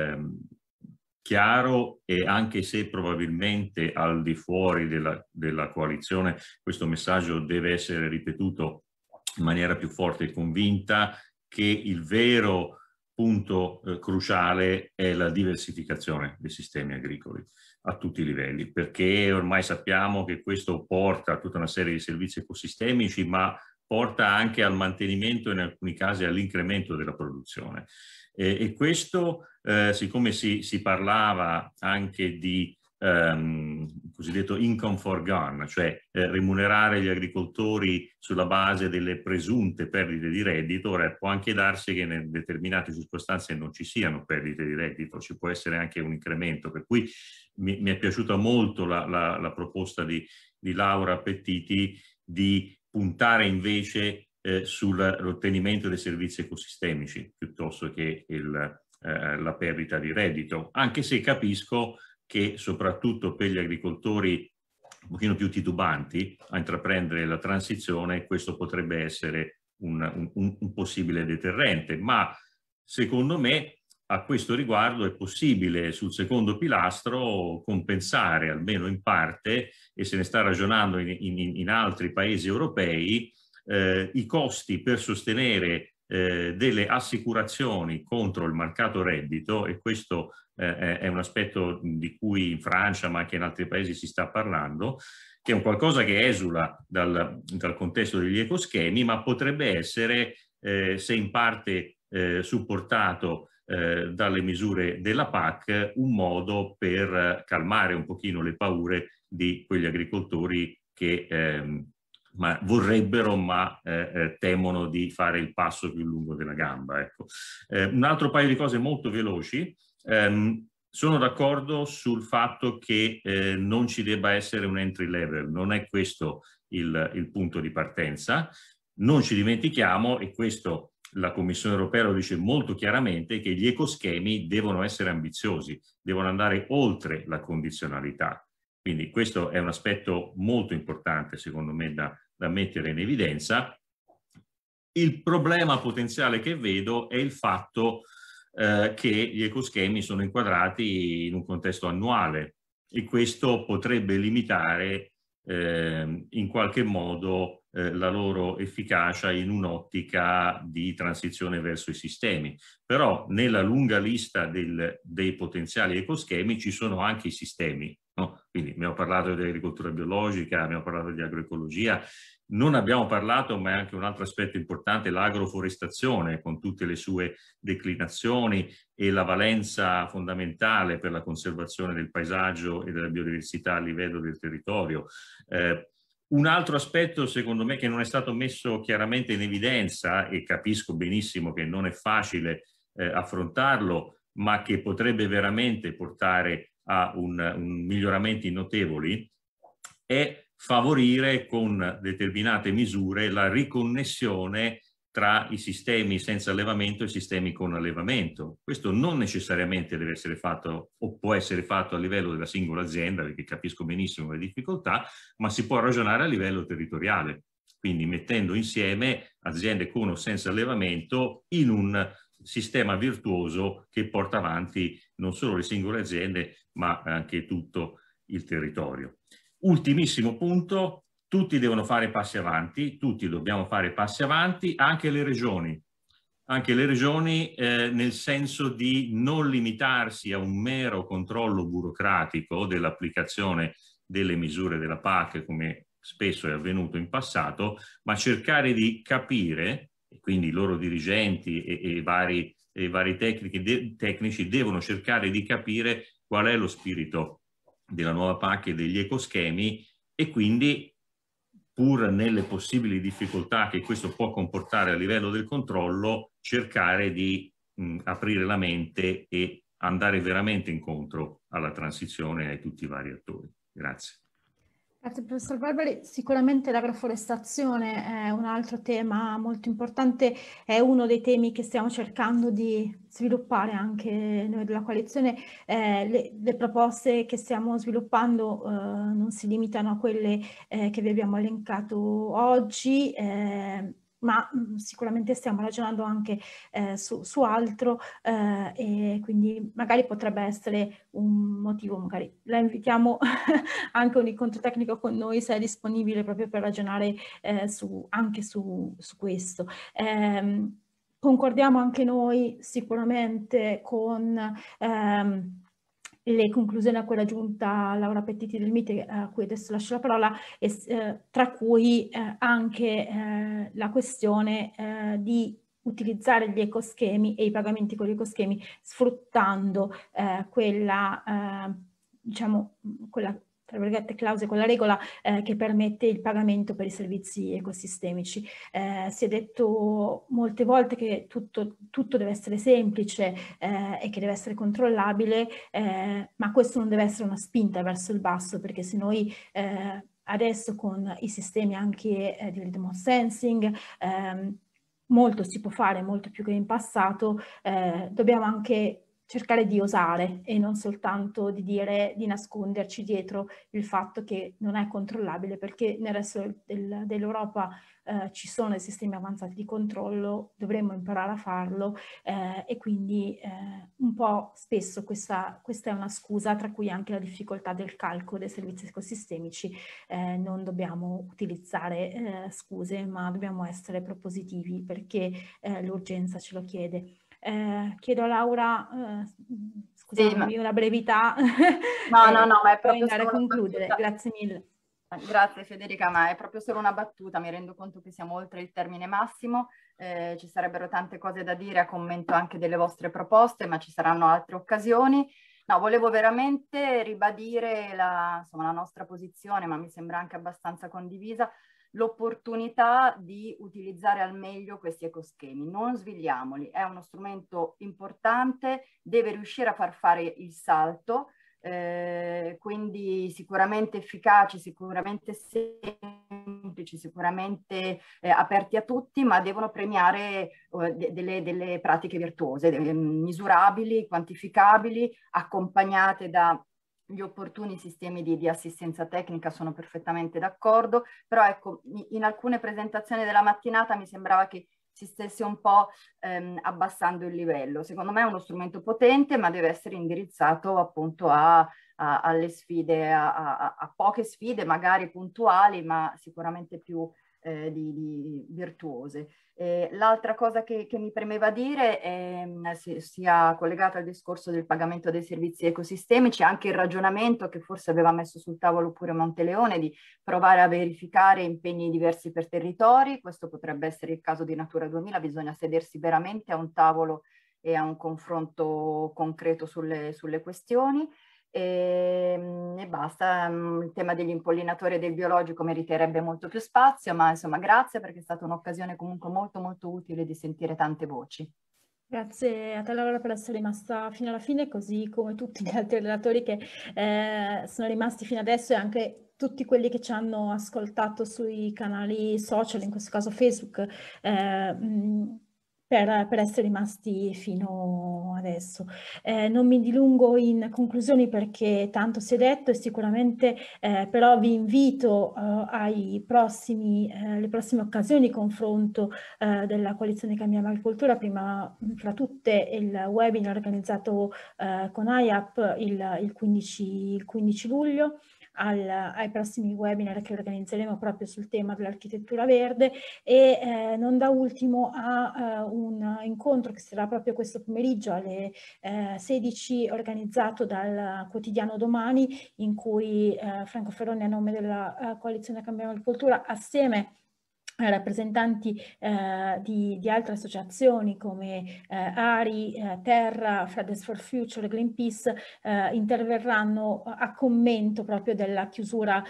chiaro, e anche se probabilmente al di fuori della coalizione questo messaggio deve essere ripetuto in maniera più forte e convinta, che il vero punto cruciale è la diversificazione dei sistemi agricoli a tutti i livelli, perché ormai sappiamo che questo porta a tutta una serie di servizi ecosistemici, ma porta anche al mantenimento e in alcuni casi all'incremento della produzione. E questo, siccome si parlava anche di cosiddetto income for gone, cioè remunerare gli agricoltori sulla base delle presunte perdite di reddito, ora può anche darsi che in determinate circostanze non ci siano perdite di reddito, ci può essere anche un incremento, per cui mi è piaciuta molto la proposta di Laura Pettiti di puntare invece sull'ottenimento dei servizi ecosistemici piuttosto che la perdita di reddito, anche se capisco che soprattutto per gli agricoltori un pochino più titubanti a intraprendere la transizione questo potrebbe essere un possibile deterrente, ma secondo me a questo riguardo è possibile sul secondo pilastro compensare almeno in parte, e se ne sta ragionando in altri paesi europei, i costi per sostenere delle assicurazioni contro il mancato reddito, e questo è un aspetto di cui in Francia ma anche in altri paesi si sta parlando, che è un qualcosa che esula dal contesto degli ecoschemi, ma potrebbe essere, se in parte supportato dalle misure della PAC, un modo per calmare un pochino le paure di quegli agricoltori che vorrebbero ma temono di fare il passo più lungo della gamba. Ecco. Un altro paio di cose molto veloci. Sono d'accordo sul fatto che non ci debba essere un entry level, non è questo il punto di partenza. Non ci dimentichiamo, e questo la Commissione europea lo dice molto chiaramente, che gli ecoschemi devono essere ambiziosi, devono andare oltre la condizionalità. Quindi questo è un aspetto molto importante secondo me da mettere in evidenza. Il problema potenziale che vedo è il fatto che gli ecoschemi sono inquadrati in un contesto annuale, e questo potrebbe limitare in qualche modo la loro efficacia in un'ottica di transizione verso i sistemi. Però nella lunga lista dei potenziali ecoschemi ci sono anche i sistemi, no? Quindi abbiamo parlato di agricoltura biologica, abbiamo parlato di agroecologia, non abbiamo parlato, ma è anche un altro aspetto importante, l'agroforestazione con tutte le sue declinazioni e la valenza fondamentale per la conservazione del paesaggio e della biodiversità a livello del territorio. Un altro aspetto, secondo me, che non è stato messo chiaramente in evidenza, e capisco benissimo che non è facile affrontarlo, ma che potrebbe veramente portare a un miglioramenti notevoli, è favorire con determinate misure la riconnessione tra i sistemi senza allevamento e i sistemi con allevamento. Questo non necessariamente deve essere fatto o può essere fatto a livello della singola azienda, perché capisco benissimo le difficoltà, ma si può ragionare a livello territoriale, quindi mettendo insieme aziende con o senza allevamento in un sistema virtuoso che porta avanti non solo le singole aziende, ma anche tutto il territorio. Ultimissimo punto, tutti devono fare passi avanti, tutti dobbiamo fare passi avanti, anche le regioni nel senso di non limitarsi a un mero controllo burocratico dell'applicazione delle misure della PAC, come spesso è avvenuto in passato, ma cercare di capire, e quindi i loro dirigenti e vari tecnici devono cercare di capire qual è lo spirito della nuova PAC e degli ecoschemi, e quindi, pur nelle possibili difficoltà che questo può comportare a livello del controllo, cercare di aprire la mente e andare veramente incontro alla transizione e a tutti i vari attori. Grazie. Grazie professor Barbari. Sicuramente l'agroforestazione è un altro tema molto importante, è uno dei temi che stiamo cercando di sviluppare anche noi della coalizione. Le proposte che stiamo sviluppando non si limitano a quelle che vi abbiamo elencato oggi, ma sicuramente stiamo ragionando anche su altro, e quindi magari potrebbe essere un motivo, magari la invitiamo anche un incontro tecnico con noi se è disponibile, proprio per ragionare anche su questo. Concordiamo anche noi sicuramente con le conclusioni a cui era giunta Laura Pettiti del MITE, a cui adesso lascio la parola, tra cui anche la questione di utilizzare gli ecoschemi e i pagamenti con gli ecoschemi sfruttando quella, diciamo, quella, tra virgolette, clausola, quella regola che permette il pagamento per i servizi ecosistemici. Si è detto molte volte che tutto deve essere semplice e che deve essere controllabile, ma questo non deve essere una spinta verso il basso, perché se noi adesso con i sistemi anche di remote sensing molto si può fare, molto più che in passato, dobbiamo anche cercare di osare e non soltanto di nasconderci dietro il fatto che non è controllabile, perché nel resto dell'Europa ci sono dei sistemi avanzati di controllo, dovremmo imparare a farlo, e quindi un po' spesso questa è una scusa, tra cui anche la difficoltà del calcolo dei servizi ecosistemici. Non dobbiamo utilizzare scuse, ma dobbiamo essere propositivi perché l'urgenza ce lo chiede. Chiedo a Laura, scusami, una brevità. No, ma è proprio andare a concludere. Grazie mille. Grazie Federica, ma è proprio solo una battuta, mi rendo conto che siamo oltre il termine massimo, ci sarebbero tante cose da dire a commento anche delle vostre proposte, ma ci saranno altre occasioni. No, volevo veramente ribadire la nostra posizione, ma mi sembra anche abbastanza condivisa, l'opportunità di utilizzare al meglio questi ecoschemi. Non svegliamoli, è uno strumento importante, deve riuscire a far fare il salto, quindi sicuramente efficaci, sicuramente semplici, sicuramente aperti a tutti, ma devono premiare delle pratiche virtuose, misurabili, quantificabili, accompagnate da gli opportuni sistemi di assistenza tecnica. Sono perfettamente d'accordo, però ecco, in alcune presentazioni della mattinata mi sembrava che si stesse un po' abbassando il livello. Secondo me è uno strumento potente, ma deve essere indirizzato appunto a alle sfide, a poche sfide magari puntuali, ma sicuramente più virtuose. L'altra cosa che mi premeva dire sia collegata al discorso del pagamento dei servizi ecosistemici, anche il ragionamento che forse aveva messo sul tavolo pure Monteleone di provare a verificare impegni diversi per territori. Questo potrebbe essere il caso di Natura 2000, bisogna sedersi veramente a un tavolo e a un confronto concreto sulle questioni. E basta, il tema degli impollinatori e del biologico meriterebbe molto più spazio, ma insomma grazie, perché è stata un'occasione comunque molto molto utile di sentire tante voci. Grazie a te Laura per essere rimasta fino alla fine, così come tutti gli altri relatori che sono rimasti fino adesso, e anche tutti quelli che ci hanno ascoltato sui canali social, in questo caso Facebook, per essere rimasti fino adesso. Non mi dilungo in conclusioni perché tanto si è detto, e sicuramente però vi invito alle prossime occasioni di confronto della coalizione Cambiamo Agricoltura, prima fra tutte il webinar organizzato con IAP il 15 luglio, ai prossimi webinar che organizzeremo proprio sul tema dell'architettura verde, e non da ultimo a un incontro che sarà proprio questo pomeriggio alle 16, organizzato dal quotidiano Domani, in cui Franco Ferroni, a nome della coalizione Cambiamo Agricoltura, assieme rappresentanti di altre associazioni come ARI, Terra, Fridays for Future, Greenpeace, interverranno a commento proprio della chiusura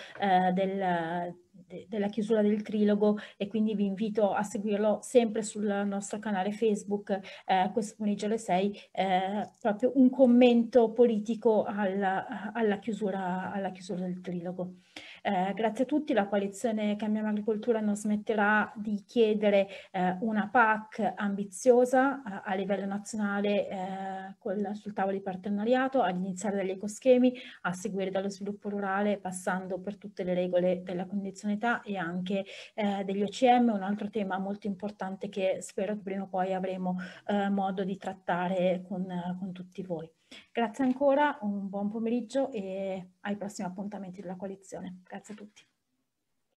del trilogo, e quindi vi invito a seguirlo sempre sul nostro canale Facebook questo pomeriggio alle 6, proprio un commento politico alla chiusura del trilogo. Grazie a tutti. La coalizione Cambiamo Agricoltura non smetterà di chiedere una PAC ambiziosa a livello nazionale sul tavolo di partenariato, ad iniziare dagli ecoschemi, a seguire dallo sviluppo rurale, passando per tutte le regole della condizionalità e anche degli OCM, un altro tema molto importante che spero che prima o poi avremo modo di trattare con tutti voi. Grazie ancora, un buon pomeriggio e ai prossimi appuntamenti della coalizione. Grazie a tutti.